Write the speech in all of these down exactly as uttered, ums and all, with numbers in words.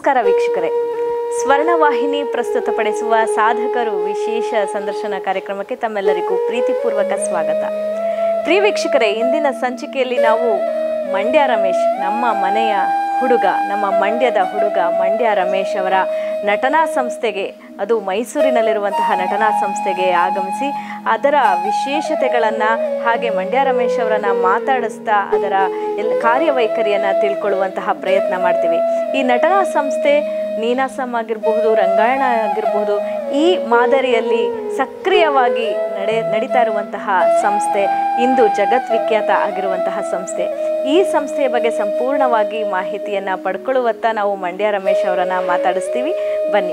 ನಮಸ್ಕಾರ ವೀಕ್ಷಕರೇ, ಸ್ವರ್ಣವಾಹಿನಿ ಪ್ರಸ್ತುತಪಡಿಸುವ ಸಾಧಕರು ವಿಶೇಷ ಸಂದರ್ಶನ ಕಾರ್ಯಕ್ರಮಕ್ಕೆ ತಮ್ಮೆಲ್ಲರಿಗೂ ಪ್ರೀತಿಪೂರ್ವಕ ಸ್ವಾಗತ. ಪ್ರಿಯ ವೀಕ್ಷಕರೇ, ಇಂದಿನ ಸಂಚಿಕೆಯಲ್ಲಿ ನಾವು ಮಂಡ್ಯ ರಮೇಶ್, ನಮ್ಮ ಮನೆಯ ಹುಡುಗ, ನಮ್ಮ ಮಂಡ್ಯದ ಹುಡುಗ ಮಂಡ್ಯ ರಮೇಶ್ ಅವರ ನಟನಾ ಸಂಸ್ಥೆಗೆ, ಅದು ಮೈಸೂರಿನಲ್ಲಿರುವಂತಹ ನಟನಾ ಸಂಸ್ಥೆಗೆ ಆಗಮಿಸಿ ಅದರ ವಿಶೇಷತೆಗಳನ್ನು ಹಾಗೆ ಮಂಡ್ಯ ರಮೇಶ್ ಅವರನ್ನು ಮಾತಾಡಿಸ್ತಾ ಅದರ ಎಲ್ಲ ಕಾರ್ಯವೈಖರಿಯನ್ನು ತಿಳ್ಕೊಳ್ಳುವಂತಹ ಪ್ರಯತ್ನ ಮಾಡ್ತೀವಿ. ಈ ನಟನಾ ಸಂಸ್ಥೆ ನೀನಾಸಂ ಆಗಿರಬಹುದು, ರಂಗಾಯಣ ಆಗಿರಬಹುದು, ಈ ಮಾದರಿಯಲ್ಲಿ ಸಕ್ರಿಯವಾಗಿ ನಡೆ ನಡೀತಾ ಇರುವಂತಹ ಸಂಸ್ಥೆ, ಇಂದು ಜಗದ್ವಿಖ್ಯಾತ ಆಗಿರುವಂತಹ ಸಂಸ್ಥೆ. ಈ ಸಂಸ್ಥೆಯ ಬಗ್ಗೆ ಸಂಪೂರ್ಣವಾಗಿ ಮಾಹಿತಿಯನ್ನು ಪಡ್ಕೊಳ್ಳುವತ್ತ ನಾವು ಮಂಡ್ಯ ರಮೇಶ್ ಅವರನ್ನು ಮಾತಾಡಿಸ್ತೀವಿ. ಬನ್ನಿ.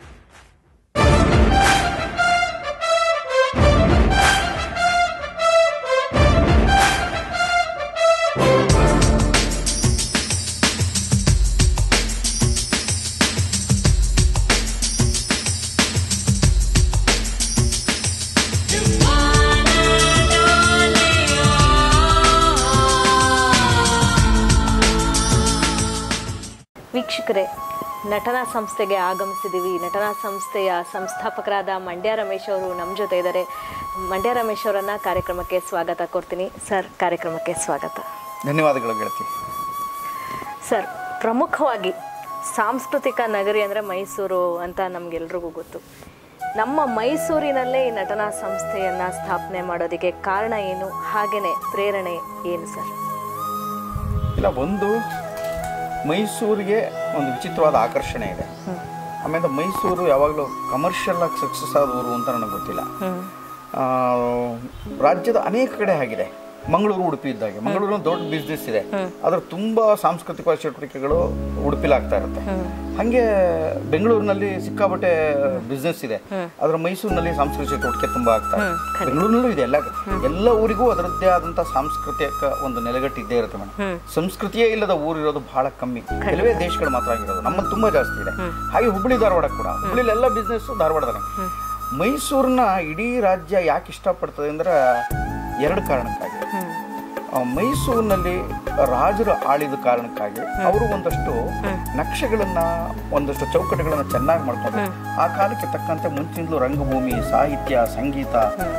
ವೀಕ್ಷಕರೇ, ನಟನಾ ಸಂಸ್ಥೆಗೆ ಆಗಮಿಸಿದ್ದೀವಿ. ನಟನಾ ಸಂಸ್ಥೆಯ ಸಂಸ್ಥಾಪಕರಾದ ಮಂಡ್ಯ ರಮೇಶ್ ಅವರು ನಮ್ಮ ಜೊತೆ ಇದ್ದಾರೆ. ಮಂಡ್ಯ ರಮೇಶ್ ಅವರನ್ನು ಕಾರ್ಯಕ್ರಮಕ್ಕೆ ಸ್ವಾಗತ ಕೊಡ್ತೀನಿ. ಸರ್, ಕಾರ್ಯಕ್ರಮಕ್ಕೆ ಸ್ವಾಗತ. ಧನ್ಯವಾದಗಳು ಗೆಳತಿ. ಸರ್, ಪ್ರಮುಖವಾಗಿ ಸಾಂಸ್ಕೃತಿಕ ನಗರಿ ಅಂದರೆ ಮೈಸೂರು ಅಂತ ನಮಗೆಲ್ರಿಗೂ ಗೊತ್ತು. ನಮ್ಮ ಮೈಸೂರಿನಲ್ಲೇ ಈ ನಟನಾ ಸಂಸ್ಥೆಯನ್ನು ಸ್ಥಾಪನೆ ಮಾಡೋದಕ್ಕೆ ಕಾರಣ ಏನು, ಹಾಗೆಯೇ ಪ್ರೇರಣೆ ಏನು ಸರ್? ಇಲ್ಲ, ಒಂದು ಮೈಸೂರಿಗೆ ಒಂದು ವಿಚಿತ್ರವಾದ ಆಕರ್ಷಣೆ ಇದೆ. ಆಮೇಲೆ ಮೈಸೂರು ಯಾವಾಗಲೂ ಕಮರ್ಷಿಯಲ್ ಆಗಿ ಸಕ್ಸಸ್ ಆದ ಊರು ಅಂತ ನನಗೆ ಗೊತ್ತಿಲ್ಲ. ರಾಜ್ಯದ ಅನೇಕ ಕಡೆ ಆಗಿದೆ. ಮಂಗಳೂರು, ಉಡುಪಿ ಇದ್ದಾಗೆ ಮಂಗಳೂರು ದೊಡ್ಡ ಬಿಸ್ನೆಸ್ ಇದೆ, ಅದರ ತುಂಬ ಸಾಂಸ್ಕೃತಿಕ ಚಟುವಟಿಕೆಗಳು ಉಡುಪಿಲಾಗ್ತಾ ಇರುತ್ತೆ. ಹಾಗೆ ಬೆಂಗಳೂರಿನಲ್ಲಿ ಸಿಕ್ಕಾಪಟ್ಟೆ ಬಿಸ್ನೆಸ್ ಇದೆ, ಅದರ ಮೈಸೂರಿನಲ್ಲಿ ಸಾಂಸ್ಕೃತಿಕ ಚಟುವಟಿಕೆ ತುಂಬ ಆಗ್ತಾ ಇದೆ. ಬೆಂಗಳೂರಿನಲ್ಲೂ ಇದೆ. ಎಲ್ಲ ಎಲ್ಲ ಊರಿಗೂ ಅದರದ್ದೇ ಆದಂಥ ಸಾಂಸ್ಕೃತಿಕ ಒಂದು ನೆಲೆಗಟ್ಟು ಇದ್ದೇ ಇರುತ್ತೆ ಮೇಡಮ್. ಸಂಸ್ಕೃತಿಯೇ ಇಲ್ಲದ ಊರಿರೋದು ಬಹಳ ಕಮ್ಮಿ, ಕೆಲವೇ ದೇಶಗಳು ಮಾತ್ರ ಆಗಿರೋದು. ನಮ್ಮಲ್ಲಿ ತುಂಬ ಜಾಸ್ತಿ ಇದೆ. ಹಾಗೆ ಹುಬ್ಬಳ್ಳಿ ಧಾರವಾಡ ಕೂಡ, ಹುಬ್ಬಳ್ಳಿಲೆಲ್ಲ ಬಿಸ್ನೆಸ್ಸು ಧಾರವಾಡದಲ್ಲಿ. ಮೈಸೂರನ್ನ ಇಡೀ ರಾಜ್ಯ ಯಾಕೆ ಇಷ್ಟಪಡ್ತದೆ ಅಂದರೆ ಎರಡು ಕಾರಣಕ್ಕಾಗಿ. ಮೈಸೂರಿನಲ್ಲಿ ರಾಜರು ಆಳಿದ ಕಾರಣಕ್ಕಾಗಿ ಅವರು ಒಂದಷ್ಟು ನಕ್ಷೆಗಳನ್ನ, ಒಂದಷ್ಟು ಚೌಕಟ್ಟುಗಳನ್ನ ಚೆನ್ನಾಗಿ ಮಾಡ್ಕೊಂಡು ಆ ಕಾಲಕ್ಕೆ ತಕ್ಕಂತೆ ಮುಂಚಿನಲ್ಲೂ ರಂಗಭೂಮಿ, ಸಾಹಿತ್ಯ, ಸಂಗೀತ,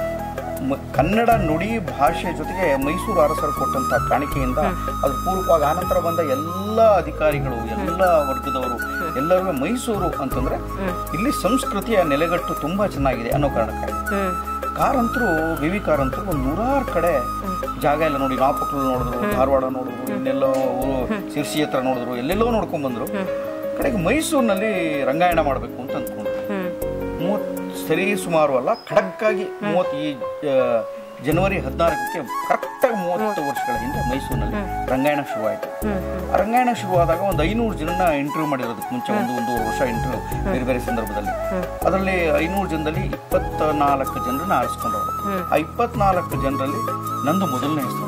ಕನ್ನಡ ನುಡಿ ಭಾಷೆ ಜೊತೆಗೆ ಮೈಸೂರು ಅರಸರು ಕೊಟ್ಟಂತ ಕಾಣಿಕೆಯಿಂದ ಅದ್ರ ಪೂರ್ವವಾಗಿ ಆನಂತರ ಬಂದ ಎಲ್ಲ ಅಧಿಕಾರಿಗಳು, ಎಲ್ಲ ವರ್ಗದವರು ಎಲ್ಲರಿಗೂ ಮೈಸೂರು ಅಂತಂದ್ರೆ ಇಲ್ಲಿ ಸಂಸ್ಕೃತಿಯ ನೆಲೆಗಟ್ಟು ತುಂಬಾ ಚೆನ್ನಾಗಿದೆ ಅನ್ನೋ ಕಾರಣಕ್ಕಾಗಿ ಕಾರಂತರು, ವಿ ವಿ ಕಾರಂತರು ಒಂದು ನೂರಾರು ಕಡೆ ಜಾಗ ಎಲ್ಲ ನೋಡಿ, ನಾಪಕ್ಲು ನೋಡಿದ್ರು, ಧಾರವಾಡ ನೋಡಿದ್ರು, ಇನ್ನೆಲ್ಲೋ ಶಿರ್ಸಿ ಹತ್ರ ನೋಡಿದ್ರು, ಎಲ್ಲೆಲ್ಲೋ ನೋಡ್ಕೊಂಡ್ ಬಂದ್ರು. ಕಡೆಗೆ ಮೈಸೂರಿನಲ್ಲಿ ರಂಗಾಯಣ ಮಾಡಬೇಕು ಅಂತ ಅಂದ್ಕೊಂಡ್ರು. ಮೂವತ್ ಸರಿ ಸುಮಾರು ಅಲ್ಲ, ಖಡಕ್ಕಾಗಿ ಮೂವತ್ತು ಈ ಜನವರಿ ಹದಿನಾಲ್ಕಕ್ಕೆ ಕರೆಕ್ಟಾಗಿ ಮೂವತ್ತು ವರ್ಷಗಳ ಹಿಂದೆ ಮೈಸೂರಿನಲ್ಲಿ ರಂಗಾಯಣ ಶುರುವಾಯಿತು. ಆ ರಂಗಾಯಣ ಶುರುವಾದಾಗ ಒಂದು ಐನೂರು ಜನನ ಇಂಟರ್ವ್ಯೂ ಮಾಡಿರೋದಕ್ಕೆ ಮುಂಚೆ ಒಂದು ಒಂದೂವರೆ ವರ್ಷ ಇಂಟರ್ವ್ಯೂ ಬೇರೆ ಬೇರೆ ಸಂದರ್ಭದಲ್ಲಿ, ಅದರಲ್ಲಿ ಐನೂರು ಜನದಲ್ಲಿ ಇಪ್ಪತ್ತ ನಾಲ್ಕು ಜನರನ್ನ ಆರಿಸ್ಕೊಂಡವರು. ಆ ಇಪ್ಪತ್ನಾಲ್ಕು ಜನರಲ್ಲಿ ನಂದು ಮೊದಲನೇ ಹೆಸರು.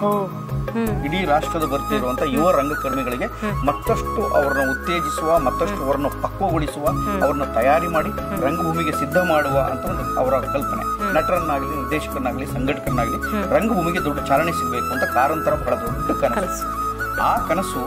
ಇಡೀ ರಾಷ್ಟ್ರದ ಬರ್ತಿರುವಂತ ಯುವ ರಂಗಕರ್ಮಿಗಳಿಗೆ ಮತ್ತಷ್ಟು ಅವರನ್ನ ಉತ್ತೇಜಿಸುವ, ಮತ್ತಷ್ಟು ಅವರನ್ನು ಪಕ್ವಗೊಳಿಸುವ, ಅವ್ರನ್ನ ತಯಾರಿ ಮಾಡಿ ರಂಗಭೂಮಿಗೆ ಸಿದ್ಧ ಮಾಡುವ ಅಂತ ಒಂದು ಅವರ ಕಲ್ಪನೆ. ನಟರನ್ನಾಗ್ಲಿ, ನಿರ್ದೇಶಕರನ್ನಾಗ್ಲಿ, ಸಂಘಟಕರನ್ನಾಗ್ಲಿ ರಂಗಭೂಮಿಗೆ ದೊಡ್ಡ ಚಾಲನೆ ಸಿಗಬೇಕು ಅಂತ ಕಾರಂತರ ಬಹಳ ದೊಡ್ಡ ಕನಸು. ಆ ಕನಸು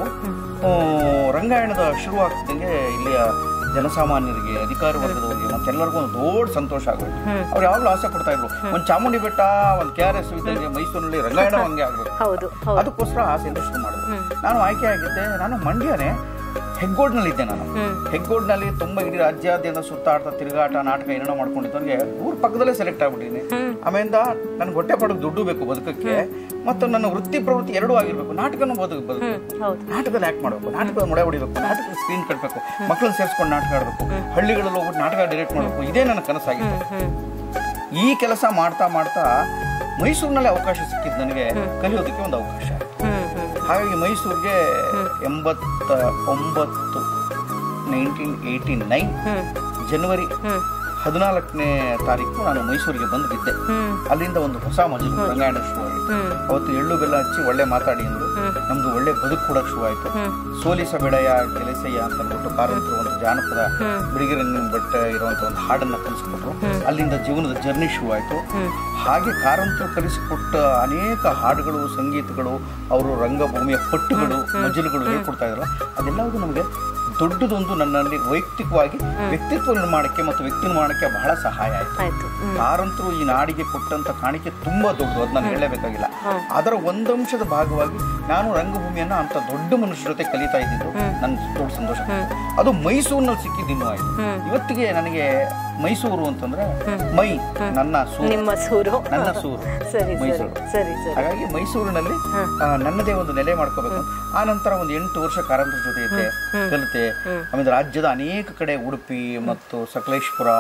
ರಂಗಾಯಣದ ಶುರುವಾಗ್ತಿದ್ದಂಗೆ ಇಲ್ಲಿಯ ಜನಸಾಮಾನ್ಯರಿಗೆ, ಅಧಿಕಾರಿ ವರ್ಗದವರಿಗೆ ಮತ್ತೆಲ್ಲರಿಗೂ ಒಂದು ದೊಡ್ಡ ಸಂತೋಷ ಆಗೋಯ್ತು. ಅವ್ರು ಯಾವಾಗಲೂ ಆಸೆ ಪಡ್ತಾ ಇದ್ರು, ಒಂದು ಚಾಮುಂಡಿ ಬೆಟ್ಟ, ಒಂದು ಕೆ ಆರ್ ಎಸ್ ಇದ್ದಂಗೆ ಮೈಸೂರಿನಲ್ಲಿ ರಂಗಾಯಣ ಹಂಗೆ ಆಗ್ಬೇಕು. ಅದಕ್ಕೋಸ್ಕರ ಆಸೆಯಿಂದ ಶುರು ಮಾಡಿದ್ರು. ನಾನು ಆಯ್ಕೆ ಆಗಿದ್ದೆ. ನಾನು ಮಂಡ್ಯನೇ ಹೆಗ್ಗೋಡ್ನಲ್ಲಿದ್ದೆ. ನಾನು ಹೆಗ್ಗೋಡ್ನಲ್ಲಿ ತುಂಬ ಇಡೀ ರಾಜ್ಯಾದ್ಯಂತ ಸುತ್ತಾಡ್ತಾ ತಿರುಗಾಟ, ನಾಟಕ ಏನೇನೋ ಮಾಡ್ಕೊಂಡಿದ್ದವನಿಗೆ ಊರ ಪಕ್ಕದಲ್ಲೇ ಸೆಲೆಕ್ಟ್ ಆಗ್ಬಿಟ್ಟಿನಿ. ಆಮೇಲಿಂದ ನನ್ಗೆ ಹೊಟ್ಟೆ ಪಡೋಕೆ ದುಡ್ಡು ಬೇಕು ಬದುಕಕ್ಕೆ, ಮತ್ತು ನನ್ನ ವೃತ್ತಿ ಪ್ರವೃತ್ತಿ ಎರಡೂ ಆಗಿರ್ಬೇಕು. ನಾಟಕನೂ ಬದುಕು ಬದುಕಬೇಕು, ನಾಟಕದಲ್ಲಿ ಆ್ಯಕ್ಟ್ ಮಾಡಬೇಕು, ನಾಟಕದ ಮೊಳೆ ಹೊಡಿಬೇಕು, ನಾಟಕದ ಸ್ಕ್ರೀನ್ ಕಟ್ಟಬೇಕು, ಮಕ್ಕಳನ್ನ ಸೇರಿಸ್ಕೊಂಡು ನಾಟಕ ಆಡಬೇಕು, ಹಳ್ಳಿಗಳಲ್ಲಿ ಹೋಗ್ಬಿಟ್ಟು ನಾಟಕ ಡೈರೆಕ್ಟ್ ಮಾಡಬೇಕು. ಇದೇ ನನ್ನ ಕನಸಾಗಿತ್ತು. ಈ ಕೆಲಸ ಮಾಡ್ತಾ ಮಾಡ್ತಾ ಮೈಸೂರಿನಲ್ಲಿ ಅವಕಾಶ ಸಿಕ್ಕಿದ್ದು ನನಗೆ ಕಲಿಯೋದಕ್ಕೆ ಒಂದು ಅವಕಾಶ. ಹಾಗಾಗಿ ಮೈಸೂರಿಗೆ ಎಂಬತ್ತ ಒಂಬತ್ತು ನೈನ್ಟೀನ್ ಏಯ್ಟಿ ನೈನ್ ಜನವರಿ ಹದಿನಾಲ್ಕನೇ ತಾರೀಕು ನಾನು ಮೈಸೂರಿಗೆ ಬಂದು ಬಿದ್ದೆ. ಅಲ್ಲಿಂದ ಒಂದು ಹೊಸ ಮಜಲು ರಂಗಾಯಣ ಶುರುವಾಯಿತು. ಅವತ್ತು ಎಳ್ಳು ಬೆಲ್ಲ ಹಚ್ಚಿ ಒಳ್ಳೆ ಮಾತಾಡಿ ಅಂದ್ರು. ನಮ್ದು ಒಳ್ಳೆ ಬದುಕು ಕೂಡ ಶುರುವಾಯಿತು. ಸೋಲಿಸಬೇಡಯ ಗೆಲಸಯ್ಯ ಅಂತ ಅಂದ್ಬಿಟ್ಟು ಕಾರಂತರು ಒಂದು ಜಾನಪದ ಬಿಳಿಗಿರಂಗಿನ ಬಟ್ಟ ಇರುವಂತ ಒಂದು ಹಾಡನ್ನ ಕಲಿಸ್ಕೊಟ್ರು. ಅಲ್ಲಿಂದ ಜೀವನದ ಜರ್ನಿ ಶುರುವಾಯಿತು. ಹಾಗೆ ಕಾರಂತರು ಕಲಿಸಿಕೊಟ್ಟ ಅನೇಕ ಹಾಡುಗಳು, ಸಂಗೀತಗಳು, ಅವರು ರಂಗಭೂಮಿಯ ಪಟ್ಟುಗಳು, ಮಜಲುಗಳು ಹೇಳ್ಕೊಡ್ತಾ ಇದ್ರು. ಅದೆಲ್ಲವೂ ನಮಗೆ ದೊಡ್ಡದೊಂದು ನನ್ನಲ್ಲಿ ವೈಯಕ್ತಿಕವಾಗಿ ವ್ಯಕ್ತಿತ್ವ ನಿರ್ಮಾಣಕ್ಕೆ ಮತ್ತು ವ್ಯಕ್ತಿ ನಿರ್ಮಾಣಕ್ಕೆ ಬಹಳ ಸಹಾಯ ಆಯಿತು. ಕಾರಂತರು ಈ ನಾಡಿಗೆ ಕೊಟ್ಟಂತ ಕಾಣಿಕೆ ತುಂಬಾ ದೊಡ್ಡದು, ಅದು ನಾನು ಹೇಳಬೇಕಾಗಿಲ್ಲ. ಅದರ ಒಂದಂಶದ ಭಾಗವಾಗಿ ನಾನು ರಂಗಭೂಮಿಯನ್ನ ಅಂತ ದೊಡ್ಡ ಮನುಷ್ಯರ ಜೊತೆ ಕಲಿತಾ ಇದ್ದಿದ್ದು ನನ್ಗೆ ದೊಡ್ಡ ಸಂತೋಷ. ಅದು ಮೈಸೂರಿನಲ್ಲಿ ಸಿಕ್ಕಿದ್ದು ಆಯ್ತು. ಇವತ್ತಿಗೆ ನನಗೆ ಮೈಸೂರು ಅಂತಂದ್ರೆ ಮೈ ನನ್ನ ಸೂರು, ನನ್ನ ಸೂರು ಮೈಸೂರು. ಹಾಗಾಗಿ ಮೈಸೂರಿನಲ್ಲಿ ನನ್ನದೇ ಒಂದು ನೆಲೆ ಮಾಡ್ಕೋಬೇಕು. ಆ ನಂತರ ಒಂದು ಎಂಟು ವರ್ಷ ಕಾರಂತರ ಜೊತೆ ಇದ್ದೆ, ಕಲಿತೆ. ಆಮೇಲೆ ರಾಜ್ಯದ ಅನೇಕ ಕಡೆ ಉಡುಪಿ ಮತ್ತು ಸಕಲೇಶ್ಪುರ,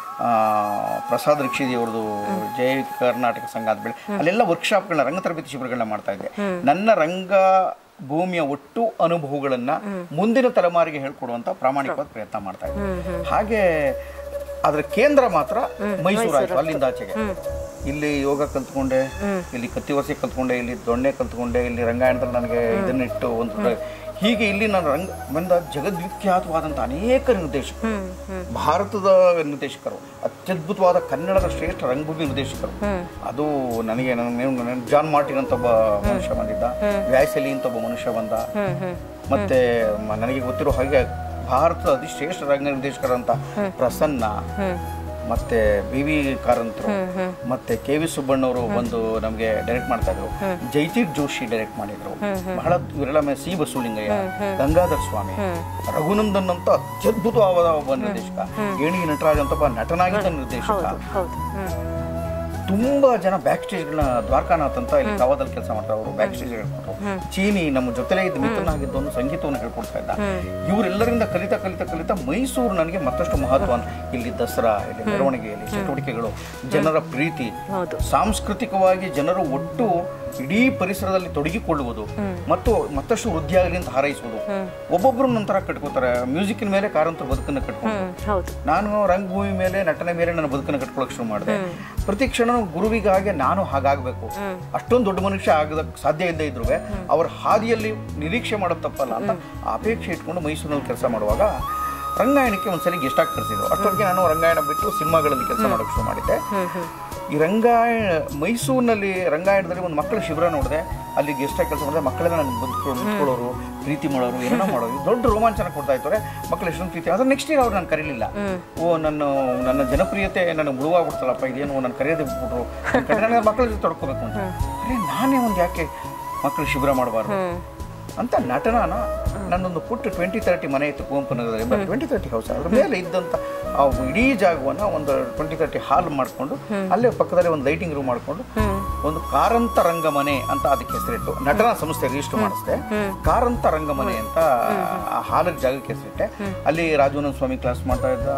ಪ್ರಸಾದ್ ರಿಕ್ಷಿದಿ ಅವ್ರದ್ದು ಜಯ ಕರ್ನಾಟಕ ಸಂಘ ಆದ್ಮೇಲೆ ಅಲ್ಲೆಲ್ಲ ವರ್ಕ್ಶಾಪ್ಗಳನ್ನ, ರಂಗ ತರಬೇತಿ ಶಿಬಿರಗಳನ್ನ ಮಾಡ್ತಾ ಇದ್ದೆ. ನನ್ನ ರಂಗ ಭೂಮಿಯ ಒಟ್ಟು ಅನುಭವಗಳನ್ನ ಮುಂದಿನ ತಲೆಮಾರಿಗೆ ಹೇಳ್ಕೊಡುವಂತ ಪ್ರಾಮಾಣಿಕವಾದ ಪ್ರಯತ್ನ ಮಾಡ್ತಾ ಇದ್ದೆ. ಹಾಗೆ ಅದರ ಕೇಂದ್ರ ಮಾತ್ರ ಮೈಸೂರು ಆಯ್ತು. ಅಲ್ಲಿಂದ ಆಚೆಗೆ ಇಲ್ಲಿ ಯೋಗ ಕಲ್ತ್ಕೊಂಡೆ, ಇಲ್ಲಿ ಕತ್ತಿವರ್ಸಿ ಕಲ್ತ್ಕೊಂಡೆ, ಇಲ್ಲಿ ದೊಣ್ಣೆ ಕಲ್ತ್ಕೊಂಡೆ, ಇಲ್ಲಿ ರಂಗಾಯಣದಲ್ಲಿ ನನಗೆ ಇದನ್ನಿಟ್ಟು ಒಂದು ಹೀಗೆ ಇಲ್ಲಿ ನಾನು ರಂಗ ಬಂದ ಜಗದ್ವಿಖ್ಯಾತವಾದಂಥ ಅನೇಕ ನಿರ್ದೇಶಕರು, ಭಾರತದ ನಿರ್ದೇಶಕರು, ಅತ್ಯದ್ಭುತವಾದ ಕನ್ನಡದ ಶ್ರೇಷ್ಠ ರಂಗಭೂಮಿ ನಿರ್ದೇಶಕರು. ಅದು ನನಗೆ ನನ್ನ ಜಾನ್ ಮಾರ್ಟಿನ್ ಅಂತ ಒಬ್ಬ ಮನುಷ್ಯ ಬಂದಿದ್ದ, ವ್ಯಾಸಲಿ ಅಂತ ಒಬ್ಬ ಮನುಷ್ಯ ಬಂದ, ಮತ್ತೆ ನನಗೆ ಗೊತ್ತಿರೋ ಹಾಗೆ ಭಾರತದ ಅತಿ ಶ್ರೇಷ್ಠ ರಂಗ ನಿರ್ದೇಶಕರಂತ ಪ್ರಸನ್ನ, ಮತ್ತೆ ಬಿ ವಿ ಕಾರಂತರು, ಮತ್ತೆ ಕೆ ವಿ ಸುಬ್ಬಣ್ಣವರು ಬಂದು ನಮಗೆ ಡೈರೆಕ್ಟ್ ಮಾಡ್ತಾ ಇದ್ರು. ಜೈತೀರ್ ಜೋಶಿ ಡೈರೆಕ್ಟ್ ಮಾಡಿದ್ರು. ಬಹಳ ವಿರಳ. ಸಿ ಬಸವಲಿಂಗಯ್ಯ, ಗಂಗಾಧರ್ ಸ್ವಾಮಿ, ರಘುನಂದನ್ ಅಂತ ಅತ್ಯದ್ಭುತವಾದ ಒಬ್ಬ ನಿರ್ದೇಶಕ, ಏಣಿ ನಟರಾಜ್ ಅಂತ ಒಬ್ಬ ನಟನಾಗಿದ್ದ ನಿರ್ದೇಶಕ. ತುಂಬಾ ಜನ ಬ್ಯಾಕ್ ಸ್ಟೇಜ್ಗಳನ್ನ, ದ್ವಾರಕಾನಾಥ್ ಅಂತ ಇಲ್ಲಿ ಕವಾದಲ್ಲಿ ಕೆಲಸ ಮಾಡ್ತಾರೆ, ಅವರು ಬ್ಯಾಕ್ ಸ್ಟೇಜ್ ಹೇಳ್ಕೊಟ್ರು. ಚೀನಿ ನಮ್ಮ ಜೊತೆಲೇ ಇದ್ದ ಮಿತ್ರನಾಗಿದ್ದ ಒಂದು ಸಂಗೀತವನ್ನು ಹೇಳ್ಕೊಡ್ತಾ ಇದ್ದ. ಇವರೆಲ್ಲರಿಂದ ಕಲಿತಾ ಕಲಿತಾ ಕಲಿತಾ ಮೈಸೂರು ನನಗೆ ಮತ್ತಷ್ಟು ಮಹತ್ವ. ಇಲ್ಲಿ ದಸರಾ, ಇಲ್ಲಿ ಮೆರವಣಿಗೆಯಲ್ಲಿ ಚಟುವಟಿಕೆಗಳು, ಜನರ ಪ್ರೀತಿ, ಸಾಂಸ್ಕೃತಿಕವಾಗಿ ಜನರು ಒಟ್ಟು ಇಡೀ ಪರಿಸರದಲ್ಲಿ ತೊಡಗಿಕೊಳ್ಳುವುದು ಮತ್ತು ಮತ್ತಷ್ಟು ವೃದ್ಧಿಯಾಗಲಿ ಅಂತ ಹಾರೈಸುವುದು. ಒಬ್ಬೊಬ್ರು ನಂತರ ಕಟ್ಕೋತಾರೆ. ಮ್ಯೂಸಿಕ್ನ ಮೇಲೆ ಕಾರಂತರ ಬದುಕನ್ನು ಕಟ್ಕೊಂಡು, ನಾನು ರಂಗಭೂಮಿ ಮೇಲೆ, ನಟನೆ ಮೇಲೆ ನನ್ನ ಬದುಕನ್ನು ಕಟ್ಕೊಳಕ್ ಶುರು ಮಾಡಿದೆ. ಪ್ರತಿ ಕ್ಷಣ ಗುರುವಿಗಾಗೆ ನಾನು ಹಾಗಾಗಬೇಕು, ಅಷ್ಟೊಂದು ದೊಡ್ಡ ಮನುಷ್ಯ ಆಗದ ಸಾಧ್ಯ ಇಲ್ಲದೆ ಇದ್ರು ಅವ್ರ ಹಾದಿಯಲ್ಲಿ ನಿರೀಕ್ಷೆ ಮಾಡೋದು ತಪ್ಪಲ್ಲ ಅಂತ ಅಪೇಕ್ಷೆ ಇಟ್ಕೊಂಡು ಮೈಸೂರಿನಲ್ಲಿ ಕೆಲಸ ಮಾಡುವಾಗ ರಂಗಾಯಣಕ್ಕೆ ಒಂದ್ಸಲಿ ಗೆಸ್ಟ್ ಆಗಿ ಕರೆಸಿದ್ರು. ಅಷ್ಟೊತ್ತಿಗೆ ನಾನು ರಂಗಾಯಣ ಬಿಟ್ಟು ಸಿನಿಮಾಗಳಲ್ಲಿ ಕೆಲಸ ಮಾಡೋಕೆ ಶುರು ಮಾಡಿದ್ದೆ. ಈ ರಂಗಾಯಣ ಮೈಸೂರಿನಲ್ಲಿ ರಂಗಾಯಣದಲ್ಲಿ ಒಂದು ಮಕ್ಕಳ ಶಿಬಿರ ನೋಡಿದೆ. ಅಲ್ಲಿ ಗೆಸ್ಟ್ ಆಗಿ ಕೆಲಸ ಮಾಡಿದೆ. ಮಕ್ಕಳೆಲ್ಲ ನನಗೆ ಬದುಕು ನಿಂತ್ಕೊಳ್ಳೋರು, ಪ್ರೀತಿ ಮಾಡೋರು, ಏನೋ ಮಾಡೋರು, ದೊಡ್ಡ ರೋಮಾಂಚನ ಕೊಡ್ತಾ ಇರ್ತಾರೆ. ಮಕ್ಕಳು ಎಷ್ಟೊಂದು ಪ್ರೀತಿ. ಅದ್ರ ನೆಕ್ಸ್ಟ್ ಇಯರ್ ಅವ್ರು ನಾನು ಕರೀಲಿಲ್ಲ. ಓ ನನ್ನ ನನ್ನ ಜನಪ್ರಿಯತೆ ನನಗೆ ಮುಳುವಾಗ್ಬಿಡ್ತಲ್ಲಪ್ಪ, ಇದೇನು ನನ್ನ ಕರೆಯೋದೇ ಬಿಟ್ಬಿಟ್ರು, ನನಗೆ ಮಕ್ಕಳ ಜೊತೆ ತೊಡ್ಕೋಬೇಕು ಅಂತ. ಅರೆ ನಾನೇ ಒಂದು ಯಾಕೆ ಮಕ್ಕಳು ಶಿಬಿರ ಮಾಡಬಾರ್ದು ಅಂತ ನಟನಾನ ನನ್ನೊಂದು ಪುಟ್ಟ ಟ್ವೆಂಟಿ ತರ್ಟಿ ಮನೆ ಇತ್ತು ಕುವೆಂಪು ನಗರದಲ್ಲಿ. ಟ್ವೆಂಟಿ ತರ್ಟಿ ಹೌಸ್, ಅದ್ರ ಮೇಲೆ ಇದ್ದಂಥ ಆ ಇಡೀ ಜಾಗವನ್ನು ಒಂದು ಟ್ವೆಂಟಿ ತರ್ಟಿ ಹಾಲ್ ಮಾಡಿಕೊಂಡು ಅಲ್ಲೇ ಪಕ್ಕದಲ್ಲಿ ಒಂದು ಲೈಟಿಂಗ್ ರೂಮ್ ಮಾಡಿಕೊಂಡು ಒಂದು ಕಾರಂತ ರಂಗಮನೆ ಅಂತ ಅದಕ್ಕೆ ಹೆಸರಿಟ್ಟು ನಟನಾ ಸಂಸ್ಥೆ ರಿಜಿಸ್ಟರ್ ಮಾಡಿಸಿದೆ. ಕಾರಂತ ರಂಗಮನೆ ಅಂತ ಆ ಹಾಲಿಗೆ ಜಾಗಕ್ಕೆ ಹೆಸರಿಟ್ಟೆ. ಅಲ್ಲಿ ರಾಜಾನಂದ ಸ್ವಾಮಿ ಕ್ಲಾಸ್ ಮಾಡ್ತಾ ಇದ್ದ,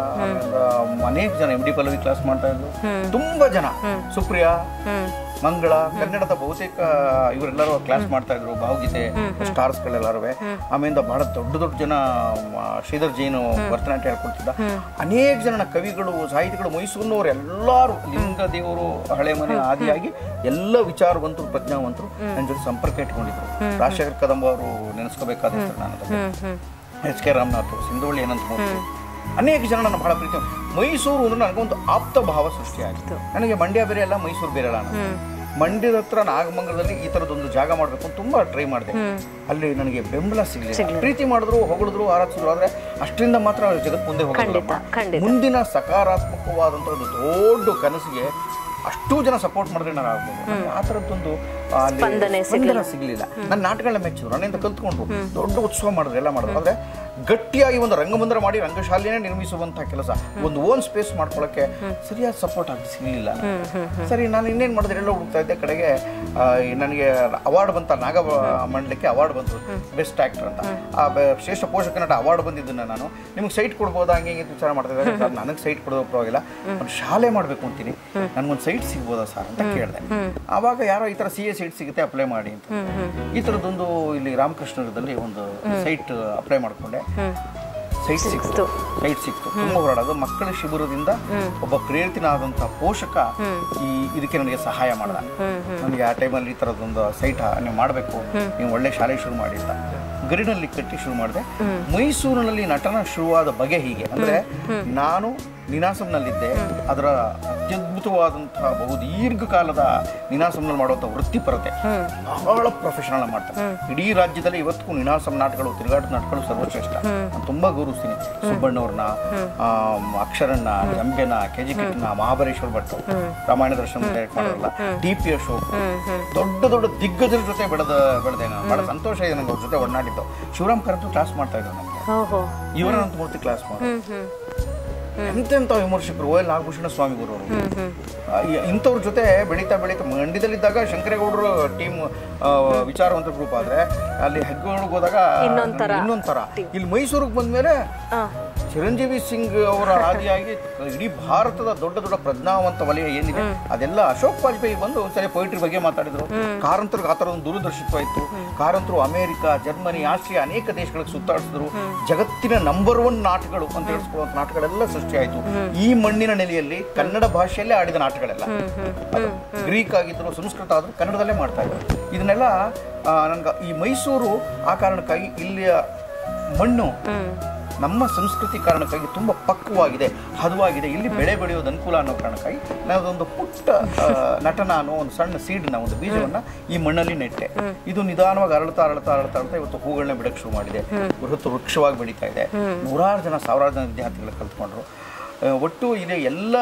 ಅನೇಕ ಜನ ಎಂ ಡಿ ಪಲ್ಲವಿ ಕ್ಲಾಸ್ ಮಾಡ್ತಾ ಇದ್ರು, ತುಂಬಾ ಜನ, ಸುಪ್ರಿಯಾ, ಮಂಗಳ, ಕನ್ನಡದ ಬಹುತೇಕ ಇವರೆಲ್ಲರೂ ಕ್ಲಾಸ್ ಮಾಡ್ತಾ ಇದ್ರು, ಭಾವಗೀತೆ ಸ್ಟಾರ್ಸ್ಗಳೆಲ್ಲರೂ. ಆಮೇಲೆ ಬಹಳ ದೊಡ್ಡ ದೊಡ್ಡ ಜನ, ಶ್ರೀಧರ್ ಜೈನು ಭರತನಾಟ್ಯ ಹೇಳ್ಕೊಡ್ತಿದ್ದ, ಅನೇಕ ಜನ ಕವಿಗಳು, ಸಾಹಿತಿಗಳು, ಮೈಸೂರಿನವರು ಎಲ್ಲರೂ, ಲಿಂಗದೇವರು, ಹಳೆ ಮನೆ ಆದಿಯಾಗಿ ಎಲ್ಲ ವಿಚಾರವಂತರು, ಪ್ರಜ್ಞಾವಂತರು ನನ್ನ ಜೊತೆ ಸಂಪರ್ಕ ಇಟ್ಕೊಂಡಿದ್ರು. ರಾಜಶೇಖರ್ ಕದಂಬ ಅವರು ನೆನೆಸ್ಕೋಬೇಕಾದ ಹೆಸರು ನಾನು, ಎಚ್ ಕೆ ರಾಮನಾಥ್, ಸಿಂಧುವಳ್ಳಿ ಅನಂತಮೂರ್ತಿ, ಅನೇಕ ಜನ ನನ್ನ ಬಹಳ ಪ್ರೀತಿ. ಮೈಸೂರು ಅಂದ್ರೆ ನನಗೊಂದು ಆಪ್ತ ಭಾವ ಸೃಷ್ಟಿಯಾಗಿತ್ತು. ನನಗೆ ಮಂಡ್ಯ ಬೇರೆ ಅಲ್ಲ, ಮೈಸೂರು ಬೇರೆ ಅಲ್ಲ. ನಾನು ಮಂಡ್ಯದ ಹತ್ರ ನಾಗಮಂಗಲದಲ್ಲಿ ಈ ತರದೊಂದು ಜಾಗ ಮಾಡಬೇಕು ಅಂತ ತುಂಬಾ ಟ್ರೈ ಮಾಡಿದೆ. ಅಲ್ಲಿ ನನಗೆ ಬೆಂಬಲ ಸಿಗಲಿಲ್ಲ. ಪ್ರೀತಿ ಮಾಡಿದ್ರು, ಹೊಗಳಿದ್ರು, ಆರಾಧಿಸಿದ್ರು, ಆದ್ರೆ ಅಷ್ಟರಿಂದ ಮಾತ್ರ ಜಗತ್ ಮುಂದೆ ಹೋಗಲ್ಲ. ಮುಂದಿನ ಸಕಾರಾತ್ಮಕವಾದಂಥ ಒಂದು ದೊಡ್ಡ ಕನಸಿಗೆ ಅಷ್ಟು ಜನ ಸಪೋರ್ಟ್ ಮಾಡಿದ್ರೆ ನಾನು ಆಗ್ಬೋದು. ಆ ಥರದ್ದೊಂದು ಸ್ಪಂದನೆ ಸಿಗಲಿಲ್ಲ. ನನ್ನ ನಾಟಕಗಳನ್ನ ಮೆಚ್ಚಿದ್ರು, ನನ್ನಿಂದ ಕಲ್ತ್ಕೊಂಡ್ರು, ದೊಡ್ಡ ಉತ್ಸವ ಮಾಡಿದ್ರು, ಎಲ್ಲ ಮಾಡಿದ್ರು. ಆದರೆ ಗಟ್ಟಿಯಾಗಿ ಒಂದು ರಂಗಮಂದಿರ ಮಾಡಿ ರಂಗಶಾಲೆಯೇ ನಿರ್ಮಿಸುವಂಥ ಕೆಲಸ, ಒಂದು ಓನ್ ಸ್ಪೇಸ್ ಮಾಡ್ಕೊಳ್ಳೋಕ್ಕೆ ಸರಿಯಾದ ಸಪೋರ್ಟ್ ಆಗಿ ಸಿಗಲಿಲ್ಲ. ಸರಿ, ನಾನು ಇನ್ನೇನು ಮಾಡಿದ್ರೆ ಎಲ್ಲ ಹುಡುಕ್ತಾ ಇದ್ದೆ. ಕಡೆಗೆ ನನಗೆ ಅವಾರ್ಡ್ ಬಂತ, ನಾಗ ಮಂಡಲಕ್ಕೆ ಅವಾರ್ಡ್ ಬಂತು, ಬೆಸ್ಟ್ ಆ್ಯಕ್ಟರ್ ಅಂತ. ಆ ಶ್ರೇಷ್ಠ ಪೋಷಕ ನಟ ಅವಾರ್ಡ್ ಬಂದಿದ್ದನ್ನು ನಾನು, ನಿಮ್ಗೆ ಸೈಟ್ ಕೊಡ್ಬೋದಾ ಹಂಗೆ ಹಿಂಗೆ ವಿಚಾರ ಮಾಡ್ತಾ ಇದ್ದಾರೆ. ನನಗೆ ಸೈಟ್ ಕೊಡೋದು ಪರವಾಗಿಲ್ಲ, ಒಂದು ಶಾಲೆ ಮಾಡಬೇಕು ಅಂತೀನಿ, ನನಗೊಂದು ಸೈಟ್ ಸಿಗ್ಬೋದಾ ಸರ್ ಅಂತ ಕೇಳಿದೆ. ಆವಾಗ ಯಾರೋ ಈ ಥರ ಸಿ ಎ ಸೈಟ್ ಸಿಗುತ್ತೆ, ಅಪ್ಲೈ ಮಾಡಿ ಅಂತ. ಈ ಥರದ್ದೊಂದು ಇಲ್ಲಿ ರಾಮಕೃಷ್ಣದಲ್ಲಿ ಒಂದು ಸೈಟ್ ಅಪ್ಲೈ ಮಾಡಿಕೊಂಡೆ. ಸೈಟ್ ಸಿಕ್ತು ಸೈಟ್ ಸಿಕ್ತು ತುಂಬ ಹೋರಾಡೋದು. ಮಕ್ಕಳ ಶಿಬಿರದಿಂದ ಒಬ್ಬ ಪ್ರೇರಿತನಾದಂಥ ಪೋಷಕ ಈ ಇದಕ್ಕೆ ನನಗೆ ಸಹಾಯ ಮಾಡಿದ. ನನಗೆ ಆ ಟೈಮಲ್ಲಿ ಈ ಥರದೊಂದು ಸೈಟ್ ನೀವು ಮಾಡಬೇಕು, ನೀವು ಒಳ್ಳೆ ಶಾಲೆ ಶುರು ಮಾಡಿ ಅಂತ. ಗರಿನಲ್ಲಿ ಕಟ್ಟಿ ಶುರು ಮಾಡಿದೆ. ಮೈಸೂರಿನಲ್ಲಿ ನಟನ ಶುರುವಾದ ಬಗೆ ಹೀಗೆ ಅಂದರೆ, ನಾನು ನಿನಾಸಂನಲ್ಲಿದ್ದೆ. ಅದರ ಅತ್ಯದ್ಭುತವಾದಂತಹ ಬಹುದೀರ್ಘ ಕಾಲದ ನಿನಾಸಂನಲ್ಲಿ ಮಾಡುವಂಥ ವೃತ್ತಿಪರತೆ ಬಹಳ ಪ್ರೊಫೆಷನಲ್ ಮಾಡ್ತಾರೆ. ಇಡೀ ರಾಜ್ಯದಲ್ಲಿ ಇವತ್ತಿಗೂ ನಿನಾಸಂ ನಾಟಕಗಳು, ತಿರುಗಾಟದ ನಾಟಕಗಳು ಸರ್ವಶ್ರೇಷ್ಠ. ನಾನು ತುಂಬ ಗೌರವಿಸ್ತೀನಿ ಸುಬ್ಬಣ್ಣವ್ರನ್ನ, ಅಕ್ಷರಣ್ಣ, ಜಂಬೆನ, ಕೆ ಜಿ ಕಿಟ್ಟನ, ಮಹಾಬಲೇಶ್ವರ ಭಟ್, ರಾಮಾಯಣ ದರ್ಶನ ಡೈರೆಕ್ಟ್ ಮಾಡೋರಲ್ಲ, ಟಿ ಪಿ ಅಶೋಕ್, ದೊಡ್ಡ ದೊಡ್ಡ ದಿಗ್ಗಜರ ಜೊತೆ ಬೆಳೆದ ಬೆಳೆದೆ ನಾನು. ಬಹಳ ಸಂತೋಷ ಇದೆ ನನಗೆ ಅವ್ರ ಜೊತೆ ಒಡನಾಡಿದ್ದು. ಶಿವರಾಮ್ ಕರಂತು ಕ್ಲಾಸ್ ಮಾಡ್ತಾ ಇದ್ರು ನನಗೆ, ಇವರನ್ನಂತ ಮೂರ್ತಿ ಕ್ಲಾಸ್ ಮಾಡಿ. ಎಂತೆಂಥ ವಿಮರ್ಶಕರು, ಓ ಎಲ್ ನಾಗಭೂಷಣ ಸ್ವಾಮಿಗುರವರು, ಇಂಥವ್ರ ಜೊತೆ ಬೆಳೀತಾ ಬೆಳೀತಾ ಮಂಡ್ಯದಲ್ಲಿದ್ದಾಗ ಶಂಕರೇಗೌಡರು ಟೀಮ್ ವಿಚಾರವಂತ ಗ್ರೂಪ್ ಆದ್ರೆ, ಅಲ್ಲಿ ಹೆಗ್ಗೋಳಿಗೆ ಹೋದಾಗ ಇನ್ನೊಂಥರ. ಇಲ್ಲಿ ಮೈಸೂರಿಗೆ ಬಂದ್ಮೇಲೆ ಚಿರಂಜೀವಿ ಸಿಂಗ್ ಅವರ ಆದಿಯಾಗಿ ಇಡೀ ಭಾರತದ ದೊಡ್ಡ ದೊಡ್ಡ ಪ್ರಜ್ಞಾವಂತ ವಲಯ ಏನಿದೆ ಅದೆಲ್ಲ ಅಶೋಕ್ ವಾಜಪೇಯಿ ಬಂದು ಒಂದ್ಸರಿ ಪೊಯಿಟ್ರಿ ಬಗ್ಗೆ ಮಾತಾಡಿದ್ರು. ಕಾರಂತರಿಗೆ ಆ ಥರ ಒಂದು ದೂರದರ್ಶಿತ್ವ ಇತ್ತು. ಕಾರಂತರು ಅಮೆರಿಕ, ಜರ್ಮನಿ, ಆಸ್ಟ್ರಿಯಾ ಅನೇಕ ದೇಶಗಳಿಗೆ ಸುತ್ತಾಡಿಸಿದ್ರು. ಜಗತ್ತಿನ ನಂಬರ್ ಒನ್ ನಾಟಕಗಳು ಅಂತ ಹೇಳಿಸ್ಕೊಳ್ಳುವಂಥ ನಾಟಕಗಳೆಲ್ಲ ಸೃಷ್ಟಿಯಾಯಿತು ಈ ಮಣ್ಣಿನ ನೆಲೆಯಲ್ಲಿ, ಕನ್ನಡ ಭಾಷೆಯಲ್ಲೇ ಆಡಿದ ನಾಟಕಗಳೆಲ್ಲ. ಗ್ರೀಕ್ ಆಗಿದ್ರು, ಸಂಸ್ಕೃತ ಆದರೂ ಕನ್ನಡದಲ್ಲೇ ಮಾಡ್ತಾ ಇದ್ರು. ಇದನ್ನೆಲ್ಲ ನನ್ಗೆ ಈ ಮೈಸೂರು ಆ ಕಾರಣಕ್ಕಾಗಿ ಇಲ್ಲಿಯ ಮಣ್ಣು ನಮ್ಮ ಸಂಸ್ಕೃತಿ ಕಾರಣಕ್ಕಾಗಿ ತುಂಬ ಪಕ್ವವಾಗಿದೆ, ಹದವಾಗಿದೆ, ಇಲ್ಲಿ ಬೆಳೆ ಬೆಳೆಯೋದು ಅನುಕೂಲ ಅನ್ನೋ ಕಾರಣಕ್ಕಾಗಿ ನಾವೊಂದು ಪುಟ್ಟ ನಟನ ಅನ್ನೋ ಒಂದು ಸಣ್ಣ ಸೀಡ್ನ, ಒಂದು ಬೀಜವನ್ನು ಈ ಮಣ್ಣಲ್ಲಿ ನೆಟ್ಟೆ. ಇದು ನಿಧಾನವಾಗಿ ಅರಳ್ತಾ ಅರಳ್ತಾ ಅರಳ್ತಾ ಅರಳ್ತಾ ಇವತ್ತು ಹೂಗಳನ್ನ ಬಿಡಕ್ಕೆ ಶುರು ಮಾಡಿದೆ. ಬೃಹತ್ ವೃಕ್ಷವಾಗಿ ಬೆಳೀತಾ ಇದೆ. ನೂರಾರು ಜನ, ಸಾವಿರಾರು ಜನ ವಿದ್ಯಾರ್ಥಿಗಳು ಕಲ್ತ್ಕೊಂಡ್ರು. ಒಟ್ಟು ಇದೆ ಎಲ್ಲ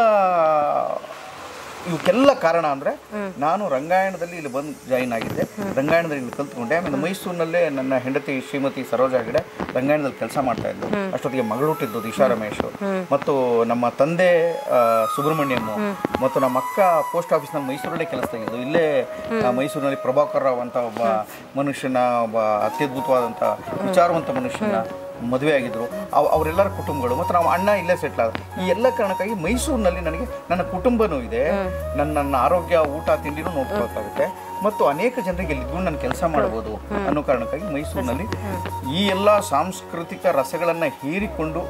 ಇವಕ್ಕೆಲ್ಲ ಕಾರಣ ಅಂದರೆ ನಾನು ರಂಗಾಯಣದಲ್ಲಿ ಇಲ್ಲಿ ಬಂದು ಜಾಯಿನ್ ಆಗಿದ್ದೆ. ರಂಗಾಯಣದಲ್ಲಿ ಇಲ್ಲಿ ಕಲ್ತ್ಕೊಂಡೆ. ಆಮೇಲೆ ಮೈಸೂರಿನಲ್ಲೇ ನನ್ನ ಹೆಂಡತಿ ಶ್ರೀಮತಿ ಸರೋಜಾ ಹೆಗಡೆ ರಂಗಾಯಣದಲ್ಲಿ ಕೆಲಸ ಮಾಡ್ತಾ ಇದ್ದರು. ಅಷ್ಟೊತ್ತಿಗೆ ಮಗಳು ಹುಟ್ಟಿದ್ದು ದಿಶಾ ರಮೇಶ್, ಮತ್ತು ನಮ್ಮ ತಂದೆ ಸುಬ್ರಹ್ಮಣ್ಯಂ, ಮತ್ತು ನಮ್ಮ ಅಕ್ಕ ಪೋಸ್ಟ್ ಆಫೀಸ್ನಲ್ಲಿ ಮೈಸೂರಲ್ಲೇ ಕೆಲಸ ತೆಗೆದು ಇಲ್ಲೇ ಮೈಸೂರಿನಲ್ಲಿ ಪ್ರಭಾಕರ್ ರಾವ್ ಅಂತ ಒಬ್ಬ ಮನುಷ್ಯನ, ಒಬ್ಬ ಅತ್ಯದ್ಭುತವಾದಂಥ ವಿಚಾರವಂತ ಮನುಷ್ಯನ ಮದುವೆ ಆಗಿದ್ರು. ಅವ್ ಅವರೆಲ್ಲರ ಕುಟುಂಬಗಳು, ಮತ್ತು ನಾವು ಅಣ್ಣ ಇಲ್ಲೇ ಸೆಟ್ಲ್ ಆದ. ಈ ಎಲ್ಲ ಕಾರಣಕ್ಕಾಗಿ ಮೈಸೂರಿನಲ್ಲಿ ನನಗೆ ನನ್ನ ಕುಟುಂಬನೂ ಇದೆ, ನನ್ನ ನನ್ನ ಆರೋಗ್ಯ, ಊಟ ತಿಂಡಿನೂ ನೋಡ್ಕೋಬೇಕಾಗುತ್ತೆ, ಮತ್ತು ಅನೇಕ ಜನರಿಗೆ ಇಲ್ಲಿದ್ದು ನಾನು ಕೆಲಸ ಮಾಡ್ಬೋದು ಅನ್ನೋ ಕಾರಣಕ್ಕಾಗಿ ಮೈಸೂರಿನಲ್ಲಿ ಈ ಎಲ್ಲ ಸಾಂಸ್ಕೃತಿಕ ರಸಗಳನ್ನು ಹೀರಿಕೊಂಡು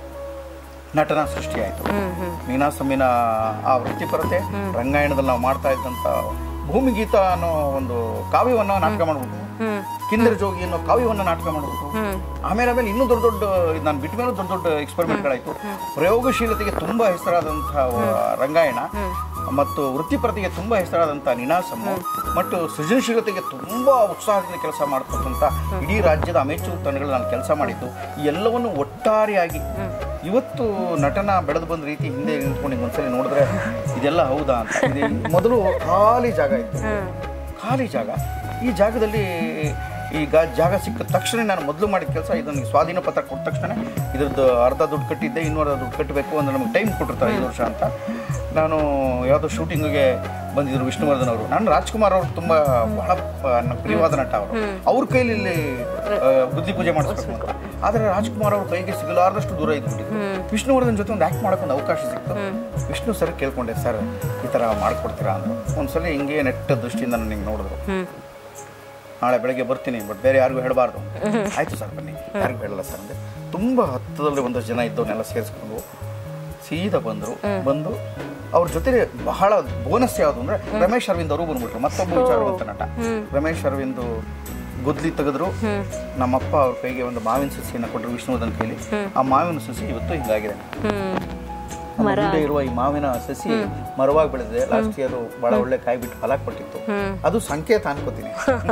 ನಟನ ಸೃಷ್ಟಿಯಾಯಿತು. ನೀನಾಸಂನ ಆ ವೃತ್ತಿಪರತೆ, ರಂಗಾಯಣದಲ್ಲಿ ನಾವು ಮಾಡ್ತಾ ಇದ್ದಂಥ ಭೂಮಿಗೀತ ಅನ್ನೋ ಒಂದು ಕಾವ್ಯವನ್ನು ನಾಟಕ ಮಾಡ್ಬಿಟ್ಟು, ಕಿಂದರ ಜೋಗಿ ಅನ್ನೋ ಕಾವ್ಯವನ್ನು ನಾಟಕ ಮಾಡ್ಬಿಟ್ಟು, ಆಮೇಲೆ ಆಮೇಲೆ ಇನ್ನೂ ದೊಡ್ಡ ದೊಡ್ಡ ನಾನು ಬಿಟ್ಟ ಮೇಲೆ ದೊಡ್ಡ ದೊಡ್ಡ ಎಕ್ಸ್ಪೆರಿಮೆಂಟ್ಗಳಾಯಿತು. ಪ್ರಯೋಗಶೀಲತೆಗೆ ತುಂಬ ಹೆಸರಾದಂಥ ರಂಗಾಯಣ, ಮತ್ತು ವೃತ್ತಿಪರತೆಗೆ ತುಂಬ ಹೆಸರಾದಂಥ ನೀನಾಸಂ, ಮತ್ತು ಸೃಜನಶೀಲತೆಗೆ ತುಂಬ ಉತ್ಸಾಹದಿಂದ ಕೆಲಸ ಮಾಡ್ತಕ್ಕಂಥ ಇಡೀ ರಾಜ್ಯದ ಅಮೇಚೂರ್ ತಂಡಗಳು ನಾನು ಕೆಲಸ ಮಾಡಿದ್ದು. ಈ ಎಲ್ಲವನ್ನು ಒಟ್ಟಾರೆಯಾಗಿ ಇವತ್ತು ನಟನ ಬೆಳೆದು ಬಂದ ರೀತಿ ಹಿಂದೆ ನಿಂತ್ಕೊಂಡು ಒಂದ್ಸಲಿ ನೋಡಿದ್ರೆ ಇದೆಲ್ಲ ಹೌದಾ ಅಂತ. ಇದು ಮೊದಲು ಖಾಲಿ ಜಾಗ ಇತ್ತು, ಖಾಲಿ ಜಾಗ. ಈ ಜಾಗದಲ್ಲಿ ಈಗ ಜಾಗ ಸಿಕ್ಕ ತಕ್ಷಣ ನಾನು ಮೊದಲು ಮಾಡಿದ ಕೆಲಸ, ಇದನ್ನು ಸ್ವಾಧೀನ ಪತ್ರ ಕೊಟ್ಟ ತಕ್ಷಣ ಇದ್ರದ್ದು ಅರ್ಧ ದುಡ್ಡು ಕಟ್ಟಿದ್ದೆ, ಇನ್ನೂ ಅರ್ಧ ದುಡ್ಡು ಕಟ್ಟಬೇಕು ಅಂದರೆ ನಮಗೆ ಟೈಮ್ ಕೊಟ್ಟಿರ್ತಾರೆ ಐದು ವರ್ಷ ಅಂತ. ನಾನು ಯಾವುದೋ ಶೂಟಿಂಗಿಗೆ ಬಂದಿದ್ದರು ವಿಷ್ಣುವರ್ಧನ್ ಅವರು. ನಾನು ರಾಜ್ಕುಮಾರ್ ಅವರು ತುಂಬ ಬಹಳ ಪ್ರಿಯವಾದ ನಟ ಅವರು, ಅವ್ರ ಕೈಲಿ ಇಲ್ಲಿ ಬುದ್ಧಿ ಪೂಜೆ ಮಾಡಿಸ್ಬೇಕು ಅಂತ. ಆದರೆ ರಾಜ್ಕುಮಾರ್ ಅವ್ರ ಕೈಗೆ ಸಿಗಲಾರ್ದಷ್ಟು ದೂರ ಇದ್ಬಿಟ್ಟಿದ್ರು. ವಿಷ್ಣುವರ್ಧನ್ ಜೊತೆ ಒಂದು ಆ್ಯಕ್ಟ್ ಮಾಡೋಕ್ಕೊಂದು ಅವಕಾಶ ಸಿಕ್ತು. ವಿಷ್ಣು ಸರ್ ಕೇಳ್ಕೊಂಡೆ, ಸರ್ ಈ ಥರ ಮಾಡ್ಕೊಡ್ತೀರಾ ಅಂದರು. ಒಂದ್ಸಲ ಹಿಂಗೆ ನೆಟ್ಟ ದೃಷ್ಟಿಯಿಂದ ನಾನು ಹಿಂಗೆ ನೋಡಿದ್ರು. ನಾಳೆ ಬೆಳಗ್ಗೆ ಬರ್ತೀನಿ, ಬಟ್ ಬೇರೆ ಯಾರಿಗೂ ಹೇಳಬಾರ್ದು. ಆಯಿತು ಸರ್ ಬನ್ನಿ, ಯಾರಿಗೂ ಹೇಳಲ್ಲ ಸರ್ ಅಂದರೆ ತುಂಬ ಹತ್ತದಲ್ಲಿ ಒಂದಷ್ಟು ಜನ ಇದ್ದವನ್ನೆಲ್ಲ ಸೇರಿಸ್ಕೊಂಡು ಸೀದಾ ಬಂದರು. ಬಂದು ಅವ್ರ ಜೊತೆ ಬಹಳ ಬೋನಸ್ ಯಾವುದು ಅಂದರೆ ರಮೇಶ್ ಅರವಿಂದ್ ಅವರು ಬಂದ್ಬಿಟ್ರು, ಮತ್ತೊಬ್ಬ ವಿಚಾರವಂತ ನಟ. ರಮೇಶ್ ಅರವಿಂದ್ ಗುದ್ಲಿ ತೆಗೆದ್ರು. ನಮ್ಮಪ್ಪ ಅವ್ರ ಕೈಗೆ ಒಂದು ಮಾವಿನ ಸಸಿಯನ್ನು ಕೊಟ್ಟರು ವಿಷ್ಣುವರ್ಧನ್ ಕೈಲಿ. ಆ ಮಾವಿನ ಸಸಿ ಇವತ್ತು ಹಿಂಗಾಗಿದೆ. ಮುಂದೆ ಇರುವ ಈ ಮಾವಿನ ಸಸಿ ಮರವಾಗಿ ಬೆಳೆದಿದೆ. ಲಾಸ್ಟ್ ಇಯರ್ ಬಹಳ ಒಳ್ಳೆ ಕಾಯಿ ಬಿಟ್ಟು ಫಲ ಕೊಟ್ಟಿತ್ತು. ಅದು ಸಂಕೇತ ಅನ್ಕೋತೀನಿ.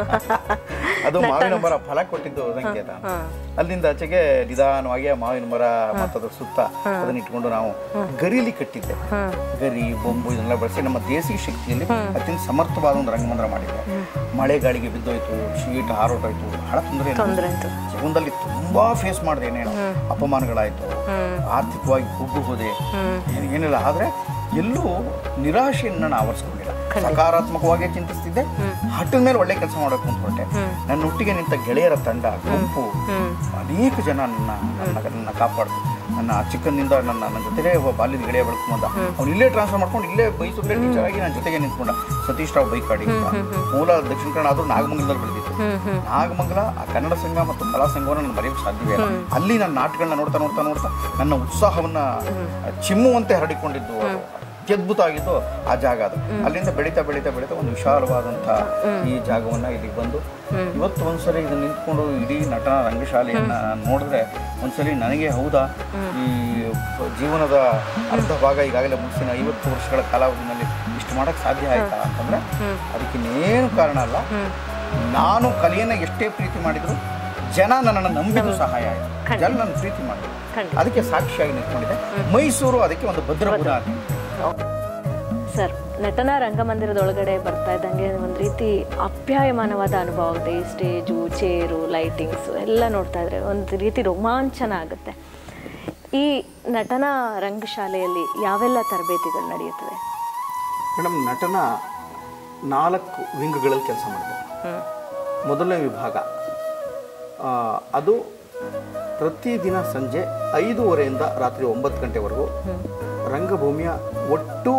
ಅದು ಮಾವಿನ ಮರ ಫಲ ಕೊಟ್ಟಿದ್ದು ಸಂಕೇತ. ಅಲ್ಲಿಂದ ಆಚೆಗೆ ನಿಧಾನವಾಗಿ ಆ ಮಾವಿನ ಮರ ಮತ್ತು ಅದ್ರ ಸುತ್ತ ಅದನ್ನ ಇಟ್ಕೊಂಡು ನಾವು ಗರಿಲಿ ಕಟ್ಟಿದ್ದೆ. ಗರಿ, ಬೊಂಬು ಇದನ್ನೆಲ್ಲ ಬಳಸಿ ನಮ್ಮ ದೇಸಿ ಶಕ್ತಿಯಲ್ಲಿ ಅತ್ಯಂತ ಸಮರ್ಥವಾದ ಒಂದು ರಂಗಮಂದಿರ ಮಾಡಿದ್ದೆ. ಮಳೆ ಗಾಳಿಗೆ ಬಿದ್ದೋಯ್ತು, ಶೀಟ್ ಹಾರೋಟಾಯ್ತು, ಬಹಳ ತೊಂದರೆ ಜೀವನದಲ್ಲಿ ತುಂಬಾ ಫೇಸ್ ಮಾಡಿದೆ. ಏನೇನೋ ಅಪಮಾನಗಳಾಯ್ತು, ಆರ್ಥಿಕವಾಗಿ ಕುಗ್ಗು ಹೋದೆ, ಏನಿಲ್ಲ. ಆದ್ರೆ ಎಲ್ಲೂ ನಿರಾಶೆಯನ್ನು ನಾನು ಆವರಿಸ್ಕೊಂಡಿಲ್ಲ. ಸಕಾರಾತ್ಮಕವಾಗಿ ಚಿಂತಿಸ್ತಿದ್ದೆ. ಹಟ್ಟದ ಮೇಲೆ ಒಳ್ಳೆ ಕೆಲಸ ಮಾಡೋಕೆ ಹೊಂದ್ಕೊಂಡೆ. ನನ್ನ ಒಟ್ಟಿಗೆ ನಿಂತ ಗೆಳೆಯರ ತಂಡ, ಗುಂಪು, ಅನೇಕ ಜನ ನನ್ನ ನನ್ನ ಕಾಪಾಡ್ತು. ನನ್ನ ಚಿಕ್ಕಂದಿಂದ ನನ್ನ ನನ್ನ ಜೊತೆಲೇ ಒಬ್ಬ ಬಾಲ್ಯದ ಗೆಳೆಯ ಬೆಳ್ಕೊಂಬಂದ. ಅವ್ನು ಇಲ್ಲೇ ಟ್ರಾನ್ಸ್ಫರ್ ಮಾಡ್ಕೊಂಡು ಇಲ್ಲೇ ಮೈಸೂರಲ್ಲೇ ಟೀಚರ್ ಆಗಿ ನನ್ನ ಜೊತೆಗೆ ನಿಂತ್ಕೊಂಡ. ಸತೀಶ್ ರಾವ್ ಬೈಕಾಡಿ, ಮೂಲ ದಕ್ಷಿಣ ಕನ್ನಡ ಆದರೂ ನಾಗಮಂಗಲದಲ್ಲಿ ಬೆಳೆದಿತ್ತು. ನಾಗಮಂಗಲ ಆ ಕನ್ನಡ ಸಂಘ ಮತ್ತು ಕಲಾ ಸಂಘವನ್ನು ನಾನು ಬರೆಯೋಕ್ಕೆ ಸಾಧ್ಯವೇ ಇಲ್ಲ. ಅಲ್ಲಿ ನನ್ನ ನಾಟಕಗಳನ್ನ ನೋಡ್ತಾ ನೋಡ್ತಾ ನೋಡ್ತಾ ನನ್ನ ಉತ್ಸಾಹವನ್ನು ಚಿಮ್ಮುವಂತೆ ಹರಡಿಕೊಂಡಿದ್ದು. ಅತ್ಯದ್ಭುತ ಆಗಿದ್ದು ಆ ಜಾಗ ಅದು. ಅಲ್ಲಿಂದ ಬೆಳೀತಾ ಬೆಳೀತಾ ಬೆಳೀತಾ ಒಂದು ವಿಶಾಲವಾದಂಥ ಈ ಜಾಗವನ್ನು ಇಲ್ಲಿಗೆ ಬಂದು ಇವತ್ತು ಒಂದ್ಸಲಿ ಇದು ನಿಂತ್ಕೊಂಡು ಇಡೀ ನಟನ ರಂಗಶಾಲೆಯನ್ನು ನೋಡಿದ್ರೆ ಒಂದ್ಸಲಿ ನನಗೆ ಹೌದಾ ಈ ಜೀವನದ ಅರ್ಧ ಭಾಗ ಈಗಾಗಲೇ ಮುಗಿಸಿನ ಐವತ್ತು ವರ್ಷಗಳ ಕಾಲಾವಧಿನಲ್ಲಿ ಇಷ್ಟು ಮಾಡೋಕ್ಕೆ ಸಾಧ್ಯ ಆಯ್ತಾ ಅಂತಂದರೆ ಅದಕ್ಕಿನ್ನೇನು ಕಾರಣ ಅಲ್ಲ, ನಾನು ಕಲೆಯನ್ನು ಎಷ್ಟೇ ಪ್ರೀತಿ ಮಾಡಿದ್ರು ಜನ ನನ್ನನ್ನು ನಂಬಿದ್ದು ಸಹಾಯ ಆಯಿತು. ಜನ ನನ್ನ ಪ್ರೀತಿ ಮಾಡಿದ್ರು, ಅದಕ್ಕೆ ಸಾಕ್ಷಿಯಾಗಿ ನಿಂತ್ಕೊಂಡಿದೆ. ಮೈಸೂರು ಅದಕ್ಕೆ ಒಂದು ಭದ್ರಬುಧ ಆಗಿದೆ. ಸರ್, ನಟನಾ ರಂಗಮಂದಿರದೊಳಗಡೆ ಬರ್ತಾ ಇದ್ದಂಗೆ ಒಂದು ರೀತಿ ಅಪ್ಯಾಯಮಾನವಾದ ಅನುಭವ ಆಗುತ್ತೆ. ಈ ಸ್ಟೇಜು, ಚೇರು, ಲೈಟಿಂಗ್ಸು ಎಲ್ಲ ನೋಡ್ತಾ ಇದ್ರೆ ಒಂದು ರೀತಿ ರೋಮಾಂಚನ ಆಗುತ್ತೆ. ಈ ನಟನಾ ರಂಗಶಾಲೆಯಲ್ಲಿ ಯಾವೆಲ್ಲ ತರಬೇತಿಗಳು ನಡೆಯುತ್ತವೆ? ಮೇಡಮ್, ನಟನ ನಾಲ್ಕು ವಿಂಗ್ಗಳಲ್ಲಿ ಕೆಲಸ ಮಾಡಿದೆ. ಮೊದಲನೇ ವಿಭಾಗ ಅದು ಪ್ರತಿದಿನ ಸಂಜೆ ಐದೂವರೆಯಿಂದ ರಾತ್ರಿ ಒಂಬತ್ತು ಗಂಟೆವರೆಗೂ ರಂಗಭೂಮಿಯ ಒಟ್ಟು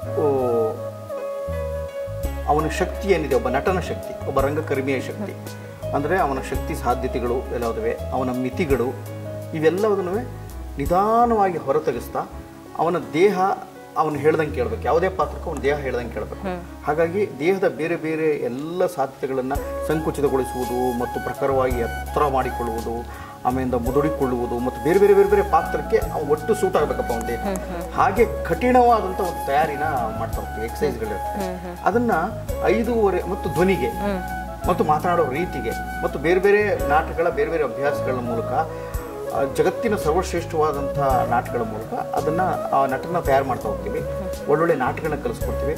ಅವನ ಶಕ್ತಿ ಏನಿದೆ, ಒಬ್ಬ ನಟನ ಶಕ್ತಿ, ಒಬ್ಬ ರಂಗಕರ್ಮಿಯ ಶಕ್ತಿ ಅಂದರೆ ಅವನ ಶಕ್ತಿ ಸಾಧ್ಯತೆಗಳು ಎಲ್ಲವುವೆ, ಅವನ ಮಿತಿಗಳು ಇವೆಲ್ಲವನ್ನೂ ನಿಧಾನವಾಗಿ ಹೊರತೆಗೆಸ್ತಾ ಅವನ ದೇಹ ಅವನು ಹೇಳ್ದಂಗೆ ಕೇಳಬೇಕು. ಯಾವುದೇ ಪಾತ್ರಕ್ಕೂ ಅವನ ದೇಹ ಹೇಳ್ದಂಗೆ ಕೇಳಬೇಕು. ಹಾಗಾಗಿ ದೇಹದ ಬೇರೆ ಬೇರೆ ಎಲ್ಲ ಸಾಧ್ಯತೆಗಳನ್ನು ಸಂಕುಚಿತಗೊಳಿಸುವುದು ಮತ್ತು ಪ್ರಖರವಾಗಿ ಎತ್ತರ ಮಾಡಿಕೊಳ್ಳುವುದು, ಆಮೇಲಿಂದ ಮುದುಡಿಕೊಳ್ಳುವುದು ಮತ್ತು ಬೇರೆ ಬೇರೆ ಬೇರೆ ಬೇರೆ ಪಾತ್ರಕ್ಕೆ ಒಟ್ಟು ಸೂಟ್ ಆಗಬೇಕಪ್ಪ ಅವನ ದೇಹ. ಹಾಗೆ ಕಠಿಣವಾದಂಥ ಒಂದು ತಯಾರಿನ ಮಾಡ್ತಾ ಹೋಗ್ತೀವಿ, ಎಕ್ಸಸೈಸ್ಗಳಿರುತ್ತೆ. ಅದನ್ನು ಐದೂವರೆ ಮತ್ತು ಧ್ವನಿಗೆ ಮತ್ತು ಮಾತನಾಡೋ ರೀತಿಗೆ ಮತ್ತು ಬೇರೆ ಬೇರೆ ನಾಟಕಗಳ ಬೇರೆ ಬೇರೆ ಅಭ್ಯಾಸಗಳ ಮೂಲಕ ಜಗತ್ತಿನ ಸರ್ವಶ್ರೇಷ್ಠವಾದಂಥ ನಾಟಕಗಳ ಮೂಲಕ ಅದನ್ನು ಆ ನಟನ ತಯಾರು ಮಾಡ್ತಾ ಹೋಗ್ತೀವಿ. ಒಳ್ಳೊಳ್ಳೆ ನಾಟಕಗಳನ್ನ ಕಲಿಸ್ಕೊಡ್ತೀವಿ.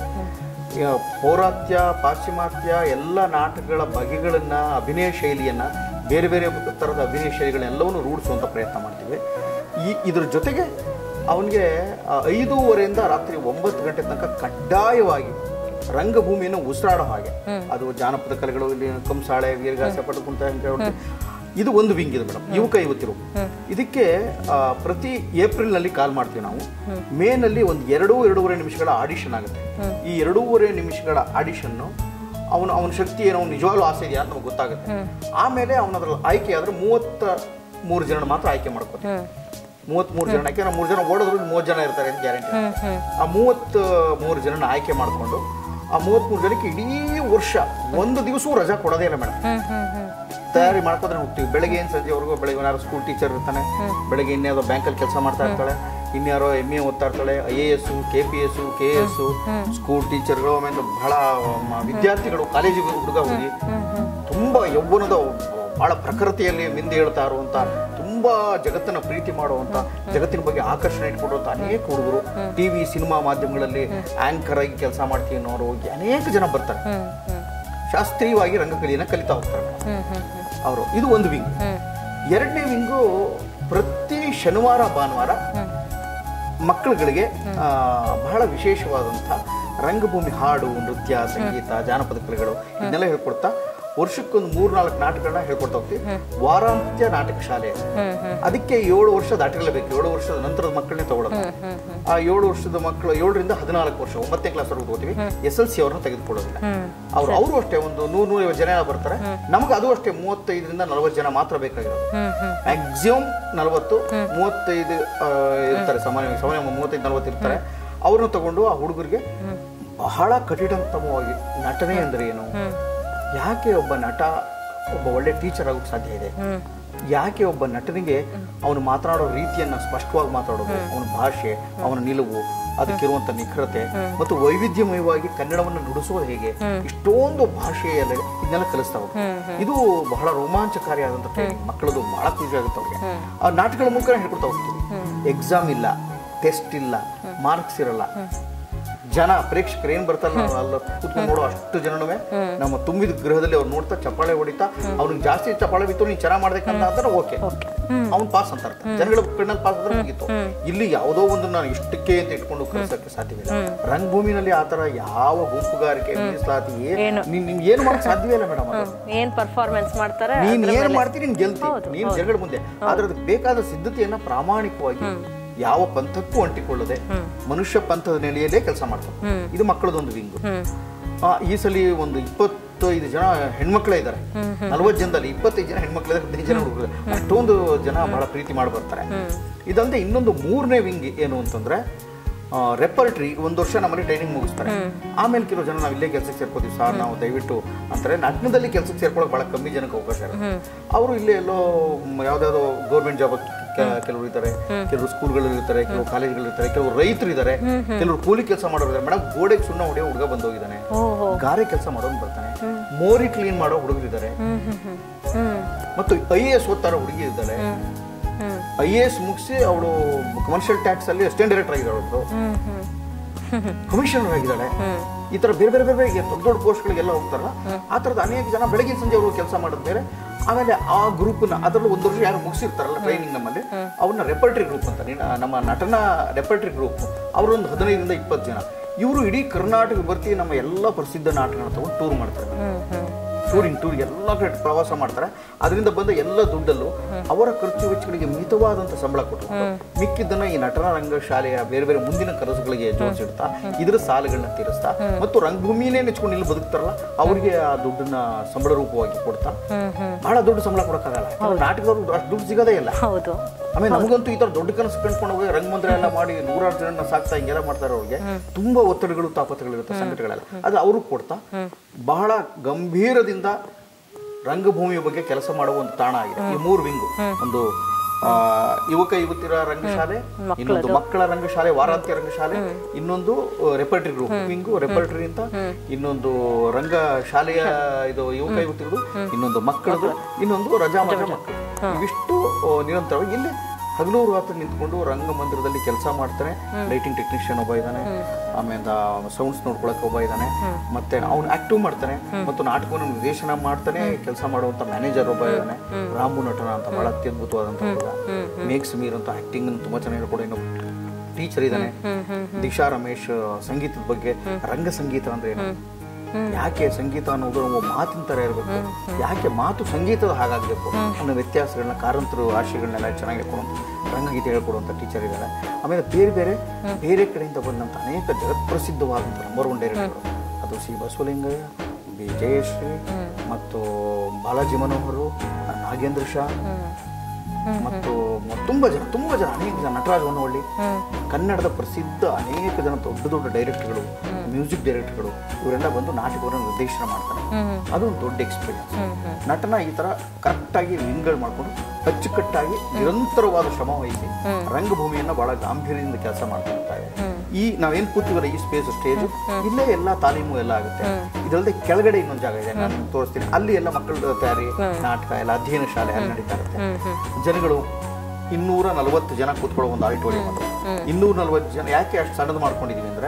ಪೌರಾತ್ಯ, ಪಾಶ್ಚಿಮಾತ್ಯ ಎಲ್ಲ ನಾಟಕಗಳ ಬಗೆಗಳನ್ನು, ಅಭಿನಯ ಶೈಲಿಯನ್ನು, ಬೇರೆ ಬೇರೆ ಥರದ ಅಭಿನಯ ಶೈಲಿಗಳನ್ನೆಲ್ಲವನ್ನು ರೂಢಿಸುವಂಥ ಪ್ರಯತ್ನ ಮಾಡ್ತೀವಿ. ಈ ಇದ್ರ ಜೊತೆಗೆ ಅವನಿಗೆ ಐದೂವರೆಯಿಂದ ರಾತ್ರಿ ಒಂಬತ್ತು ಗಂಟೆ ತನಕ ಕಡ್ಡಾಯವಾಗಿ ರಂಗಭೂಮಿಯನ್ನು ಉಸಿರಾಡೋ ಹಾಗೆ, ಅದು ಜಾನಪದ ಕಲೆಗಳು, ಇಲ್ಲಿ ಕಂಸಾಳೆ, ವೀರಗಾಸೆ, ಪಟಕುಂಟ ಅಂತ ಹೇಳ್ತೀವಿ. ಇದು ಒಂದು ವಿಂಗ್ ಇದೆ ಮೇಡಮ್, ಯುವಕ ಯುವತಿರು. ಇದಕ್ಕೆ ಪ್ರತಿ ಏಪ್ರಿಲ್ನಲ್ಲಿ ಕಾಲ್ ಮಾಡ್ತೀವಿ ನಾವು. ಮೇನಲ್ಲಿ ಒಂದು ಎರಡು ಎರಡೂವರೆ ನಿಮಿಷಗಳ ಆಡಿಷನ್ ಆಗುತ್ತೆ. ಈ ಎರಡೂವರೆ ನಿಮಿಷಗಳ ಆಡಿಷನ್ನು ಅವನು ಅವನ ಶಕ್ತಿ ಏನೋ ನಿಜವಾಗ್ಲೂ ಆಸೆ ಇದೆಯಾ ಅಂತ ನಮ್ಗೆ ಗೊತ್ತಾಗುತ್ತೆ. ಆಮೇಲೆ ಅವನದ್ರಲ್ಲಿ ಆಯ್ಕೆ ಆದ್ರೆ ಮೂವತ್ತ ಮೂರು ಜನ ಮಾತ್ರ ಆಯ್ಕೆ ಮಾಡ್ಕೋತೀವಿ. ಮೂವತ್ತ್ ಮೂರು ಜನ, ಯಾಕೆಂದ್ರೆ ಮೂರು ಜನ ಓಡೋದ್ರಲ್ಲಿ ಮೂವತ್ತು ಜನ ಇರ್ತಾರೆ ಅಂತ ಗ್ಯಾರಂಟಿ. ಆ ಮೂವತ್ತ್ ಮೂರು ಜನ ಆಯ್ಕೆ ಮಾಡಿಕೊಂಡು ಆ ಮೂವತ್ತ್ಮೂರು ಜನಕ್ಕೆ ಇಡೀ ವರ್ಷ ಒಂದು ದಿವಸವೂ ರಜಾ ಕೊಡೋದೇ ಇಲ್ಲ ಮೇಡಮ್. ತಯಾರಿ ಮಾಡ್ಕೋದ್ರೆ ಹೋಗ್ತೀವಿ. ಬೆಳಗ್ಗೆ ಏನು ಸಂಜೆವರೆಗೂ, ಬೆಳಗ್ಗೆ ಯಾರು ಸ್ಕೂಲ್ ಟೀಚರ್ ಇರ್ತಾನೆ, ಬೆಳಗ್ಗೆ ಇನ್ಯಾವುದೋ ಬ್ಯಾಂಕಲ್ಲಿ ಕೆಲಸ ಮಾಡ್ತಾ ಇರ್ತಾಳೆ, ಇನ್ಯಾರೋ ಎಮ್ ಎ ಓದ್ತಾ ಇರ್ತಾಳೆ, I A S, K P S, K A S, school ಟೀಚರ್ಗಳು, ಆಮೇಲೆ ಬಹಳ ವಿದ್ಯಾರ್ಥಿಗಳು, ಕಾಲೇಜಿಗೆ ಹುಡುಗ ಹುಡುಗಿ ತುಂಬ ಯೌವನದ ಬಹಳ ಪ್ರಕೃತಿಯಲ್ಲಿ ಮಿಂದಿ ಹೇಳ್ತಾ ಇರುವಂಥ, ತುಂಬ ಜಗತ್ತನ್ನು ಪ್ರೀತಿ ಮಾಡುವಂಥ, ಜಗತ್ತಿನ ಬಗ್ಗೆ ಆಕರ್ಷಣೆ ಇಟ್ಕೊಡುವಂಥ ಅನೇಕ ಹುಡುಗರು, ಟಿ ವಿ ಸಿನಿಮಾ ಮಾಧ್ಯಮಗಳಲ್ಲಿ ಆ್ಯಂಕರ್ ಆಗಿ ಕೆಲಸ ಮಾಡ್ತೀವಿ ಅನ್ನೋರು ಅನೇಕ ಜನ ಬರ್ತಾರೆ. ಶಾಸ್ತ್ರೀಯವಾಗಿ ರಂಗಕಲೆಯನ್ನು ಕಲಿತಾ ಹೋಗ್ತಾರೆ ಅವರು. ಇದು ಒಂದು ವಿಂಗ್. ಎರಡನೇ ವಿಂಗು ಪ್ರತಿ ಶನಿವಾರ ಭಾನುವಾರ ಮಕ್ಕಳುಗಳಿಗೆ ಬಹಳ ವಿಶೇಷವಾದಂಥ ರಂಗಭೂಮಿ ಹಾಡು, ನೃತ್ಯ, ಸಂಗೀತ, ಜಾನಪದ ಕಲೆಗಳು ಇದನ್ನೆಲ್ಲ ಹೇಳ್ಕೊಡ್ತಾ ವರ್ಷಕ್ಕೊಂದು ಮೂರ್ ನಾಲ್ಕು ನಾಟಕಗಳನ್ನ ಹೇಳ್ಕೊಡ್ತಾ ಹೋಗ್ತೀವಿ. ವಾರಾಂತ್ಯ ನಾಟಕ ಶಾಲೆ, ಅದಕ್ಕೆ ಏಳು ವರ್ಷ ದಾಟಿರಲೇಬೇಕು. ಏಳು ವರ್ಷದ ನಂತರದ ಮಕ್ಕಳನ್ನೇ ತಗೊಳ್ಳೋದು. ಆ ಏಳು ವರ್ಷದ ಮಕ್ಕಳು ಏಳರಿಂದ ಹದಿನಾಲ್ಕು ವರ್ಷ ಒಂಬತ್ತನೇ ಕ್ಲಾಸ್ ವರೆಗೂ ಓದ್ತೀವಿ. ಎಸ್ ಎಲ್ ಸಿ ಅವ್ರನ್ನ ತೆಗೆದುಕೊಳ್ಳೋದಿಲ್ಲ. ಅವ್ರು ಅವರು ಅಷ್ಟೇ ಒಂದು ನೂರ್ ನೂರೈವತ್ತು ಜನ ಬರ್ತಾರೆ. ನಮಗೆ ಅದು ಅಷ್ಟೇ ಮೂವತ್ತೈದರಿಂದ ನಲವತ್ತು ಜನ ಮಾತ್ರ ಬೇಕಾಗಿರೋದು. ಮ್ಯಾಕ್ಸಿಮಮ್ ನಲವತ್ತು ಮೂವತ್ತೈದು ಇರ್ತಾರೆ, ಸಾಮಾನ್ಯ ಸಾಮಾನ್ಯ ಮೂವತ್ತೈದು ನಲವತ್ತು ಇರ್ತಾರೆ. ಅವ್ರನ್ನ ತಗೊಂಡು ಆ ಹುಡುಗರಿಗೆ ಬಹಳ ಕಠಿಣತಮವಾಗಿ ನಟನೆ ಅಂದ್ರೆ ಏನು, ಯಾಕೆ ಒಬ್ಬ ನಟ ಒಬ್ಬ ಒಳ್ಳೆ ಟೀಚರ್ ಆಗೋಕ್ಕೆ ಸಾಧ್ಯ ಇದೆ, ಯಾಕೆ ಒಬ್ಬ ನಟನಿಗೆ ಅವನು ಮಾತನಾಡೋ ರೀತಿಯನ್ನ ಸ್ಪಷ್ಟವಾಗಿ ಮಾತಾಡೋದು, ಅವನ ಭಾಷೆ, ಅವನ ನಿಲುವು, ಅದಕ್ಕಿರುವಂತ ನಿಖರತೆ ಮತ್ತು ವೈವಿಧ್ಯಮಯವಾಗಿ ಕನ್ನಡವನ್ನು ನುಡಿಸೋದು ಹೇಗೆ, ಇಷ್ಟೊಂದು ಭಾಷೆಯಲ್ಲಿ ಇದನ್ನೆಲ್ಲ ಕಲಿಸ್ತಾ ಹೋಗ್ತಾರೆ. ಇದು ಬಹಳ ರೋಮಾಂಚಕಾರಿಯಾದಂಥ ಟ್ರೈನಿಂಗ್. ಮಕ್ಕಳದು ಬಹಳ ಖುಷಿ ಆಗುತ್ತೆ ಅವ್ರಿಗೆ. ಆ ನಾಟಕಗಳ ಮೂಲಕ ಹೇಳ್ಕೊಡ್ತಾ ಹೋಗ್ತೀವಿ. ಎಕ್ಸಾಮ್ ಇಲ್ಲ, ಟೆಸ್ಟ್ ಇಲ್ಲ, ಮಾರ್ಕ್ಸ್ ಇರಲ್ಲ. ಜನ ಪ್ರೇಕ್ಷಕರು ಏನ್ ಬರ್ತಾರ ಅಲ್ಲ ಕೂತ್ಕೊಂಡು ನೋಡೋ ಅಷ್ಟು ಜನನೂ ನಮ್ಮ ತುಂಬಿದ ಗೃಹದಲ್ಲಿ ಅವ್ರು ನೋಡ್ತಾ ಚಪ್ಪಾಳೆ ಹೊಡಿತಾ, ಅವ್ನಿಗೆ ಜಾಸ್ತಿ ಚಪ್ಪಾಳೆ ಬಿತ್ತು, ನೀನ್ ಚೆನ್ನಾಗಿ ಮಾಡ್ಬೇಕಂತ ಅಂದ್ರೆ ಓಕೆ, ಅವ್ನು ಪಾಸ್ ಅಂತ ಅರ್ಥ. ಜನಗಳ ಕಣ್ಣಲ್ಲಿ ಪಾಸ್ ಅಂದ್ರೆ ಮುಗಿತು. ಇಲ್ಲಿ ಯಾವುದೋ ಒಂದು ನಾನು ಇಷ್ಟಕ್ಕೆ ಅಂತ ಇಟ್ಕೊಂಡು ಕಲಿಸಕ್ಕೆ ಸಾಧ್ಯವಿಲ್ಲ. ರಂಗಭೂಮಿನಲ್ಲಿ ಆತರ ಯಾವ ಗುಂಪುಗಾರಿಕೆ, ಮೀಸಲಾತಿ ನಿಮ್ಗೆ ಏನು ಮಾಡಕ್ ಸಾಧ್ಯವೇ ಇಲ್ಲ ಮೇಡಮ್. ಏನ್ ಪರ್ಫಾರ್ಮೆನ್ಸ್ ಮಾಡ್ತಾರೆ, ನೀನ್ ಏನ್ ಮಾಡ್ತೀನಿ ನೀನ್ ಗೆಲ್ತಿ ನೀನ್ ಜನಗಳ ಮುಂದೆ. ಆದ್ರೆ ಅದಕ್ಕೆ ಬೇಕಾದ ಸಿದ್ಧತೆಯನ್ನ ಪ್ರಾಮಾಣಿಕವಾಗಿ ಯಾವ ಪಂಥಕ್ಕೂ ಅಂಟಿಕೊಳ್ಳದೆ ಮನುಷ್ಯ ಪಂಥದ ನೆಲೆಯಲ್ಲೇ ಕೆಲಸ ಮಾಡ್ತಾರೆ. ಇದು ಮಕ್ಕಳದೊಂದು ವಿಂಗು. ಈ ಸಲ ಒಂದು ಇಪ್ಪತ್ತೈದು ಜನ ಹೆಣ್ಮಕ್ಳೇ ಇದ್ದಾರೆ. ನಲ್ವತ್ತು ಜನದಲ್ಲಿ ಇಪ್ಪತ್ತೈದು ಜನ ಹೆಣ್ಮಕ್ಳಿದ್ದಾರೆ, ಹದಿನೈದು ಜನ ಹುಡುಗರು. ಅಷ್ಟೊಂದು ಜನ ಬಹಳ ಪ್ರೀತಿ ಮಾಡಿ ಬರ್ತಾರೆ. ಇದಲ್ಲದೆ ಇನ್ನೊಂದು ಮೂರನೇ ವಿಂಗ್ ಏನು ಅಂತಂದ್ರೆ ರೆಪರ್ಟ್ರಿ ಒಂದು ವರ್ಷ ನಮ್ಮಲ್ಲಿ ಟ್ರೈನಿಂಗ್ ಮುಗಿಸ್ತಾರೆ. ಆಮೇಲೆ ಕೆಲವು ಜನ ನಾವು ಇಲ್ಲೇ ಕೆಲಸಕ್ಕೆ ಸೇರ್ಕೋತೀವಿ ಸರ್ ನಾವು ದಯವಿಟ್ಟು ಅಂತಾರೆ. ನಟನದಲ್ಲಿ ಕೆಲಸಕ್ಕೆ ಸೇರ್ಕೊಳ್ಳೋಕೆ ಭಾಳ ಕಮ್ಮಿ ಜನಕ್ಕೆ ಅವಕಾಶ ಇರುತ್ತೆ. ಅವರು ಇಲ್ಲೇ ಎಲ್ಲೋ ಯಾವ್ದಾದ್ರು ಗೌರ್ಮೆಂಟ್ ಜಾಬ್ ಕೆಲವರು ಇದ್ದಾರೆ, ಕೆಲವರು ಸ್ಕೂಲ್ಗಳು ಇರ್ತಾರೆ, ಕೆಲವು ಕಾಲೇಜ್ಗಳು ಇರ್ತಾರೆ, ಕೆಲವರು ರೈತರು ಇದ್ದಾರೆ, ಕೆಲವರು ಕೂಲಿ ಕೆಲಸ ಮಾಡೋರು ಇದ್ದಾರೆ. ಮೇಡಮ್ ಗೋಡೆಗೆ ಸುಣ್ಣ ಹೊಡೆಯೋ ಹುಡುಗ ಬಂದೋಗಿದ್ದಾನೆ, ಗಾರೆ ಕೆಲಸ ಮಾಡೋನು ಬರ್ತಾನೆ, ಮೋರಿ ಕ್ಲೀನ್ ಮಾಡೋ ಹುಡುಗರಿದ್ದಾರೆ, ಮತ್ತು ಐ ಎ ಎಸ್ ಓದ್ತಾರೋ ಹುಡುಗಿ ಇದ್ದಾರೆ. ಐ ಎ ಎಸ್ ಮುಗಿಸಿ ಅವಳು ಕಮರ್ಷಿಯಲ್ ಟ್ಯಾಕ್ಸ್ ಅಲ್ಲಿ ಅಸಿಸ್ಟೆಂಟ್ ಡೈರೆಕ್ಟರ್ ಆಗಿದ್ದಾಳೆ, ಒಬ್ರು ಕಮಿಷನರ್ ಆಗಿದ್ದಾಳೆ. ಈ ತರ ಬೇರೆ ಬೇರೆ ಬೇರೆ ದೊಡ್ಡ ದೊಡ್ಡ ಪೋಸ್ಟ್ಗಳಿಗೆಲ್ಲ ಹೋಗ್ತಾರಲ್ಲ, ಆ ತರದ ಅನೇಕ ಜನ ಬೆಳಗಿನ ಸಂಜೆ ಅವರು ಕೆಲಸ ಮಾಡೋದು ಬೇರೆ. ಆಮೇಲೆ ಆ ಗ್ರೂಪ್ನ ಅದರಲ್ಲಿ ಒಂದು ವರ್ಷ ಯಾರು ಮುಗಿಸಿರ್ತಾರಲ್ಲ ಟ್ರೈನಿಂಗ್ ನಮ್ಮಲ್ಲಿ, ಅವ್ರನ್ನ ರೆಪರ್ಟ್ರಿ ಗ್ರೂಪ್ ಅಂತ, ನಮ್ಮ ನಟನ ರೆಪರ್ಟ್ರಿ ಗ್ರೂಪ್, ಅವರೊಂದು ಹದಿನೈದರಿಂದ ಇಪ್ಪತ್ತು ಜನ. ಇವರು ಇಡೀ ಕರ್ನಾಟಕ ಬರ್ತಿ ನಮ್ಮ ಎಲ್ಲ ಪ್ರಸಿದ್ಧ ನಾಟಕಗಳನ್ನ ತಗೊಂಡು ಟೂರ್ ಮಾಡ್ತಾರೆ. ಟೂರಿಂಗ್ ಟೂರ್ ಎಲ್ಲ ಕಡೆ ಪ್ರವಾಸ ಮಾಡ್ತಾರೆ. ಅದರಿಂದ ಬಂದ ಎಲ್ಲ ದುಡ್ಡಲ್ಲೂ ಅವರ ಖರ್ಚು ವೆಚ್ಚಗಳಿಗೆ ಮಿತವಾದಂತ ಸಂಬಳ ಕೊಟ್ಟು ಮಿಕ್ಕಿದ್ದನ್ನ ಈ ನಟನ ರಂಗ ಶಾಲೆಯ ಬೇರೆ ಬೇರೆ ಮುಂದಿನ ಕನಸುಗಳಿಗೆ ಜೋಡಿಸಿಡ್ತಾ ಇದರ ಸಾಲಗಳನ್ನ ತೀರಿಸ್ತಾ ಮತ್ತು ರಂಗಭೂಮಿನೇ ನೆಚ್ಕೊಂಡು ಇಲ್ಲಿ ಬದುಕ್ತಾರಲ್ಲ ಅವರಿಗೆ ಆ ದುಡ್ಡನ್ನ ಸಂಬಳ ರೂಪವಾಗಿ ಕೊಡ್ತಾ. ಬಹಳ ದೊಡ್ಡ ಸಂಬಳ ಕೊಡಕ್ಕಾಗಲ್ಲ, ನಾಟಕದವ್ರು ಅಷ್ಟು ದುಡ್ಡು ಸಿಗೋದೇ ಇಲ್ಲ. ಆಮೇಲೆ ನಮಗಂತೂ ಈ ತರ ದೊಡ್ಡ ಕನಸು ಕಂಡ್ಕೊಂಡು ಹೋಗಿ ರಂಗಮಂದಿರ ಎಲ್ಲ ಮಾಡಿ ನೂರಾರು ಜನ ಸಾಕ್ತಾ ಹಿಂಗೆಲ್ಲ ಮಾಡ್ತಾರೆ. ಅವ್ರಿಗೆ ತುಂಬಾ ಒತ್ತಡಗಳು ತಾಪತ್ರಗಳಿರುತ್ತೆ, ಸಂಕಟಗಳೆಲ್ಲ, ಅದು ಅವ್ರಿಗೆ ಕೊಡ್ತಾ ಬಹಳ ಗಂಭೀರದಿಂದ ರಂಗಭೂಮಿಯ ಬಗ್ಗೆ ಕೆಲಸ ಮಾಡುವ ಒಂದು ತಾಣ ಆಗಿದೆ ಈ ಮೂರು ವಿಂಗು. ಒಂದು ಯುವಕ ಯುವತಿಯರ ರಂಗಶಾಲೆ, ಇನ್ನೊಂದು ಮಕ್ಕಳ ರಂಗಶಾಲೆ, ವಾರಾಂತ್ಯ ರಂಗಶಾಲೆ, ಇನ್ನೊಂದು ರೆಪರ್ಟ್ರಿ ಗ್ರೂಪ್ ವಿಂಗು ರೆಪರ್ಟ್ರಿ ಅಂತ, ಇನ್ನೊಂದು ರಂಗ ಶಾಲೆಯ ಇದು ಯುವಕ ಯುವತಿಯರದು, ಇನ್ನೊಂದು ಮಕ್ಕಳದು, ಇನ್ನೊಂದು ರಜಾ ಮಜಾ ಮಕ್ಕಳು. ಇವಿಷ್ಟು ನಿರಂತರವಾಗಿ ಇಲ್ಲಿ ಹಗಲೂರು ರಾತ್ರಿ ನಿಂತ್ಕೊಂಡು ರಂಗಮಂದಿರದಲ್ಲಿ ಕೆಲಸ ಮಾಡ್ತಾನೆ. ಲೈಟಿಂಗ್ ಟೆಕ್ನಿಷಿಯನ್ ಒಬ್ಬ ಇದ್ದಾನೆ, ಆಮೇಲೆ ಸೌಂಡ್ಸ್ ನೋಡ್ಕೊಳಕ್ಕೆ ಒಬ್ಬ ಇದ್ದಾನೆ, ಮತ್ತೆ ಅವ್ನು ಆಕ್ಟಿವ್ ಮಾಡ್ತಾನೆ ಮತ್ತು ನಾಟಕವನ್ನು ನಿರ್ದೇಶನ ಮಾಡ್ತಾನೆ. ಕೆಲಸ ಮಾಡುವಂತ ಮ್ಯಾನೇಜರ್ ಒಬ್ಬ ಇದ್ದಾನೆ, ರಾಮು ನಟನ ಅಂತ ಬಹಳ ಅತ್ಯದ್ಭುತವಾದಂತ ಹುಡುಗ. ಮೇಕ್ಸ್ ಮೀರ್ ಅಂತ ಆಕ್ಟಿಂಗ್ ತುಂಬಾ ಚೆನ್ನಾಗಿ ಹೇಳ್ಕೊಡೋ ಇನ್ನೊಬ್ಬ ಟೀಚರ್ ಇದ್ದಾನೆ. ದಿಶಾ ರಮೇಶ್ ಸಂಗೀತದ ಬಗ್ಗೆ, ರಂಗ ಸಂಗೀತ ಅಂದ್ರೆ ಏನು, ಯಾಕೆ ಸಂಗೀತ ಅನ್ನೋದು ನಾವು ಮಾತಿನ ತರ ಇರಬೇಕು, ಯಾಕೆ ಮಾತು ಸಂಗೀತದ ಹಾಗಾಗಬೇಕು ಅನ್ನೋ ವ್ಯತ್ಯಾಸಗಳನ್ನ, ಕಾರಂತರು ಆಶಯಗಳನ್ನೆಲ್ಲ ಚೆನ್ನಾಗಿ ಕೊಡುವಂಥ ರಂಗಗೀತೆ ಹೇಳ್ಕೊಡುವಂಥ ಟೀಚರ್ ಇದ್ದಾರೆ. ಆಮೇಲೆ ಬೇರೆ ಬೇರೆ ಬೇರೆ ಕಡೆಯಿಂದ ಬಂದಂಥ ಅನೇಕ ಜಗತ್ಪ್ರಸಿದ್ಧವಾದಂಥ ನಂಬರ್ ಒನ್ ಡೈರೆಕ್ಟರ್, ಅದು ಸಿ ಬಸವಲಿಂಗಯ್ಯ, ಬಿ ಜಯಶ್ರೀ ಮತ್ತು ಬಾಲಾಜಿ ಮನೋಹರು, ನಾಗೇಂದ್ರ ಶಾ ಮತ್ತು ತುಂಬಾ ಜನ ತುಂಬಾ ಜನ ಅನೇಕ ಜನ, ನಟರಾಜ್ ಹೊನ್ನವಳ್ಳಿ, ಕನ್ನಡದ ಪ್ರಸಿದ್ಧ ಅನೇಕ ಜನ ದೊಡ್ಡ ದೊಡ್ಡ ಡೈರೆಕ್ಟರ್ಗಳು, ಮ್ಯೂಸಿಕ್ ಡೈರೆಕ್ಟರ್ಗಳು, ಇವರೆಲ್ಲ ಬಂದು ನಾಟಕವನ್ನು ನಿರ್ದೇಶನ ಮಾಡ್ತಾರೆ. ಅದು ಒಂದು ದೊಡ್ಡ ಎಕ್ಸ್ಪೀರಿಯನ್ಸ್. ನಟನ ಈ ತರ ಕರೆಕ್ಟ್ ಆಗಿ ವಿಂಗ್ಗಳು ಮಾಡ್ಕೊಂಡು ಅಚ್ಚುಕಟ್ಟಾಗಿ ನಿರಂತರವಾದ ಶ್ರಮ ವಹಿಸಿ ರಂಗಭೂಮಿಯನ್ನ ಬಹಳ ಗಾಂಭೀರ್ಯದಿಂದ ಕೆಲಸ ಮಾಡ್ತಾ ಇರ್ತಾರೆ. ಈ ನಾವೇನ್ ಕೂತೀವಲ್ಲ ಈ ಸ್ಪೇಸ್ ಸ್ಟೇಜ್, ಇಲ್ಲೇ ಎಲ್ಲ ತಾಲೀಮು ಎಲ್ಲ ಆಗುತ್ತೆ. ಇದಲ್ಲದೆ ಕೆಳಗಡೆ ಇನ್ನೊಂದು ಜಾಗ ಇದೆ, ನಾನು ತೋರಿಸ್ತೀನಿ. ಅಲ್ಲಿ ಎಲ್ಲ ಮಕ್ಕಳ ತಯಾರಿ, ನಾಟಕ ಎಲ್ಲ ಅಧ್ಯಯನ ಶಾಲೆ ಅಲ್ಲಿ ನಡೀತಾ ಇರುತ್ತೆ. ಜನಗಳು ಇನ್ನೂರ ನಲವತ್ತು ಜನ ಕೂತ್ಕೊಳ್ಳೋ ಒಂದು ಆಡಿಟೋರಿಯಂ ಅದು. ಇನ್ನೂರ ನಲ್ವತ್ತು ಜನ ಯಾಕೆ ಅಷ್ಟು ಸಣ್ಣದು ಮಾಡ್ಕೊಂಡಿದೀವಿ ಅಂದ್ರೆ,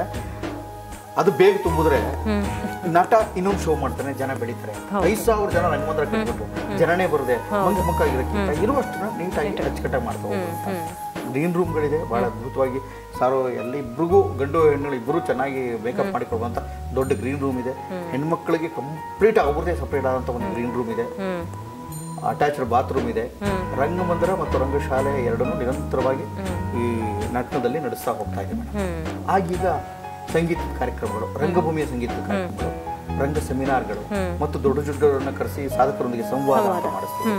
ಅದು ಬೇಗ ತುಂಬಿದ್ರೆ ನಟ ಇನ್ನೊಂದು ಶೋ ಮಾಡ್ತಾನೆ, ಜನ ಬೆಳೀತಾರೆ. ಐದು ಸಾವಿರ ಜನ ರಂಗಮಂದಿರ ಕಟ್ಬಿಟ್ಟು ಜನನೇ ಬರದೆ ಮಂಗ ಮುಖಾಗಿರೋಕ್ಕಿಂತ ಇರುವಷ್ಟು ನೀಟಾಗಿ ಅಚ್ಚುಕಟ್ಟಾಗಿ ಮಾಡ್ತಾ ಹೋಗ್ತಾರೆ. ಗ್ರೀನ್ ರೂಮ್ಗಳಿದೆ ಬಹಳ ಅದ್ಭುತವಾಗಿ. ಸಾರೋ ಎಲ್ಲ ಇಬ್ರಿಗೂ ಗಂಡು ಹೆಣ್ಣುಗಳು ಇಬ್ಬರು ಚೆನ್ನಾಗಿ ಮೇಕಪ್ ಮಾಡಿಕೊಡುವಂತ ದೊಡ್ಡ ಗ್ರೀನ್ ರೂಮ್ ಇದೆ. ಹೆಣ್ಮಕ್ಳಿಗೆ ಕಂಪ್ಲೀಟ್ ಅವ್ರದೇ ಸಪರೇಟ್ ಆದಂತ ಒಂದು ಗ್ರೀನ್ ರೂಮ್ ಇದೆ. ಅಟ್ಯಾಚ್ಡ್ ಬಾತ್ರೂಮ್ ಇದೆ. ರಂಗಮಂದಿರ ಮತ್ತು ರಂಗಶಾಲೆ ಎರಡನ್ನೂ ನಿರಂತರವಾಗಿ ಈ ನಟನದಲ್ಲಿ ನಡೆಸ್ತಾ ಹೋಗ್ತಾ ಇದೆ ಮೇಡಮ್. ಆಗೀಗ ಸಂಗೀತ ಕಾರ್ಯಕ್ರಮಗಳು, ರಂಗಭೂಮಿಯ ಸಂಗೀತ ಕಾರ್ಯಕ್ರಮಗಳು, ರಂಗ ಸೆಮಿನಾರ್ಗಳು ಮತ್ತು ದೊಡ್ಡ ದೊಡ್ಡವರನ್ನ ಕರೆಸಿ ಸಾಧಕರೊಂದಿಗೆ ಸಂವಾದ ಮಾಡಿಸ್ತೀವಿ.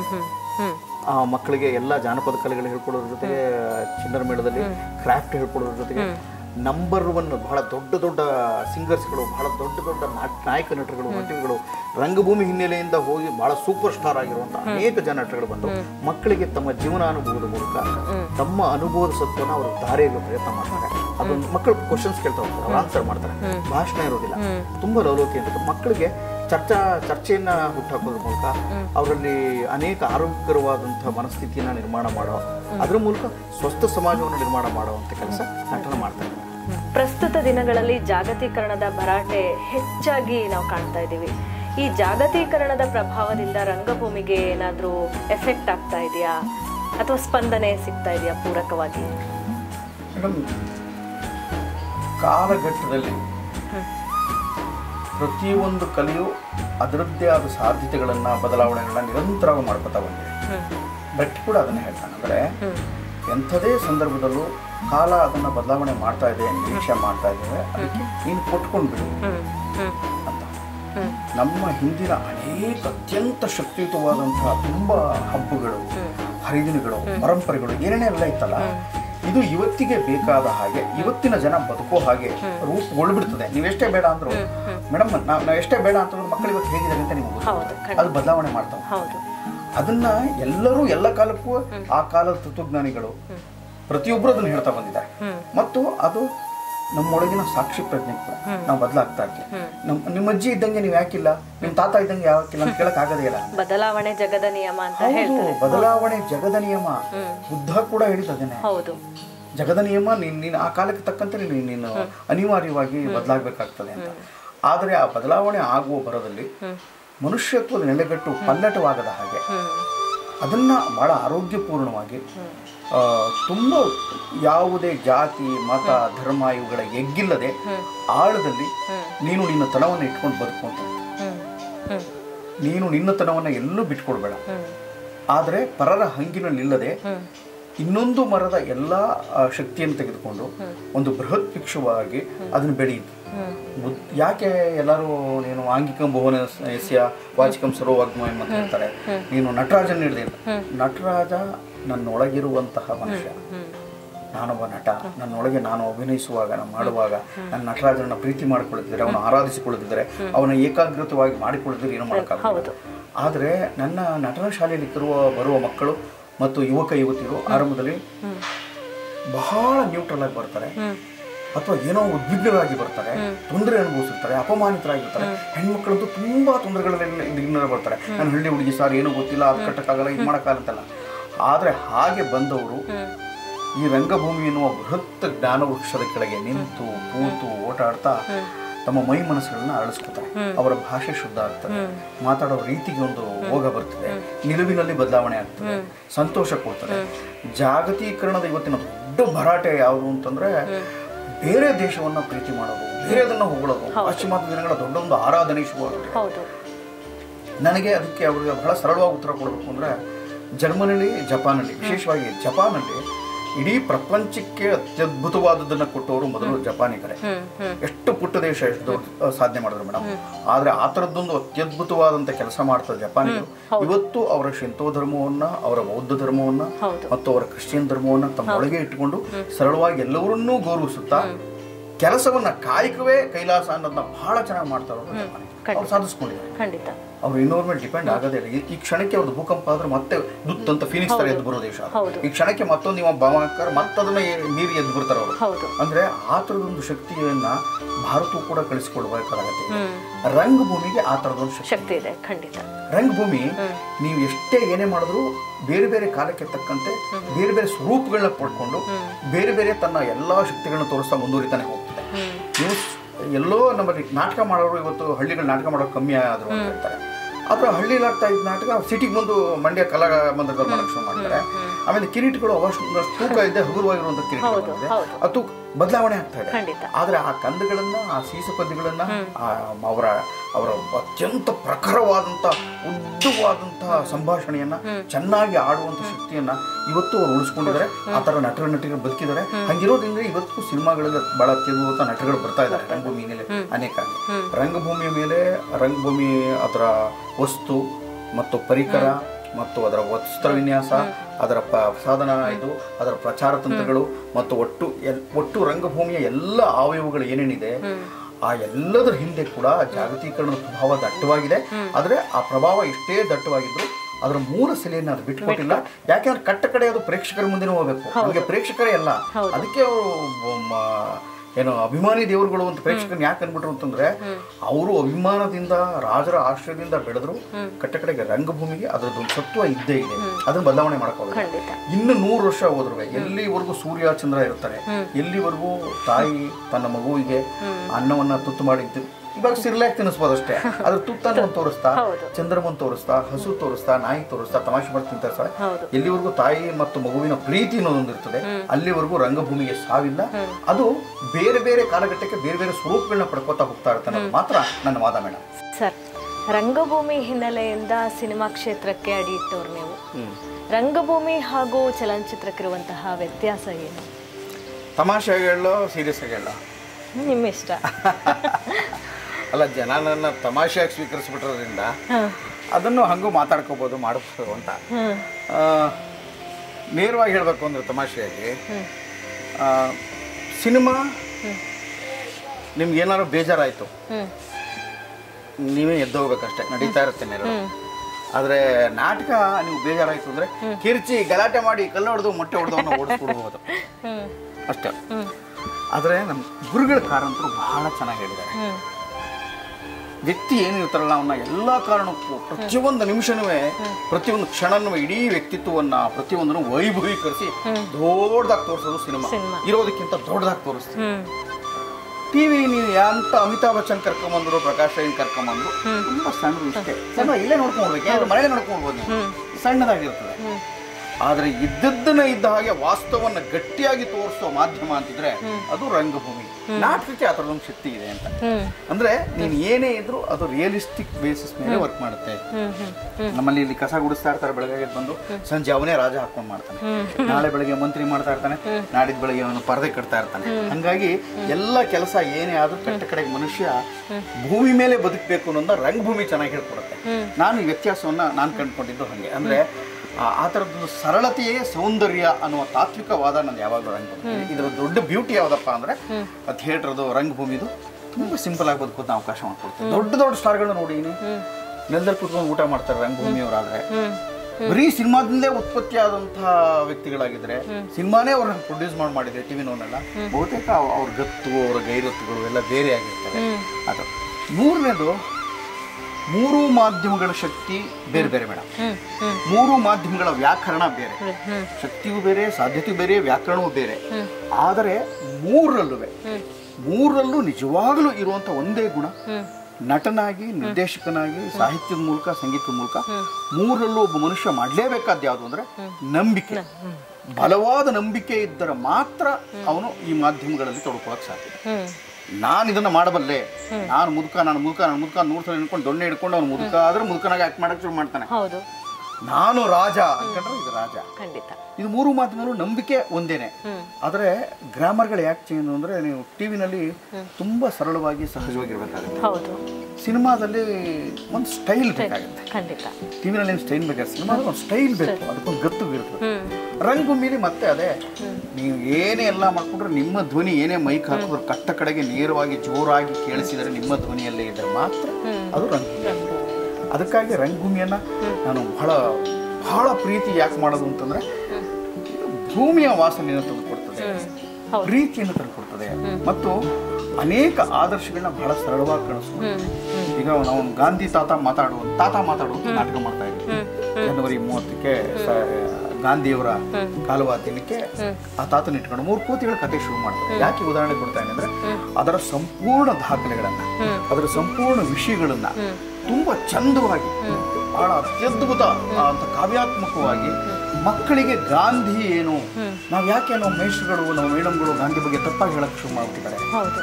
ಆ ಮಕ್ಕಳಿಗೆ ಎಲ್ಲ ಜಾನಪದ ಕಲೆಗಳು ಹೇಳ್ಕೊಡೋದ್ರ ಜೊತೆಗೆ ಚಿನ್ನರ ಮೇಳದಲ್ಲಿ ಕ್ರಾಫ್ಟ್ ಹೇಳ್ಕೊಡೋದ್ರ ಜೊತೆಗೆ ನಂಬರ್ ಒನ್ ಬಹಳ ದೊಡ್ಡ ದೊಡ್ಡ ಸಿಂಗರ್ಸ್ಗಳು, ಬಹಳ ದೊಡ್ಡ ದೊಡ್ಡ ನಾಯಕ ನಟರುಗಳು, ನಟಿಗಳು, ರಂಗಭೂಮಿ ಹಿನ್ನೆಲೆಯಿಂದ ಹೋಗಿ ಬಹಳ ಸೂಪರ್ ಸ್ಟಾರ್ ಆಗಿರುವಂತಹ ಅನೇಕ ಜನ ನಟರುಗಳು ಬಂದು ಮಕ್ಕಳಿಗೆ ತಮ್ಮ ಜೀವನಾನುಭವದ ಮೂಲಕ ತಮ್ಮ ಅನುಭವದ ಸತ್ವನ ಅವರು ಧಾರೆಯುವ ಪ್ರಯತ್ನ ಮಾಡ್ತಾರೆ. ಅದೊಂದು ಮಕ್ಕಳು ಕ್ವಶನ್ಸ್ ಕೇಳ್ತಾ ಹೋಗ್ತಾರೆ, ಅವ್ರು ಆನ್ಸರ್ ಮಾಡ್ತಾರೆ. ಭಾಷಣ ಇರೋದಿಲ್ಲ, ತುಂಬಾ ಲವಲೋಕಿ ಅಂತ ಮಕ್ಕಳಿಗೆ ಚರ್ಚಾ ಚರ್ಚೆಯನ್ನ ಹುಟ್ಟಾಕೋದ್ರ ಮೂಲಕ ಅವರಲ್ಲಿ ಅನೇಕ ಆರೋಗ್ಯಕರವಾದಂತಹ ಮನಸ್ಥಿತಿಯನ್ನ ನಿರ್ಮಾಣ ಮಾಡೋ, ಅದ್ರ ಮೂಲಕ ಸ್ವಸ್ಥ ಸಮಾಜವನ್ನು ನಿರ್ಮಾಣ ಮಾಡುವಂತ ಕೆಲಸ ನಟನ ಮಾಡ್ತಾ ಇದ್ದಾರೆ. ಪ್ರಸ್ತುತ ದಿನಗಳಲ್ಲಿ ಜಾಗತೀಕರಣದ ಭರಾಟೆ ಹೆಚ್ಚಾಗಿ ನಾವು ಕಾಣ್ತಾ ಇದ್ದೀವಿ. ಈ ಜಾಗತೀಕರಣದ ಪ್ರಭಾವದಿಂದ ರಂಗಭೂಮಿಗೆ ಏನಾದರೂ ಎಫೆಕ್ಟ್ ಆಗ್ತಾ ಇದೆಯಾ ಅಥವಾ ಸ್ಪಂದನೆ ಸಿಗ್ತಾ ಇದೆಯಾ ಪೂರಕವಾಗಿ? ಮೇಡಮ್, ಕಾಲಘಟ್ಟದಲ್ಲಿ ಪ್ರತಿಯೊಂದು ಕಲೆಯು ಅದರದ್ದೇ ಆದ ಸಾಧ್ಯತೆಗಳನ್ನ, ಬದಲಾವಣೆಗಳನ್ನ ನಿರಂತರವಾಗಿ ಮಾಡ್ಕೊತಾ ಬಂದಿದೆ. ಬಟ್ ಕೂಡ ಅದನ್ನ ಹೇಳ್ತಾನೆ ಅಂದ್ರೆ, ಎಂಥದೇ ಸಂದರ್ಭದಲ್ಲೂ ಕಾಲ ಅದನ್ನ ಬದಲಾವಣೆ ಮಾಡ್ತಾ ಇದೆ, ನಿರೀಕ್ಷೆ ಮಾಡ್ತಾ ಇದ್ದೇವೆ, ಅದಕ್ಕೆ ನೀನು ಕೊಟ್ಕೊಂಡು ಬಿಡು ಅಂತ. ನಮ್ಮ ಹಿಂದಿನ ಅನೇಕ ಅತ್ಯಂತ ಶಕ್ತಿಯುತವಾದಂತಹ ತುಂಬಾ ಹಬ್ಬಗಳು, ಹರಿದಿನಗಳು, ಪರಂಪರೆಗಳು ಏನೇನೆಲ್ಲ ಇತ್ತಲ್ಲ, ಇದು ಇವತ್ತಿಗೆ ಬೇಕಾದ ಹಾಗೆ ಇವತ್ತಿನ ಜನ ಬದುಕೋ ಹಾಗೆ ರೂಪುಗೊಳ್ಬಿಡ್ತದೆ. ನೀವೆಷ್ಟೇ ಬೇಡ ಅಂದ್ರು ಮೇಡಮ್ ನಾವು ಎಷ್ಟೇ ಬೇಡ ಅಂತಂದ್ರೆ ಮಕ್ಕಳು ಇವತ್ತು ಹೇಗಿದ್ದಾರೆ ಅಂತ ನಿಮ್ಗೆ ಗೊತ್ತು. ಅದು ಬದಲಾವಣೆ ಮಾಡ್ತಾವೆ. ಅದನ್ನ ಎಲ್ಲರೂ ಎಲ್ಲ ಕಾಲಕ್ಕೂ ಆ ಕಾಲದ ತತ್ವಜ್ಞಾನಿಗಳು ಪ್ರತಿಯೊಬ್ಬರು ಅದನ್ನ ಹೇಳ್ತಾ ಬಂದಿದ್ದಾರೆ. ಮತ್ತು ಅದು ನಮ್ಮೊಳಗಿನ ಸಾಕ್ಷಿ ಪ್ರಜ್ಞೆ ಕೂಡ ನಾವು ಬದಲಾಗ್ತಾ ಇರ್ತೀವಿ. ನಮ್ ನಿಮ್ಮ ಅಜ್ಜಿ ಇದ್ದಂಗೆ ನೀವು ಯಾಕಿಲ್ಲ, ನಿಮ್ ತಾತ ಇದ್ದಂಗೆ ಯಾಕಿಲ್ಲ ಅಂತ ಕೇಳಕ್ ಆಗದೇ ಇಲ್ಲ. ಬದಲಾವಣೆ ಜಗದ ನಿಯಮ ಅಂತ ಹೇಳ್ತಾರೆ. ಬದಲಾವಣೆ ಜಗದ ನಿಯಮ. ಬುದ್ಧ ಕೂಡ ಹೇಳಿದ್ದದೇನೆ. ಹೌದು, ಜಗದ ನಿಯಮ ನೀನ್ ನೀನು ಆ ಕಾಲಕ್ಕೆ ತಕ್ಕಂತೆ ನೀನು ನೀನು ಅನಿವಾರ್ಯವಾಗಿ ಬದಲಾಗಬೇಕಾಗ್ತದೆ ಅಂತ. ಆದರೆ ಆ ಬದಲಾವಣೆ ಆಗುವ ಬರದಲ್ಲಿ ಮನುಷ್ಯತ್ವದ ನೆಲೆಗಟ್ಟು ಪಲ್ಲಟವಾಗದ ಹಾಗೆ ಅದನ್ನ ಬಹಳ ಆರೋಗ್ಯಪೂರ್ಣವಾಗಿ ತುಂಬ ಯಾವುದೇ ಜಾತಿ ಮತ ಧರ್ಮ ಇವುಗಳ ಎಗ್ಗಿಲ್ಲದೆ ಆಳದಲ್ಲಿ ನೀನು ನಿನ್ನ ತನವನ್ನು ಇಟ್ಕೊಂಡು ಬದುಕೊಂತ. ನೀನು ನಿನ್ನ ತನವನ್ನು ಎಲ್ಲೂ ಬಿಟ್ಕೊಡ್ಬೇಡ. ಆದರೆ ಪರರ ಹಂಗಿನಲ್ಲಿಲ್ಲದೆ ಇನ್ನೊಂದು ಮರದ ಎಲ್ಲ ಶಕ್ತಿಯನ್ನು ತೆಗೆದುಕೊಂಡು ಒಂದು ಬೃಹತ್ ವೃಕ್ಷವಾಗಿ ಅದನ್ನು ಬೆಳೆಯಿತು. ಯಾಕೆ ಎಲ್ಲರೂ ನೀನು ಆಂಗಿಕಂ ಭುವನ ಯಸ್ಯ ವಾಚಿಕಂ ಸರ್ವವಾಗ್ಮಯಂ ಅಂತ ಹೇಳ್ತಾರೆ. ನೀನು ನಟರಾಜನ ಹಿಡಿದಿಲ್ಲ. ನಟರಾಜ ನನ್ನೊಳಗಿರುವಂತಹ ಮನುಷ್ಯ. ನಾನೊಬ್ಬ ನಟ. ನನ್ನೊಳಗೆ ನಾನು ಅಭಿನಯಿಸುವಾಗ ನಾನು ಮಾಡುವಾಗ ನನ್ನ ನಟರಾಜನನ್ನ ಪ್ರೀತಿ ಮಾಡಿಕೊಳ್ಳುತ್ತಿದ್ದರೆ, ಅವನು ಆರಾಧಿಸಿಕೊಳ್ಳುತ್ತಿದ್ದರೆ, ಅವನ ಏಕಾಗ್ರತವಾಗಿ ಮಾಡಿಕೊಳ್ಳುತ್ತಿದ್ರೆ ಏನೋ ಮಾಡೋಕ್ಕಾಗಲ್ಲ. ಆದರೆ ನನ್ನ ನಟನ ಶಾಲೆಯಲ್ಲಿ ಇರುವ ಬರುವ ಮಕ್ಕಳು ಮತ್ತು ಯುವಕ ಯುವತಿಯರು ಆರಂಭದಲ್ಲಿ ಬಹಳ ನ್ಯೂಟ್ರಲ್ ಆಗಿ ಬರ್ತಾರೆ, ಅಥವಾ ಏನೋ ಉದ್ವಿಗ್ನರಾಗಿ ಬರ್ತಾರೆ, ತೊಂದರೆ ಅನುಭವಿಸಿರ್ತಾರೆ, ಅಪಮಾನಿತರಾಗಿರ್ತಾರೆ. ಹೆಣ್ಮಕ್ಳಂತೂ ತುಂಬಾ ತೊಂದರೆಗಳಲ್ಲಿ ಬರ್ತಾರೆ. ನಾನು ಹಳ್ಳಿ ಹುಡುಗಿ ಸಾರ್ ಏನೂ ಗೊತ್ತಿಲ್ಲ, ಅದು ಕಟ್ಟಕ್ಕಾಗಲ್ಲ, ಇದು ಮಾಡೋಕ್ಕಾಗತ್ತಲ್ಲ. ಆದರೆ ಹಾಗೆ ಬಂದವರು ಈ ರಂಗಭೂಮಿ ಎನ್ನುವ ಬೃಹತ್ ಜ್ಞಾನ ವೃಕ್ಷದ ಕೆಳಗೆ ನಿಂತು ಕೂತು ಓಟಾಡ್ತಾ ತಮ್ಮ ಮೈ ಮನಸ್ಸುಗಳನ್ನ ಅರಳಿಸ್ಕೊತಾರೆ. ಅವರ ಭಾಷೆ ಶುದ್ಧ ಆಗ್ತದೆ, ಮಾತಾಡೋ ರೀತಿಗೆ ಒಂದು ಹೋಗ ಬರ್ತದೆ, ನಿಲುವಿನಲ್ಲಿ ಬದಲಾವಣೆ ಆಗ್ತದೆ, ಸಂತೋಷ ಕೊಡ್ತಾರೆ. ಜಾಗತೀಕರಣದ ಇವತ್ತಿನ ದೊಡ್ಡ ಭರಾಟೆ ಯಾವುದು ಅಂತಂದ್ರೆ ಬೇರೆ ದೇಶವನ್ನ ಪ್ರೀತಿ ಮಾಡೋದು, ಬೇರೆದನ್ನ ಹೊಗಳೋದು, ಪಾಶ್ಚಿಮಾತ್ಯ ದಿನಗಳ ದೊಡ್ಡ ಒಂದು ಆರಾಧನೆ ಶುರುವಾಗುತ್ತೆ. ನನಗೆ ಅದಕ್ಕೆ ಅವ್ರಿಗೆ ಬಹಳ ಸರಳವಾಗಿ ಉತ್ತರ ಕೊಡಬೇಕು ಅಂದ್ರೆ, ಜರ್ಮನಿಲಿ ಜಪಾನಲ್ಲಿ, ವಿಶೇಷವಾಗಿ ಜಪಾನಲ್ಲಿ ಇಡೀ ಪ್ರಪಂಚಕ್ಕೆ ಅತ್ಯದ್ಭುತವಾದದನ್ನ ಕೊಟ್ಟವರು ಮೊದಲು ಜಪಾನಿಗರೇ. ಎಷ್ಟು ಪುಟ್ಟ ದೇಶ, ಎಷ್ಟು ದೊಡ್ಡ ಸಾಧನೆ ಮಾಡಿದ್ರು ಮೇಡಮ್. ಆದ್ರೆ ಆ ಥರದ್ದೊಂದು ಅತ್ಯದ್ಭುತವಾದಂತ ಕೆಲಸ ಮಾಡ್ತಾರೆ ಜಪಾನಿಗಳು. ಇವತ್ತು ಅವರ ಶಿಂತೋ ಧರ್ಮವನ್ನ, ಅವರ ಬೌದ್ಧ ಧರ್ಮವನ್ನ ಮತ್ತು ಅವರ ಕ್ರಿಶ್ಚಿಯನ್ ಧರ್ಮವನ್ನ ತಮ್ಮೊಳಗೆ ಇಟ್ಟುಕೊಂಡು ಸರಳವಾಗಿ ಎಲ್ಲವರನ್ನೂ ಗೌರವಿಸುತ್ತಾ ಕೆಲಸವನ್ನ ಕಾಯಕವೇ ಕೈಲಾಸ ಅನ್ನೋದನ್ನ ಬಹಳ ಚೆನ್ನಾಗಿ ಮಾಡ್ತಾರೆ. ಅವ್ರು ಸಾಧಿಸ್ಕೊಂಡಿದ್ದಾರೆ. ಅವ್ರು ಇನ್ನೋರ್ ಮೇಲೆ ಡಿಪೆಂಡ್ ಆಗೋದೇ ಇಲ್ಲ. ಈ ಕ್ಷಣಕ್ಕೆ ಅವ್ರದ್ದು ಭೂಕಂಪ ಆದ್ರೆ ಮತ್ತೆ ದುತ್ ಅಂತ ಫಿನಿಕ್ಸ್ ತರ ಎದ್ದು ಬರೋ ದೇಶ. ಈ ಕ್ಷಣಕ್ಕೆ ಮತ್ತೊಂದು ಇವ ಭಾವಕರ್ ಮತ್ತದನ್ನ ಮೀರಿ ಎದ್ದು ಬರ್ತಾರೆ ಅವರು. ಅಂದ್ರೆ ಆ ತರದೊಂದು ಶಕ್ತಿಯನ್ನ ಭಾರತವು ಕೂಡ ಕಳಿಸಿಕೊಡ್ಬೇಕಾಗತ್ತೆ. ರಂಗಭೂಮಿಗೆ ಆ ತರದೊಂದು ಶಕ್ತಿ ಇದೆ ಖಂಡಿತ. ರಂಗಭೂಮಿ ನೀವು ಎಷ್ಟೇ ಏನೇ ಮಾಡಿದ್ರು ಬೇರೆ ಬೇರೆ ಕಾಲಕ್ಕೆ ತಕ್ಕಂತೆ ಬೇರೆ ಬೇರೆ ಸ್ವರೂಪಗಳನ್ನ ಪಡ್ಕೊಂಡು ಬೇರೆ ಬೇರೆ ತನ್ನ ಎಲ್ಲಾ ಶಕ್ತಿಗಳನ್ನ ತೋರಿಸ್ತಾ ಮುಂದುವರಿತಾನೆ ಹೋಗ್ತದೆ. ನೀವು ಎಲ್ಲೋ ನಮ್ಮಲ್ಲಿ ನಾಟಕ ಮಾಡೋರು ಇವತ್ತು ಹಳ್ಳಿಗಳು ನಾಟಕ ಮಾಡೋದು ಕಮ್ಮಿ ಆದ್ರು ಅಂತ ಹೇಳ್ತಾರೆ. ಆದ್ರೆ ಹಳ್ಳಿಲಿ ಆಗ್ತಾ ಇದ್ದ ನಾಟಕ ಸಿಟಿಗೆ ಬಂದು ಮಂಡ್ಯ ಕಲಾ ಮಂದಿರದಲ್ಲಿ ಮಾಡಕ್ಕೆ ಶುರು ಮಾಡ್ತಾರೆ. ಆಮೇಲೆ ಕಿರೀಟಗಳು ಅವಷ್ಟು ತೂಕ ಇದೆ, ಹಗುರವಾಗಿರುವಂತ ಕಿರೀಟಗಳು ಅದು ಬದಲಾವಣೆ ಆಗ್ತಾ ಇದೆ. ಆದ್ರೆ ಆ ಕಂದಗಳನ್ನ, ಆ ಸೀಸಪದ್ಯಗಳನ್ನ, ಅವರ ಅವರ ಅತ್ಯಂತ ಪ್ರಖರವಾದಂತ ಉದ್ದವಾದಂತಹ ಸಂಭಾಷಣೆಯನ್ನ ಚೆನ್ನಾಗಿ ಆಡುವಂತ ಶಕ್ತಿಯನ್ನ ಇವತ್ತು ಅವ್ರು ಉಳಿಸ್ಕೊಂಡಿದ್ದಾರೆ. ಆ ತರ ನಟರ ನಟಿಗಳು ಬದುಕಿದ್ದಾರೆ. ಹಂಗಿರೋದ್ರಿಂದ ಇವತ್ತು ಸಿನಿಮಾಗಳಲ್ಲಿ ಬಹಳ ಅತ್ಯದ್ಭುತ ನಟಗಳು ಬರ್ತಾ ಇದ್ದಾರೆ ರಂಗಭೂಮಿ ಮೇಲೆ ಅನೇಕ. ರಂಗಭೂಮಿಯ ಮೇಲೆ ರಂಗಭೂಮಿ ಅದರ ವಸ್ತು ಮತ್ತು ಪರಿಕರ ಮತ್ತು ಅದರ ವಸ್ತ್ರ ವಿನ್ಯಾಸ, ಅದರ ಪ ಸಾಧನ ಇದು, ಅದರ ಪ್ರಚಾರ ತಂತ್ರಗಳು ಮತ್ತು ಒಟ್ಟು ಎಲ್ ಒಟ್ಟು ರಂಗಭೂಮಿಯ ಎಲ್ಲ ಅವಯವಗಳು ಏನೇನಿದೆ ಆ ಎಲ್ಲದರ ಹಿಂದೆ ಕೂಡ ಜಾಗತೀಕರಣದ ಪ್ರಭಾವ ದಟ್ಟವಾಗಿದೆ. ಆದರೆ ಆ ಪ್ರಭಾವ ಎಷ್ಟೇ ದಟ್ಟವಾಗಿದ್ರು ಅದರ ಮೂಲ ಸೆಲೆಯನ್ನು ಅದು ಬಿಟ್ಕೊಟ್ಟಿಲ್ಲ. ಯಾಕೆಂದ್ರೆ ಕಟ್ಟ ಕಡೆ ಅದು ಪ್ರೇಕ್ಷಕರ ಮುಂದೆ ಹೋಗ್ಬೇಕು. ನಮಗೆ ಪ್ರೇಕ್ಷಕರೇ ಅಲ್ಲ, ಅದಕ್ಕೆ ಅವರು ಏನು ಅಭಿಮಾನಿ ದೇವರುಗಳು ಅಂತ ಪ್ರೇಕ್ಷಕರನ್ನ ಯಾಕೆ ಅನ್ಬಿಟ್ರು ಅಂತಂದ್ರೆ ಅವರು ಅಭಿಮಾನದಿಂದ ರಾಜರ ಆಶ್ರಯದಿಂದ ಬೆಳೆದ್ರು. ಕಟ್ಟ ಕಡೆಗೆ ರಂಗಭೂಮಿಗೆ ಅದರದ್ದೊಂದು ಸತ್ವ ಇದ್ದೇ ಇದೆ. ಅದನ್ನ ಬದಲಾವಣೆ ಮಾಡಕ್ಕಾಗಲ್ಲ. ಇನ್ನು ನೂರು ವರ್ಷ ಹೋದ್ರು ಎಲ್ಲಿವರೆಗೂ ಸೂರ್ಯ ಚಂದ್ರ ಇರ್ತಾರೆ, ಎಲ್ಲಿವರೆಗೂ ತಾಯಿ ತನ್ನ ಮಗುವಿಗೆ ಅನ್ನವನ್ನ ತುತ್ತು ಮಾಡಿದ್ದು ಇವಾಗ ಸಿರ್ಲಾಕ್ ತಿನ್ನಿಸ್ಬೋದು ಅಷ್ಟೇ. ಅದ್ರ ತುತ್ತನ್ನು ತೋರಿಸ್ತಾ, ಚಂದ್ರಮನ್ ತೋರಿಸ್ತಾ, ಹಸು ತೋರಿಸ್ತಾ, ನಾಯಿ ತೋರಿಸ್ತಾ, ತಮಾಷೆ ಮಾಡಿ ತಿಂತಾರೆ. ಎಲ್ಲಿವರೆಗೂ ತಾಯಿ ಮತ್ತು ಮಗುವಿನ ಪ್ರೀತಿ ಅನ್ನೋದೊಂದಿರ್ತದೆ ಅಲ್ಲಿವರೆಗೂ ರಂಗಭೂಮಿಗೆ ಸಾವಿಲ್ಲ. ಅದು ಬೇರೆ ಬೇರೆ ಕಾಲಘಟ್ಟಕ್ಕೆ ಬೇರೆ ಬೇರೆ ಸ್ವರೂಪಗಳನ್ನ ಪಡ್ಕೋತಾ ಹೋಗ್ತಾ ಇರ್ತಾನೆ ಮಾತ್ರ ನನ್ನ ವಾದ ಮೇಡಮ್. ಸರ್, ರಂಗಭೂಮಿ ಹಿನ್ನೆಲೆಯಿಂದ ಸಿನಿಮಾ ಕ್ಷೇತ್ರಕ್ಕೆ ಅಡಿ ಇಟ್ಟವ್ರು ನೀವು. ರಂಗಭೂಮಿ ಹಾಗೂ ಚಲನಚಿತ್ರಕ್ಕಿರುವಂತಹ ವ್ಯತ್ಯಾಸ ಏನು? ತಮಾಷೆ ಹೇಳೋ ಸೀರಿಯಸ್ ಆಗಿ ಹೇಳೋ ನಿಮ್ಮ ಇಷ್ಟ. ಅಲ್ಲ, ಜನ ನನ್ನ ತಮಾಷೆಯಾಗಿ ಸ್ವೀಕರಿಸ್ಬಿಟ್ರೋದ್ರಿಂದ ಅದನ್ನು ಹಂಗೂ ಮಾತಾಡ್ಕೋಬೋದು, ಮಾಡಬಹುದು ಅಂತ. ನೇರವಾಗಿ ಹೇಳಬೇಕು ಅಂದ್ರೆ ತಮಾಷೆಯಾಗಿ ಸಿನಿಮಾ ನಿಮ್ಗೆ ಏನಾದ್ರು ಬೇಜಾರಾಯಿತು, ನೀವೇ ಎದ್ದೋಗ್ಬೇಕಷ್ಟೇ, ನಡೀತಾ ಇರುತ್ತೆ ನೆರಳು. ಆದರೆ ನಾಟಕ ನೀವು ಬೇಜಾರಾಯಿತು ಅಂದರೆ ಕಿರ್ಚಿ ಗಲಾಟೆ ಮಾಡಿ ಕಲ್ಲು ಹೊಡೆದು ಮೊಟ್ಟೆ ಹೊಡೆದವನ್ನ ಓಡಿಸ್ಬಿಡ್ಬೋದು ಅಷ್ಟೇ. ಆದರೆ ನಮ್ಮ ಗುರುಗಳ ಕಾರಂತರು ಬಹಳ ಚೆನ್ನಾಗಿ ಹೇಳಿದ್ದಾರೆ. ವ್ಯಕ್ತಿ ಏನಿರ್ತಾರಲ್ಲ ಅವನ್ನ ಎಲ್ಲ ಕಾರಣಕ್ಕೂ ಪ್ರತಿಯೊಂದು ನಿಮಿಷನೂ ಪ್ರತಿಯೊಂದು ಕ್ಷಣನೂ ಇಡೀ ವ್ಯಕ್ತಿತ್ವವನ್ನ ಪ್ರತಿಯೊಂದನ್ನು ವೈಭವೀಕರಿಸಿ ದೊಡ್ಡದಾಗಿ ತೋರಿಸೋದು ಸಿನಿಮಾ. ಇರೋದಕ್ಕಿಂತ ದೊಡ್ಡದಾಗಿ ತೋರಿಸ್ತೀವಿ. ಟಿವಿ ನೀವು ಅಂತ ಅಮಿತಾಬ್ ಬಚ್ಚನ್ ಕರ್ಕೊಂಬಂದ್ರು, ಪ್ರಕಾಶ್ ರೈನ್ ಕರ್ಕೊಂಬಂದ್ರು, ತುಂಬಾ ಸಣ್ಣ ಇಷ್ಟೇ, ಸಣ್ಣ ಇಲ್ಲೇ ನೋಡ್ಕೊಂಡ್ಬೇಕು, ಯಾರು ಮಳೆ ನೋಡ್ಕೊಳ್ಬೋದು ನೀವು, ಸಣ್ಣದಾಗಿರ್ತದೆ. ಆದ್ರೆ ಇದ್ದದ್ದನ್ನ ಇದ್ದ ಹಾಗೆ ವಾಸ್ತವನ್ನ ಗಟ್ಟಿಯಾಗಿ ತೋರಿಸೋ ಮಾಧ್ಯಮ ಅಂತಿದ್ರೆ ಅದು ರಂಗಭೂಮಿ. ನಾಟಕಕ್ಕೆ ಆ ಥರದೊಂದು ಶಕ್ತಿ ಇದೆ ಅಂತ. ಅಂದ್ರೆ ನೀನು ಏನೇ ಇದ್ರು ಅದು ರಿಯಲಿಸ್ಟಿಕ್ ಬೇಸಿಸ್ ಮೇಲೆ ವರ್ಕ್ ಮಾಡುತ್ತೆ. ನಮ್ಮಲ್ಲಿ ಇಲ್ಲಿ ಕಸ ಗುಡಿಸ್ತಾ ಇರ್ತಾರೆ, ಬೆಳಗ್ಗೆ ಬಂದು ಸಂಜೆ ಅವನೇ ರಾಜ ಹಾಕೊಂಡು ಮಾಡ್ತಾನೆ, ನಾಳೆ ಬೆಳಗ್ಗೆ ಮಂತ್ರಿ ಮಾಡ್ತಾ ಇರ್ತಾನೆ, ನಾಡಿದ ಬೆಳಗ್ಗೆ ಅವನು ಪರದೆ ಕಟ್ತಾ ಇರ್ತಾನೆ. ಹಂಗಾಗಿ ಎಲ್ಲ ಕೆಲಸ ಏನೇ ಆದ್ರೂ ಕೆಟ್ಟ ಕಡೆಗೆ ಮನುಷ್ಯ ಭೂಮಿ ಮೇಲೆ ಬದುಕಬೇಕು ಅನ್ನೋದನ್ನ ರಂಗಭೂಮಿ ಚೆನ್ನಾಗಿ ಹೇಳ್ಕೊಡುತ್ತೆ. ನಾನು ಈ ವ್ಯತ್ಯಾಸವನ್ನ ನಾನು ಕಂಡುಕೊಂಡಿದ್ದು ಹಾಗೆ. ಅಂದ್ರೆ ಆ ಥರದ್ದು ಸರಳತೆಯೇ ಸೌಂದರ್ಯ ಅನ್ನುವ ತಾತ್ವಿಕವಾದ ನಂದು ಯಾವಾಗಲೂ ರಂಗಭೂಮಿ. ಇದರ ದೊಡ್ಡ ಬ್ಯೂಟಿ ಯಾವುದಪ್ಪ ಅಂದರೆ ಥಿಯೇಟ್ರದು ರಂಗಭೂಮಿದು ತುಂಬ ಸಿಂಪಲ್ ಆಗಿ ಬದುಕೋದು ಅವಕಾಶ ಮಾಡ್ಕೊಡ್ತೀವಿ. ದೊಡ್ಡ ದೊಡ್ಡ ಸ್ಟಾರ್ಗಳನ್ನ ನೋಡಿ, ನೆಲದಲ್ಲಿ ಕೂತ್ಕೊಂಡು ಊಟ ಮಾಡ್ತಾರೆ ರಂಗಭೂಮಿಯವರಾದ್ರೆ. ಬರೀ ಸಿನಿಮಾದಿಂದಲೇ ಉತ್ಪತ್ತಿ ಆದಂತಹ ವ್ಯಕ್ತಿಗಳಾಗಿದ್ರೆ, ಸಿನಿಮಾನೇ ಅವ್ರನ್ನ ಪ್ರೊಡ್ಯೂಸ್ ಮಾಡಿ ಮಾಡಿದ್ರೆ ಟಿವಿನವನ್ನೆಲ್ಲ ಬಹುತೇಕ ಅವ್ರ ಗತ್ತು ಅವ್ರ ಗೈರತ್ತುಗಳು ಎಲ್ಲ ಬೇರೆ ಆಗಿರ್ತವೆ. ಅದು ಮೂರನೇದು, ಮೂರು ಮಾಧ್ಯಮಗಳ ಶಕ್ತಿ ಬೇರೆ ಬೇರೆ ಮೇಡಮ್. ಮೂರು ಮಾಧ್ಯಮಗಳ ವ್ಯಾಕರಣ ಬೇರೆ, ಶಕ್ತಿಯೂ ಬೇರೆ, ಸಾಧ್ಯತೆಯೂ ಬೇರೆ, ವ್ಯಾಕರಣವೂ ಬೇರೆ. ಆದರೆ ಮೂರರಲ್ಲೂ ಮೂರರಲ್ಲೂ ನಿಜವಾಗಲೂ ಇರುವಂತ ಒಂದೇ ಗುಣ, ನಟನಾಗಿ, ನಿರ್ದೇಶಕನಾಗಿ, ಸಾಹಿತ್ಯದ ಮೂಲಕ, ಸಂಗೀತದ ಮೂಲಕ ಮೂರರಲ್ಲೂ ಒಬ್ಬ ಮನುಷ್ಯ ಮಾಡಲೇಬೇಕಾದ ಯಾವುದು ಅಂದ್ರೆ ನಂಬಿಕೆ. ಬಲವಾದ ನಂಬಿಕೆ ಇದ್ದರೆ ಮಾತ್ರ ಅವನು ಈ ಮಾಧ್ಯಮಗಳಲ್ಲಿ ತೊಡ್ಕೊಳಕ್ ಸಾಧ್ಯ. ನಾನು ಇದನ್ನ ಮಾಡಬಲ್ಲೆ, ನಾನು ಮುದುಕ ನಾನು ಮುದುಕ ನಾನು ಮುದುಕ ನೂರು ಸಲ ಹಿಡ್ಕೊಂಡು ದೊಣ್ಣೆ ಹಿಡ್ಕೊಂಡು ಅವ್ನು ಮುದುಕ ಆದ್ರೆ ಮುದುಕನಾಗಿ ಆಕ್ಟ್ ಮಾಡಕ್ ಶುರು ಮಾಡ್ತಾನೆ. ನಾನು ರಾಜ ಅನ್ಕೊಂಡ್ರೆ ಇದು ರಾಜ. ಇದು ಮೂರು ಮಾಧ್ಯಮಗಳು ನಂಬಿಕೆ ಒಂದೇನೆ. ಆದ್ರೆ ಗ್ರಾಮರ್ಗಳು ಯಾಕೆ ಚೇಂಜ್ ಅಂದ್ರೆ, ನೀವು ಟಿವಿನಲ್ಲಿ ತುಂಬಾ ಸರಳವಾಗಿ ಸಹಜವಾಗಿರ್ಬೇಕಾಗುತ್ತೆ. ಸಿನಿಮಾದಲ್ಲಿ ಒಂದು ಸ್ಟೈಲ್ ಬೇಕಾಗುತ್ತೆ. ಟಿವಿನಲ್ಲಿ ಸ್ಟೈಲ್ ಬೇಕಾಗುತ್ತೆ, ಸಿನಿಮಾದಲ್ಲಿ ಒಂದು ಸ್ಟೈಲ್ ಬೇಕು, ಅದಕ್ಕೊಂದು ಗತ್ತು ಇರ್ತದೆ. ರಂಗಭೂಮಿಲಿ ಮತ್ತೆ ಅದೇ, ನೀವು ಏನೇ ಎಲ್ಲ ಮಾಡ್ಕೊಂಡ್ರೆ ನಿಮ್ಮ ಧ್ವನಿ ಏನೇ ಮೈಕ್ ಹಾಕಿದ್ರೆ ಕಟ್ಟ ಕಡೆಗೆ ನೇರವಾಗಿ ಜೋರಾಗಿ ಕೇಳಿಸಿದರೆ ನಿಮ್ಮ ಧ್ವನಿಯಲ್ಲೇ ಇದ್ದರೆ ಮಾತ್ರ ಅದು ರಂಗಭೂಮಿ. ಅದಕ್ಕಾಗಿ ರಂಗಭೂಮಿಯನ್ನ ನಾನು ಬಹಳ ಬಹಳ ಪ್ರೀತಿ ಯಾಕೆ ಮಾಡೋದು ಅಂತಂದ್ರೆ, ಭೂಮಿಯ ವಾಸನೆಯನ್ನು ತಂದುಕೊಡ್ತದೆ, ಪ್ರೀತಿಯನ್ನು ತಂದುಕೊಡ್ತದೆ, ಮತ್ತು ಅನೇಕ ಆದರ್ಶಗಳನ್ನ ಬಹಳ ಸರಳವಾಗಿ ಕಳಿಸ್ಬೋದು. ಈಗ ನಾವು ಗಾಂಧಿ ತಾತ ಮಾತಾಡುವ ತಾತ ಮಾತಾಡುವಂತ ನಾಟಕ ಮಾಡ್ತಾ ಇದ್ವಿ. ಜನವರಿ ಮೂವತ್ತಕ್ಕೆ ಗಾಂಧಿಯವರ ಕಾಲುವ ದಿನಕ್ಕೆ ಆ ತಾತನ ಇಟ್ಕೊಂಡು ಮೂರು ಕೋತಿಗಳ ಕತೆ ಶುರು ಮಾಡ್ತಾರೆ. ಯಾಕೆ ಉದಾಹರಣೆ ಕೊಡ್ತಾ ಇದ್ದೀನಿ ಅಂದ್ರೆ, ಅದರ ಸಂಪೂರ್ಣ ದಾಖಲೆಗಳನ್ನ, ಅದರ ಸಂಪೂರ್ಣ ವಿಷಯಗಳನ್ನ ತುಂಬಾ ಚಂದವಾಗಿ, ಬಹಳ ಅತ್ಯದ್ಭುತ ಅಂತ ಕಾವ್ಯಾತ್ಮಕವಾಗಿ ಮಕ್ಕಳಿಗೆ ಗಾಂಧಿ ಏನು, ನಾವು ಯಾಕೆ ನಾವು ಮೇಷ್ಟ್ರುಗಳು ನಾವು ಮೇಡಮ್ಗಳು ಗಾಂಧಿ ಬಗ್ಗೆ ತಪ್ಪಾಗಿ ಹೇಳಕ್ ಶುರು ಮಾಡ್ತಿದ್ದಾರೆ,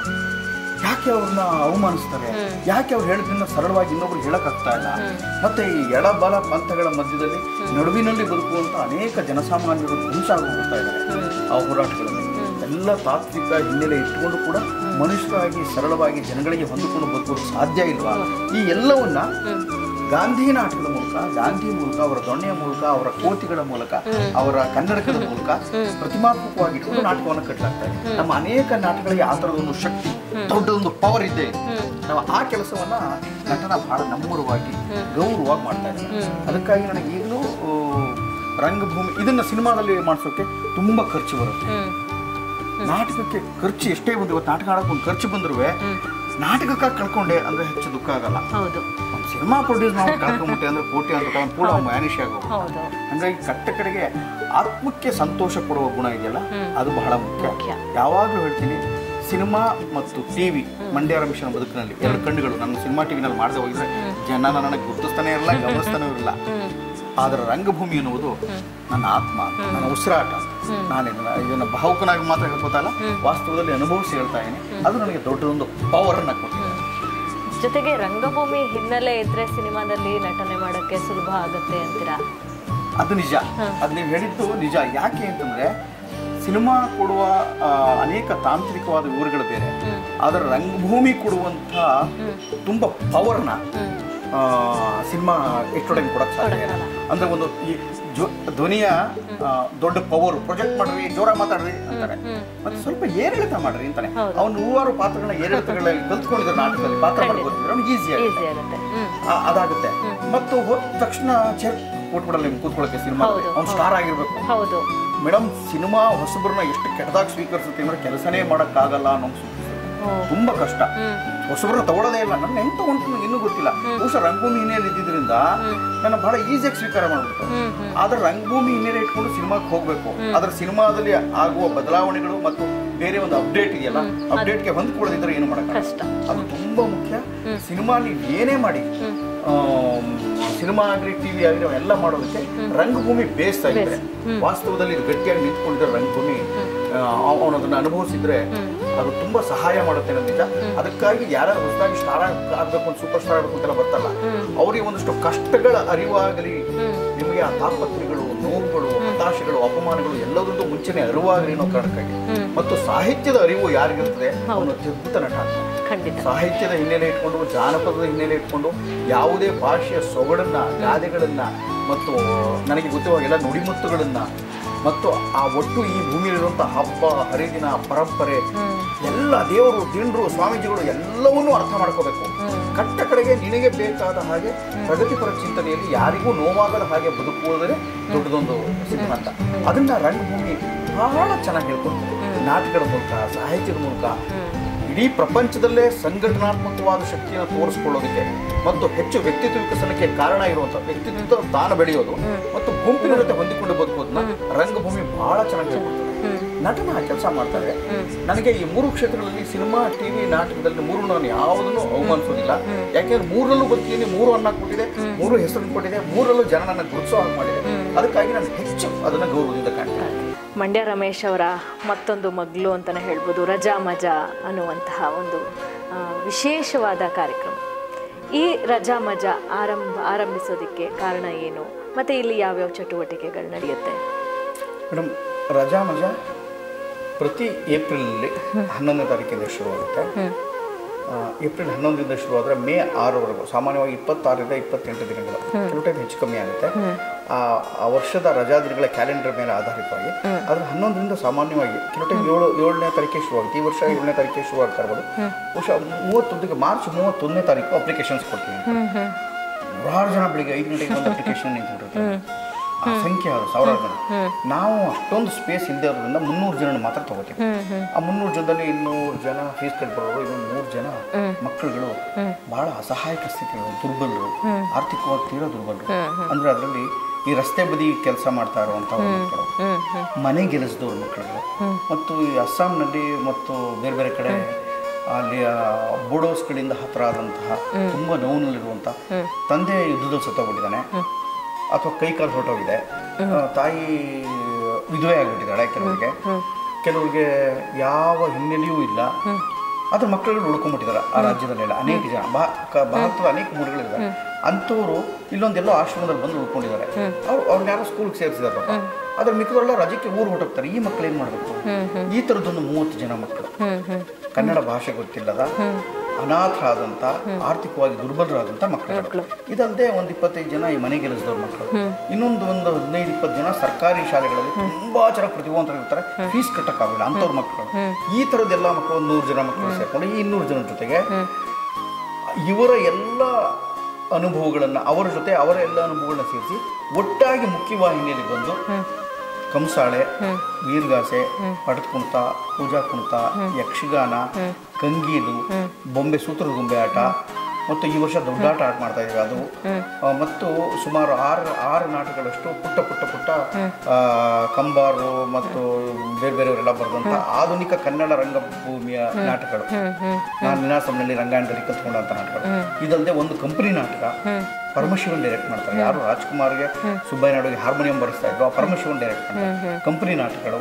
ಯಾಕೆ ಅವ್ರನ್ನ ಅವಮಾನಿಸ್ತಾರೆ, ಯಾಕೆ ಅವ್ರು ಹೇಳಿದ್ರಿಂದ ಸರಳವಾಗಿ ಇನ್ನೊಬ್ರು ಹೇಳಕ್ಕಾಗ್ತಾ ಇಲ್ಲ, ಮತ್ತೆ ಈ ಎಡಬಲ ಪಂಥಗಳ ಮಧ್ಯದಲ್ಲಿ ನಡುವಿನಲ್ಲಿ ಬದುಕುವಂತ ಅನೇಕ ಜನಸಾಮಾನ್ಯರು ಹಿಂಸಾಗಿ ಹೋಗ್ತಾ ಇದ್ದಾರೆ ಆ ಹೋರಾಟಗಳಲ್ಲಿ. ಎಲ್ಲ ತಾತ್ವಿಕ ಹಿನ್ನೆಲೆ ಇಟ್ಕೊಂಡು ಕೂಡ ಮನುಷ್ಯರಾಗಿ ಸರಳವಾಗಿ ಜನಗಳಿಗೆ ಹೊಂದಿಕೊಂಡು ಬದುಕೋದು ಸಾಧ್ಯ ಇಲ್ವಾ? ಈ ಎಲ್ಲವನ್ನ ಗಾಂಧಿ ನಾಟಕದ ಮೂಲಕ, ಗಾಂಧಿ ಮೂಲಕ, ಅವರ ದೊಣ್ಣೆಯ ಮೂಲಕ, ಅವರ ಕೋತಿಗಳ ಮೂಲಕ, ಅವರ ಕನ್ನಡಕದ ಮೂಲಕ ಪ್ರತಿಮಾತ್ಮಕವಾಗಿ ಇಟ್ಕೊಂಡು ನಾಟಕವನ್ನು ಕಟ್ಟಲಾಗ್ತಾ ಇದೆ. ನಮ್ಮ ಅನೇಕ ನಾಟಕಗಳಿಗೆ ಆ ಥರದೊಂದು ಶಕ್ತಿ, ದೊಡ್ಡದೊಂದು ಪವರ್ ಇದ್ದೇ ಇದೆ. ನಾವು ಆ ಕೆಲಸವನ್ನ ನಟನ ಬಹಳ ನಮ್ಮೂರವಾಗಿ ಗೌರವವಾಗಿ ಮಾಡ್ತಾ ಇದ್ದೀವಿ. ಅದಕ್ಕಾಗಿ ನನಗೆ ಈಗಲೂ ರಂಗಭೂಮಿ ಇದನ್ನ ಸಿನಿಮಾದಲ್ಲಿ ಮಾಡಿಸೋಕೆ ತುಂಬಾ ಖರ್ಚು ಬರುತ್ತೆ. ನಾಟಕಕ್ಕೆ ಖರ್ಚು ಎಷ್ಟೇ ಬಂದು, ಇವತ್ತು ನಾಟಕ ಆಡೋಕೆ ಒಂದು ಖರ್ಚು ಬಂದ್ರು ನಾಟಕಕ್ಕಾಗಿ ಕಳ್ಕೊಂಡೆ ಅಂದ್ರೆ ಹೆಚ್ಚು ದುಃಖ ಆಗಲ್ಲ. ಒಂದು ಸಿನಿಮಾ ಪ್ರೊಡ್ಯೂಸ್ ನಾವು ಕಳ್ಕೊಂಬಿಟ್ಟೆ ಅಂದ್ರೆ ಕೋಟಿ ಅಂತ ಪೂರ ಮ್ಯಾನಿಷ್ ಆಗೋದು. ಹಂಗಾಗಿ ಕಟ್ಟ ಕಡೆಗೆ ಆತ್ಮಕ್ಕೆ ಸಂತೋಷ ಕೊಡುವ ಗುಣ ಇದೆಯಲ್ಲ, ಅದು ಬಹಳ ಮುಖ್ಯ. ಯಾವಾಗಲೂ ಹೇಳ್ತೀನಿ, ಸಿನಿಮಾ ಮತ್ತು ಟಿವಿ ಮಂಡ್ಯ ರಮೇಶನ ಬದುಕಿನಲ್ಲಿ ಎರಡು ಕಣ್ಣುಗಳು. ನನ್ನ ಸಿನಿಮಾ ಟಿವಿನಲ್ಲಿ ಮಾಡದೆ ಹೋಗಿದ್ರೆ ಜನ ನನಗೆ ಗುರುತಿಸ್ತಾನೆ ಇರಲ್ಲ, ಗಮನಿಸ್ತಾನೆ ಇರಲ್ಲ. ಆದರೆ ರಂಗಭೂಮಿ ಎನ್ನುವುದು ನನ್ನ ಆತ್ಮ, ನನ್ನ ಉಸಿರಾಟ. ನಾನು ಇದನ್ನು ಭಾವುಕನಾಗಿ ಮಾತ್ರ ಹೇಳ್ಕೊತಲ್ಲ, ವಾಸ್ತವದಲ್ಲಿ ಅನುಭವಿಸಿ ಹೇಳ್ತಾ ಇದ್ದೀನಿ. ಅದು ನನಗೆ ದೊಡ್ಡದೊಂದು ಪವರ್ ಅನ್ನ ಕೊಟ್ಟಿದೆ. ಜೊತೆಗೆ ರಂಗಭೂಮಿ ಹಿನ್ನೆಲೆ ಇದ್ರೆ ಸಿನಿಮಾದಲ್ಲಿ ನಟನೆ ಮಾಡೋಕ್ಕೆ ಸುಲಭ ಆಗುತ್ತೆ ಅಂತೀರಾ? ಅದು ನಿಜ, ಅದು ನೀವು ಹೇಳಿದ್ದು ನಿಜ. ಯಾಕೆ ಅಂತಂದ್ರೆ, ಸಿನಿಮಾ ಕೊಡುವ ಅನೇಕ ತಾಂತ್ರಿಕವಾದ ವಿವರಗಳು ಬೇರೆ, ಆದರೆ ರಂಗಭೂಮಿ ಕೊಡುವಂಥ ತುಂಬ ಪವರ್ನ ಸಿನಿಮಾ ಎಷ್ಟೊಡೆಗೆ ಕೊಡಕ್ಕೆ ಸಾಧ್ಯ. ಅಂದ್ರೆ ಒಂದು ಈ ಧ್ವನಿಯ ದೊಡ್ಡ ಪವರ್ ಪ್ರೊಜೆಕ್ಟ್ ಮಾಡ್ರಿ, ಜೋರ ಮಾತಾಡ್ರಿ ಅಂತಾರೆ. ಮತ್ತೆ ಸ್ವಲ್ಪ ಏರಿಳಿತ ಮಾಡ್ರಿ ಅಂತಾನೆ. ಅವ್ನು ನೂರಾರು ಪಾತ್ರಗಳನ್ನ ಏರಿಳಿತಗಳಲ್ಲಿ ಕಲ್ತ್ಕೊಂಡಿದ್ರೆ ನಾಟಕದಲ್ಲಿ ಪಾತ್ರ ಮಾಡ್ಕೊತಿದ್ರೆ ಅವ್ನಿಗೆ ಈಸಿ ಆಗುತ್ತೆ, ಅದಾಗುತ್ತೆ. ಮತ್ತು ಹೋದ ತಕ್ಷಣ ಚೇರ್ ಕೊಟ್ಬಿಡಲ್ಲ ನಿಮ್ಗೆ ಕೂತ್ಕೊಳ್ಳೋಕೆ. ಸಿನಿಮಾ ಅವ್ನು ಸ್ಟಾರ್ ಆಗಿರ್ಬೇಕು ಮೇಡಮ್. ಸಿನಿಮಾ ಹೊಸಬ್ರನ್ನ ಎಷ್ಟು ಕೆಟ್ಟದಾಗ ಸ್ವೀಕರಿಸುತ್ತೆ ಅಂದ್ರೆ ಕೆಲಸನೇ ಮಾಡೋಕ್ಕಾಗಲ್ಲ ಅನ್ನೋ ತುಂಬಾ ಕಷ್ಟ. ಹೊಸಬ್ರನ್ನ ತಗೊಳ್ಳೋದೇ ಇಲ್ಲ. ನನ್ನ ಹೆಂಗ್ ತಗೊಂಡು ಇನ್ನೂ ಗೊತ್ತಿಲ್ಲ. ಬಹುಶಃ ರಂಗಭೂಮಿ ಹಿನ್ನೆಲೆ ಇದ್ದಿದ್ರಿಂದ ನನ್ನ ಬಹಳ ಈಸಿಯಾಗಿ ಸ್ವೀಕಾರ ಮಾಡ್ಬಿಟ್ಟು. ಆದ್ರೆ ರಂಗಭೂಮಿ ಹಿನ್ನೆಲೆ ಇಟ್ಕೊಂಡು ಸಿನಿಮಾಕ್ಕೆ ಹೋಗ್ಬೇಕು. ಅದ್ರ ಸಿನಿಮಾದಲ್ಲಿ ಆಗುವ ಬದಲಾವಣೆಗಳು ಮತ್ತು ಬೇರೆ ಒಂದು ಅಪ್ಡೇಟ್ ಇದೆಯಲ್ಲ, ಅಪ್ಡೇಟ್ಗೆ ಹೊಂದ್ಕೊಳ್ಳೋದಿದ್ರೆ ಏನು ಮಾಡಕ್ ಕಷ್ಟ. ಅದು ತುಂಬಾ ಮುಖ್ಯ. ಸಿನಿಮಾ ನೀವು ಏನೇ ಮಾಡಿ, ಸಿನಿಮಾ ಆಗಲಿ ಟಿವಿ ಆಗಲಿ ಅವೆಲ್ಲ ಮಾಡೋದಕ್ಕೆ ರಂಗಭೂಮಿ ಬೇಸ್ ಆಗಿದೆ. ವಾಸ್ತವದಲ್ಲಿ ಇದು ಗಟ್ಟಿಯಾಗಿ ನಿಂತ್ಕೊಂಡಿದ್ರೆ ರಂಗಭೂಮಿ ಅವನು ಅದನ್ನ ಅನುಭವಿಸಿದ್ರೆ ಅದು ತುಂಬಾ ಸಹಾಯ ಮಾಡುತ್ತೆ ಅನ್ನೋದಿಲ್ಲ. ಅದಕ್ಕಾಗಿ ಯಾರು ಹೊಸದಾಗಿ ಸ್ಟಾರ್ ಆಗ್ಬೇಕು ಅಂತ, ಸೂಪರ್ ಸ್ಟಾರ್ ಆಗ್ಬೇಕು ಅಂತೆಲ್ಲ ಬರ್ತಲ್ಲ, ಅವ್ರಿಗೆ ಒಂದಷ್ಟು ಕಷ್ಟಗಳ ಅರಿವಾಗಲಿ, ನಿಮಗೆ ಆ ತಾಪತ್ರೆಗಳು, ನೋವುಗಳು, ಹತಾಶೆಗಳು, ಅಪಮಾನಗಳು ಎಲ್ಲದರದ್ದು ಮುಂಚೆನೆ ಅರಿವಾಗಲಿ ಅನ್ನೋ ಕಾರಣಕ್ಕಾಗಿ. ಮತ್ತು ಸಾಹಿತ್ಯದ ಅರಿವು ಯಾರಿಗಿರ್ತದೆ ಅವನು ಅತ್ಯದ್ಭುತ ನಟ. ಸಾಹಿತ್ಯದ ಹಿನ್ನೆಲೆ ಇಟ್ಕೊಂಡು, ಜಾನಪದದ ಹಿನ್ನೆಲೆ ಇಟ್ಕೊಂಡು, ಯಾವುದೇ ಭಾಷೆಯ ಸೊಗಡನ್ನ, ಗಾದೆಗಳನ್ನ ಮತ್ತು ನನಗೆ ಗೊತ್ತಿರುವ ಎಲ್ಲ ನುಡಿಮುತ್ತುಗಳನ್ನ ಮತ್ತು ಆ ಒಟ್ಟು ಈ ಭೂಮಿಯಲ್ಲಿರುವಂತಹ ಹಬ್ಬ ಹರಿದಿನ ಪರಂಪರೆ ಎಲ್ಲ ದೇವರು ದಿಂಡ್ರು ಸ್ವಾಮೀಜಿಗಳು ಎಲ್ಲವನ್ನೂ ಅರ್ಥ ಮಾಡ್ಕೋಬೇಕು. ಕಟ್ಟ ಕಡೆಗೆ ನಿನಗೆ ಬೇಕಾದ ಹಾಗೆ ಪ್ರಗತಿಪರ ಚಿಂತನೆಯಲ್ಲಿ ಯಾರಿಗೂ ನೋವಾಗದ ಹಾಗೆ ಬದುಕುವುದರೆ ದೊಡ್ಡದೊಂದು ಸಿದ್ಧಾಂತ. ಅದನ್ನ ರಂಗಭೂಮಿ ಬಹಳ ಚೆನ್ನಾಗಿ ಹೇಳ್ಕೊಡ್ತದೆ. ನಾಟಕದ ಮೂಲಕ, ಸಾಹಿತ್ಯದ ಮೂಲಕ ಇಡೀ ಪ್ರಪಂಚದಲ್ಲೇ ಸಂಘಟನಾತ್ಮಕವಾದ ಶಕ್ತಿಯನ್ನು ತೋರಿಸ್ಕೊಳ್ಳೋದಕ್ಕೆ ಮತ್ತು ಹೆಚ್ಚು ವ್ಯಕ್ತಿತ್ವ ವಿಕಸನಕ್ಕೆ ಕಾರಣ ಇರುವಂಥ ವ್ಯಕ್ತಿತ್ವ ತಾನ ಬೆಳೆಯೋದು ಮತ್ತು ಗುಂಪಿನ ಜೊತೆ ಹೊಂದಿಕೊಂಡು ಬದುಕೋದನ್ನ ರಂಗಭೂಮಿ ಬಹಳ ಚೆನ್ನಾಗಿ ಹೇಳ್ಕೊಡ್ತದೆ. ನಟನ ಕೆಲಸ ಮಾಡ್ತಾರೆ. ನನಗೆ ಈ ಮೂರು ಕ್ಷೇತ್ರಗಳಲ್ಲಿ ಸಿನಿಮಾ, ಟಿವಿ, ನಾಟಕದಲ್ಲಿ ಮೂರು ನಾನು ಯಾವುದನ್ನು ಅವಮಾನಿಸೋದಿಲ್ಲ. ಯಾಕೆಂದ್ರೆ ಮೂರಲ್ಲೂ ಬದುಕಿದ್ದೀನಿ, ಮೂರು ಅನ್ನ ಕೊಟ್ಟಿದೆ, ಮೂರು ಹೆಸರನ್ನು ಕೊಟ್ಟಿದೆ, ಮೂರಲ್ಲೂ ಜನ ನನ್ನ ಗುರುತಿಸೋ ಹಾಗೆ ಮಾಡಿದೆ. ಅದಕ್ಕಾಗಿ ನಾನು ಹೆಚ್ಚು ಅದನ್ನು ಗೌರವದಿಂದ ಕಾಣ್ತೇನೆ. ಮಂಡ್ಯ ರಮೇಶ್ ಅವರ ಮತ್ತೊಂದು ಮಗ್ಲು ಅಂತಲೇ ಹೇಳ್ಬೋದು, ರಜಾ ಮಜಾ ಅನ್ನುವಂತಹ ಒಂದು ವಿಶೇಷವಾದ ಕಾರ್ಯಕ್ರಮ. ಈ ರಜಾ ಮಜಾ ಆರಂಭ ಆರಂಭಿಸೋದಕ್ಕೆ ಕಾರಣ ಏನು, ಮತ್ತು ಇಲ್ಲಿ ಯಾವ್ಯಾವ ಚಟುವಟಿಕೆಗಳು ನಡೆಯುತ್ತೆ? ಮೇಡಮ್, ರಜಾ ಮಜಾ ಪ್ರತಿ ಏಪ್ರಿಲಲ್ಲಿ ಹನ್ನೊಂದನೇ ತಾರೀಕಿಂದ ಶುರುವಾಗುತ್ತೆ. ಏಪ್ರಿಲ್ ಹನ್ನೊಂದರಿಂದ ಶುರುವಾದರೆ ಮೇ ಆರವರೆಗೂ, ಸಾಮಾನ್ಯವಾಗಿ ಇಪ್ಪತ್ತಾರರಿಂದ ಇಪ್ಪತ್ತೆಂಟು ದಿನಗಳು, ಕೆಲವು ಟೈಮ್ ಹೆಚ್ಚು ಕಮ್ಮಿ ಆಗುತ್ತೆ. ಆ ವರ್ಷದ ರಜಾ ದಿನಗಳ ಕ್ಯಾಲೆಂಡರ್ ಮೇಲೆ ಆಧಾರಿತವಾಗಿ ಆದರೆ ಹನ್ನೊಂದರಿಂದ ಸಾಮಾನ್ಯವಾಗಿ ಕೆಲವು ಟೈಮ್ ಏಳು ಏಳನೇ ತಾರೀಕಿಗೆ ಶುರುವಾಗುತ್ತೆ. ಈ ವರ್ಷ ಏಳನೇ ತಾರೀಕಿಗೆ ಶುರುವಾಗ್ತಾ ಇರ್ಬೋದು. ಬಹುಶಃ ಮೂವತ್ತೊಂದಕ್ಕೆ ಮಾರ್ಚ್ ಮೂವತ್ತೊಂದನೇ ತಾರೀಕು ಅಪ್ಲಿಕೇಶನ್ಸ್ ಕೊಡ್ತೀವಿ. ನೂರಾರು ಜನ ಬೆಳಿಗ್ಗೆ ಐದು ಗಂಟೆಗೆ ಒಂದು ಅಪ್ಲಿಕೇಶನ್ ನಿಂತಿರುತ್ತೆ. ಆ ಸಂಖ್ಯೆ ಅದು ಸಾವಿರಾರು ಜನ. ನಾವು ಅಷ್ಟೊಂದು ಸ್ಪೇಸ್ ಇಲ್ಲದೆ ಇರೋದ್ರಿಂದ ಮುನ್ನೂರು ಜನ ಮಾತ್ರ ತಗೋತೀವಿ. ಆ ಮುನ್ನೂರು ಜನದಲ್ಲಿ ಇನ್ನೂರು ಜನ ಫೀಸ್ ಕಟ್ಬರೋರು, ಇನ್ನೊಂದು ಮೂರು ಜನ ಮಕ್ಕಳುಗಳು ಬಹಳ ಅಸಹಾಯಕ ಸ್ಥಿತಿಗಳು, ದುರ್ಬಲರು, ಆರ್ಥಿಕವಾಗಿ ತೀರಾ ದುರ್ಬಲರು. ಅಂದ್ರೆ ಅದರಲ್ಲಿ ಈ ರಸ್ತೆ ಬದಿ ಕೆಲಸ ಮಾಡ್ತಾ ಇರುವಂತಹ ಮಕ್ಕಳು, ಮನೆ ಗೆಲ್ಲಿಸಿದವ್ರ ಮಕ್ಕಳುಗಳು, ಮತ್ತು ಈ ಅಸ್ಸಾಂನಲ್ಲಿ ಮತ್ತು ಬೇರೆ ಬೇರೆ ಕಡೆ ಅಲ್ಲಿ ಬೋಡೋಸ್ಗಳಿಂದ ಹತ್ರ ಆದಂತಹ ತುಂಬಾ ನೋವಿನಲ್ಲಿರುವಂಥ ತಂದೆ ಯುದ್ಧದಲ್ಲಿ ಸತ್ತೋಗ್ಬಿಟ್ಟಿದ್ದಾನೆ ಅಥವಾ ಕೈ ಕಾಲು ಹೊರಟೋಗಿದೆ, ತಾಯಿ ವಿಧವೆ ಆಗಿಬಿಟ್ಟಿದ್ದಾಳೆ. ಕೆಲವರಿಗೆ ಕೆಲವರಿಗೆ ಯಾವ ಹಿನ್ನೆಲೆಯೂ ಇಲ್ಲ, ಅದ್ರ ಮಕ್ಕಳುಗಳು ಉಳ್ಕೊಂಡ್ಬಿಟ್ಟಿದ್ದಾರೆ ಆ ರಾಜ್ಯದಲ್ಲೆಲ್ಲ. ಅನೇಕ ಜನ ಭಾರತದ ಅನೇಕ ಮೂಲೆಗಳಿದ್ದಾರೆ. ಅಂಥವ್ರು ಇಲ್ಲೊಂದೆಲ್ಲೋ ಆಶ್ರಮದಲ್ಲಿ ಬಂದು ಉಳ್ಕೊಂಡಿದ್ದಾರೆ. ಅವ್ರು ಅವ್ರನ್ನ ಯಾರೋ ಸ್ಕೂಲ್ಗೆ ಸೇರಿಸಿದಾರಪ್ಪ, ಅದ್ರ ಮಿಕ್ಕದವರೆಲ್ಲ ರಜಕ್ಕೆ ಊರು ಹೊರಟೋಗ್ತಾರೆ. ಈ ಮಕ್ಕಳು ಏನು ಮಾಡಬೇಕು? ಈ ಥರದ್ದೊಂದು ಮೂವತ್ತು ಜನ ಮಕ್ಕಳು, ಕನ್ನಡ ಭಾಷೆ ಗೊತ್ತಿಲ್ಲದ, ಅನಾಥರಾದಂಥ, ಆರ್ಥಿಕವಾಗಿ ದುರ್ಬಲರಾದಂಥ ಮಕ್ಕಳು. ಇದಲ್ಲದೆ ಒಂದು ಇಪ್ಪತ್ತೈದು ಜನ ಈ ಮನೆ ಗೆಲ್ಲಿಸಿದವ್ರ ಮಕ್ಕಳು, ಇನ್ನೊಂದು ಒಂದು ಹದಿನೈದು ಇಪ್ಪತ್ತು ಜನ ಸರ್ಕಾರಿ ಶಾಲೆಗಳಲ್ಲಿ ತುಂಬಾ ಚೆನ್ನಾಗಿ ಪ್ರತಿಭಾವಂತರಿರ್ತಾರೆ, ಫೀಸ್ ಕಟ್ಟಕ್ಕಾಗಲ್ಲ ಅಂಥವ್ರ ಮಕ್ಕಳು. ಈ ಥರದ್ದೆಲ್ಲ ಮಕ್ಕಳು ಒಂದು ನೂರು ಜನ ಮಕ್ಕಳು ಸೇರ್ಕೊಂಡು ಈ ಇನ್ನೂರು ಜನ ಜೊತೆಗೆ ಇವರ ಎಲ್ಲ ಅನುಭವಗಳನ್ನು, ಅವರ ಜೊತೆ ಅವರ ಎಲ್ಲ ಅನುಭವಗಳನ್ನ ಸೇರಿಸಿ ಒಟ್ಟಾಗಿ ಮುಖ್ಯವಾಹಿನಿಯಲ್ಲಿ ಬಂದು ಕಂಸಾಳೆ, ವೀರಗಾಸೆ, ಪಟದ ಕುಣಿತ, ಪೂಜಾ ಕುಣಿತ, ಯಕ್ಷಗಾನ, ಕಂಗೀಲು, ಬೊಂಬೆ, ಸೂತ್ರದ ಗೊಂಬೆ ಆಟ, ಮತ್ತು ಈ ವರ್ಷ ದೊಡ್ಡಾಟ ಆಟ ಮಾಡ್ತಾ ಇದ್ದೀವಿ ಅದು, ಮತ್ತು ಸುಮಾರು ಆರು ಆರು ನಾಟಕಗಳಷ್ಟು ಪುಟ್ಟ ಪುಟ್ಟ ಪುಟ್ಟ ಕಂಬಾರು ಮತ್ತು ಬೇರೆ ಬೇರೆಯವರೆಲ್ಲ ಬರೆದಂಥ ಆಧುನಿಕ ಕನ್ನಡ ರಂಗಭೂಮಿಯ ನಾಟಕಗಳು, ನಾನು ನಿನಾಸಂನಲ್ಲಿ ರಂಗಾಯಣದಲ್ಲಿ ಕಲ್ತ್ಕೊಂಡಂಥ ನಾಟಕಗಳು. ಇದಲ್ಲದೆ ಒಂದು ಕಂಪನಿ ನಾಟಕ ಪರಮಶಿವನ್ ಡೈರೆಕ್ಟ್ ಮಾಡ್ತಾರೆ. ಯಾರು ರಾಜ್ಕುಮಾರ್ಗೆ, ಸುಬ್ಬಯ್ಯ ನಾಡುಗೆ ಹಾರ್ಮೋನಿಯಂ ಬರೆಸ್ತಾ ಇದ್ರು, ಆ ಪರಮಶಿವನ್ ಡೈರೆಕ್ಟ್ ಮಾಡ್ತಾರೆ. ಕಂಪನಿ ನಾಟಕಗಳು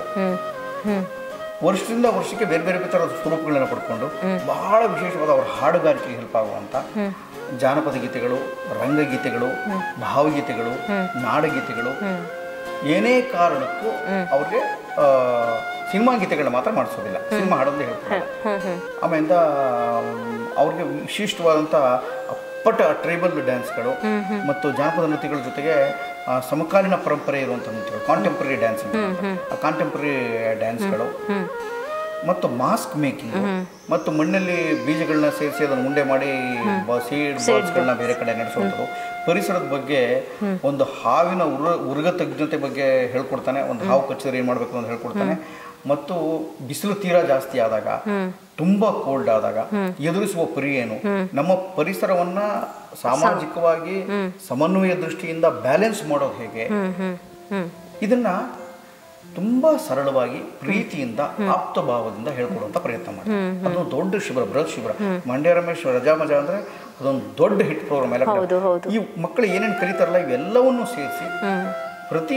ವರ್ಷದಿಂದ ವರ್ಷಕ್ಕೆ ಬೇರೆ ಬೇರೆ ಥರದ ಸ್ವರೂಪಗಳನ್ನ ಪಡ್ಕೊಂಡು ಬಹಳ ವಿಶೇಷವಾದ ಅವರ ಹಾಡುಗಾರಿಕೆಗೆ ಹೆಲ್ಪ್ ಆಗುವಂಥ ಜಾನಪದ ಗೀತೆಗಳು, ರಂಗಗೀತೆಗಳು, ಭಾವಗೀತೆಗಳು, ನಾಡಗೀತೆಗಳು, ಏನೇ ಕಾರಣಕ್ಕೂ ಅವ್ರಿಗೆ ಸಿನಿಮಾ ಗೀತೆಗಳನ್ನ ಮಾತ್ರ ಮಾಡಿಸೋದಿಲ್ಲ, ಸಿನಿಮಾ ಹಾಡೋದೇ ಹೇಳ್ತಾರೆ. ಆಮೇಲೆ ಅವ್ರಿಗೆ ವಿಶಿಷ್ಟವಾದಂಥ ಅಪ್ಪಟ ಟ್ರೈಬಲ್ ಡ್ಯಾನ್ಸ್ಗಳು ಮತ್ತು ಜಾನಪದ ನೃತ್ಯಗಳ ಜೊತೆಗೆ ಆ, ಸಮಕಾಲೀನ ಪರಂಪರೆ ಇರುವಂಥ ನೃತ್ಯಗಳು, ಕಾಂಟೆಂಪ್ರರಿ ಡ್ಯಾನ್ಸ್, ಆ ಕಾಂಟೆಂಪ್ರರಿ ಡ್ಯಾನ್ಸ್ಗಳು ಮತ್ತು ಮಾಸ್ಕ್ ಮೇಕಿಂಗ್ ಮತ್ತು ಮಣ್ಣಲ್ಲಿ ಬೀಜಗಳನ್ನ ಸೇರಿಸಿ ಅದನ್ನು ಉಂಡೆ ಮಾಡಿ ಸೀಡ್ ಬಾಲ್ಸ್ಗಳನ್ನ ಬೇರೆ ಕಡೆ ನಡೆಸುವಂಥದ್ದು. ಪರಿಸರದ ಬಗ್ಗೆ ಒಂದು ಹಾವಿನ ಉರ ಉರುಗ ತಜ್ಞತೆ ಬಗ್ಗೆ ಹೇಳ್ಕೊಡ್ತಾನೆ, ಒಂದು ಹಾವು ಕಚ್ಚಿದ್ರೆ ಏನು ಮಾಡಬೇಕು ಅಂತ ಹೇಳ್ಕೊಡ್ತಾನೆ. ಮತ್ತು ಬಿಸಿಲು ತೀರಾ ಜಾಸ್ತಿ ಆದಾಗ, ತುಂಬಾ ಕೋಲ್ಡ್ ಆದಾಗ ಎದುರಿಸುವ ಪರಿ ಏನು, ನಮ್ಮ ಪರಿಸರವನ್ನ ಸಾಮಾಜಿಕವಾಗಿ ಸಮನ್ವಯ ದೃಷ್ಟಿಯಿಂದ ಬ್ಯಾಲೆನ್ಸ್ ಮಾಡೋದು ಹೇಗೆ, ಇದನ್ನ ತುಂಬಾ ಸರಳವಾಗಿ ಪ್ರೀತಿಯಿಂದ ಆಪ್ತ ಭಾವದಿಂದ ಹೇಳ್ಕೊಡುವಂತ ಪ್ರಯತ್ನ ಮಾಡಿ. ಅದೊಂದು ದೊಡ್ಡ ಶಿಬಿರ, ಬೃಹತ್ ಶಿಬಿರ. ಮಂಡ್ಯ ರಮೇಶ್ ರಜಾ ಮಜಾ ಅಂದ್ರೆ ಅದೊಂದು ದೊಡ್ಡ ಹಿಟ್ ಪ್ರೋಗ್ರಾಮ್ ಎಲ್ಲ. ಈ ಮಕ್ಕಳು ಏನೇನು ಕಲಿತಾರಲ್ಲ ಇವೆಲ್ಲವನ್ನೂ ಸೇರಿಸಿ ಪ್ರತಿ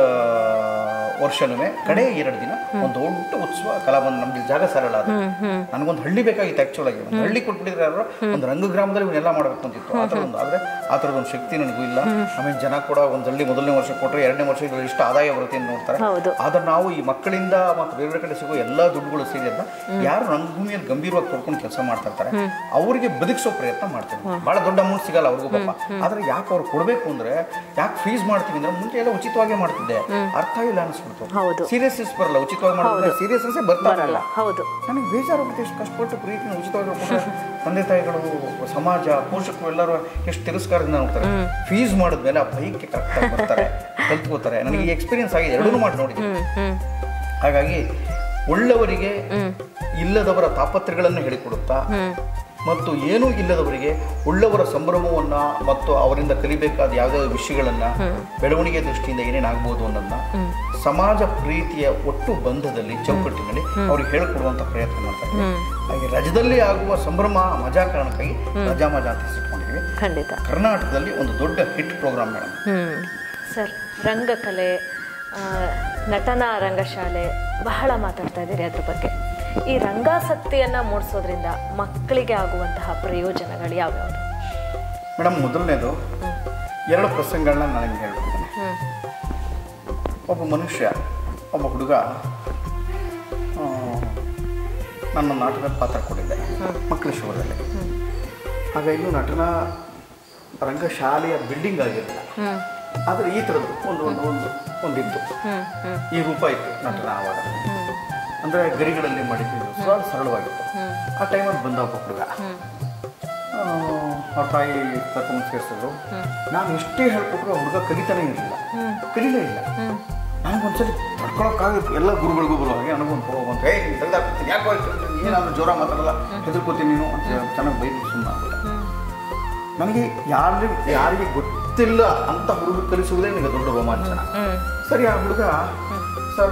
ವರ್ಷನೂ ಕಡೆ ಎರಡು ದಿನ ಒಂದು ದೊಡ್ಡ ಉತ್ಸವ ಕಲಾಬಂಧ. ನಮ್ಗೆ ಜಾಗ ಸರಳ ಅದು, ನನಗೊಂದು ಹಳ್ಳಿ ಬೇಕಾಗಿತ್ತು ಆಕ್ಚುಲ್ ಆಗಿ. ಒಂದು ಹಳ್ಳಿ ಕೊಟ್ಬಿಟ್ಟಿದ್ರೆ ಯಾರು ಒಂದು ರಂಗಗ್ರಾಮದಲ್ಲಿ ಇವನ್ನೆಲ್ಲ ಮಾಡಬೇಕು ಅಂತಿತ್ತು. ಆ ಥರದೊಂದು ಆದರೆ ಆ ಥರದೊಂದು ಶಕ್ತಿ ನನಗೂ ಇಲ್ಲ. ಆಮೇಲೆ ಜನ ಕೂಡ ಒಂದು ಹಳ್ಳಿ ಮೊದಲನೇ ವರ್ಷ ಕೊಟ್ಟರೆ ಎರಡನೇ ವರ್ಷ ಇಷ್ಟು ಆದಾಯ ಬರುತ್ತೆ ಅಂತ ನೋಡ್ತಾರೆ. ಆದ್ರೆ ನಾವು ಈ ಮಕ್ಕಳಿಂದ ಮತ್ತು ಬೇರೆ ಬೇರೆ ಕಡೆ ಸಿಗೋ ಎಲ್ಲ ದುಡ್ಡುಗಳು ಸೇರಿ ಅದನ್ನ ಯಾರು ರಂಗಭೂಮಿಯಲ್ಲಿ ಗಂಭೀರವಾಗಿ ತೊಡ್ಕೊಂಡು ಕೆಲಸ ಮಾಡ್ತಾ ಇರ್ತಾರೆ ಅವರಿಗೆ ಬದುಕಿಸೋ ಪ್ರಯತ್ನ ಮಾಡ್ತೀವಿ. ಭಾಳ ದೊಡ್ಡ ಅಮೌಂಟ್ ಸಿಗಲ್ಲ ಅವ್ರಿಗೂ ಪಾಪ. ಆದ್ರೆ ಯಾಕೆ ಅವ್ರು ಕೊಡಬೇಕು ಅಂದ್ರೆ, ಯಾಕೆ ಫೀಸ್ ಮಾಡ್ತೀವಿ ಅಂದ್ರೆ, ಮುಂಚೆ ಎಲ್ಲ ಉಚಿತವಾಗಿ ಮಾಡ್ತಿದ್ದೆ, ಅರ್ಥ ಇಲ್ಲ ಅನಿಸ್ಬಿಡ್ತು. ಸೀರಿಯಸ್ನೆಸ್ ಬರಲ್ಲ, ಉಚಿತವಾಗಿ ಮಾಡಿದ್ರೆ ಸೀರಿಯಸ್ನೆಸ್ ಬರ್ತಾ ಇರಲ್ಲ. ನನಗೆ ಬೇಜಾರಾಗುತ್ತೆ. ಎಷ್ಟು ಕಷ್ಟಪಟ್ಟು ಪ್ರೀತಿನ ಉಚಿತವಾಗಿ ಕೊಟ್ಟರೆ ತಂದೆ ತಾಯಿಗಳು, ಸಮಾಜ, ಪೋಷಕರು ಎಲ್ಲರೂ ಎಷ್ಟು ತಿರಸ್ಕಾರದಿಂದ ನೋಡ್ತಾರೆ. ಫೀಸ್ ಮಾಡಿದ್ಮೇಲೆ ಆ ಬೈಕ್ಗೆ ಕರೆಕ್ಟಾಗಿ ಬರ್ತಾರೆ, ಕಲ್ತ್ಕೋತಾರೆ. ನನಗೆ ಈ ಎಕ್ಸ್ಪೀರಿಯನ್ಸ್ ಆಗಿದೆ, ಎರಡೂ ಮಾಡಿ ನೋಡಿದ್ದೀನಿ. ಹಾಗಾಗಿ ಒಳ್ಳೆಯವರಿಗೆ ಇಲ್ಲದವರ ತಾಪತ್ರೆಗಳನ್ನು ಹೇಳಿಕೊಡುತ್ತಾ ಮತ್ತು ಏನೂ ಇಲ್ಲದವರಿಗೆ ಒಳ್ಳೆಯವರ ಸಂಭ್ರಮವನ್ನ ಮತ್ತು ಅವರಿಂದ ಕಲಿಬೇಕಾದ ಯಾವುದಾದ್ರು ವಿಷಯಗಳನ್ನ ಬೆಳವಣಿಗೆ ದೃಷ್ಟಿಯಿಂದ ಏನೇನಾಗಬಹುದು ಅನ್ನೋದನ್ನ ಸಮಾಜ ಪ್ರೀತಿಯ ಒಟ್ಟು ಬಂಧದಲ್ಲಿ ಚೌಕಟ್ಟಿನಲ್ಲಿ ಅವ್ರಿಗೆ ಹೇಳಿಕೊಡುವಂತ ಪ್ರಯತ್ನ ಮಾಡ್ತಾರೆ. ಹಾಗೆ ರಜದಲ್ಲಿ ಆಗುವ ಸಂಭ್ರಮ ಮಜಾ ಕಾರಣಕ್ಕಾಗಿ ರಜಾ ಮಜಾ ಅಂತ ಹೆಸರಿಟ್ಕೊಂಡಿದ್ದೀವಿ. ಖಂಡಿತ ಕರ್ನಾಟಕದಲ್ಲಿ ಒಂದು ದೊಡ್ಡ ಹಿಟ್ ಪ್ರೋಗ್ರಾಮ್ ಮೇಡಮ್. ಸರ್, ರಂಗಕಲೆ, ನಟನಾ ರಂಗಶಾಲೆ ಬಹಳ ಮಾತಾಡ್ತಾ ಇದ್ದೀರಿ ಅದ್ರ ಬಗ್ಗೆ. ಈ ರಂಗಾಸಕ್ತಿಯನ್ನ ಮೂಡಿಸೋದ್ರಿಂದ ಮಕ್ಕಳಿಗೆ ಆಗುವಂತಹ ಪ್ರಯೋಜನಗಳು ಯಾವ್ಯಾವುದು ಮೇಡಮ್? ಮೊದಲನೇದು ಎರಡು ಪ್ರಸಂಗಗಳನ್ನ ನಾನು ನಿಮ್ಗೆ ಹೇಳ್ಬಿಡ್ತೇನೆ. ಒಬ್ಬ ಮನುಷ್ಯ, ಒಬ್ಬ ಹುಡುಗ ನನ್ನ ನಾಟಕದ ಪಾತ್ರ ಕೊಟ್ಟಿದ್ದೆ ಮಕ್ಕಳ ಶಿವರಲ್ಲಿ. ಆಗ ಇನ್ನೂ ನಟನ ರಂಗಶಾಲೆಯ ಬಿಲ್ಡಿಂಗ್ ಆಗಿರಲಿಲ್ಲ. ಆದರೆ ಈ ಥರದ್ದು ಒಂದು ಒಂದು ಒಂದು ಒಂದಿತ್ತು, ಈ ರೂಪ ಇತ್ತು ನಟನ. ಆವಾಗ ಅಂದರೆ ಗರಿಗಳಲ್ಲಿ ಮಾಡಿದ್ದು ಸ್ವಲ್ಪ ಸರಳವಾಗಿತ್ತು. ಆ ಟೈಮಲ್ಲಿ ಬಂದ ಒಬ್ಬ ಹುಡುಗ, ಅವ್ರ ತಾಯಿ ಕರ್ಕೊಂಡು ಸೇರಿಸಿದ್ರು. ನಾನು ಎಷ್ಟೇ ಹೇಳ್ಕೊಟ್ರು ಆ ಹುಡುಗ ಕಲಿತಾನೇ ಇರಲಿಲ್ಲ, ಕಲೀಲೇ ಇಲ್ಲ. ನನಗೊಂದ್ಸಲಿ ಪಡ್ಕೊಳಕ್ಕಾಗಿತ್ತು. ಎಲ್ಲ ಗುರುಗಳಿಗೂ ಬರೋ ಹಾಗೆ ನನಗೊಂದು ಹೋಗುವಂತ, ಏ ತೆಗೆದಾಕ್ತೀನಿ, ಯಾಕೆ ಏನಾದರೂ ಜೋರ ಮಾತಾಡಲ್ಲ, ಹೆದರ್ಕೋತೀನಿ ನೀನು ಅಂತ ಚೆನ್ನಾಗಿ ಬೈದು ಸುಮ್ಮನೆ ಆಗ್ಬಿಟ್ಟ. ನನಗೆ ಯಾರಿಗೆ ಯಾರಿಗೆ ಗೊತ್ತಿಲ್ಲ ಅಂತ ಹುಡುಗ ಕಲಿಸುವುದೇ ನನಗೆ ದೊಡ್ಡ ರೋಮಾಂಚನ. ಸರಿ, ಆ ಹುಡುಗ ಸರ್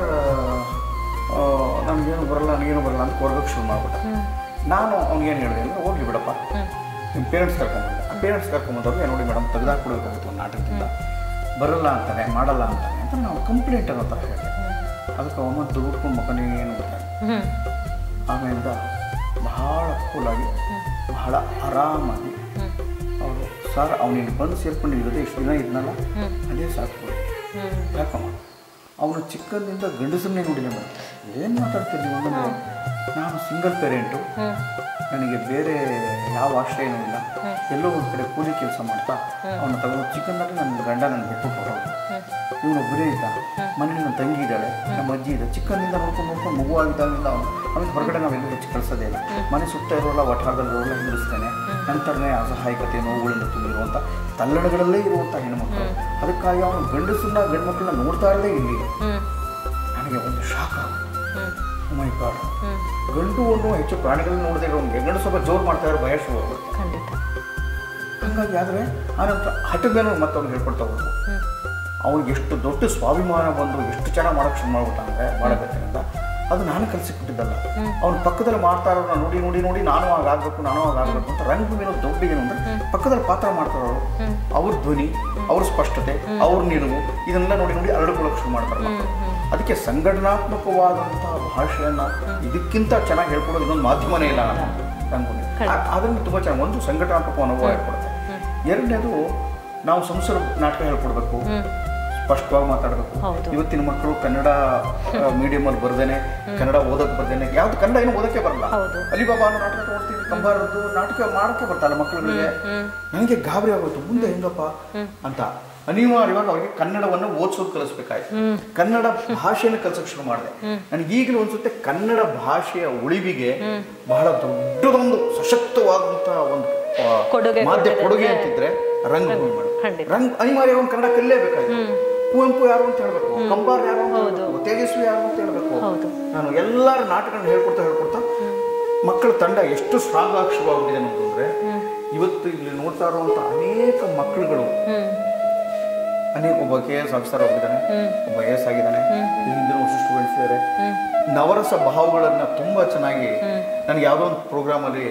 ನನಗೇನು ಬರಲ್ಲ ನನಗೇನು ಬರಲ್ಲ ಅಂತ ಹೊರಗಕ್ಕೆ ಶುರು ಮಾಡ್ಬಿಟ್ಟ. ನಾನು ಅವ್ನಿಗೇನು ಹೇಳಿದೆ ಅಂದರೆ, ಹೋಗ್ಲಿ ಬಿಡಪ್ಪ, ನಿಮ್ಮ ಪೇರೆಂಟ್ಸ್ ಕರ್ಕೊಂಬಂದೆ. ಆ ಪೇರೆಂಟ್ಸ್ ಕರ್ಕೊಂಬಂದವ್ರಿಗೆ, ನೋಡಿ ಮೇಡಮ್ ತೆಗೆದಾಕ್ ಕೊಡಬೇಕಾಗಿತ್ತು ಒಂದು ನಾಟಕದಿಂದ, ಬರಲ್ಲ ಅಂತಾನೆ, ಮಾಡಲ್ಲ ಅಂತಾನೆ ಅಂತ ನಾವು ಕಂಪ್ಲೇಂಟ್ ಅನ್ನೋ ಥರ ಹೇಳಿದೆ. ಅದಕ್ಕೆ ಅವನು ದುಡ್ಕೊಂಡು ಮಕ್ಕನೇ ನೋಡ್ತಾನೆ. ಆಮೇಲಿಂದ ಬಹಳ ಕೂಲಾಗಿ, ಬಹಳ ಆರಾಮಾಗಿ ಅವರು, ಸರ್ ಅವನಿಗೆ ಬಂದು ಸೇರ್ಕೊಂಡಿರೋದೇ ಇಷ್ಟು ದಿನ ಇದ್ನಲ್ಲ, ಅದೇ ಸಾಕು. ಯಾಕಮ್ಮ, ಅವನು ಚಿಕ್ಕಂದಿಂದ ಗಂಡಸನ್ನೇ ನೋಡಿಲ್ಲ ಮೇಡಮ್. ಏನು ಮಾತಾಡ್ತೀನಿ ಅಂದರೆ, ನಾನು ಸಿಂಗಲ್ ಪೇರೆಂಟು, ನನಗೆ ಬೇರೆ ಯಾವ ಆಶ್ರಯನೂ ಇಲ್ಲ, ಎಲ್ಲೋ ಒಂದು ಕಡೆ ಕೂಲಿ ಕೆಲಸ ಮಾಡ್ತಾ ಅವನ ತಗೊಂಡು ಚಿಕ್ಕಂದಾಗಿ ನನ್ನ ಗಂಡ ನನ್ನ ಬಿಟ್ಬಿಟ್ಟು ಹೊರೋದು. ಇವನೊಬ್ಬರೇ ಇದ್ದ, ಮನೇಲಿ ನನ್ನ ತಂಗಿ ಇದ್ದಾಳೆ, ನಮ್ಮ ಅಜ್ಜಿ ಇದೆ. ಚಿಕ್ಕಂದಿಂದ ನೋಡ್ಕೊಂಡು ನೋಡ್ಕೊಂಡು ಮಗು ಆಗಿದ್ದಾಗಿಂದ ಅವನು ಅವನಿಗೆ ಹೊರಗಡೆ ನಾವೆಲ್ಲೂ ಹೆಚ್ಚು ಕಳಿಸೋದೇ ಇಲ್ಲ. ಮನೆ ಸುತ್ತ ಇರೋಲ್ಲ, ವಠಾರದಲ್ಲಿರೋಲ್ಲ ಹಿಂದಿಸ್ತೇನೆ. ನಂತರನೇ ಅಸಹಾಯಕತೆ, ನೋವುಗಳಿಂದ ತುಂಬಿರುವಂಥ ತಲ್ಲಣಗಳಲ್ಲೇ ಇರುವಂಥ ಹೆಣ್ಣುಮಕ್ಕಳು. ಅದಕ್ಕಾಗಿ ಅವನು ಗಂಡಸನ್ನ ಗಂಡು ಮಕ್ಕಳನ್ನ ನೋಡ್ತಾ ಇರಲೇ ಇಲ್ಲಿ. ನನಗೆ ಒಂದು ಶಾಕ್ ಆಗುತ್ತೆ. ಮೈ ಗಾಡ್, ಗಂಡು ಒಂದು ಹೆಚ್ಚು ಪ್ರಾಣಿಗಳನ್ನ ನೋಡದೆ ಇರೋನ್ಗೆ ಗಂಡು ಸ್ವಲ್ಪ ಜೋರು ಮಾಡ್ತಾ ಇರೋ ಭಯ ಶುರು ಆಗುತ್ತೆ. ಹಂಗಾಗಿ ಆದರೆ ಆನಂತರ ಹಠದ ಮೇಲೆ ಮತ್ತೆ ಅವ್ನಿಗೆ ಹೇಳ್ಕೊಡ್ತಾ ಹೋದ್ರು. ಅವ್ನಿಗೆ ಎಷ್ಟು ದೊಡ್ಡ ಸ್ವಾಭಿಮಾನ ಬಂದು ಎಷ್ಟು ಚೆನ್ನಾಗಿ ಮಾಡೋಕ್ಕೆ ಶುರು ಮಾಡ್ಬಿಟ್ಟ ಅಂದರೆ ಮಾಡಬೇಕಂತ ಅದು ನಾನು ಕಲಿಸಿಕೊಟ್ಟಿದ್ದಲ್ಲ. ಅವ್ನ ಪಕ್ಕದಲ್ಲಿ ಮಾಡ್ತಾ ಇರೋರು ನೋಡಿ ನೋಡಿ ನೋಡಿ ನಾನು ಹಾಗಾಗಬೇಕು ನಾನು ಹಾಗಾಗಬೇಕು ಅಂತ. ರಂಗಭೂಮಿ ದೊಡ್ಡ ಏನು ಅಂದರೆ, ಪಕ್ಕದಲ್ಲಿ ಪಾತ್ರ ಮಾಡ್ತಾರೋರು, ಅವ್ರ ಧ್ವನಿ, ಅವ್ರ ಸ್ಪಷ್ಟತೆ, ಅವ್ರ ನಿಲುವು, ಇದನ್ನೆಲ್ಲ ನೋಡಿ ನೋಡಿ ಅರಳಿಕೊಳ್ಳೋಕೆ ಶುರು ಮಾಡ್ತಾರೆ. ಅದಕ್ಕೆ ಸಂಘಟನಾತ್ಮಕವಾದಂತಹ ಭಾಷೆಯನ್ನು ಇದಕ್ಕಿಂತ ಚೆನ್ನಾಗಿ ಹೇಳ್ಕೊಡೋದು ಇನ್ನೊಂದು ಮಾಧ್ಯಮನೇ ಇಲ್ಲ ನಾನು ರಂಗಭೂಮಿ. ಅದನ್ನು ತುಂಬ ಚೆನ್ನಾಗಿ, ಒಂದು ಸಂಘಟನಾತ್ಮಕ ಅನುಭವ ಹೇಳ್ಕೊಡುತ್ತೆ. ಎರಡನೇದು, ನಾವು ಸಂಸಾರ ನಾಟಕ ಹೇಳ್ಕೊಡ್ಬೇಕು, ಸ್ಪಷ್ಟವಾಗಿ ಮಾತಾಡಬೇಕು. ಇವತ್ತಿನ ಮಕ್ಕಳು ಕನ್ನಡ ಮೀಡಿಯಂ ಅಲ್ಲಿ ಬರ್ದೇನೆ, ಕನ್ನಡ ಓದಕ್ಕೆ ಬರ್ದೇನೆ, ಯಾವ್ದು ಕನ್ನಡ ಏನು ಓದಕ್ಕೆ ಬರಲ್ಲ. ಅಲಿಬಾಬಾ ಅನ್ನೋ ನಾಟಕ ನೋಡ್ತೀವಿ, ಕಂಬಾರದ್ದು ನಾಟಕ ಮಾಡಕ್ಕೆ ಬರ್ತಾರಲ್ಲ ಮಕ್ಕಳಿಗೆ. ನನಗೆ ಗಾಬರಿ ಆಗೋಯ್ತು, ಮುಂದೆ ಹೆಂಗಪ್ಪ ಅಂತ. ಅನಿವಾರ್ಯವಾಗಿ ಅವ್ರಿಗೆ ಕನ್ನಡವನ್ನು ಓದಿಸೋದು ಕಲಿಸ್ಬೇಕಾಯ್ತು. ಕನ್ನಡ ಭಾಷೆಯನ್ನು ಕಲಿಸೋಕೆ ಶುರು ಮಾಡಿದೆ. ನನಗೆ ಈಗಲೂ ಅನ್ಸುತ್ತೆ ಕನ್ನಡ ಭಾಷೆಯ ಉಳಿವಿಗೆ ಬಹಳ ದೊಡ್ಡದೊಂದು ಸಶಕ್ತವಾದಂತಹ ಒಂದು ಮಾಧ್ಯ ಕೊಡುಗೆ ಅಂತಿದ್ರೆ ರಂಗಭೂಮಿ ಮಾಡಿ. ರಂಗ ಅನಿವಾರ್ಯವಾಗಿ ಕನ್ನಡ ಕಲಿಯಲೇಬೇಕಾಯ್ತು. ಕುವೆಂಪು ಯಾರು ಅಂತ ಹೇಳ್ಬೇಕು, ಕಂಬಾರ ಯಾರು ಅಂತ ಹೇಳ್ಬೇಕು, ತೇಜಸ್ವಿ ಯಾರು ಅಂತ ಹೇಳ್ಬೇಕು. ನಾನು ಎಲ್ಲರ ನಾಟಕಗಳನ್ನ ಹೇಳ್ಕೊಡ್ತಾ ಹೇಳ್ಕೊಡ್ತಾ ಮಕ್ಕಳ ತಂಡ ಎಷ್ಟು ಸ್ಟ್ರಾಂಗ್ ಆಗಿ ಶುರುವಾಗ್ಬಿಟ್ಟಿದೆ ಅಂತಂದ್ರೆ, ಇವತ್ತು ಇಲ್ಲಿ ನೋಡ್ತಾ ಇರುವಂತ ಅನೇಕ ಮಕ್ಕಳುಗಳು, ಅನೇಕ ಒಬ್ಬ ಕೆ ಎಸ್ ಆಫೀಸರ್ ಆಗಿದ್ದಾನೆ, ಒಬ್ಬ ಎ ಎಸ್ ಆಗಿದ್ದಾನೆ, ಹಿಂದಿನ ವರ್ಷ ಸ್ಟೂಡೆಂಟ್ಸ್ ಇದ್ದಾರೆ. ನವರಸ ಭಾವಗಳನ್ನ ತುಂಬಾ ಚೆನ್ನಾಗಿ ನನಗೆ ಯಾವುದೋ ಒಂದು ಪ್ರೋಗ್ರಾಮಲ್ಲಿ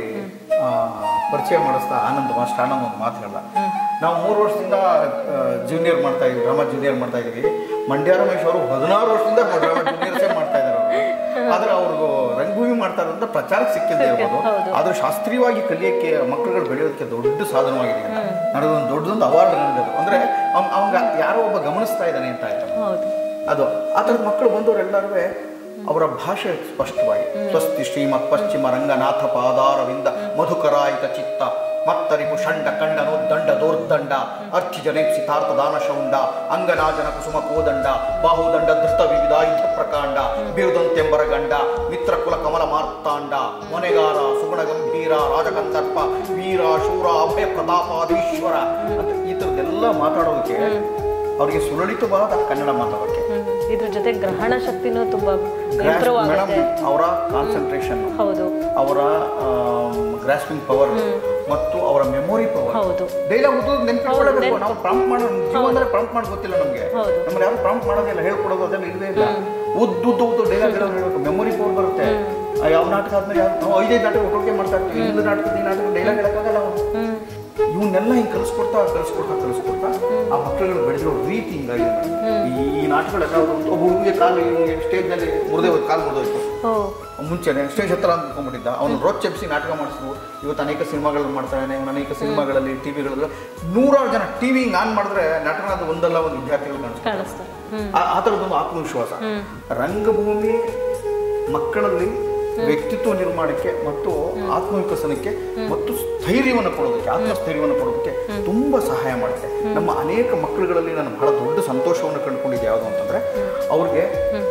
ಪರಿಚಯ ಮಾಡಿಸ್ತಾ ಆನಂದ್ ಮಾಸ್ಟರ್ ಆನಂದ್ ಒಂದು ಮಾತು ಹೇಳ್ದ. ನಾವು ಮೂರು ವರ್ಷದಿಂದ ಜೂನಿಯರ್ ಮಾಡ್ತಾ ಇದ್ವಿ, ಡ್ರಾಮಾ ಜೂನಿಯರ್ ಮಾಡ್ತಾ ಇದ್ವಿ. ಮಂಡ್ಯ ರಮೇಶ್ ಅವರು ಹದಿನಾರು ವರ್ಷದಿಂದ ಡ್ರಾಮಾ ಜೂನಿಯರ್ಸೇ ಮಾಡ್ತಾ ಇದ್ದಾರೆ ಅವರು. ಆದ್ರೆ ಅವ್ರಿಗೂ ರಂಗಭೂಮಿ ಮಾಡ್ತಾ ಇರೋದ್ರಿಂದ ಪ್ರಚಾರಕ್ಕೆ ಸಿಕ್ಕಿದ್ದೇ ಇರ್ಬೋದು, ಆದ್ರೆ ಶಾಸ್ತ್ರೀಯವಾಗಿ ಕಲಿಯಕ್ಕೆ ಮಕ್ಕಳುಗಳು ಬೆಳೆಯೋದಕ್ಕೆ ದೊಡ್ಡ ಸಾಧನವಾಗಿದೆ ಅಂತ ನನಗೊಂದು ದೊಡ್ಡದೊಂದು ಅವಾರ್ಡ್ ನಡೆದದು. ಅಂದ್ರೆ ಅವ್ನ ಅವಂಗ ಯಾರೋ ಒಬ್ಬ ಗಮನಿಸ್ತಾ ಇದ್ದಾನೆ ಅಂತ ಆಯ್ತು. ಅದು ಆ ಥರದ ಮಕ್ಕಳು ಬಂದವರೆಲ್ಲರೂ ಅವರ ಭಾಷೆ ಸ್ಪಷ್ಟವಾಗಿ ಸ್ವಸ್ತಿ ಶ್ರೀಮತ್ ಪಶ್ಚಿಮ ರಂಗನಾಥ ಪಾದಾರವಿಂದ ಮಧುಕರಾಯಿತ ಚಿತ್ತ ಮತ್ತರಿಪು ಷಂಡ ಕಂಡನು ದಂಡ ದೋರ್ದಂಡ ಅರ್ಥಿ ಜನೇಪ್ಸಿತಾರ್ಥ ದಾನ ಶೌಂಡ ಅಂಗನಾಜನ ಕುಸುಮ ಕೋದಂಡ ಬಾಹುದಂಡ ಧೃತ ವಿವಿಧ ಯುದ್ಧ ಪ್ರಕಾಂಡ ಬಿರುದಂತೆಂಬರಗಂಡ ಮಿತ್ರಕುಲ ಕಮಲ ಮಾರ್ತಾಂಡ ಮೊನೆಗಾರ ಸುಗುಣ ಗಂಭೀರ ರಾಜಕಂದರ್ಪ ವೀರ ಶೂರ ಅಭಯ ಪ್ರತಾಪಾಧೀಶ್ವರ ಅಂತ ಈ ಥರದ್ದೆಲ್ಲ ಮಾತಾಡೋದಕ್ಕೆ ಅವರಿಗೆ ಸುಲಲಿತವಾದ ಕನ್ನಡ ಮಾತಾಡೋಕ್ಕೆ. ಇದ್ರ ಜೊತೆ ಗ್ರಹಣ ಶಕ್ತಿನೂ ತುಂಬಾ ಮೇಡಮ್, ಅವರ ಕಾನ್ಸಂಟ್ರೇಷನ್, ಅವರ ಗ್ರಾಸ್ಪಿಂಗ್ ಪವರ್ ಮತ್ತು ಅವರ ಮೆಮೊರಿ ಪವರ್. ಡೈಲಾಗ್ ಓದೋದು ನೆನಪಿಟ್ಕೊಳ್ಳಬೇಕು. ನಾವು ಪ್ರಾಂಪ್ಟ್ ಮಾಡೋ ಜೀವನದಲ್ಲಿ ಪ್ರಾಂಪ್ಟ್ ಮಾಡಿ ಗೊತ್ತಿಲ್ಲ ನಮಗೆ. ನಮ್ಮಲ್ಲಿ ಯಾರು ಪ್ರಾಂಪ್ಟ್ ಮಾಡೋದಿಲ್ಲ, ಹೇಳ್ಕೊಡೋದು ಅದೆಲ್ಲ ಇಲ್ಲವೇ ಇಲ್ಲ. ಉದ್ದು ಉದ್ದು ಉದ್ದು ಡೈಲಾಗ್ ಹೇಳಬೇಕು, ಮೆಮೊರಿ ಪವರ್ ಬರುತ್ತೆ. ಯಾವ ನಾಟಕ ಆದ್ಮೇಲೆ ಯಾವ ಐದೈದು ನಾಟಕ ಒಟ್ಟೊಟ್ಟಿಗೆ ಮಾಡ್ತಾ ಇರ್ತೀವಿ. ಇನ್ನೊಂದು ನಾಟಕದ ಈ ನಾಟಕ ಡೈಲಾಗ್ ಹೇಳಕ್ಕಾಗಲ್ಲ. ಇವನ್ನೆಲ್ಲ ಹಿಂಗೆ ಕಲಿಸ್ಕೊಡ್ತಾ ಕಲಿಸ್ಕೊಡ್ತಾ ಕಲಿಸ್ಕೊಡ್ತಾ ಆ ಮಕ್ಕಳುಗಳು ಬೆಳೆದಿರೋ ರೀತಿ ಹಿಂಗಾಗಿ ಈ ಈ ನಾಟಕಗಳೆಲ್ಲ ಒಬ್ಬ ಹುಡುಗಿಗೆ ಕಾಲು ಸ್ಟೇಜ್ನಲ್ಲಿ ಮುರಿದೇ ಹೋಯ್ತು, ಕಾಲು ಮುರಿದೋಯ್ತು. ಮುಂಚೆನೆ ಸ್ಟೇಜ್ ಹತ್ರ ಅಂದ್ಕೊಂಡ್ಬಿಟ್ಟಿದ್ದ. ಅವನು ರೋಚ್ ಚೆಪ್ಸಿ ನಾಟಕ ಮಾಡಿಸಿದ್ರು. ಇವತ್ತು ಅನೇಕ ಸಿನಿಮಾಗಳನ್ನು ಮಾಡ್ತಾನೆ. ಅನೇಕ ಸಿನಿಮಾಗಳಲ್ಲಿ ಟಿವಿಗಳಲ್ಲಿ ನೂರಾರು ಜನ ಟಿವಿ ಹಿಂಗೆ ಆನ್ ಮಾಡಿದ್ರೆ ನಾಟಕದ ಒಂದಲ್ಲ ಒಂದು ವಿದ್ಯಾರ್ಥಿಗಳು ಕಾಣಿಸ್ತಾರೆ. ಆ ಥರದ್ದೊಂದು ಆತ್ಮವಿಶ್ವಾಸ ರಂಗಭೂಮಿ ಮಕ್ಕಳಲ್ಲಿ ವ್ಯಕ್ತಿತ್ವ ನಿರ್ಮಾಣಕ್ಕೆ ಮತ್ತು ಆತ್ಮವಿಕಸನಕ್ಕೆ ಮತ್ತು ಸ್ಥೈರ್ಯವನ್ನು ಕೊಡೋದಕ್ಕೆ, ಆತ್ಮಸ್ಥೈರ್ಯವನ್ನು ಕೊಡೋದಕ್ಕೆ ತುಂಬಾ ಸಹಾಯ ಮಾಡುತ್ತೆ. ನಮ್ಮ ಅನೇಕ ಮಕ್ಕಳುಗಳಲ್ಲಿ ನಾನು ಬಹಳ ದೊಡ್ಡ ಸಂತೋಷವನ್ನು ಕಂಡುಕೊಂಡಿದ್ದೆ ಯಾವುದು ಅಂತಂದ್ರೆ, ಅವ್ರಿಗೆ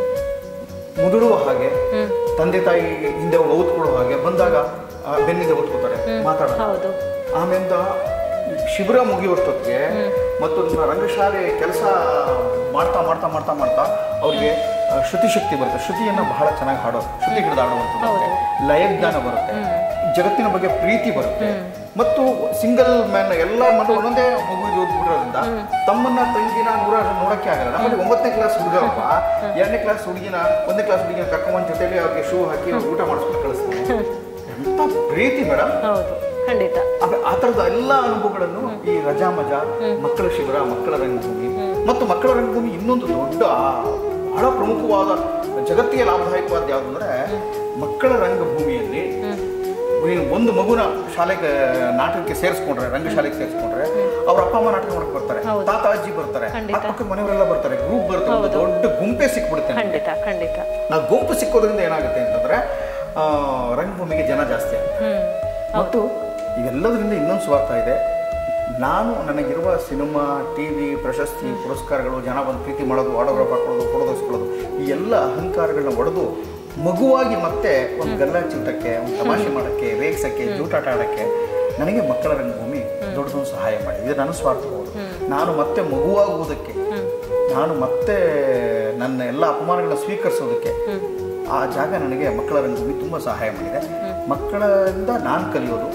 ಮುದುಡುವ ಹಾಗೆ, ತಂದೆ ತಾಯಿ ಹಿಂದೆ ಓದ್ಕೊಳ್ಳೋ ಹಾಗೆ ಬಂದಾಗ ಬೆನ್ನಿಂದ ಓದ್ಕೋತಾರೆ, ಮಾತಾಡೋದು. ಆಮೇಲೆ ಶಿಬಿರ ಮುಗಿಯುವಷ್ಟೊತ್ತಿಗೆ ಮತ್ತು ರಂಗಶಾಲೆ ಕೆಲಸ ಮಾಡ್ತಾ ಮಾಡ್ತಾ ಮಾಡ್ತಾ ಮಾಡ್ತಾ ಅವ್ರಿಗೆ ಶ್ರುತಿ ಶಕ್ತಿ ಬರುತ್ತೆ. ಶ್ರುತಿಯನ್ನು ಬಹಳ ಚೆನ್ನಾಗಿ ಹಾಡೋದು, ಶ್ರುತಿ ಹಿಡಿದು ಆಡುವಂಥದ್ದು ಬರುತ್ತೆ, ಲಯಜ್ಞಾನ ಬರುತ್ತೆ, ಜಗತ್ತಿನ ಬಗ್ಗೆ ಪ್ರೀತಿ ಬರುತ್ತೆ. ಮತ್ತು ಸಿಂಗಲ್ ಮ್ಯಾನ್ ಎಲ್ಲ ಮನೆ ಒಂದೊಂದೇ ಮಗು ಓದ್ಬಿಡೋದ್ರಿಂದ ತಮ್ಮನ್ನ ತಂಗಿನ ನೂರ ನೋಡಕ್ಕೆ ಆಗಲ್ಲ. ನಮ್ಮಲ್ಲಿ ಒಂಬತ್ತನೇ ಕ್ಲಾಸ್ ಹುಡುಗಪ್ಪ ಎರಡನೇ ಕ್ಲಾಸ್ ಹುಡುಗಿನ ಒಂದನೇ ಕ್ಲಾಸ್ ಹುಡುಗಿನ ಕರ್ಕೊಂಡ್ ಜೊತೆಲಿ ಅವ್ರಿಗೆ ಶೂ ಹಾಕಿ ಊಟ ಮಾಡಿಸ್ಕೊಂಡು ಕಳಿಸ್ತಾರೆ. ಎಂತ ಪ್ರೀತಿ ಮೇಡಮ್, ಖಂಡಿತ. ಆ ಥರದ ಎಲ್ಲ ಅನುಭವಗಳನ್ನು ಈ ರಜಾ ಮಜಾ, ಮಕ್ಕಳ ಶಿಬಿರ, ಮಕ್ಕಳ ರಂಗಭೂಮಿ ಮತ್ತು ಮಕ್ಕಳ ರಂಗಭೂಮಿ ಇನ್ನೊಂದು ದೊಡ್ಡ ಬಹಳ ಪ್ರಮುಖವಾದ ಜಗತ್ತಿಗೆ ಲಾಭದಾಯಕವಾದ ಯಾವುದು ಅಂದ್ರೆ, ಮಕ್ಕಳ ರಂಗಭೂಮಿಯಲ್ಲಿ ನೀನು ಒಂದು ಮಗುನ ಶಾಲೆಗೆ ನಾಟಕಕ್ಕೆ ಸೇರಿಸ್ಕೊಂಡ್ರೆ, ರಂಗಶಾಲೆಗೆ ಸೇರಿಸ್ಕೊಂಡ್ರೆ ಅವ್ರ ಅಪ್ಪ ಅಮ್ಮ ನಾಟಕ ಮಾಡಕ್ ಬರ್ತಾರೆ, ತಾತ ಅಜ್ಜಿ ಬರ್ತಾರೆ, ಅಕ್ಕಪಕ್ಕ ಮನೆಯವರೆಲ್ಲ ಬರ್ತಾರೆ, ಗ್ರೂಪ್ ಬರುತ್ತೆ, ಒಂದು ದೊಡ್ಡ ಗುಂಪೆ ಸಿಕ್ಬಿಡುತ್ತೆ. ಖಂಡಿತ ಖಂಡಿತ. ಆ ಗುಂಪು ಸಿಕ್ಕೋದ್ರಿಂದ ಏನಾಗುತ್ತೆ ಅಂತಂದ್ರೆ ರಂಗಭೂಮಿಗೆ ಜನ ಜಾಸ್ತಿ ಆಗುತ್ತೆ. ಮತ್ತು ಇವೆಲ್ಲದರಿಂದ ಇನ್ನೊಂದು ಸ್ವಾರ್ಥ ಇದೆ. ನಾನು ನನಗಿರುವ ಸಿನಿಮಾ, ಟಿ ವಿ, ಪ್ರಶಸ್ತಿ, ಪುರಸ್ಕಾರಗಳು, ಜನ ಬಂದು ಪ್ರೀತಿ ಮಾಡೋದು, ಆಟೋಗ್ರಾಫ್ ಹಾಕೊಳ್ಳೋದು, ಫೋಟೋ ತೆಗೆಸ್ಕೊಳ್ಳೋದು, ಈ ಎಲ್ಲ ಅಹಂಕಾರಗಳನ್ನ ಒಡೆದು ಮಗುವಾಗಿ ಮತ್ತೆ ಒಂದು ಗಲ್ಲ ಚಿಂತಕ್ಕೆ, ಒಂದು ತಮಾಷೆ ಮಾಡೋಕ್ಕೆ, ರೇಗ್ಸಕ್ಕೆ, ಜೂಟಾಟ ಆಡೋಕ್ಕೆ ನನಗೆ ಮಕ್ಕಳ ರಂಗಭೂಮಿ ದೊಡ್ಡದೊಂದು ಸಹಾಯ ಮಾಡಿ. ಇದು ನನ್ನ ಸ್ವಾರ್ಥ ಹೌದು. ನಾನು ಮತ್ತೆ ಮಗುವಾಗುವುದಕ್ಕೆ, ನಾನು ಮತ್ತೆ ನನ್ನ ಎಲ್ಲ ಅಪಮಾನಗಳನ್ನ ಸ್ವೀಕರಿಸೋದಕ್ಕೆ ಆ ಜಾಗ ನನಗೆ ಮಕ್ಕಳ ರಂಗಭೂಮಿ ತುಂಬ ಸಹಾಯ ಮಾಡಿದೆ. ಮಕ್ಕಳಿಂದ ನಾನು ಕಲಿಯೋದು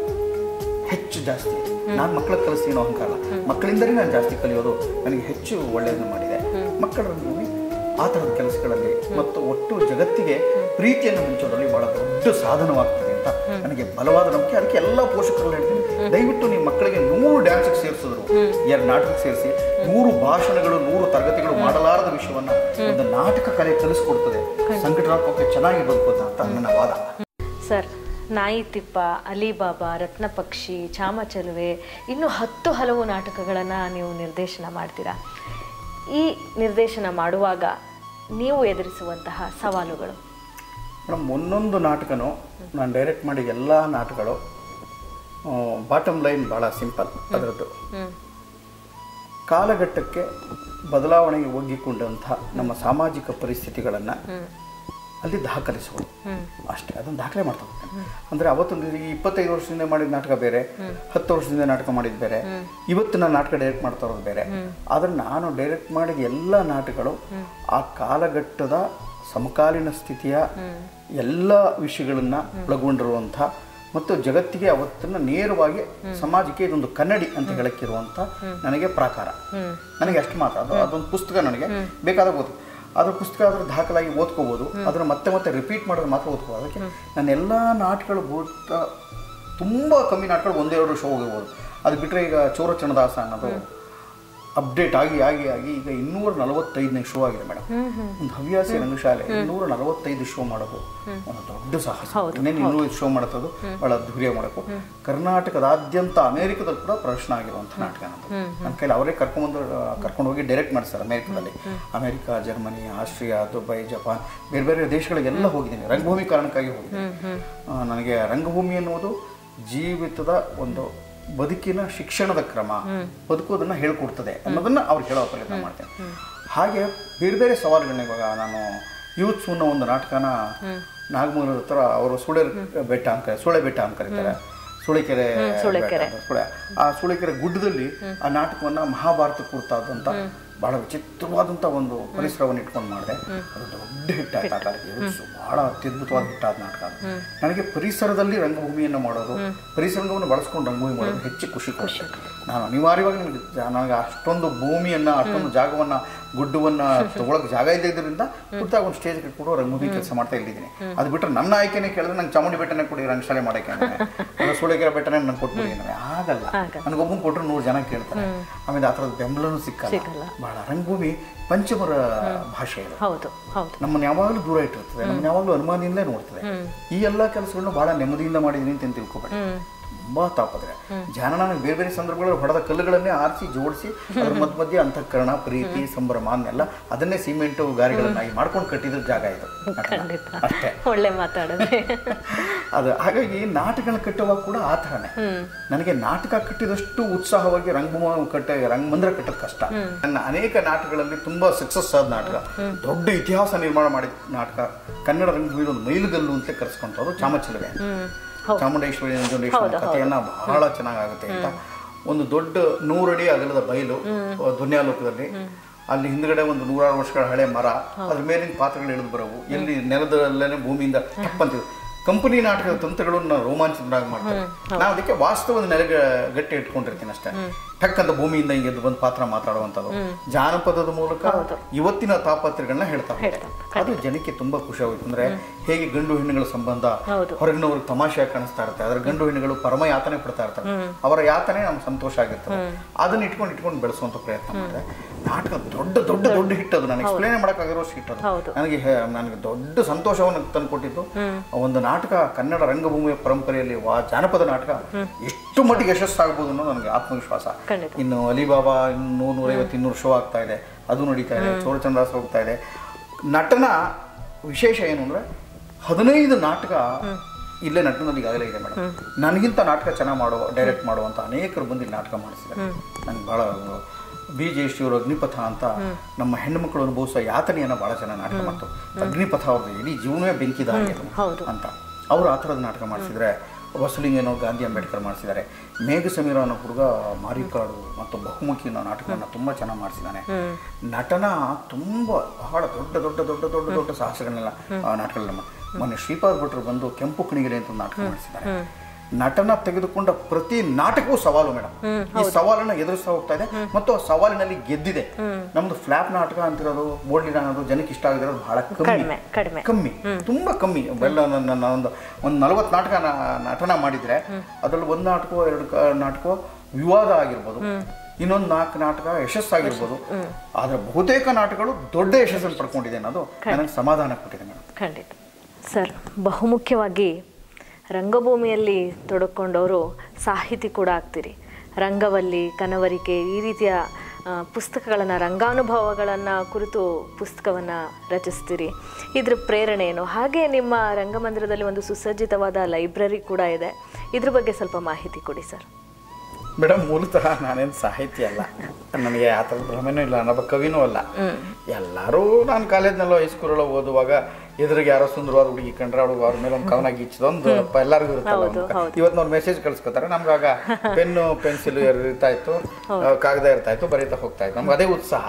ಹೆಚ್ಚು ಜಾಸ್ತಿ. ನಾನು ಮಕ್ಕಳ ಕಲಿಸ್ತೀನೋ ಅಹಂಕಾರ, ಮಕ್ಕಳಿಂದಲೇ ನಾನು ಜಾಸ್ತಿ ಕಲಿಯೋದು ನನಗೆ ಹೆಚ್ಚು ಒಳ್ಳೆಯದನ್ನು ಮಾಡಿದೆ. ಮಕ್ಕಳ ರಂಗಭೂಮಿ ಆ ಥರದ ಕೆಲಸಗಳಲ್ಲಿ ಮತ್ತು ಒಟ್ಟು ಜಗತ್ತಿಗೆ ಪ್ರೀತಿಯನ್ನು ಹಂಚೋದ್ರಲ್ಲಿ ಬಹಳ ದೊಡ್ಡ ಸಾಧನವಾಗ್ತದೆ ಅಂತ ನನಗೆ ಬಲವಾದ ನಂಬಿಕೆ. ಅದಕ್ಕೆ ಎಲ್ಲ ಪೋಷಕರಲ್ಲಿ ಹೇಳ್ತೀನಿ, ದಯವಿಟ್ಟು ನಿಮ್ಮ ಮಕ್ಕಳಿಗೆ ನೂರು ಡ್ಯಾನ್ಸಿಗೆ ಸೇರಿಸಿದ್ರು, ಎರಡು ನಾಟಕಕ್ಕೆ ಸೇರಿಸಿ, ನೂರು ಭಾಷಣಗಳು, ನೂರು ತರಗತಿಗಳು ಮಾಡಲಾರದ ವಿಷಯವನ್ನ ಒಂದು ನಾಟಕ ಕಲೆ ಕಲಿಸ್ಕೊಡ್ತದೆ. ಸಂಘಟನಾತ್ಮಕ ಚೆನ್ನಾಗಿ ಬದುಕೋದು ಅಂತ ನನ್ನ ವಾದ. ಸರ್, ನಾಯಿ ತಿಪ್ಪ, ಅಲಿಬಾಬಾ, ರತ್ನಪಕ್ಷಿ, ಚಾಮಚಲುವೆ, ಇನ್ನು ಹತ್ತು ಹಲವು ನಾಟಕಗಳನ್ನು ನೀವು ನಿರ್ದೇಶನ ಮಾಡ್ತೀರಾ. ಈ ನಿರ್ದೇಶನ ಮಾಡುವಾಗ ನೀವು ಎದುರಿಸುವಂತಹ ಸವಾಲುಗಳು? ಮೇಡಮ್, ಒಂದೊಂದು ನಾಟಕನೂ ನಾನು ಡೈರೆಕ್ಟ್ ಮಾಡಿ ಎಲ್ಲ ನಾಟಕಗಳು ಬಾಟಮ್ ಲೈನ್ ಭಾಳ ಸಿಂಪಲ್. ಅದರದ್ದು ಕಾಲಘಟ್ಟಕ್ಕೆ ಬದಲಾವಣೆಗೆ ಒಗ್ಗಿಕೊಂಡಂಥ ನಮ್ಮ ಸಾಮಾಜಿಕ ಪರಿಸ್ಥಿತಿಗಳನ್ನು ಅಲ್ಲಿ ದಾಖಲಿಸುವುದು ಅಷ್ಟೇ. ಅದನ್ನು ದಾಖಲೆ ಮಾಡ್ತಾ ಹೋಗ್ತೇನೆ. ಅಂದರೆ ಅವತ್ತೊಂದು ಈ ಇಪ್ಪತ್ತೈದು ವರ್ಷದಿಂದ ಮಾಡಿದ ನಾಟಕ ಬೇರೆ, ಹತ್ತು ವರ್ಷದಿಂದ ನಾಟಕ ಮಾಡಿದ ಬೇರೆ, ಇವತ್ತು ನಾನು ನಾಟಕ ಡೈರೆಕ್ಟ್ ಮಾಡ್ತಾ ಇರೋದು ಬೇರೆ. ಆದರೆ ನಾನು ಡೈರೆಕ್ಟ್ ಮಾಡಿದ ಎಲ್ಲ ನಾಟಕಗಳು ಆ ಕಾಲಘಟ್ಟದ ಸಮಕಾಲೀನ ಸ್ಥಿತಿಯ ಎಲ್ಲ ವಿಷಯಗಳನ್ನು ಒಳಗೊಂಡಿರುವಂಥ ಮತ್ತು ಜಗತ್ತಿಗೆ ಅವತ್ತನ್ನು ನೇರವಾಗಿ ಸಮಾಜಕ್ಕೆ ಇದೊಂದು ಕನ್ನಡಿ ಅಂತ ಹೇಳಕ್ಕಿರುವಂಥ ನನಗೆ ಪ್ರಾಕಾರ. ನನಗೆ ಅಷ್ಟು ಮಾತ್ರ. ಅದು ಅದೊಂದು ಪುಸ್ತಕ ನನಗೆ ಬೇಕಾದಾಗ ಓದು. ಅದ್ರ ಪುಸ್ತಕ ಅದ್ರ ದಾಖಲಾಗಿ ಓದ್ಕೋಬೋದು. ಅದನ್ನು ಮತ್ತೆ ಮತ್ತೆ ರಿಪೀಟ್ ಮಾಡಿದ್ರೆ ಮಾತ್ರ ಓದ್ಕೋಬೋದು. ಅದಕ್ಕೆ ನನ್ನ ಎಲ್ಲ ನಾಟಕಗಳು ಓದ್ತಾ ತುಂಬ ಕಮ್ಮಿ ನಾಟಕಗಳು ಒಂದೇ ಎರಡು ಶೋ ಹೋಗಿರ್ಬೋದು. ಅದು ಬಿಟ್ಟರೆ ಈಗ ಚೋರ ಚನ್ನದಾಸ ಅನ್ನೋದು ಅಪ್ಡೇಟ್ ಆಗಿ ಆಗಿ ಆಗಿ ಈಗ ಇನ್ನೂರ ನಲವತ್ತೈದನೇ ಶೋ ಆಗಿದೆ ಮೇಡಮ್. ಒಂದು ಹವ್ಯಾಸಿ ರಂಗಶಾಲೆ ಇನ್ನೂರ ನಲವತ್ತೈದು ಶೋ ಮಾಡೋದು ಒಂದು ದೊಡ್ಡ ಸಾಹಸ. ಇನ್ನೇನು ಇನ್ನೂರು ಶೋ ಮಾಡೋದು ಭಾಳ ಅದ್ಧೂರಿಯಾಗಿ ಮಾಡೋಕ್ಕೂ ಕರ್ನಾಟಕದಾದ್ಯಂತ ಅಮೇರಿಕದಲ್ಲಿ ಕೂಡ ಪ್ರದರ್ಶನ ಆಗಿರುವಂಥ ನಾಟಕ ನಮ್ಮದು. ನನ್ನ ಕೈಲಿ ಅವರೇ ಕರ್ಕೊಂಡ್ಬಂದು ಕರ್ಕೊಂಡು ಹೋಗಿ ಡೈರೆಕ್ಟ್ ಮಾಡಿಸ್ತಾರೆ ಅಮೇರಿಕದಲ್ಲಿ. America, Germany, Austria, Dubai, Japan, ಬೇರೆ ಬೇರೆ ದೇಶಗಳಿಗೆಲ್ಲ ಹೋಗಿದ್ದೀನಿ ರಂಗಭೂಮಿ ಕಾರಣಕ್ಕಾಗಿ ಹೋಗಿದ್ದೀನಿ. ನನಗೆ ರಂಗಭೂಮಿ ಅನ್ನೋದು ಜೀವಿತದ ಒಂದು ಬದುಕಿನ ಶಿಕ್ಷಣದ ಕ್ರಮ, ಬದುಕೋದನ್ನು ಹೇಳ್ಕೊಡ್ತದೆ ಅನ್ನೋದನ್ನು ಅವ್ರು ಹೇಳೋ ಪ್ರಯತ್ನ ಮಾಡ್ತೇನೆ. ಹಾಗೆ ಬೇರೆ ಬೇರೆ ಸವಾಲುಗಳನ್ನ ಇವಾಗ ನಾನು ಯೂತ್ಸ್ ಅನ್ನೋ ಒಂದು ನಾಟಕನ ನಾಗಮಂಗಲದ ಹತ್ರ ಅವರು ಸುಳೆ ಬೆಟ್ಟ ಅಂತ ಸುಳೆ ಬೆಟ್ಟ ಅಂತ ಕರೀತಾರೆ. ಸುಳಿಕೆರೆ ಸುಳೆ ಆ ಸುಳಿಕೆರೆ ಗುಡ್ಡದಲ್ಲಿ ಆ ನಾಟಕವನ್ನು ಮಹಾಭಾರತ ಕುರಿತಾದಂಥ ಭಾಳ ವಿಚಿತ್ರವಾದಂಥ ಒಂದು ಪರಿಸರವನ್ನು ಇಟ್ಕೊಂಡು ಮಾಡಿದೆ. ಅದು ದೊಡ್ಡ ಹಿಟ್ ಆಯ್ತು ಆ ಕಾಲಕ್ಕೆ. ಭಾಳ ಅತ್ಯದ್ಭುತವಾದ ಹಿಟ್ಟಾದ ನಾಟಕ ಅದು. ನನಗೆ ಪರಿಸರದಲ್ಲಿ ರಂಗಭೂಮಿಯನ್ನು ಮಾಡೋದು, ಪರಿಸರವನ್ನು ಬಳಸ್ಕೊಂಡು ರಂಗಭೂಮಿ ಮಾಡೋದು ಹೆಚ್ಚು ಖುಷಿ ಕೊಡ್ತದೆ. ನಾನು ಅನಿವಾರ್ಯವಾಗಿ ನನಗೆ ನನಗೆ ಅಷ್ಟೊಂದು ಭೂಮಿಯನ್ನು, ಅಷ್ಟೊಂದು ಜಾಗವನ್ನು, ಗುಡ್ಡವನ್ನು ತಗೊಳಕ್ಕೆ ಜಾಗ ಇದ್ದರಿಂದ ಕುರ್ತಾಗ ಒಂದು ಸ್ಟೇಜ್ ಕಟ್ಕೊಂಡು ರಂಗಭೂಮಿ ಕೆಲಸ ಮಾಡ್ತಾ ಇಲ್ಲಿದ್ದೀನಿ. ಅದು ಬಿಟ್ಟರೆ ನನ್ನ ಆಯ್ಕೆನೇ ಕೇಳಿದ್ರೆ ನಂಗೆ ಚಾಮುಂಡಿ ಬೆಟ್ಟನೇ ಕೊಡಿ ರಂಗಶಾಲೆ ಮಾಡೋಕ್ಕೆ, ಅಂದರೆ ಸುಳೆಕೆರೆ ಬೆಟ್ಟನೇ ನಂಗೆ ಕೊಟ್ಬಿಡಿ ಅಂದರೆ ಆಗಲ್ಲ. ನನಗೊಬ್ಬನ ಕೊಟ್ಟರು ನೂರು ಜನ ಕೇಳ್ತಾರೆ. ಆಮೇಲೆ ಆ ಥರದ ಬೆಂಬಲನೂ ಸಿಕ್ಕಲ್ಲ. ಬಹಳ ರಂಗಭೂಮಿ ಪಂಚಮರ ಭಾಷೆ ಇದೆ. ನಮ್ಮನ್ನು ಯಾವಾಗಲೂ ದೂರ ಇಟ್ಟಿರ್ತದೆ, ನಮ್ಮನ್ನು ಯಾವಾಗಲೂ ಅನುಮಾನದಿಂದಲೇ ನೋಡ್ತದೆ. ಈ ಎಲ್ಲ ಕೆಲಸಗಳನ್ನ ಬಹಳ ನೆಮ್ಮದಿಯಿಂದ ಮಾಡಿದ್ದೀನಿ ಅಂತ ತಿಳ್ಕೊಬೇಡಿ. ತುಂಬ ತಾಪತ್ರೆ ಜನ ನನಗೆ ಬೇರೆ ಬೇರೆ ಸಂದರ್ಭಗಳಲ್ಲಿ ಹೊಡೆದ ಕಲ್ಲುಗಳನ್ನೇ ಆರಿಸಿ ಜೋಡಿಸಿ ಅದ್ರ ಮಧ್ಯ ಮಧ್ಯೆ ಅಂತಃಕರಣ, ಪ್ರೀತಿ, ಸಂಭ್ರಮ ಅನ್ನೆಲ್ಲ ಅದನ್ನೇ ಸಿಮೆಂಟು ಗಾರಿಗಳನ್ನಾಗಿ ಮಾಡ್ಕೊಂಡು ಕಟ್ಟಿದ ಜಾಗ ಇದು ಅಷ್ಟೇ. ಒಳ್ಳೆ ಮಾತಾಡಿದ್ರೆ ಅದು ಹಾಗಾಗಿ ನಾಟಕಗಳನ್ನ ಕಟ್ಟುವಾಗ ಕೂಡ ಆ ಥರನೇ. ನನಗೆ ನಾಟಕ ಕಟ್ಟಿದಷ್ಟು ಉತ್ಸಾಹವಾಗಿ ರಂಗಭೂಮಿ ಕಟ್ಟ ರಂಗಮಂದಿರ ಕಟ್ಟೋದು ಕಷ್ಟ. ನನ್ನ ಅನೇಕ ನಾಟಕಗಳಲ್ಲಿ ತುಂಬಾ ಸಕ್ಸಸ್ ಆದ ನಾಟಕ, ದೊಡ್ಡ ಇತಿಹಾಸ ನಿರ್ಮಾಣ ಮಾಡಿದ ನಾಟಕ, ಕನ್ನಡ ರಂಗಭೂಮಿ ಒಂದು ಮೈಲುಗಲ್ಲು ಅಂತ ಕರೆಸ್ಕೊಂತದ್ದು ಚಾಮಚಿಲುವೆ. ಚಾಮುಂಡೇಶ್ವರಿ ನಂಜುಂಡೇಶ್ವರಿ ಕಥೆಯನ್ನ ಬಹಳ ಚೆನ್ನಾಗುತ್ತೆ ಅಂತ ಒಂದು ದೊಡ್ಡ ನೂರಡಿ ಅಗಲದ ಬಯಲು ದುನ್ಯಾಲೋಕದಲ್ಲಿ, ಅಲ್ಲಿ ಹಿಂದ್ಗಡೆ ಒಂದು ನೂರಾರು ವರ್ಷಗಳ ಹಳೆ ಮರ, ಅದ್ರ ಮೇಲಿನ ಪಾತ್ರಗಳು ಇಳಿದು ಬರೋವು, ಎಲ್ಲಿ ನೆಲದಲ್ಲೇ ಭೂಮಿಯಿಂದ ತಪ್ಪಂತಿದ್ರು. ಕಂಪನಿ ನಾಟಕದ ತಂತ್ರಗಳನ್ನು ರೋಮಾಂಚನರಾಗಿ ಮಾಡ್ತಾರೆ. ನಾವು ಅದಕ್ಕೆ ವಾಸ್ತವದ ನೆಲೆ ಗಟ್ಟಿ ಇಟ್ಕೊಂಡಿರ್ತೀನಿ ಅಷ್ಟೇ. ಟಕ್ಕಂತ ಭೂಮಿಯಿಂದ ಹಿಂಗೆ ಎದ್ದು ಬಂದು ಪಾತ್ರ ಮಾತಾಡುವಂಥದ್ದು ಜಾನಪದದ ಮೂಲಕ ಇವತ್ತಿನ ತಾಪತ್ರೆಗಳನ್ನ ಹೇಳ್ತಾರೆ. ಅದು ಜನಕ್ಕೆ ತುಂಬಾ ಖುಷಿ ಆಗುತ್ತೆ. ಅಂದ್ರೆ ಹೇಗೆ ಗಂಡು ಹೆಣ್ಣುಗಳ ಸಂಬಂಧ ಹೊರಗಿನವ್ರಿಗೆ ತಮಾಷೆಯಾಗಿ ಕಾಣಿಸ್ತಾ ಇರುತ್ತೆ, ಅದ್ರ ಗಂಡು ಹೆಣ್ಣುಗಳು ಪರಮ ಯಾತನೆ ಪಡ್ತಾ ಇರ್ತಾರೆ, ಅವರ ಯಾತನೆ ನಮ್ಗೆ ಸಂತೋಷ ಆಗಿರ್ತದೆ. ಅದನ್ನ ಇಟ್ಕೊಂಡು ಇಟ್ಕೊಂಡು ಬೆಳೆಸುವಂತ ಪ್ರಯತ್ನ ಮಾಡಿದೆ. ನಾಟಕ ದೊಡ್ಡ ದೊಡ್ಡ ದೊಡ್ಡ ಹಿಟ್ ಅದು. ನಾನು ಎಕ್ಸ್ಪ್ಲೇನ್ ಮಾಡೋಕ್ಕಾಗಿರೋಷ್ಟು ಹಿಟ್ ಅದು. ನನಗೆ ನನಗೆ ದೊಡ್ಡ ಸಂತೋಷವನ್ನು ತಂದುಕೊಟ್ಟಿದ್ದು ಒಂದು ನಾಟಕ ಕನ್ನಡ ರಂಗಭೂಮಿಯ ಪರಂಪರೆಯಲ್ಲಿ ವಾ ಜಾನಪದ ನಾಟಕ ಎಷ್ಟು ಮಟ್ಟಿಗೆ ಯಶಸ್ಸಾಗಬಹುದು ಅನ್ನೋ ನನಗೆ ಆತ್ಮವಿಶ್ವಾಸ. ಇನ್ನು ಅಲಿಬಾಬಾ ಇನ್ನು ನೂರೈವತ್ತು ಇನ್ನೂರು ಶೋ ಆಗ್ತಾ ಇದೆ, ಅದು ನಡೀತಾ ಇದೆ. ಚೋರ ಚನ್ನದಾಸ ಹೋಗ್ತಾ ಇದೆ. ನಟನ ವಿಶೇಷ ಏನು ಅಂದ್ರೆ ಹದಿನೈದು ನಾಟಕ ಇಲ್ಲೇ ನಟನಲ್ಲಿ ಈಗಾಗಲೇ ಇದೆ ಮೇಡಮ್. ನನಗಿಂತ ನಾಟಕ ಚೆನ್ನಾಗಿ ಮಾಡುವ ಡೈರೆಕ್ಟ್ ಮಾಡುವಂತ ಅನೇಕರು ಬಂದು ಇಲ್ಲಿ ನಾಟಕ ಮಾಡಿಸಿದ್ದಾರೆ. ನಂಗೆ ಬಹಳ ಬಿ ಜೆ ಶಿವರು ಅಗ್ನಿಪಥ ಅಂತ ನಮ್ಮ ಹೆಣ್ಣು ಮಕ್ಕಳು ಅನುಭವಿಸುವ ಯಾತನೆಯನ್ನ ಬಹಳ ಚೆನ್ನಾಗಿ ನಾಟಕ ಮಾಡ್ತಾರೆ. ಅಗ್ನಿಪಥ ಅವ್ರದ್ದು ಇಡೀ ಜೀವನವೇ ಬೆಂಕಿದಾರಿ ಅಂತ ಅವರು ಆ ಥರದ ನಾಟಕ ಮಾಡಿಸಿದ್ರೆ, ಬಸವಲಿಂಗನೋ ಗಾಂಧಿ ಅಂಬೇಡ್ಕರ್ ಮಾಡಿಸಿದ್ದಾರೆ. ಮೇಘ ಸಮೀರ ಅನ್ನೋ ಹುಡುಗ ಮಾರಿಕಾಡು ಮತ್ತು ಬಹುಮುಖಿ ಅನ್ನೋ ನಾಟಕವನ್ನು ತುಂಬ ಚೆನ್ನಾಗಿ ಮಾಡಿಸಿದ್ದಾನೆ. ನಟನ ತುಂಬ ಬಹಳ ದೊಡ್ಡ ದೊಡ್ಡ ದೊಡ್ಡ ದೊಡ್ಡ ದೊಡ್ಡ ಸಾಹಸಗಳನ್ನೆಲ್ಲ ನಾಟಕಗಳನ್ನ ಮೊನ್ನೆ ಶ್ರೀಪಾದ್ ಭಟ್ರು ಬಂದು ಕೆಂಪು ಕಣಿಗೆರೆ ಅಂತ ನಾಟಕ ಮಾಡಿಸಿದ್ದಾರೆ. ನಟನ ತೆಗೆದುಕೊಂಡ ಪ್ರತಿ ನಾಟಕವೂ ಸವಾಲು ಮೇಡಮ್. ಈ ಸವಾಲನ್ನ ಎದುರಿಸ್ತಾ ಹೋಗ್ತಾ ಇದೆ ಮತ್ತು ಆ ಸವಾಲಿನಲ್ಲಿ ಗೆದ್ದಿದೆ. ನಮ್ದು ಫ್ಲಾಪ್ ನಾಟಕ ಅಂತಿರೋದು, ಬೋರ್ಡ್ಲಿನ ಅನ್ನೋದು ಜನಕ್ಕೆ ಇಷ್ಟ ಆಗಿರೋದು ಬಹಳ ಕಮ್ಮಿ ಕಮ್ಮಿ ತುಂಬಾ ಕಮ್ಮಿ. ಎಲ್ಲ ನನ್ನ ಒಂದು ಒಂದು ನಲವತ್ತು ನಾಟಕ ನಟನ ಮಾಡಿದ್ರೆ ಅದ್ರಲ್ಲಿ ಒಂದು ನಾಟಕ ಎರಡು ನಾಟಕ ವಿವಾದ ಆಗಿರ್ಬೋದು, ಇನ್ನೊಂದು ನಾಲ್ಕು ನಾಟಕ ಯಶಸ್ಸಾಗಿರ್ಬೋದು. ಆದ್ರೆ ಬಹುತೇಕ ನಾಟಕಗಳು ದೊಡ್ಡ ಯಶಸ್ಸನ್ನು ಪಡ್ಕೊಂಡಿದೆ ಅನ್ನೋದು ನನಗೆ ಸಮಾಧಾನ ಕೊಟ್ಟಿದೆ ಮೇಡಮ್. ಖಂಡಿತ ಸರ್. ಬಹುಮುಖ್ಯವಾಗಿ ರಂಗಭೂಮಿಯಲ್ಲಿ ತೊಡಕೊಂಡವರು ಸಾಹಿತಿ ಕೂಡ ಆಗ್ತೀರಿ. ರಂಗವಲ್ಲಿ, ಕನವರಿಕೆ ಈ ರೀತಿಯ ಪುಸ್ತಕಗಳನ್ನು, ರಂಗಾನುಭವಗಳನ್ನು ಕುರಿತು ಪುಸ್ತಕವನ್ನು ರಚಿಸ್ತೀರಿ. ಇದ್ರ ಪ್ರೇರಣೆ ಏನು? ಹಾಗೆ ನಿಮ್ಮ ರಂಗಮಂದಿರದಲ್ಲಿ ಒಂದು ಸುಸಜ್ಜಿತವಾದ ಲೈಬ್ರರಿ ಕೂಡ ಇದೆ. ಇದ್ರ ಬಗ್ಗೆ ಸ್ವಲ್ಪ ಮಾಹಿತಿ ಕೊಡಿ ಸರ್. ಮೇಡಮ್, ಮೂಲತಃ ನಾನೇನು ಸಾಹಿತ್ಯ ಅಲ್ಲ, ನನಗೆ ಆ ಥರದ ಭ್ರಮೆನೂ ಇಲ್ಲ, ನಾನೊಬ್ಬ ಕವಿನೂ ಅಲ್ಲ. ಎಲ್ಲರೂ ನಾನು ಕಾಲೇಜ್ನಲ್ಲೋ ಹೈಸ್ಕೂಲಲ್ಲೋ ಓದುವಾಗ ಎದುರಿಗೆ ಯಾರೋ ಸುಂದರವಾದ ಹುಡುಗಿ ಕಂಡ್ರೆ ಅವಳು ಅವ್ರ ಮೇಲೆ ಒಂದು ಕವನ ಗೀಚಿದೊಂದು ಎಲ್ಲರಿಗೂ ಇರುತ್ತಲ್ಲ. ಇವತ್ತು ನಾವು ಮೆಸೇಜ್ ಕಳಿಸ್ಕೊತಾರೆ, ನಮ್ಗಾಗ ಪೆನ್ನು ಪೆನ್ಸಿಲ್ ಇರ್ತಾ ಇತ್ತು, ಕಾಗದ ಇರ್ತಾ ಇತ್ತು, ಬರೀತಾ ಹೋಗ್ತಾ ಇತ್ತು, ನಮ್ಗೆ ಅದೇ ಉತ್ಸಾಹ.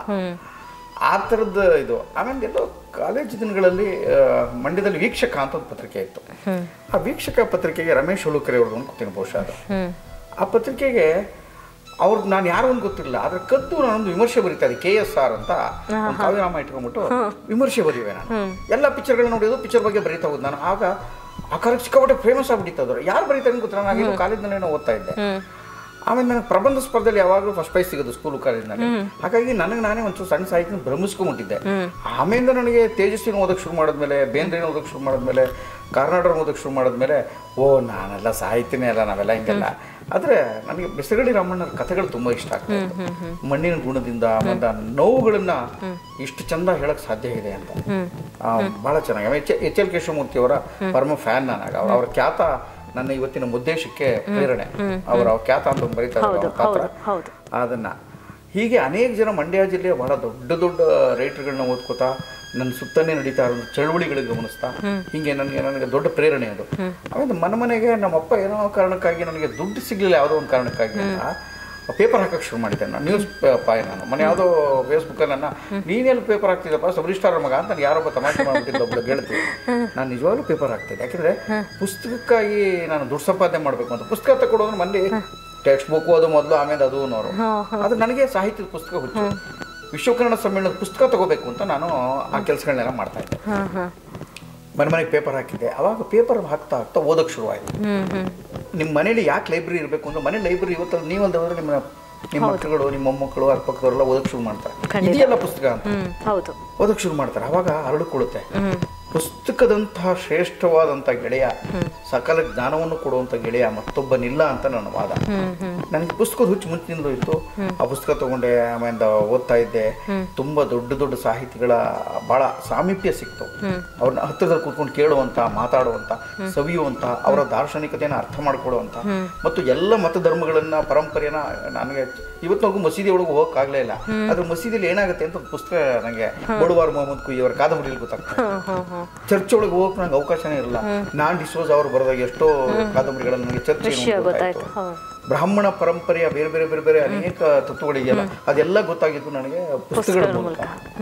ಆ ಥರದ್ದು ಇದು. ಆಮೇಲೆ ಎಲ್ಲೋ ಕಾಲೇಜ್ ದಿನಗಳಲ್ಲಿ ಮಂಡ್ಯದಲ್ಲಿ ವೀಕ್ಷಕ ಅಂತ ಒಂದು ಪತ್ರಿಕೆ ಇತ್ತು. ಆ ವೀಕ್ಷಕ ಪತ್ರಿಕೆಗೆ ರಮೇಶ್ ಹುಳುಕರೆ ಅವ್ರದ್ದು ಗೊತ್ತೀನಿ ಬಹುಶಃ ಅದು. ಆ ಪತ್ರಿಕೆಗೆ ಅವ್ರಿಗೆ ನಾನು ಯಾರು ಒಂದು ಗೊತ್ತಿಲ್ಲ, ಆದ್ರೆ ಕದ್ದು ನಾನೊಂದು ವಿಮರ್ಶೆ ಬರೀತಾ ಇದ್ದೆ. ಕೆ ಎಸ್ ಆರ್ ಅಂತ ಒಂದು ಕಾವ್ಯನಾಮ ಇಟ್ಕೊಂಡ್ಬಿಟ್ಟು ವಿಮರ್ಶೆ ಬರೀವೆ ನಾನು. ಎಲ್ಲ ಪಿಕ್ಚರ್ಗಳನ್ನ ನೋಡೋದು, ಪಿಕ್ಚರ್ ಬಗ್ಗೆ ಬರೀತಾ ಹೋದ್ ನಾನು. ಆಗ ಆ ಕಾಲಕ್ಕೆ ಸಿಕ್ಕಾಪಟ್ಟೆ ಫೇಮಸ್ ಆಗ್ಬಿಟ್ಟಿತ್ತು. ಯಾರು ಬರೀತಾರೆ ಗೊತ್ತಿಲ್ಲ, ನಾನು ಕಾಲೇಜ್ನಲ್ಲಿ ಏನೋ ಓದ್ತಾ ಇದ್ದೆ. ಆಮೇಲೆ ನನಗೆ ಪ್ರಬಂಧ ಸ್ಪರ್ಧೆಯಲ್ಲಿ ಯಾವಾಗಲೂ ಫಸ್ಟ್ ಪ್ರೈಸ್ ಸಿಗೋದು ಸ್ಕೂಲ್ ಕಾಲೇಜ್ನಲ್ಲಿ. ಹಾಗಾಗಿ ನನಗೆ ನಾನೇ ಒಂಚೂರು ಸಣ್ಣ ಸಾಹಿತ್ಯ ಭ್ರಮಿಸ್ಕೊಂಡ್ಬಿಟ್ಟಿದ್ದೆ. ಆಮೇಲೆ ನನಗೆ ತೇಜಸ್ವಿನ ಓದಕ್ಕೆ ಶುರು ಮಾಡಿದ್ಮೇಲೆ, ಬೇಂದ್ರೆನ ಓದಕ್ಕೆ ಶುರು ಮಾಡಿದ್ಮೇಲೆ, ಕಾರ್ನಾಡರ್ ಓದಕ್ಕೆ ಶುರು ಮಾಡಿದ್ಮೇಲೆ, ಓ ನಾನೆಲ್ಲ ಸಾಹಿತ್ಯನೇ ಅಲ್ಲ, ನಾವೆಲ್ಲ ಹಿಂಗೆಲ್ಲ. ಆದರೆ ನನಗೆ ಬೆಸರಳ್ಳಿ ರಾಮಣ್ಣರ ಕಥೆಗಳು ತುಂಬ ಇಷ್ಟ ಆಗ್ತದೆ. ಮಣ್ಣಿನ ಗುಣದಿಂದ ಬಂದ ನೋವುಗಳನ್ನ ಇಷ್ಟು ಚಂದ ಹೇಳಕ್ ಸಾಧ್ಯ ಇದೆ ಅಂತ ಬಹಳ ಚೆನ್ನಾಗಿ. ಎಚ್ ಎಚ್ ಎಲ್ ಕೇಶವಮೂರ್ತಿ ಅವರ ಪರಮ ಫ್ಯಾನ್ ನಾನಾಗ. ಅವ್ರ ಅವ್ರ ಖ್ಯಾತ ನನ್ನ ಇವತ್ತಿನ ಉದ್ದೇಶಕ್ಕೆ ಪ್ರೇರಣೆ. ಅವರ ಖ್ಯಾತ ಅಂತ ಬರೀತಾರೆ ಪಾತ್ರ. ಅದನ್ನ ಹೀಗೆ ಅನೇಕ ಜನ ಮಂಡ್ಯ ಜಿಲ್ಲೆಯ ಬಹಳ ದೊಡ್ಡ ದೊಡ್ಡ ರೈಟರ್ಗಳನ್ನ ಓದ್ಕೋತಾ ನನ್ನ ಸುತ್ತನೇ ನಡೀತಾ ಇರೋ ಚಳುವಳಿಗಳಿಗೆ ಗಮನಿಸ್ತಾ ಹೀಗೆ ನನಗೆ ನನಗೆ ದೊಡ್ಡ ಪ್ರೇರಣೆ ಅದು. ಆಮೇಲೆ ಮನೆ ಮನೆಗೆ ನಮ್ಮಪ್ಪ ಏನೋ ಕಾರಣಕ್ಕಾಗಿ ನನಗೆ ದುಡ್ಡು ಸಿಗಲಿಲ್ಲ, ಯಾವುದೋ ಒಂದು ಕಾರಣಕ್ಕಾಗಿ ಅಂತ ಪೇಪರ್ ಹಾಕಕ್ಕೆ ಶುರು ಮಾಡಿದ್ದೆ ನಾನು. ನ್ಯೂಸ್ ಪಾಯ್ ನಾನು ಮನೆ ಯಾವುದೋ ಫೇಸ್ಬುಕ್ಕಲ್ಲಿ ನನ್ನ ನೀನೆಲ್ಲಿ ಪೇಪರ್ ಹಾಕ್ತಿದ್ದಪ್ಪ, ಸಬರಿಸ್ಟಾರ್ ಮಗ ಅಂತ ಯಾರೊಬ್ಬ ತಮಾಷೆ ಮಾಡ್ಬಿಟ್ಟಿದ್ದ ಒಬ್ಬಳು ಗೆಳತಿ. ನಾನು ನಿಜವಾಗ್ಲೂ ಪೇಪರ್ ಹಾಕ್ತಿದ್ದೆ, ಯಾಕೆಂದರೆ ಪುಸ್ತಕಕ್ಕಾಗಿ ನಾನು ದುಡ್ಡು ಸಂಪಾದನೆ ಮಾಡಬೇಕು ಅಂತ. ಪುಸ್ತಕ ತಗೊಳ್ಳೋದ್ರೆ ಮಂದಿ ಟೆಕ್ಸ್ಟ್ ಬುಕ್ ಓದೋ ಮೊದಲು, ಆಮೇಲೆ ಅದು ಅನ್ನೋರು. ಅದು ನನಗೆ ಸಾಹಿತ್ಯದ ಪುಸ್ತಕ ಹುಚ್ಚು. ವಿಶ್ವ ಕನ್ನಡ ಸಮ್ಮೇಳನದ ಪುಸ್ತಕ ತಗೋಬೇಕು ಅಂತ ನಾನು ಆ ಕೆಲಸಗಳನ್ನೆಲ್ಲ ಮಾಡ್ತಾ ಇದ್ದೆ. ಮನೆ ಮನೆಗೆ ಪೇಪರ್ ಹಾಕಿದ್ದೆ. ಅವಾಗ ಪೇಪರ್ ಹಾಕ್ತಾ ಹಾಕ್ತಾ ಓದಕ್ಕೆ ಶುರುವಾಯಿತು. ನಿಮ್ಮ ಮನೇಲಿ ಯಾಕೆ ಲೈಬ್ರರಿ ಇರಬೇಕು ಅಂದ್ರೆ, ಮನೆ ಲೈಬ್ರರಿ ಇವತ್ತು ನೀವಲ್ದವ್ರೆ ನಿಮ್ಮ ನಿಮ್ಮ ಮಕ್ಕಳು, ನಿಮ್ಮ ಮೊಮ್ಮಕ್ಕಳು, ಅಕ್ಕಪಕ್ಕದವರೆಲ್ಲ ಓದಕ್ಕೆ ಶುರು ಮಾಡ್ತಾರೆ. ಇದೆಯಲ್ಲ ಪುಸ್ತಕ ಅಂತ ಓದಕ್ಕೆ ಶುರು ಮಾಡ್ತಾರೆ. ಅವಾಗ ಹರಡಿಕೊಳ್ಳುತ್ತೆ. ಪುಸ್ತಕದಂತಹ ಶ್ರೇಷ್ಠವಾದಂಥ ಗೆಳೆಯ, ಸಕಲ ಜ್ಞಾನವನ್ನು ಕೊಡುವಂಥ ಗೆಳೆಯ ಮತ್ತೊಬ್ಬನಿಲ್ಲ ಅಂತ ನನ್ನ ವಾದ. ನನಗೆ ಪುಸ್ತಕದ ಹುಚ್ಚು ಮುಂಚಿನಿಂದಲೂ ಇತ್ತು. ಆ ಪುಸ್ತಕ ತಗೊಂಡೆ, ಆಮೇಲೆ ಓದ್ತಾ ಇದ್ದೆ. ತುಂಬಾ ದೊಡ್ಡ ದೊಡ್ಡ ಸಾಹಿತಿಗಳ ಬಹಳ ಸಾಮೀಪ್ಯ ಸಿಕ್ತು. ಅವ್ರನ್ನ ಹತ್ತಿರದಲ್ಲಿ ಕೂತ್ಕೊಂಡು ಕೇಳುವಂತ, ಮಾತಾಡುವಂತ, ಸವಿಯುವಂತ, ಅವರ ದಾರ್ಶನಿಕತೆಯನ್ನು ಅರ್ಥ ಮಾಡ್ಕೊಳ್ಳುವಂತ, ಮತ್ತು ಎಲ್ಲ ಮತ ಧರ್ಮಗಳನ್ನ, ಪರಂಪರೆಯನ್ನ. ನನಗೆ ಇವತ್ತಿನವರೆಗೂ ಮಸೀದಿ ಒಳಗೆ ಹೋಗಕ್ಕಾಗ್ಲೇ ಇಲ್ಲ. ಅದ್ರ ಮಸೀದಿಯಲ್ಲಿ ಏನಾಗುತ್ತೆ ಅಂತ ಒಂದು ಪುಸ್ತಕ ನನಗೆ ಬಳುವಾರ್ ಮೊಹಮ್ಮದ್ ಕುಯಿ ಅವರ ಕಾದಂಬರಿಯಲ್ಲಿ ಗೊತ್ತಾಗ್ತದೆ. ಚರ್ಚ್ ಒಳಗೆ ಹೋಗಕ್ಕೆ ನಂಗೆ ಅವಕಾಶನೇ ಇರಲ್ಲ. ನಾನ್ ಡಿಸೋಜ್ ಅವರು ಬರೆದಾಗ ಎಷ್ಟೋ ಕಾದಂಬರಿಗಳಲ್ಲಿ ನನಗೆ ಚರ್ಚೆ ಗೊತ್ತಾಯ್ತು. ಬ್ರಾಹ್ಮಣ ಪರಂಪರೆಯ ಬೇರೆ ಬೇರೆ ಬೇರೆ ಬೇರೆ ಅನೇಕ ತತ್ವಗಳಿದೆಯಲ್ಲ, ಅದೆಲ್ಲ ಗೊತ್ತಾಗಿತ್ತು ನನಗೆ ಪುಸ್ತಕಗಳ ಮೂಲಕ.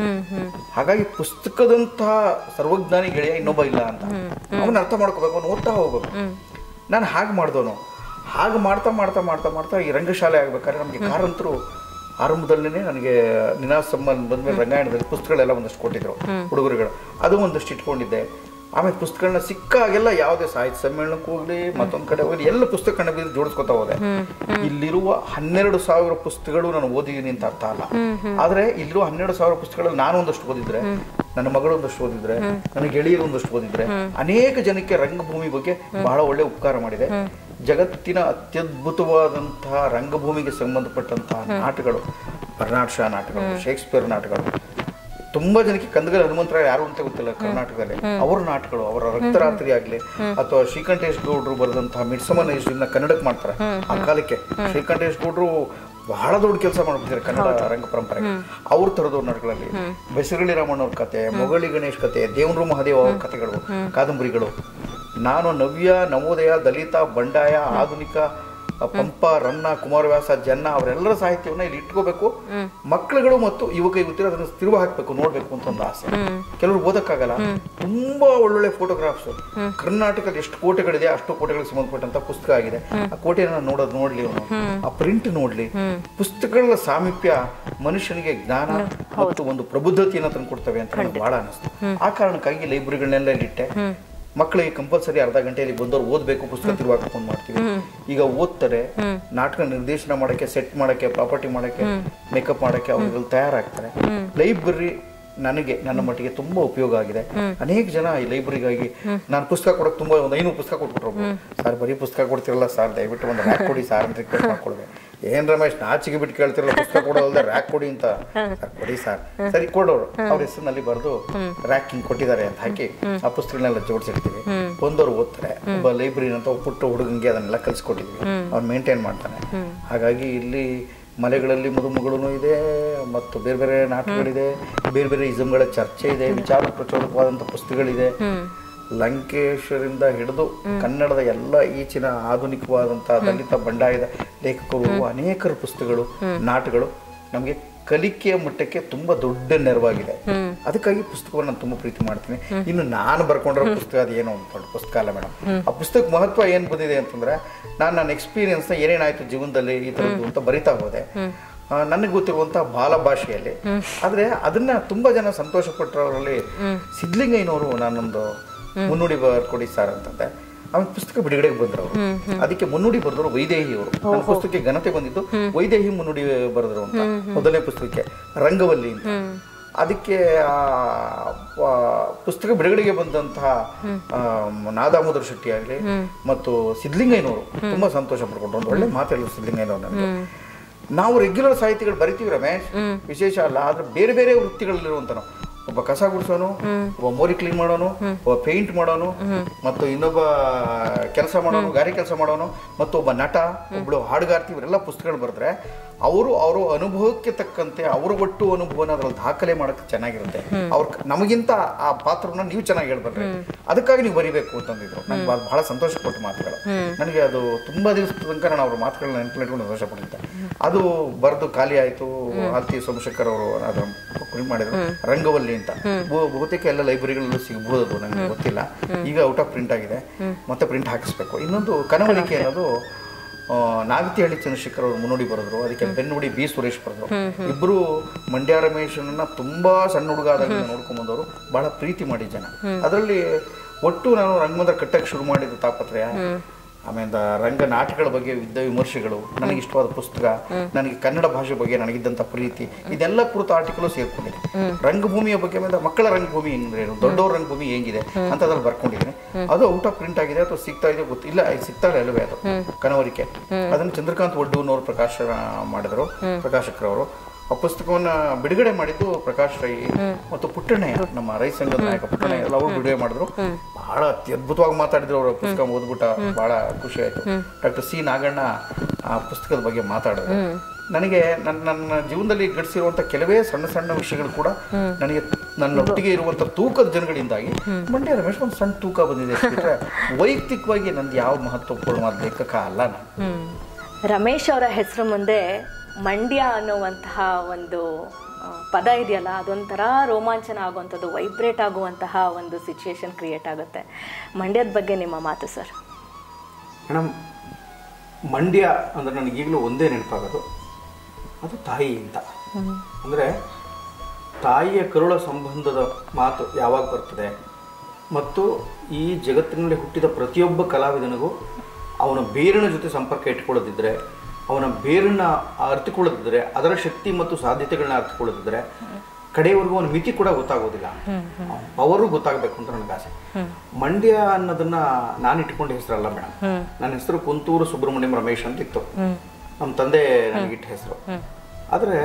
ಹಾಗಾಗಿ ಪುಸ್ತಕದಂತಹ ಸರ್ವಜ್ಞಾನಿ ಗೆಳೆಯ ಇನ್ನೊಬ್ಬ ಇಲ್ಲ ಅಂತ ಅವನ್ನ ಅರ್ಥ ಮಾಡ್ಕೋಬೇಕು, ಅವನು ಓದ್ತಾ ಹೋಗ್ಬೇಕು. ನಾನು ಹಾಗೆ ಮಾಡ್ದವನು. ಹಾಗೆ ಮಾಡ್ತಾ ಮಾಡ್ತಾ ಮಾಡ್ತಾ ಮಾಡ್ತಾ ಈ ರಂಗಶಾಲೆ ಆಗ್ಬೇಕಾದ್ರೆ ನಮಗೆ ಕಾರಂತರು ಆರಂಭದಲ್ಲೇ ನನಗೆ ನಿನಾಸ್ ಸಮ್ಮಾನ್ ಬಂದ್ಮೇಲೆ ರಂಗಾಯಣದಲ್ಲಿ ಪುಸ್ತಕಗಳೆಲ್ಲ ಒಂದಷ್ಟು ಕೊಟ್ಟಿದ್ರು ಹುಡುಗರುಗಳು. ಅದು ಒಂದಷ್ಟು ಇಟ್ಕೊಂಡಿದ್ದೆ. ಆಮೇಲೆ ಪುಸ್ತಕಗಳನ್ನ ಸಿಕ್ಕಾಗೆಲ್ಲ ಯಾವುದೇ ಸಾಹಿತ್ಯ ಸಮ್ಮೇಳನಕ್ಕೆ ಹೋಗ್ಲಿ, ಮತ್ತೊಂದ್ ಕಡೆ ಹೋಗ್ಲಿ, ಎಲ್ಲ ಪುಸ್ತಕಗಳನ್ನ ಬಿದ್ದು ಜೋಡಿಸ್ಕೊತಾ ಹೋದೆ. ಇಲ್ಲಿರುವ ಹನ್ನೆರಡು ಸಾವಿರ ಪುಸ್ತಕಗಳು ನಾನು ಓದಿದ್ದೀನಿ ಅಂತ ಅರ್ಥ ಅಲ್ಲ. ಆದ್ರೆ ಇಲ್ಲಿರುವ ಹನ್ನೆರಡು ಸಾವಿರ ಪುಸ್ತಕಗಳಲ್ಲಿ ನಾನು ಒಂದಷ್ಟು ಓದಿದ್ರೆ, ನನ್ನ ಮಗಳು ಒಂದಷ್ಟು ಓದಿದ್ರೆ, ನನ್ನ ಗೆಳೆಯರು ಒಂದಷ್ಟು ಓದಿದ್ರೆ, ಅನೇಕ ಜನಕ್ಕೆ ರಂಗಭೂಮಿ ಬಗ್ಗೆ ಬಹಳ ಒಳ್ಳೆ ಉಪಕಾರ ಮಾಡಿದೆ. ಜಗತ್ತಿನ ಅತ್ಯದ್ಭುತವಾದಂತಹ ರಂಗಭೂಮಿಗೆ ಸಂಬಂಧಪಟ್ಟಂತಹ ನಾಟಕಗಳು, ಬರ್ನಾಡ್ ಶಾ ನಾಟಕಗಳು, ಶೇಕ್ಸ್ಪಿಯರ್ ನಾಟಕಗಳು, ತುಂಬಾ ಜನಕ್ಕೆ ಕಂದಗಲ್ ಹನುಮಂತರಾಯ ಯಾರು ಅಂತ ಗೊತ್ತಿಲ್ಲ ಕರ್ನಾಟಕದಲ್ಲಿ. ಅವರ ನಾಟಕಗಳು, ಅವರ ರಕ್ತರಾತ್ರಿ ಆಗ್ಲಿ, ಅಥವಾ ಶ್ರೀಕಂಠೇಶ್ ಗೌಡ್ರು ಬರೆದಂತಹ ಮಿಡ್ಸಮರ್ ನೈಟ್ಸ್ ಕನ್ನಡಕ್ಕೆ ಮಾಡ್ತಾರೆ. ಆ ಕಾಲಕ್ಕೆ ಶ್ರೀಕಂಠೇಶ್ ಗೌಡ್ರು ಬಹಳ ದೊಡ್ಡ ಕೆಲಸ ಮಾಡ್ಬಿಟ್ಟಿದ್ದಾರೆ ಕನ್ನಡ ರಂಗ ಪರಂಪರೆಗೆ. ಅವ್ರ ತರದವ್ರ ನಾಟಕಗಳಲ್ಲಿ ಬೆಸರಳ್ಳಿ ರಾಮಣ್ಣವ್ರ ಕತೆ, ಮೊಗಳಿ ಗಣೇಶ್ ಕತೆ, ದೇವನೂರು ಮಹಾದೇವ್ ಅವ್ರ ಕಥೆಗಳು, ಕಾದಂಬರಿಗಳು. ನಾನು ನವ್ಯ, ನವೋದಯ, ದಲಿತ, ಬಂಡಾಯ, ಆಧುನಿಕ, ಪಂಪ, ರನ್ನ, ಕುಮಾರವ್ಯಾಸ, ಜನ್ನ ಅವರೆಲ್ಲರ ಸಾಹಿತ್ಯವನ್ನ ಇಲ್ಲಿ ಇಟ್ಕೋಬೇಕು. ಮಕ್ಕಳುಗಳು ಮತ್ತು ಯುವಕ ಯುವತಿಯರು ಅದನ್ನು ತಿರುವು ಹಾಕ್ಬೇಕು, ನೋಡ್ಬೇಕು ಅಂತ ಒಂದು ಆಸೆ. ಕೆಲವರು ಓದಕ್ಕಾಗಲ್ಲ. ತುಂಬಾ ಒಳ್ಳೊಳ್ಳೆ ಫೋಟೋಗ್ರಾಫ್ಸ್. ಕರ್ನಾಟಕದಲ್ಲಿ ಎಷ್ಟು ಕೋಟೆಗಳಿದೆ ಅಷ್ಟು ಕೋಟೆಗಳಿಗೆ ಸಂಬಂಧಪಟ್ಟಂತ ಪುಸ್ತಕ ಆಗಿದೆ. ಆ ಕೋಟೆಯನ್ನ ನೋಡೋದು ನೋಡ್ಲಿ, ಅವನು ಆ ಪ್ರಿಂಟ್ ನೋಡ್ಲಿ. ಪುಸ್ತಕಗಳ ಸಾಮೀಪ್ಯ ಮನುಷ್ಯನಿಗೆ ಜ್ಞಾನ ಮತ್ತು ಒಂದು ಪ್ರಬುದ್ಧತೆಯನ್ನು ತಂದು ಕೊಡ್ತವೆ ಅಂತ ನನಗೆ ಬಹಳ ಅನಿಸ್ತು. ಆ ಕಾರಣಕ್ಕಾಗಿ ಲೈಬ್ರರಿಗಳನ್ನೆಲ್ಲ ಇಲ್ಲಿಟ್ಟೆ. ಮಕ್ಕಳಿಗೆ ಕಂಪಲ್ಸರಿ ಅರ್ಧ ಗಂಟೆಯಲ್ಲಿ ಬಂದವ್ರು ಓದ್ಬೇಕು, ಪುಸ್ತಕ ತಿರುವಾಗ ಹಾಕೊಂಡು ಮಾಡ್ತೀವಿ. ಈಗ ಓದ್ತಾರೆ, ನಾಟಕ ನಿರ್ದೇಶನ ಮಾಡಕ್ಕೆ, ಸೆಟ್ ಮಾಡಕ್ಕೆ, ಪ್ರಾಪರ್ಟಿ ಮಾಡಕ್ಕೆ, ಮೇಕಪ್ ಮಾಡಕ್ಕೆ ಅವ್ರಿಗೆ ತಯಾರಾಗ್ತಾರೆ. ಲೈಬ್ರರಿ ನನಗೆ ನನ್ನ ಮಟ್ಟಿಗೆ ತುಂಬಾ ಉಪಯೋಗ ಆಗಿದೆ. ಅನೇಕ ಜನ ಈ ಲೈಬ್ರರಿಗಾಗಿ ನಾನು ಪುಸ್ತಕ ಕೊಡಕ್ಕೆ ತುಂಬಾ ಒಂದು ಐನೂರು ಪುಸ್ತಕ ಕೊಟ್ಬಿಟ್ರು. ಸರ್ ಬರೀ ಪುಸ್ತಕ ಕೊಡ್ತಿರಲ್ಲ ಸರ್, ದಯವಿಟ್ಟು ಒಂದು ರ್ಯಾಕ್ ಕೊಡಿ ಸಾರ್ ಅಂತ ರಿಕ್ವೆಸ್ಟ್ ಮಾಡ್ಕೊಳ್ಬೇಕು. ಏನ್ ರಮೇಶ್ ನಾಚಿಗೆ ಬಿಟ್ಟು ಕೇಳ್ತಿರಲ್ಲ ಪುಸ್ತಕ ಕೊಡೋದಲ್ದೆ ರ್ಯಾಕ್ ಕೊಡಿ ಅಂತ. ಸರ್ ಕೊಡಿ ಸರ್, ಸರಿ ಕೊಡೋರು. ಅವ್ರ ಹೆಸರಿನಲ್ಲಿ ಬರೆದು ರ್ಯಾಕ್ ಹಿಂಗ್ ಕೊಟ್ಟಿದ್ದಾರೆ ಅಂತ ಹಾಕಿ ಆ ಪುಸ್ತಕಗಳನ್ನೆಲ್ಲ ಜೋಡಿಸಿರ್ತೀವಿ. ಬಂದವರು ಓದ್ತಾರೆ. ಒಬ್ಬ ಲೈಬ್ರರಿ ಅಂತ ಪುಟ್ಟ ಹುಡುಗಂಗೆ ಅದನ್ನೆಲ್ಲ ಕಲ್ಸ್ಕೊಟ್ಟಿದ್ವಿ, ಅವ್ನು ಮೇಂಟೈನ್ ಮಾಡ್ತಾನೆ. ಹಾಗಾಗಿ ಇಲ್ಲಿ ಮಲೆಗಳಲ್ಲಿ ಮದುಮಗಳು ಇದೆ, ಮತ್ತು ಬೇರೆ ಬೇರೆ ನಾಟಕಗಳಿದೆ, ಬೇರೆ ಬೇರೆ ಇಸಮ್ಗಳ ಚರ್ಚೆ ಇದೆ, ವಿಚಾರ ಪ್ರಚೋದಕವಾದಂಥ ಪುಸ್ತಕಗಳಿದೆ. ಲಂಕೇಶರಿಂದ ಹಿಡಿದು ಕನ್ನಡದ ಎಲ್ಲ ಈಚಿನ ಆಧುನಿಕವಾದಂತಹ ದಲಿತ ಬಂಡಾಯದ ಲೇಖಕರು ಅನೇಕರ ಪುಸ್ತಕಗಳು, ನಾಟಕಗಳು ನಮಗೆ ಕಲಿಕೆಯ ಮಟ್ಟಕ್ಕೆ ತುಂಬಾ ದೊಡ್ಡ ನೆರವಾಗಿದೆ. ಅದಕ್ಕಾಗಿ ಪುಸ್ತಕವನ್ನು ನಾನು ತುಂಬಾ ಪ್ರೀತಿ ಮಾಡ್ತೀನಿ. ಇನ್ನು ನಾನು ಬರ್ಕೊಂಡಿರೋ ಪುಸ್ತಕ ಅದೇನೋ ಒಂದು ಪುಸ್ತಕ ಅಲ್ಲ ಮೇಡಮ್. ಆ ಪುಸ್ತಕ ಮಹತ್ವ ಏನ್ ಬಂದಿದೆ ಅಂತಂದ್ರೆ, ನಾನು ನನ್ನ ಎಕ್ಸ್ಪೀರಿಯನ್ಸ್ ನ ಏನೇನಾಯ್ತು ಜೀವನದಲ್ಲಿ ಈ ತರದ್ದು ಅಂತ ಬರಿತಾ ಹೋದೆ ನನಗೆ ಗೊತ್ತಿರುವಂತಹ ಬಾಲ ಭಾಷೆಯಲ್ಲಿ. ಆದ್ರೆ ಅದನ್ನ ತುಂಬಾ ಜನ ಸಂತೋಷ ಪಟ್ಟವರಲ್ಲಿ ಸಿದ್ಲಿಂಗಯ್ಯನವರು ನಾನೊಂದು ಮುನ್ನುಡಿ ಬರ್ಕೊಡಿ ಸರ್ ಅಂತಂದೆ. ಆಮೇಲೆ ಪುಸ್ತಕ ಬಿಡುಗಡೆಗೆ ಬಂದ್ರು ಅವರು. ಅದಕ್ಕೆ ಮುನ್ನುಡಿ ಬರೆದ್ರು ವೈದೇಹಿ ಅವರು. ನನ್ನ ಪುಸ್ತಕಕ್ಕೆ ಘನತೆ ಬಂದಿದ್ದು ವೈದೇಹಿ ಮುನ್ನುಡಿ ಬರೆದ್ರು ಅಂತ. ಮೊದಲನೇ ಪುಸ್ತಕಕ್ಕೆ ರಂಗವಲ್ಲಿ ಅಂತ. ಅದಕ್ಕೆ ಆ ಪುಸ್ತಕ ಬಿಡುಗಡೆಗೆ ಬಂದಂತಹ ನಾದಾಮೋದರ ಶೆಟ್ಟಿ ಆಗಲಿ ಮತ್ತು ಸಿದ್ಲಿಂಗಯ್ಯನವರು ತುಂಬಾ ಸಂತೋಷ ಪಡ್ಕೊಂಡ್ರು. ಒಂದು ಒಳ್ಳೆ ಮಾತಾಡಿದ್ರು ಸಿದ್ಲಿಂಗಯ್ಯನವರು ನನಗೆ. ನಾವು ರೆಗ್ಯುಲರ್ ಸಾಹಿತಿಗಳು ಬರಿತೀವಿ ರಮೇಶ್, ವಿಶೇಷ ಅಲ್ಲ. ಆದ್ರೆ ಬೇರೆ ಬೇರೆ ವೃತ್ತಿಗಳಲ್ಲಿರುವಂತ ನಾವು, ಒಬ್ಬ ಕಸ ಗುಡಿಸೋನು, ಒಬ್ಬ ಮೋರಿ ಕ್ಲೀನ್ ಮಾಡೋನು, ಒಬ್ಬ ಪೇಂಟ್ ಮಾಡೋನು, ಮತ್ತು ಇನ್ನೊಬ್ಬ ಕೆಲಸ ಮಾಡೋನು, ಗಾರಿ ಕೆಲಸ ಮಾಡೋನು, ಮತ್ತು ಒಬ್ಬ ನಟ, ಒಬ್ಳು ಹಾಡುಗಾರ್ತಿ, ಇವರೆಲ್ಲ ಪುಸ್ತಕಗಳು ಬರೆದ್ರೆ ಅವರು ಅವರ ಅನುಭವಕ್ಕೆ ತಕ್ಕಂತೆ ಅವರ ಒಟ್ಟು ಅನುಭವನ ಅದ್ರಲ್ಲಿ ದಾಖಲೆ ಮಾಡಕ್ಕೆ ಚೆನ್ನಾಗಿರುತ್ತೆ. ಅವ್ರ ನಮಗಿಂತ ಆ ಪಾತ್ರವನ್ನ ನೀವು ಚೆನ್ನಾಗಿ ಹೇಳ್ಬರ್ರಿ, ಅದಕ್ಕಾಗಿ ನೀವು ಬರಿಬೇಕು ಅಂತಂದಿದ್ರು. ನಂಗೆ ಬಹಳ ಸಂತೋಷ ಪಟ್ಟು ಮಾತುಗಳು. ನನಗೆ ಅದು ತುಂಬಾ ದಿವಸದ ತನಕ ನಾನು ಅವ್ರ ಮಾತುಗಳನ್ನ ನೆನಪಿಟ್ಕೊಂಡು ಸಂತೋಷ ಪಟ್ಟಿದ್ದೆ. ಅದು ಬರೆದು ಖಾಲಿ ಆಯ್ತು. ಆಲ್ತಿ ಸೋಮಶೇಖರ್ ಅವರು ಅದನ್ನ ಪ್ರಿಂಟ್ ಮಾಡಿದ್ರು, ರಂಗವಲ್ಲಿ ಅಂತ. ಬಹುತೇಕ ಎಲ್ಲ ಲೈಬ್ರರಿಗಳಲ್ಲೂ ಸಿಗಬಹುದು, ಅದು ನನಗೆ ಗೊತ್ತಿಲ್ಲ. ಈಗ ಔಟ್ ಆಫ್ ಪ್ರಿಂಟ್ ಆಗಿದೆ, ಮತ್ತೆ ಪ್ರಿಂಟ್ ಹಾಕಿಸ್ಬೇಕು. ಇನ್ನೊಂದು ಕನವಣಿಕೆ ಅನ್ನೋದು ನಾಗತಿಹಳ್ಳಿ ಚಂದ್ರಶೇಖರ್ ಅವರು ಮುನ್ನುಡಿ ಬರೆದ್ರು. ಅದಕ್ಕೆ ಬೆನ್ನುಡಿ ಬಿ ಸುರೇಶ್ ಬರೆದ್ರು. ಇಬ್ರು ಮಂಡ್ಯ ರಮೇಶನ್ನ ತುಂಬಾ ಸಣ್ಣ ಹುಡುಗ ಆದಾಗ ನೋಡ್ಕೊಂಡ್ ಬಂದವರು, ಬಹಳ ಪ್ರೀತಿ ಮಾಡಿ ಜನ. ಅದರಲ್ಲಿ ಒಟ್ಟು ನಾನು ರಂಗಮಂದಿರ ಕಟ್ಟಕ್ಕೆ ಶುರು ಮಾಡಿದ ತಾಪತ್ರಯ, ಆಮೇಲೆ ರಂಗ ನಾಟಕಗಳ ಬಗ್ಗೆ ವಿದ್ಯ ವಿಮರ್ಶೆಗಳು, ನನಗೆ ಇಷ್ಟವಾದ ಪುಸ್ತಕ, ನನಗೆ ಕನ್ನಡ ಭಾಷೆ ಬಗ್ಗೆ ನನಗಿದ್ದಂಥ ಪ್ರೀತಿ, ಇದೆಲ್ಲ ಕುರಿತ ಆರ್ಟಿಕಲ್ ಸೇರ್ಕೊಂಡಿದೆ. ರಂಗಭೂಮಿಯ ಬಗ್ಗೆ ಆಮೇಲೆ ಮಕ್ಕಳ ರಂಗಭೂಮಿ ಹೆಂಗ್ರೆ, ದೊಡ್ಡವ್ರ ರಂಗಭೂಮಿ ಹೆಂಗಿದೆ ಅಂತ ಅದ್ರಲ್ಲಿ ಬರ್ಕೊಂಡಿದ್ದೀನಿ. ಅದು ಔಟ್ ಆಫ್ ಪ್ರಿಂಟ್ ಆಗಿದೆ ಅಥವಾ ಸಿಗ್ತಾ ಇದೆ ಗೊತ್ತಿಲ್ಲ. ಸಿಗ್ತಾಳೆ ಅಲ್ಲವೇ ಅದು ಕನವರಿಕೆ. ಅದನ್ನು ಚಂದ್ರಕಾಂತ್ ಒಡ್ಡೂನವರು ಪ್ರಕಾಶ ಮಾಡಿದ್ರು, ಪ್ರಕಾಶಕರವರು. ಆ ಪುಸ್ತಕವನ್ನ ಬಿಡುಗಡೆ ಮಾಡಿದ್ದು ಪ್ರಕಾಶ್ ರೈ ಮತ್ತು ಪುಟ್ಟಣ್ಣಯ್ಯ, ನಮ್ಮ ರೈ ಸಂಘದ ನಾಯಕ ಪುಟ್ಟಣ್ಣಯ್ಯ ಎಲ್ಲ ಅವರು ಬಿಡುಗಡೆ ಮಾಡಿದ್ರು. ಬಹಳ ಅತ್ಯದ್ಭುತವಾಗಿ ಮಾತಾಡಿದ್ರು. ಅವರ ಪುಸ್ತಕ ಓದ್ಬಿಟ್ಟ ಬಹಳ ಖುಷಿ ಆಯ್ತು. ಡಾಕ್ಟರ್ ಸಿ ನಾಗಣ್ಣ ಆ ಪುಸ್ತಕದ ಬಗ್ಗೆ ಮಾತಾಡಿದ್ರು. ನನಗೆ ನನ್ನ ನನ್ನ ಜೀವನದಲ್ಲಿ ಘಟಿಸಿರುವಂತ ಕೆಲವೇ ಸಣ್ಣ ಸಣ್ಣ ವಿಷಯಗಳು ಕೂಡ ನನಗೆ ನನ್ನೊಟ್ಟಿಗೆ ಇರುವಂತ ತೂಕದ ಜನಗಳಿಂದಾಗಿ ಮಂಡ್ಯ ರಮೇಶ್ ಒಂದು ಸಣ್ಣ ತೂಕ ಬಂದಿದೆ. ವೈಯಕ್ತಿಕವಾಗಿ ನಂದು ಯಾವ ಮಹತ್ವಪೂರ್ಣವಾದ ಲೇಖಕ ಅಲ್ಲ ನಾನು. ರಮೇಶ್ ಅವರ ಹೆಸರು ಮುಂದೆ ಮಂಡ್ಯ ಅನ್ನುವಂತಹ ಒಂದು ಪದ ಇದೆಯಲ್ಲ, ಅದೊಂಥರ ರೋಮಾಂಚನ ಆಗುವಂಥದ್ದು, ವೈಬ್ರೇಟ್ ಆಗುವಂತಹ ಒಂದು ಸಿಚುಯೇಷನ್ ಕ್ರಿಯೇಟ್ ಆಗುತ್ತೆ. ಮಂಡ್ಯದ ಬಗ್ಗೆ ನಿಮ್ಮ ಮಾತು ಸರ್. ಮೇಡಮ್, ಮಂಡ್ಯ ಅಂದ್ರೆ ನನಗೆ ಈಗಲೂ ಒಂದೇ ನೆನಪಾಗೋದು, ಅದು ತಾಯಿ ಅಂತ. ಅಂದರೆ ತಾಯಿಯ ಕರುಳ ಸಂಬಂಧದ ಮಾತು ಯಾವಾಗ ಬರ್ತದೆ, ಮತ್ತು ಈ ಜಗತ್ತಿನಲ್ಲಿ ಹುಟ್ಟಿದ ಪ್ರತಿಯೊಬ್ಬ ಕಲಾವಿದನಿಗೂ ಅವನ ಬೇರಿನ ಜೊತೆ ಸಂಪರ್ಕ ಇಟ್ಕೊಳ್ಳೋದಿದ್ರೆ, ಅವನ ಬೇರನ್ನ ಅರ್ಥಕೊಳ್ಳೋದಿದ್ರೆ, ಅದರ ಶಕ್ತಿ ಮತ್ತು ಸಾಧ್ಯತೆಗಳನ್ನ ಅರ್ಥಕೊಳ್ಳೋದಿದ್ರೆ ಕಡೆಯವರೆಗೂ ಅವನ ಮಿತಿ ಕೂಡ ಗೊತ್ತಾಗೋದಿಲ್ಲ, ಅವರು ಗೊತ್ತಾಗಬೇಕು ಅಂತ ನನಗೆ ಆಸೆ. ಮಂಡ್ಯ ಅನ್ನೋದನ್ನ ನಾನು ಇಟ್ಕೊಂಡ ಹೆಸರಲ್ಲ ಮೇಡಮ್. ನನ್ನ ಹೆಸರು ಕುಂತೂರು ಸುಬ್ರಹ್ಮಣ್ಯಂ ರಮೇಶ್ ಅಂತ ಇತ್ತು, ನಮ್ಮ ತಂದೆ ನನಗಿಟ್ಟ ಹೆಸರು. ಆದರೆ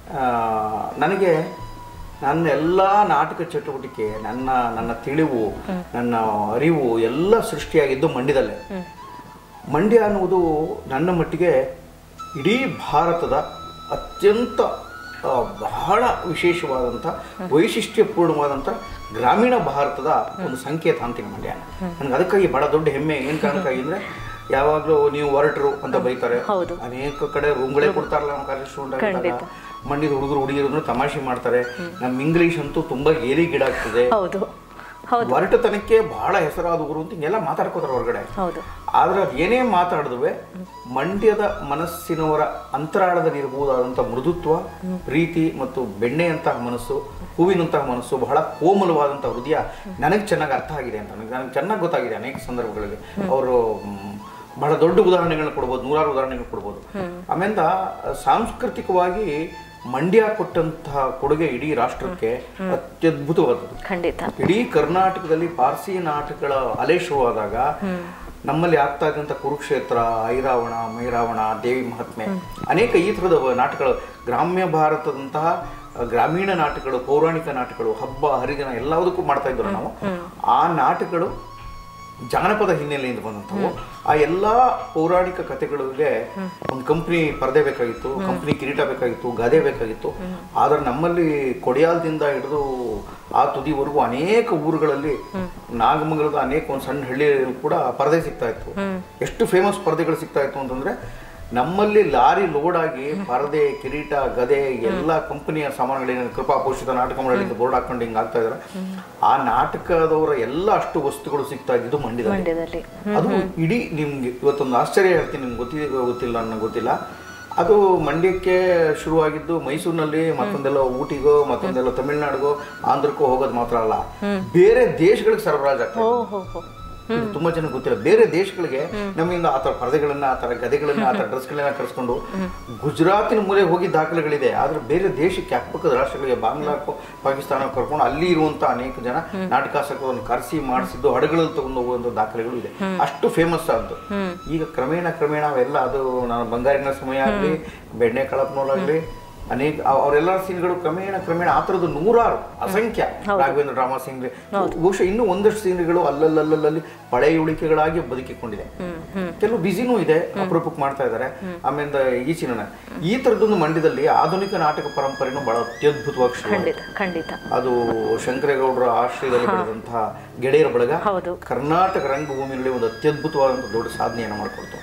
ನನಗೆ ನನ್ನ ಎಲ್ಲ ನಾಟಕ ಚಟುವಟಿಕೆ, ನನ್ನ ನನ್ನ ತಿಳಿವು, ನನ್ನ ಅರಿವು ಎಲ್ಲ ಸೃಷ್ಟಿಯಾಗಿದ್ದು ಮಂಡ್ಯದಲ್ಲೇ. ಮಂಡ್ಯ ಅನ್ನುವುದು ನನ್ನ ಮಟ್ಟಿಗೆ ಇಡೀ ಭಾರತದ ಅತ್ಯಂತ ಬಹಳ ವಿಶೇಷವಾದಂಥ ವೈಶಿಷ್ಟ್ಯಪೂರ್ಣವಾದಂಥ ಗ್ರಾಮೀಣ ಭಾರತದ ಒಂದು ಸಂಕೇತ ಅಂತೀನಿ ಮಂಡ್ಯ. ನನಗೆ ಅದಕ್ಕಾಗಿ ಬಹಳ ದೊಡ್ಡ ಹೆಮ್ಮೆ. ಏನು ಕಾರಣಕ್ಕಾಗಿ ಅಂದರೆ, ಯಾವಾಗಲೂ ನೀವು ಹೊರಟರು ಅಂತ ಬೈತಾರೆ, ಅನೇಕ ಕಡೆ ರೂಮ್ಗಳೇ ಕೊಡ್ತಾರಲ್ಲ ನಮ್ಮ ಕಾಲೇಜ್ ಸ್ಟೂಡೆಂಟ್. ಮಂಡ್ಯದ ಹುಡುಗರು ಹುಡುಗಿರು ತಮಾಷೆ ಮಾಡ್ತಾರೆ. ನಮ್ಮ ಇಂಗ್ಲೀಷ್ ಅಂತೂ ತುಂಬಾ ಏರಿಗೀಡಾಗ್ತದೆ. ಹೊರಟತನಕ್ಕೆ ಬಹಳ ಹೆಸರಾದವರು ಅಂತ ಹಿಂಗೆಲ್ಲ ಮಾತಾಡ್ಕೋತಾರೆ ಹೊರಗಡೆ. ಆದ್ರೆ ಅದು ಏನೇ ಮಾತಾಡಿದ್ವೆ ಮಂಡ್ಯದ ಮನಸ್ಸಿನವರ ಅಂತರಾಳದಲ್ಲಿ ಇರಬಹುದಾದಂಥ ಮೃದುತ್ವ, ಪ್ರೀತಿ ಮತ್ತು ಬೆಣ್ಣೆಯಂತಹ ಮನಸ್ಸು, ಹೂವಿನಂತಹ ಮನಸ್ಸು, ಬಹಳ ಕೋಮಲವಾದಂಥ ಹೃದಯ ನನಗೆ ಚೆನ್ನಾಗಿ ಅರ್ಥ ಆಗಿದೆ ಅಂತ ನನಗೆ ನನಗೆ ಚೆನ್ನಾಗಿ ಗೊತ್ತಾಗಿದೆ. ಅನೇಕ ಸಂದರ್ಭಗಳಲ್ಲಿ ಅವರು ಬಹಳ ದೊಡ್ಡ ಉದಾಹರಣೆಗಳನ್ನ ಕೊಡ್ಬೋದು, ನೂರಾರು ಉದಾಹರಣೆಗಳು ಕೊಡ್ಬೋದು. ಆಮೇಲೆ ಸಾಂಸ್ಕೃತಿಕವಾಗಿ ಮಂಡ್ಯ ಕೊಟ್ಟಂತಹ ಕೊಡುಗೆ ಇಡೀ ರಾಷ್ಟ್ರಕ್ಕೆ ಅತ್ಯದ್ಭುತವಾದದ್ದು. ಖಂಡಿತ. ಇಡೀ ಕರ್ನಾಟಕದಲ್ಲಿ ಪಾರ್ಸಿ ನಾಟಕಗಳ ಅಲೆ ಶುರುವಾದಾಗ ನಮ್ಮಲ್ಲಿ ಆಗ್ತಾ ಇದ್ದಂಥ ಕುರುಕ್ಷೇತ್ರ, ಐರಾವಣ, ಮೈರಾವಣ, ದೇವಿ ಮಹಾತ್ಮೆ, ಅನೇಕ ಈ ಥರದ ನಾಟಕಗಳು, ಗ್ರಾಮ್ಯ ಭಾರತದಂತಹ ಗ್ರಾಮೀಣ ನಾಟಕಗಳು, ಪೌರಾಣಿಕ ನಾಟಕಗಳು, ಹಬ್ಬ ಹರಿದಿನ ಎಲ್ಲದಕ್ಕೂ ಮಾಡ್ತಾ ಇದ್ರು ನಾವು. ಆ ನಾಟಕಗಳು ಜಾನಪದ ಹಿನ್ನೆಲೆಯಿಂದ ಬಂದಂಥವು. ಆ ಎಲ್ಲ ಪೌರಾಣಿಕ ಕಥೆಗಳಿಗೆ ಒಂದು ಕಂಪ್ನಿ ಪರದೆ ಬೇಕಾಗಿತ್ತು, ಕಂಪ್ನಿ ಕಿರೀಟ ಬೇಕಾಗಿತ್ತು, ಗಾದೆ ಬೇಕಾಗಿತ್ತು. ಆದ್ರೆ ನಮ್ಮಲ್ಲಿ ಕೊಡಿಯಾಲದಿಂದ ಹಿಡಿದು ಆ ತುದಿವರೆಗೂ ಅನೇಕ ಊರುಗಳಲ್ಲಿ, ನಾಗಮಂಗಲದ ಅನೇಕ ಒಂದು ಸಣ್ಣ ಹಳ್ಳಿಯಲ್ಲಿ ಕೂಡ ಪರದೆ ಸಿಗ್ತಾ ಇತ್ತು. ಎಷ್ಟು ಫೇಮಸ್ ಪರದೆಗಳು ಸಿಗ್ತಾ ಇತ್ತು ಅಂತಂದ್ರೆ, ನಮ್ಮಲ್ಲಿ ಲಾರಿ ಲೋಡ್ ಆಗಿ ಪರದೆ, ಕಿರೀಟ, ಗದೆ ಎಲ್ಲ ಕಂಪನಿಯ ಸಾಮಾನುಗಳೇನು ಕೃಪಾ ಪೋಷಿತ ನಾಟಕ ಮಂಡಳಿಯಿಂದ ಬೋರ್ಡ್ ಹಾಕೊಂಡು ಹಿಂಗೆ ಆಗ್ತಾ ಇದ್ದಾರೆ. ಆ ನಾಟಕದವರ ಎಲ್ಲ ಅಷ್ಟು ವಸ್ತುಗಳು ಸಿಗ್ತಾ ಇದ್ದು ಮಂಡ್ಯದಲ್ಲಿ. ಅದು ಇಡೀ ನಿಮ್ಗೆ ಇವತ್ತೊಂದು ಆಶ್ಚರ್ಯ ಹೇಳ್ತೀನಿ, ನಿಮ್ಗೆ ಗೊತ್ತಿದೆ ಗೊತ್ತಿಲ್ಲ ನನಗೆ ಗೊತ್ತಿಲ್ಲ. ಅದು ಮಂಡ್ಯಕ್ಕೆ ಶುರುವಾಗಿದ್ದು ಮೈಸೂರಿನಲ್ಲಿ, ಮತ್ತೊಂದೆಲ್ಲ ಊಟಿಗೋ, ಮತ್ತೊಂದೆಲ್ಲ ತಮಿಳ್ನಾಡಿಗೋ, ಆಂಧ್ರಕ್ಕೋ ಹೋಗೋದು ಮಾತ್ರ ಅಲ್ಲ, ಬೇರೆ ದೇಶಗಳಿಗೆ ಸರಬರಾಜು ಆಗ್ತದೆ. ತುಂಬಾ ಜನ ಗೊತ್ತಿಲ್ಲ. ಬೇರೆ ದೇಶಗಳಿಗೆ ನಮ್ಮಿಂದ ಆತರ ಪರದೆಗಳನ್ನ, ಆತರ ಗದೆಗಳನ್ನ, ಆತರ ಡ್ರೆಸ್ಗಳನ್ನ ಕರೆಸ್ಕೊಂಡು ಗುಜರಾತಿನ ಮೂಲೆ ಹೋಗಿ ದಾಖಲೆಗಳಿದೆ. ಆದ್ರೆ ಬೇರೆ ದೇಶಕ್ಕೆ ಅಕ್ಕಪಕ್ಕದ ರಾಷ್ಟ್ರಗಳಿಗೆ, ಬಾಂಗ್ಲಾ, ಪಾಕಿಸ್ತಾನ ಕರ್ಕೊಂಡು ಅಲ್ಲಿ ಇರುವಂತ ಅನೇಕ ಜನ ನಾಟಕಾಸಕರನ್ನು ಕರೆಸಿ ಮಾಡಿಸಿದ್ದು, ಹಡಗಳಲ್ಲಿ ತಗೊಂಡು ಹೋಗುವಂತ ದಾಖಲೆಗಳು ಇದೆ. ಅಷ್ಟು ಫೇಮಸ್ ಆದ್ದು. ಈಗ ಕ್ರಮೇಣ ಕ್ರಮೇಣ ಅವೆಲ್ಲ, ಅದು ನಾನು ಬಂಗಾರಿನ ಸಮಯ ಆಗಲಿ, ಬೆಣ್ಣೆ ಕಳಪ್ನೋಲಾಗ್ಲಿ, ಅನೇಕ ಅವರೆಲ್ಲರ ಸೀನ್ಗಳು ಕ್ರಮೇಣ ಕ್ರಮೇಣ ಆ ಥರದ್ದು ನೂರಾರು, ಅಸಂಖ್ಯ ರಾಘವೇಂದ್ರ ಡ್ರಾಮಾ ಸೀನ್, ಬಹುಶಃ ಇನ್ನೂ ಒಂದಷ್ಟು ಸೀನ್ಗಳು ಅಲ್ಲಲ್ಲಲ್ಲಲ್ಲಿ ಪಳೆಯ ಉಳಿಕೆಗಳಾಗಿ ಬದುಕಿಕೊಂಡಿದೆ. ಕೆಲವು ಬಿಸಿನೂ ಇದೆ, ಅಪರೂಪಕ್ಕೆ ಮಾಡ್ತಾ ಇದ್ದಾರೆ. ಆಮೇಲೆ ಈ ಸಿನಿಮಾ ಈ ಥರದೊಂದು ಮಂಡ್ಯದಲ್ಲಿ ಆಧುನಿಕ ನಾಟಕ ಪರಂಪರೆನೂ ಬಹಳ ಅತ್ಯದ್ಭುತವಾಗಿ ಖಂಡಿತ. ಅದು ಶಂಕರೇಗೌಡರ ಆಶ್ರಯದಲ್ಲಿ ಬೆಳೆದಂತಹ ಗೆಳೆಯರ ಬಳಗ ಕರ್ನಾಟಕ ರಂಗಭೂಮಿಯಲ್ಲಿ ಒಂದು ಅತ್ಯದ್ಭುತವಾದಂಥ ದೊಡ್ಡ ಸಾಧನೆಯನ್ನು ಮಾಡಿಕೊಡ್ತು.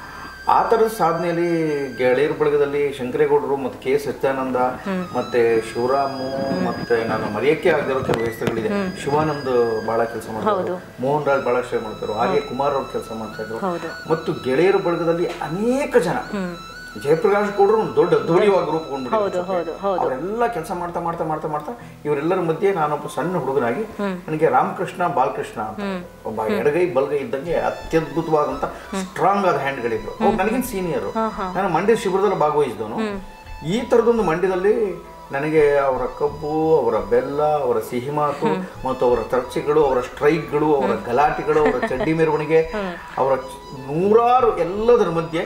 ಆ ಥರದ ಸಾಧನೆಯಲ್ಲಿ ಗೆಳೆಯರ ಬಳಗದಲ್ಲಿ ಶಂಕರೇಗೌಡರು ಮತ್ತು ಕೆ ಸತ್ಯಾನಂದ ಮತ್ತೆ ಶಿವರಾಮು ಮತ್ತೆ ನಾನು ಮರೆಯಕ್ಕೆ ಆಗದಿರೋ ಕೆಲವು ಹೆಸರುಗಳಿದೆ. ಶಿವಾನಂದ್ ಬಹಳ ಕೆಲಸ ಮಾಡ್ತಾರೆ, ಮೋಹನ್ ರಾಜ್ ಬಹಳ ಶ್ರಮ ಮಾಡ್ತಾರೆ, ಆರ್ಯ ಕುಮಾರ್ ಅವ್ರು ಕೆಲಸ ಮಾಡ್ತಾ ಇದ್ರು. ಮತ್ತು ಗೆಳೆಯರ ಬಳಗದಲ್ಲಿ ಅನೇಕ ಜನ, ಜಯಪ್ರಕಾಶ್ ಗೌಡರು ಒಂದು ದೊಡ್ಡ ಅದ್ಧೂರಿಯಾಗಿ ರೂಪುಗೊಂಡ್ಬಿಟ್ಟು ಅವರೆಲ್ಲ ಕೆಲಸ ಮಾಡ್ತಾ ಮಾಡ್ತಾ ಮಾಡ್ತಾ ಮಾಡ್ತಾ ಇವರೆಲ್ಲರ ಮಧ್ಯೆ ನಾನೊಬ್ಬ ಸಣ್ಣ ಹುಡುಗನಾಗಿ ನನಗೆ ರಾಮಕೃಷ್ಣ ಬಾಲಕೃಷ್ಣ ಅಂತ ಒಬ್ಬ ಎಡಗೈ ಬಲಗೈ ಇದ್ದಂಗೆ ಅತ್ಯದ್ಭುತವಾದಂತ ಸ್ಟ್ರಾಂಗ್ ಆದ ಹ್ಯಾಂಡ್ಗಳಿದ್ರು. ಅವ್ರು ನನಗಿನ್ ಸೀನಿಯರು. ನಾನು ಮಂಡ್ಯ ಶಿಬಿರದಲ್ಲಿ ಭಾಗವಹಿಸಿದವನು. ಈ ತರದೊಂದು ಮಂಡ್ಯದಲ್ಲಿ ನನಗೆ ಅವರ ಕಬ್ಬು, ಅವರ ಬೆಲ್ಲ, ಅವರ ಸಿಹಿ ಮಾತು ಮತ್ತು ಅವರ ಚರ್ಚೆಗಳು, ಅವರ ಸ್ಟ್ರೈಕ್ಗಳು, ಅವರ ಗಲಾಟೆಗಳು, ಅವರ ಚಡ್ಡಿ ಮೆರವಣಿಗೆ, ಅವರ ನೂರಾರು ಎಲ್ಲದರ ಮಧ್ಯೆ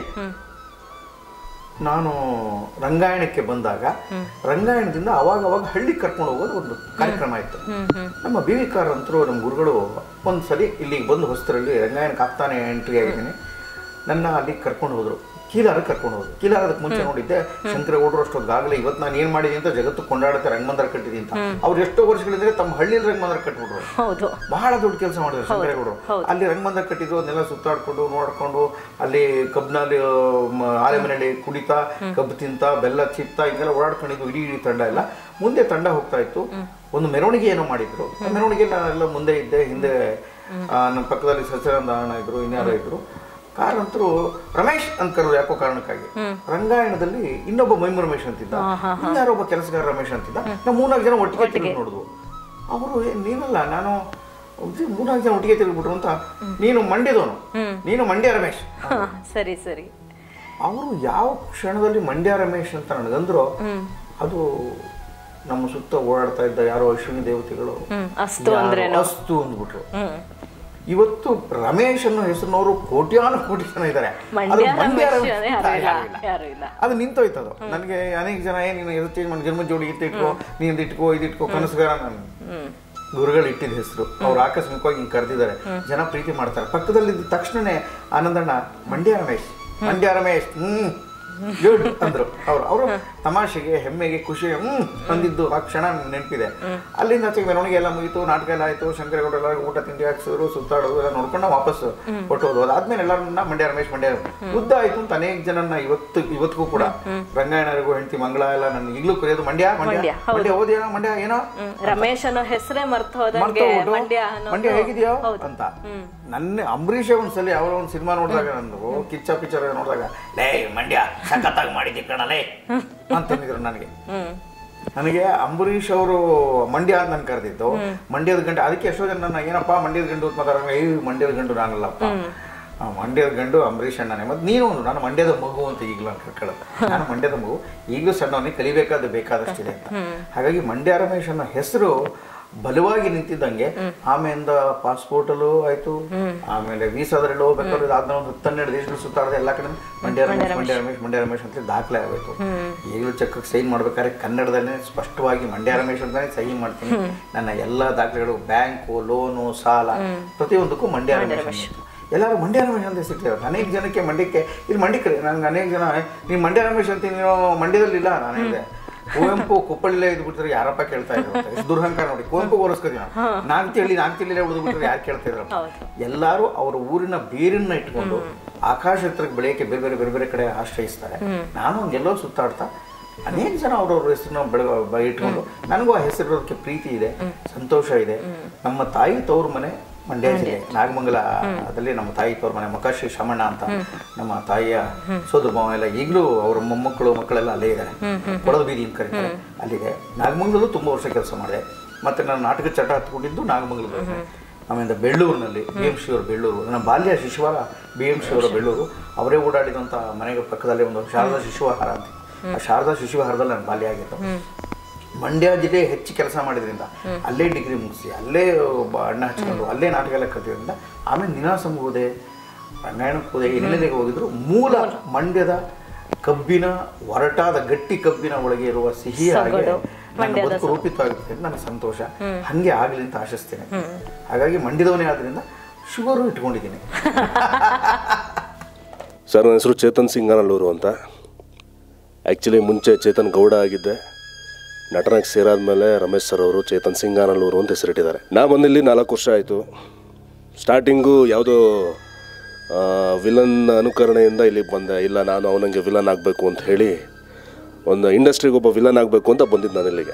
ನಾನು ರಂಗಾಯಣಕ್ಕೆ ಬಂದಾಗ ರಂಗಾಯಣದಿಂದ ಅವಾಗ ಅವಾಗ ಹಳ್ಳಿ ಕರ್ಕೊಂಡು ಹೋಗೋದು ಒಂದು ಕಾರ್ಯಕ್ರಮ ಇತ್ತು. ನಮ್ಮ ಬಿ ವಿ ಕಾರಂತರು, ನಮ್ಮ ಗುರುಗಳು ಒಂದ್ಸಲಿ ಇಲ್ಲಿಗೆ ಬಂದು ಹೊಸತರಲ್ಲಿ ರಂಗಾಯಣಕ್ಕೆ ಆಗ್ತಾನೆ ಎಂಟ್ರಿ ಆಗಿದ್ದೀನಿ, ನನ್ನ ಅಲ್ಲಿಗೆ ಕರ್ಕೊಂಡು ಹೋದ್ರು. ಕೀಲಾರ ಕರ್ಕೊಂಡು ಹೋದ್ರು. ಕೀಲಾರ ಅದಕ್ಕೆ ಮುಂಚೆ ನೋಡಿದ್ದೆ ಶಂಕರೇಗೌಡರು ಅಷ್ಟೊಂದಾಗಲೇ ಇವತ್ತು ನಾನು ಏನ್ ಮಾಡಿದೀನಿ ಅಂತ ಜಗತ್ತು ಕೊಂಡಾಡುತ್ತೆ, ರಂಗಮಂದಿರ ಕಟ್ಟಿದೀನಿ ಅಂತ. ಅವ್ರು ಎಷ್ಟೋ ವರ್ಷಗಳಿದ್ರೆ ತಮ್ಮ ಹಳ್ಳಿಯಲ್ಲಿ ರಂಗಮಂದಿರ ಕಟ್ಬಿಟ್ರು. ಬಹಳ ದೊಡ್ಡ ಕೆಲಸ ಮಾಡಿದ್ರು ಶಂಕರೇಗೌಡರು. ಅಲ್ಲಿ ರಂಗಮಂದಿರ ಕಟ್ಟಿದ್ರು, ಅದನ್ನೆಲ್ಲ ಸುತ್ತಾಡ್ಕೊಂಡು ನೋಡ್ಕೊಂಡು ಅಲ್ಲಿ ಕಬ್ನಲ್ಲಿ ಆಲೆ ಮನೆಯಲ್ಲಿ ಕುಡಿತಾ, ಕಬ್ಬು ತಿಂತ, ಬೆಲ್ಲ ಚಿಪ್ತಾ ಹಿಂಗೆಲ್ಲ ಓಡಾಡ್ಕೊಂಡಿದ್ದು ಇಡೀ ಇಡೀ ತಂಡ ಎಲ್ಲ. ಮುಂದೆ ತಂಡ ಹೋಗ್ತಾ ಇತ್ತು. ಒಂದು ಮೆರವಣಿಗೆ ಏನೋ ಮಾಡಿದ್ರು. ಮೆರವಣಿಗೆ ನಾನೆಲ್ಲ ಮುಂದೆ ಇದ್ದೆ, ಹಿಂದೆ ನಮ್ಮ ಪಕ್ಕದಲ್ಲಿ ಸತ್ಯಾನಂದ ಅಣ್ಣ ಇದ್ರು, ಇನ್ಯಾರೋ ಇದ್ರು. ಕಾರಂತರು ರಮೇಶ್ ಅಂತ ಕರೆದ್ರು ಯಾಕೋ ಕಾರಣಕ್ಕಾಗಿ. ರಂಗಾಯಣದಲ್ಲಿ ಇನ್ನೊಬ್ಬ ಮೈಮು ರಮೇಶ್ ಅಂತಿದ್ದ, ಇನ್ಯಾರೊಬ್ಬ ಕೆಲಸಗಾರ ರಮೇಶ್ ಅಂತಿದ್ದ. ನಾವು ಮೂರ್ನಾಲ್ಕು ಜನ ಒಟ್ಟಿಗೆ ತಿರುಗಿ ನೋಡಿದ್ವು. ಅವರು ನೀನಲ್ಲ, ನಾನು ಮೂರ್ನಾಲ್ಕು ಜನ ಒಟ್ಟಿಗೆ ತಿರುಗಿಬಿಟ್ರು ಅಂತ, ನೀನು ಮಂಡ್ಯದವನು, ನೀನು ಮಂಡ್ಯ ರಮೇಶ್. ಸರಿ ಸರಿ. ಅವರು ಯಾವ ಕ್ಷಣದಲ್ಲಿ ಮಂಡ್ಯ ರಮೇಶ್ ಅಂತ ನನಗಂದ್ರು, ಅದು ನಮ್ಮ ಸುತ್ತ ಓಡಾಡ್ತಾ ಇದ್ದ ಯಾರೋ ಅಶ್ವಿನಿ ದೇವತೆಗಳು ಅಸ್ತು ಅಂದ್ಬಿಟ್ರು. ಇವತ್ತು ರಮೇಶ್ ಅನ್ನೋ ಹೆಸರಿನವರು ಕೋಟ್ಯಾನು ಕೋಟಿ ಜನ ಇದ್ದಾರೆ. ಅದು ನಿಂತೋಯ್ತದು. ನನಗೆ ಅನೇಕ ಜನ ಏನ್ ನೀನು ಎದು ಚೇಂಜ್ ಮಾಡಿ ಜನ್ಮ ಜೋಡಿ ಇಟ್ಟು ಇಟ್ಕೋ, ನೀನ್ ಇಟ್ಕೋ, ಇದಿಟ್ಕೋ, ಕನಸುಗಾರ ನಾನು ಗುರುಗಳು ಇಟ್ಟಿದ್ದ ಹೆಸರು. ಅವ್ರು ಆಕಸ್ಮಿಕವಾಗಿ ಹಿಂಗೆ ಕರೆದಿದ್ದಾರೆ, ಜನ ಪ್ರೀತಿ ಮಾಡ್ತಾರೆ. ಪಕ್ಕದಲ್ಲಿ ತಕ್ಷಣನೇ ಆನಂದಣ್ಣ ಮಂಡ್ಯ ರಮೇಶ್, ಮಂಡ್ಯ ರಮೇಶ್ ಹ್ಮ್ ಗುಡ್ ಅಂದ್ರು. ಅವ್ರು ಅವರು ತಮಾಷೆಗೆ, ಹೆಮ್ಮೆಗೆ, ಖುಷಿಗೆ ಹ್ಮ್ ಅಂದಿದ್ದು ಆ ಕ್ಷಣ ನೆನಪಿದೆ. ಅಲ್ಲಿಂದ ಆಚೆಗೆ ಮೆರವಣಿಗೆ ಎಲ್ಲ ಮುಗಿತು, ನಾಟಕ ಎಲ್ಲ ಆಯ್ತು, ಶಂಕರೇಗೌಡ ಎಲ್ಲರಿಗೂ ಊಟ ತಿಂಡಿ ಹಾಕ್ಸಿದ್ರು, ಸುತ್ತಾಡೋದು ಎಲ್ಲ ನೋಡ್ಕೊಂಡು ವಾಪಸ್ ಹೊಟ್ಟೋದು. ಅದಾದ್ಮೇಲೆ ಎಲ್ಲರನ್ನ ಮಂಡ್ಯ ರಮೇಶ್ ಮಂಡ್ಯ ಉದ್ದ ಆಯ್ತು ಅಂತ ಅನೇಕ ಜನನ್ನ ಇವತ್ತು ಇವತ್ತಿಗೂ ಕೂಡ ರಂಗಾಯಣರಿಗೂ ಹೆಂಡತಿ ಮಂಗಳ ಎಲ್ಲ ನನ್ನ ಈಗಲೂ ಕರೆಯೋದು ಮಂಡ್ಯ ಮಂಡ್ಯ ಮಂಡ್ಯ ಓದೇನೋ ಮಂಡ್ಯ ಏನೋ ರಮೇಶ್ ಅನ್ನೋ ಹೆಸರೇ ಮರ್ತು ಮಂಡ್ಯ ಹೇಗಿದೆಯೋ ಅಂತ. ನನ್ನ ಅಂಬರೀಷ್ ಒಂದ್ಸಲಿ ಅವರ ಒಂದು ಸಿನಿಮಾ ನೋಡಿದಾಗ, ನಂದು ಕಿಚ್ಚ ಪಿಕ್ಚರ್ ನೋಡಿದಾಗ, ಲೇ ಮಂಡ್ಯ ಸಖತ್ತಾಗಿ ಮಾಡಿದ್ದೆ ಕಣಲೇ ಅಂತಂದಿದ್ರು ನನಗೆ. ನನಗೆ ಅಂಬರೀಷ್ ಅವರು ಮಂಡ್ಯ ಅಂತ ನಾನು ಕರೆದಿದ್ದು, ಮಂಡ್ಯದ ಗಂಡು. ಅದಕ್ಕೆ ಎಷ್ಟೋ ಜನ ನನ್ನ ಏನಪ್ಪಾ ಮಂಡ್ಯದ ಗಂಡು ಅಂತ ಮಾತಾಡ, ಏ ಮಂಡ್ಯದ ಗಂಡು ನಾನಲ್ಲಪ್ಪ, ಮಂಡ್ಯದ ಗಂಡು ಅಂಬರೀಷ್ ಅಣ್ಣನೇ. ಮತ್ತೆ ನೀನು ನಾನು ಮಂಡ್ಯದ ಮಗು ಅಂತ ಈಗಲೂ ಕಳ್ಕೊಳ್ಳೋದು. ನಾನು ಮಂಡ್ಯದ ಮಗು, ಈಗಲೂ ಸಣ್ಣವನಿಗೆ ಕಲಿಬೇಕಾದ ಬೇಕಾದಷ್ಟಿದೆ ಅಂತ. ಹಾಗಾಗಿ ಮಂಡ್ಯ ರಮೇಶ್ ಅನ್ನೋ ಹೆಸರು ಬಲವಾಗಿ ನಿಂತಿದ್ದಂಗೆ ಆಮೇಲಿಂದ ಪಾಸ್ಪೋರ್ಟ್ ಅಲ್ಲೂ ಆಯ್ತು, ಆಮೇಲೆ ವೀಸಾದ್ರಲ್ಲಿ ಹೋಗ್ಬೇಕಾದ್ರೆ ಆದ್ಮೇಲೆ ಒಂದು ಹತ್ತೆರಡು ದೇಶಗಳು ಸುತ್ತಾಡದೆ ಎಲ್ಲ ಕಡೆ ಮಂಡ್ಯ ರಮೇಶ್ ಮಂಡ್ಯ ರಮೇಶ್ ಮಂಡ್ಯ ರಮೇಶ್ ಅಂತ ದಾಖಲೆ ಆಗೋಯ್ತು. ಈಗಲೂ ಚೆಕ್ಗೆ ಸೈನ್ ಮಾಡ್ಬೇಕಾದ್ರೆ ಕನ್ನಡದಲ್ಲೇ ಸ್ಪಷ್ಟವಾಗಿ ಮಂಡ್ಯ ರಮೇಶ್ ಅಂತಾನೆ ಸೈನ್ ಮಾಡ್ತೀನಿ. ನನ್ನ ಎಲ್ಲ ದಾಖಲೆಗಳು, ಬ್ಯಾಂಕು, ಲೋನು, ಸಾಲ, ಪ್ರತಿಯೊಂದಕ್ಕೂ ಮಂಡ್ಯ ರಮೇಶ್. ಎಲ್ಲರೂ ಮಂಡ್ಯ ರಮೇಶ್ ಅಂತ ಸಿಗ್ತಾರೆ. ಅನೇಕ ಜನಕ್ಕೆ ಮಂಡ್ಯಕ್ಕೆ ಇಲ್ಲಿ ಮಂಡ್ಯಕ್ಕೆ ನಂಗೆ ಅನೇಕ ಜನ ನೀವು ಮಂಡ್ಯ ರಮೇಶ್ ಅಂತ ನೀನು ಮಂಡ್ಯದಲ್ಲಿಲ್ಲ ನಾನು ಹೇಳಿದೆ. ಕುವೆಂಪು ಕುಪ್ಪಳ್ಳೇ ಇದ್ಬಿಟ್ರೆ ಯಾರಪ್ಪ ಕೇಳ್ತಾ ಇದ್ರು, ಎಷ್ಟು ದುರ್ಹಂಕಾರ ನೋಡಿ. ಕುವೆಂಪು ಓರಿಸ್ಕೊತೀವಿ ನಾವು, ನಾಗ್ತಿಹಳ್ಳಿ ನಾಗ್ತಿಹಳ್ಳಿಲೇ ಉಳಿದ್ಬಿಟ್ರೆ ಯಾರು ಕೇಳ್ತಾ ಇದ್ರು? ಎಲ್ಲರೂ ಅವರ ಊರಿನ ಬೇರನ್ನ ಇಟ್ಕೊಂಡು ಆಕಾಶ ಎತ್ತರಕ್ಕೆ ಬೆಳೆಯಕ್ಕೆ ಬೇರೆ ಬೇರೆ ಬೇರೆ ಬೇರೆ ಕಡೆ ಆಶ್ರಯಿಸ್ತಾರೆ. ನಾನು ಹಂಗೆಲ್ಲೋ ಸುತ್ತಾಡ್ತಾ ಅನೇಕ ಜನ ಅವ್ರವ್ರ ಹೆಸರನ್ನ ಬೆಳಗ ಇಟ್ಕೊಂಡು ನನಗೂ ಆ ಹೆಸರಿರೋದಕ್ಕೆ ಪ್ರೀತಿ ಇದೆ, ಸಂತೋಷ ಇದೆ. ನಮ್ಮ ತಾಯಿ ತವ್ರ ಮನೆ ಮಂಡ್ಯ ಜಿಲ್ಲೆ ನಾಗಮಂಗಲ, ಅದಲ್ಲಿ ನಮ್ಮ ತಾಯಿ ತವ್ರ ಮನೆ ಮಕಾಶ್ರೀ ಶಾಮಣ್ಣ ಅಂತ ನಮ್ಮ ತಾಯಿಯ ಸೋದರ ಮಾವ ಎಲ್ಲ ಈಗಲೂ ಅವ್ರ ಮೊಮ್ಮಕ್ಕಳು ಮಕ್ಕಳೆಲ್ಲ ಅಲ್ಲೇ ಇದ್ದಾರೆ. ಕೊಳದ ಬೀದಿ ಅಂತ ಕರೀತಾರೆ, ಅಲ್ಲಿದೆ. ನಾಗಮಂಗಲಲ್ಲೂ ತುಂಬ ವರ್ಷ ಕೆಲಸ ಮಾಡಿದೆ. ಮತ್ತೆ ನಾನು ನಾಟಕ ಚಟ ಹತ್ಕೊಂಡಿದ್ದು ನಾಗಮಂಗಲದಲ್ಲಿ. ಆಮೇಲೆ ಬೆಳ್ಳೂರಿನಲ್ಲಿ ಬಿ ಎಂ ಸಿ ಅವರು ಬೆಳ್ಳೂರು, ನನ್ನ ಬಾಲ್ಯ ಶಿಶುವಾರ ಬಿ ಎಂ ಸಿ ಅವರ ಬೆಳ್ಳೂರು. ಅವರೇ ಓಡಾಡಿದಂಥ ಮನೆಗೆ ಪಕ್ಕದಲ್ಲೇ ಒಂದು ಶಾರದಾ ಶಿಶುವಾಹಾರ ಅಂತ, ಆ ಶಾರದಾ ಶಿಶುವಾಹಾರದಲ್ಲಿ ನನ್ನ ಬಾಲ್ಯ ಆಗಿತ್ತು. ಮಂಡ್ಯ ಜಿಲ್ಲೆ ಹೆಚ್ಚು ಕೆಲಸ ಮಾಡಿದ್ರಿಂದ ಅಲ್ಲೇ ಡಿಗ್ರಿ ಮುಗಿಸಿ ಅಲ್ಲೇ ಅಣ್ಣ ಹಚ್ಕೊಂಡು ಅಲ್ಲೇ ನಾಟಕ ಎಲ್ಲ ಕಲಿಯೋದ್ರಿಂದ ಆಮೇಲೆ ನಿನಾಸಂ ಹೋದೆ, ರಂಗಾಯಣಕ್ಕೆ ಹೋದೆ, ಎಲ್ಲೆಲ್ಲಿಗೆ ಹೋಗಿದ್ರು ಮೂಲ ಮಂಡ್ಯದ ಕಬ್ಬಿನ ಒರಟಾದ ಗಟ್ಟಿ ಕಬ್ಬಿನ ಒಳಗೆ ಇರುವ ಸಿಹಿ ಹಾಗೆ ನನ್ನ ಬದುಕು ರೂಪಿತವಾಗುತ್ತೆ ಅಂತ ನನಗೆ ಸಂತೋಷ. ಹಂಗೆ ಆಗಲಿ ಅಂತ ಆಶಿಸ್ತೇನೆ. ಹಾಗಾಗಿ ಮಂಡ್ಯದವನೇ ಆದ್ರಿಂದ ಶುಗರು ಇಟ್ಕೊಂಡಿದ್ದೀನಿ. ಸರ್, ನನ್ನ ಹೆಸರು ಚೇತನ್ ಸಿಂಗಾನಲ್ಲೂರು ಅಂತ. ಆ್ಯಕ್ಚುಲಿ ಮುಂಚೆ ಚೇತನ್ ಗೌಡ ಆಗಿದ್ದೆ. ನಟನಾಗಿ ಸೇರಾದ್ಮೇಲೆ ರಮೇಶ್ ಸರ್ ಅವರು ಚೇತನ್ ಸಿಂಗಾನಲ್ಲೂರು ಅಂತ ಹೆಸರಿಟ್ಟಿದ್ದಾರೆ. ನಾ ಬಂದಿಲ್ಲಿ ನಾಲ್ಕು ವರ್ಷ ಆಯಿತು. ಸ್ಟಾರ್ಟಿಂಗು ಯಾವುದೋ ವಿಲನ್ ಅನುಕರಣೆಯಿಂದ ಇಲ್ಲಿಗೆ ಬಂದೆ. ಇಲ್ಲ, ನಾನು ಅವನಿಗೆ ವಿಲನ್ ಆಗಬೇಕು ಅಂತ ಹೇಳಿ ಒಂದು ಇಂಡಸ್ಟ್ರಿಗೆ ಒಬ್ಬ ವಿಲನ್ ಆಗಬೇಕು ಅಂತ ಬಂದಿದ್ದು ನಾನು ಇಲ್ಲಿಗೆ.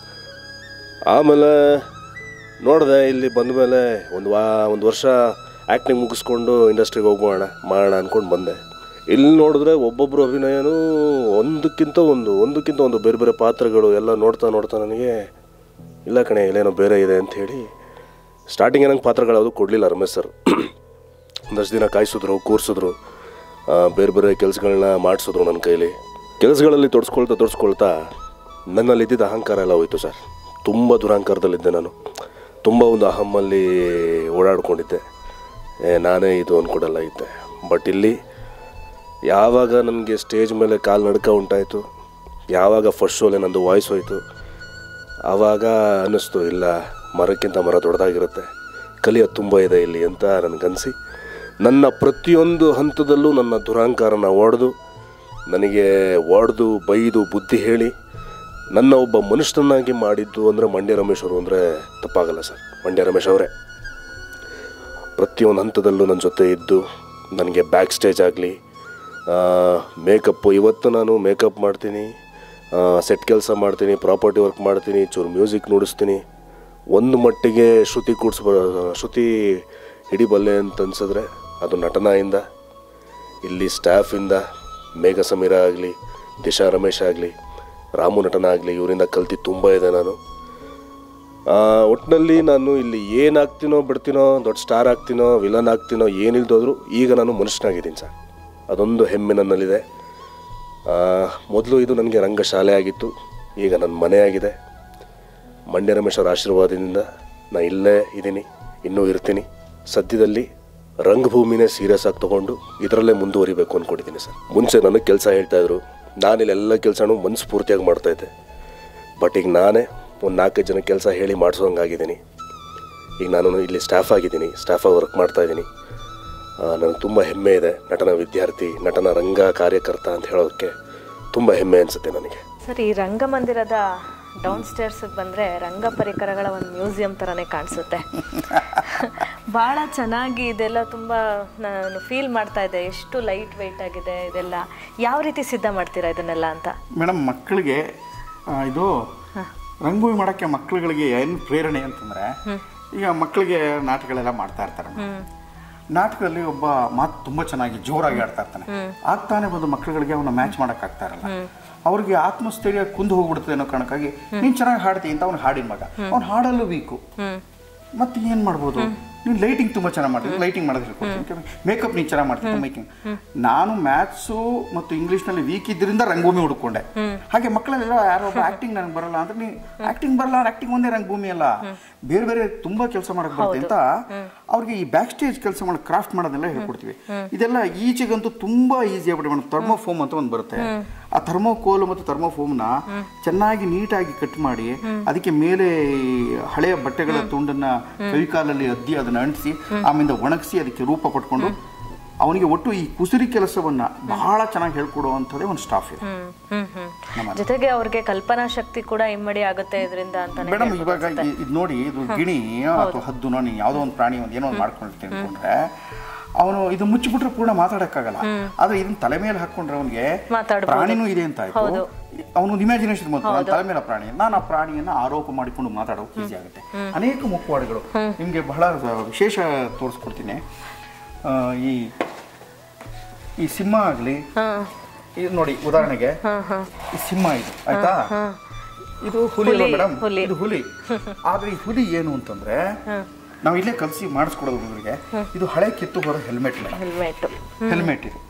ಆಮೇಲೆ ನೋಡಿದೆ, ಇಲ್ಲಿ ಬಂದ ಮೇಲೆ ಒಂದು ವಾ ಒಂದು ವರ್ಷ ಆ್ಯಕ್ಟಿಂಗ್ ಮುಗಿಸ್ಕೊಂಡು ಇಂಡಸ್ಟ್ರಿಗೆ ಹೋಗೋಣ ಮಾಡೋಣ ಅಂದ್ಕೊಂಡು ಬಂದೆ. ಇಲ್ಲಿ ನೋಡಿದ್ರೆ ಒಬ್ಬೊಬ್ಬರು ಅಭಿನಯನೂ ಒಂದಕ್ಕಿಂತ ಒಂದು ಒಂದಕ್ಕಿಂತ ಒಂದು ಬೇರೆ ಬೇರೆ ಪಾತ್ರಗಳು ಎಲ್ಲ ನೋಡ್ತಾ ನೋಡ್ತಾ ನನಗೆ ಇಲ್ಲ ಕಣೆ ಇಲ್ಲೇನೋ ಬೇರೆ ಇದೆ ಅಂಥೇಳಿ ಸ್ಟಾರ್ಟಿಂಗ್ ನಂಗೆ ಪಾತ್ರಗಳು ಯಾವುದು ಕೊಡಲಿಲ್ಲ ರಮೇಶ್ ಸರ್. ಒಂದಷ್ಟು ದಿನ ಕಾಯಿಸಿದ್ರು, ಕೂರಿಸಿದ್ರು, ಬೇರೆ ಬೇರೆ ಕೆಲಸಗಳನ್ನ ಮಾಡಿಸಿದ್ರು ನನ್ನ ಕೈಲಿ. ಕೆಲಸಗಳಲ್ಲಿ ತೊಡಸ್ಕೊಳ್ತಾ ತೊಡಸ್ಕೊಳ್ತಾ ನನ್ನಲ್ಲಿ ಇದ್ದಿದ್ದ ಅಹಂಕಾರ ಎಲ್ಲ ಹೋಯಿತು ಸರ್. ತುಂಬ ದುರಹಂಕಾರದಲ್ಲಿದ್ದೆ ನಾನು. ತುಂಬ ಒಂದು ಅಹಮ್ಮಲ್ಲಿ ಓಡಾಡ್ಕೊಂಡಿದ್ದೆ. ನಾನೇ ಇದು ಅಂದ್ಕೊಡಲ್ಲ ಇದ್ದೆ. ಬಟ್ ಇಲ್ಲಿ ಯಾವಾಗ ನನಗೆ ಸ್ಟೇಜ್ ಮೇಲೆ ಕಾಲು ನಡ್ಕ ಉಂಟಾಯಿತು, ಯಾವಾಗ ಫಸ್ಟ್ ಶೋಲೆ ನಂದು ವಾಯ್ಸ್ ಹೋಯಿತು, ಆವಾಗ ಅನ್ನಿಸ್ತು ಇಲ್ಲ ಮರಕ್ಕಿಂತ ಮರ ದೊಡ್ಡದಾಗಿರುತ್ತೆ, ಕಲಿಯೋದು ತುಂಬ ಇದೆ ಇಲ್ಲಿ ಅಂತ ನನಗನ್ನಿಸಿ ನನ್ನ ಪ್ರತಿಯೊಂದು ಹಂತದಲ್ಲೂ ನನ್ನ ದುರಹಂಕಾರನ ಒಡೆದು ನನಗೆ ಒಡೆದು ಬೈದು ಬುದ್ಧಿ ಹೇಳಿ ನನ್ನ ಒಬ್ಬ ಮನುಷ್ಯನಾಗಿ ಮಾಡಿದ್ದು ಅಂದರೆ ಮಂಡ್ಯ ರಮೇಶ್ ಅವರು ಅಂದರೆ ತಪ್ಪಾಗಲ್ಲ ಸರ್. ಮಂಡ್ಯ ರಮೇಶ್ ಅವರೇ ಪ್ರತಿಯೊಂದು ಹಂತದಲ್ಲೂ ನನ್ನ ಜೊತೆ ಇದ್ದು ನನಗೆ ಬ್ಯಾಕ್ ಸ್ಟೇಜ್ ಆಗಲಿ, ಮೇಕಪ್ಪು, ಇವತ್ತು ನಾನು ಮೇಕಪ್ ಮಾಡ್ತೀನಿ, ಸೆಟ್ ಕೆಲಸ ಮಾಡ್ತೀನಿ, ಪ್ರಾಪರ್ಟಿ ವರ್ಕ್ ಮಾಡ್ತೀನಿ, ಚೂರು ಮ್ಯೂಸಿಕ್ ನುಡಿಸ್ತೀನಿ. ಒಂದು ಮಟ್ಟಿಗೆ ಶ್ರುತಿ ಕೂಡಿಸ್ಬ ಶ್ರುತಿ ಹಿಡಿಬಲ್ಲೆ ಅಂತ ಅನ್ಸಿದ್ರೆ ಅದು ನಟನೆಯಿಂದ, ಇಲ್ಲಿ ಸ್ಟಾಫಿಂದ ಮೇಘ ಸಮೀರ ಆಗಲಿ, ದಿಶಾ ರಮೇಶ್ ಆಗಲಿ, ರಾಮು ನಟನ ಆಗಲಿ, ಇವರಿಂದ ಕಲ್ತಿ ತುಂಬ ಇದೆ ನಾನು. ಒಟ್ಟಿನಲ್ಲಿ ನಾನು ಇಲ್ಲಿ ಏನಾಗ್ತೀನೋ ಬಿಡ್ತೀನೋ, ದೊಡ್ಡ ಸ್ಟಾರ್ ಆಗ್ತೀನೋ ವಿಲನ್ ಆಗ್ತೀನೋ ಏನಿಲ್ದೋದ್ರು ಈಗ ನಾನು ಮನುಷ್ಯನಾಗಿದ್ದೀನಿ ಸರ್. ಅದೊಂದು ಹೆಮ್ಮೆ ನನ್ನಲ್ಲಿದೆ. ಮೊದಲು ಇದು ನನಗೆ ರಂಗಶಾಲೆ ಆಗಿತ್ತು, ಈಗ ನನ್ನ ಮನೆ ಆಗಿದೆ. ಮಂಡ್ಯ ರಮೇಶ್ ಅವರ ಆಶೀರ್ವಾದದಿಂದ ನಾನು ಇಲ್ಲೇ ಇದ್ದೀನಿ, ಇನ್ನೂ ಇರ್ತೀನಿ. ಸದ್ಯದಲ್ಲಿ ರಂಗಭೂಮಿನೇ ಸೀರಿಯಸ್ ಆಗಿ ತೊಗೊಂಡು ಇದರಲ್ಲೇ ಮುಂದುವರಿಬೇಕು ಅಂದ್ಕೊಂಡಿದ್ದೀನಿ ಸರ್. ಮುಂಚೆ ನನಗೆ ಕೆಲಸ ಹೇಳ್ತಾಯಿದ್ರು, ನಾನಿಲ್ಲೆಲ್ಲ ಕೆಲಸನೂ ಮನಸ್ಫೂರ್ತಿಯಾಗಿ ಮಾಡ್ತಾಯಿದ್ದೆ. ಬಟ್ ಈಗ ನಾನೇ ಒಂದು ನಾಲ್ಕೈದು ಜನ ಕೆಲಸ ಹೇಳಿ ಮಾಡಿಸೋಂಗಾಗಿದ್ದೀನಿ. ಈಗ ನಾನು ಇಲ್ಲಿ ಸ್ಟಾಫ್ ಆಗಿದ್ದೀನಿ, ಸ್ಟಾಫಾಗಿ ವರ್ಕ್ ಮಾಡ್ತಾಯಿದ್ದೀನಿ. ನನಗೆ ತುಂಬ ಹೆಮ್ಮೆ ಇದೆ. ನಟನ ವಿದ್ಯಾರ್ಥಿ, ನಟನ ರಂಗ ಕಾರ್ಯಕರ್ತ ಅಂತ ಹೇಳೋದಕ್ಕೆ ತುಂಬ ಹೆಮ್ಮೆ ಅನಿಸುತ್ತೆ ನನಗೆ. ಸರ್, ಈ ರಂಗಮಂದಿರದ ಡೌನ್ ಸ್ಟೇರ್ಸ್ಗೆ ಬಂದರೆ ರಂಗ ಪರಿಕರಗಳ ಒಂದು ಮ್ಯೂಸಿಯಂ ಥರನೇ ಕಾಣಿಸುತ್ತೆ. ಭಾಳ ಚೆನ್ನಾಗಿ ಇದೆಲ್ಲ ತುಂಬ ನಾನು ಫೀಲ್ ಮಾಡ್ತಾ ಇದ್ದೆ. ಎಷ್ಟು ಲೈಟ್ ವೆಯ್ಟ್ ಆಗಿದೆ ಇದೆಲ್ಲ. ಯಾವ ರೀತಿ ಸಿದ್ಧ ಮಾಡ್ತೀರಾ ಇದನ್ನೆಲ್ಲ ಅಂತ? ಮೇಡಮ್, ಮಕ್ಕಳಿಗೆ ಇದು ರಂಗಭೂಮಿ ಮಾಡೋಕ್ಕೆ ಮಕ್ಕಳುಗಳಿಗೆ ಏನು ಪ್ರೇರಣೆ ಅಂತಂದರೆ, ಈಗ ಮಕ್ಕಳಿಗೆ ನಾಟಕಗಳೆಲ್ಲ ಮಾಡ್ತಾ ಇರ್ತಾರೆ. ನಾಟಕದಲ್ಲಿ ಒಬ್ಬ ಮಾತು ತುಂಬ ಚೆನ್ನಾಗಿ ಜೋರಾಗಿ ಆಡ್ತಾ ಇರ್ತಾನೆ. ಆಗ್ತಾನೆ ಬಂದು ಮಕ್ಕಳುಗಳಿಗೆ ಅವನ್ನ ಮ್ಯಾಚ್ ಮಾಡಕ್ ಆಗ್ತಾ ಇರಲ್ಲ. ಅವ್ರಿಗೆ ಆತ್ಮಸ್ಥೈರ್ಯ ಕುಂದು ಹೋಗ್ಬಿಡ್ತದೆ ಅನ್ನೋ ಕಾರಣಕ್ಕಾಗಿ ನೀನ್ ಚೆನ್ನಾಗಿ ಹಾಡ್ತೀನಿ ಅಂತ ಅವ್ನು ಹಾಡಿನ ಮಗ, ಅವ್ನು ಹಾಡಲ್ಲೂ ವೀಕು. ಮತ್ತೆ ಏನ್ ಮಾಡ್ಬೋದು? ನೀನು ಲೈಟಿಂಗ್ ತುಂಬ ಚೆನ್ನಾಗಿ ಮಾಡ್ತೀನಿ, ಲೈಟಿಂಗ್ ಮಾಡೋದು ಹೇಳ್ಕೊಡ್ತೀನಿ, ಮೇಕಪ್ ನೀನು ಚೆನ್ನಾಗಿ ಮಾಡ್ತೀನಿ ಮೇಕಿಂಗ್. ನಾನು ಮ್ಯಾಥ್ಸು ಮತ್ತು ಇಂಗ್ಲೀಷ್ನಲ್ಲಿ ವೀಕ್ ಇದ್ದರಿಂದ ರಂಗಭೂಮಿ ಹುಡುಕೊಂಡೆ. ಹಾಗೆ ಮಕ್ಕಳೆಲ್ಲ ಯಾರೋ ಒಬ್ಬ ಆ್ಯಕ್ಟಿಂಗ್ ನನಗೆ ಬರಲ್ಲ ಅಂದ್ರೆ ನೀ ಆ್ಯಕ್ಟಿಂಗ್ ಬರಲ್ಲ, ಆ್ಯಕ್ಟಿಂಗ್ ಒಂದೇ ರಂಗಭೂಮಿ ಅಲ್ಲ, ಬೇರೆ ಬೇರೆ ತುಂಬ ಕೆಲಸ ಮಾಡಕ್ಕೆ ಬರುತ್ತೆ ಅಂತ ಅವ್ರಿಗೆ ಈ ಬ್ಯಾಕ್ ಸ್ಟೇಜ್ ಕೆಲಸ ಮಾಡೋದು, ಕ್ರಾಫ್ಟ್ ಮಾಡೋದೆಲ್ಲ ಹೇಳ್ಕೊಡ್ತೀವಿ. ಇದೆಲ್ಲ ಈಚೆಗಂತೂ ತುಂಬ ಈಸಿ ಆಗ್ಬಿಟ್ಟು ಮೇಡಮ್. ಥರ್ಮೋಫೋಮ್ ಅಂತ ಒಂದು ಬರುತ್ತೆ, ಆ ಥರ್ಮೋಕೋಲ್ ಮತ್ತು ಥರ್ಮೋಫೋಮ್ನ ಚೆನ್ನಾಗಿ ನೀಟಾಗಿ ಕಟ್ ಮಾಡಿ ಅದಕ್ಕೆ ಮೇಲೆ ಹಳೆಯ ಬಟ್ಟೆಗಳ ತುಂಡನ್ನ ಕೈಕಾಲಲ್ಲಿ ಅದ್ದಿ ಅದನ್ನ ಅಂಟಿಸಿ ಆಮೇಲೆ ಒಣಗಿಸಿ ಅದಕ್ಕೆ ರೂಪ ಕೊಟ್ಕೊಂಡು ಅವನಿಗೆ ಒಟ್ಟು ಈ ಕುಸುರಿ ಕೆಲಸವನ್ನ ಬಹಳ ಚೆನ್ನಾಗಿ ಹೇಳ್ಕೊಡುವಂಥದ್ದೇ ಒಂದು ಸ್ಟಾಫ್ ಇದೆ. ಜೊತೆಗೆ ಅವ್ರಿಗೆ ಕಲ್ಪನಾ ಶಕ್ತಿ ಕೂಡ ಇಮ್ಮಡಿ ಆಗುತ್ತೆ ಇದರಿಂದ ಅಂತ ಮೇಡಮ್. ಇವಾಗ ಇದು ನೋಡಿ, ಇದು ಗಿಣಿ ಅಥವಾ ಹದ್ದು ನೀನು ಯಾವುದೋ ಒಂದು ಪ್ರಾಣಿ ಒಂದು ಏನೋ ಒಂದು ಮಾಡ್ಕೊಂಡಿರ್ತೀನಿ ಅನ್ಕೊಂಡ್ರೆ ಅವನು ಇದು ಮುಚ್ಚಿಬಿಟ್ರೆ ಪೂರ್ಣ ಮಾತಾಡಕ್ಕಾಗಲ್ಲ. ಆದ್ರೆ ಇದನ್ನ ತಲೆ ಮೇಲೆ ಹಾಕೊಂಡ್ರೆ ಅವನಿಗೆ ಪ್ರಾಣಿನೂ ಇದೆ ಅಂತ ಆಯ್ತು, ಅವನು ಇಮ್ಯಾಜಿನೇಷನ್ ಬಂತು, ನನ್ನ ತಲೆ ಮೇಲೆ ಪ್ರಾಣಿ, ನಾನು ಆ ಪ್ರಾಣಿಯನ್ನ ಆರೋಪ ಮಾಡಿಕೊಂಡು ಮಾತಾಡೋಕೆ ಈಸಿ ಆಗುತ್ತೆ. ಅನೇಕ ಮುಖವಾಡಗಳು ನಿಮ್ಗೆ ಬಹಳ ವಿಶೇಷ ತೋರಿಸ್ಕೊಡ್ತೀನಿ. ಈ ಈ ಸಿಂಹ ಆಗ್ಲಿ, ಇದು ನೋಡಿ ಉದಾಹರಣೆಗೆ ಈ ಸಿಂಹ ಇದು ಆಯ್ತಾ, ಇದು ಹುಲಿ ಅಲ್ವಾ ಮೇಡಮ್, ಇದು ಹುಲಿ. ಆದ್ರೆ ಈ ಹುಲಿ ಏನು ಅಂತಂದ್ರೆ ನಾವು ಇಲ್ಲೇ ಕಲಿಸಿ ಮಾಡಿಸ್ಕೊಡೋದು ಹುಡುಗರಿಗೆ. ಇದು ಹಳೆ ಕಿತ್ತು ಹೋದ ಹೆಲ್ಮೆಟ್ ಹೆಲ್ಮೆಟ್ ಹೆಲ್ಮೆಟ್ ಇದು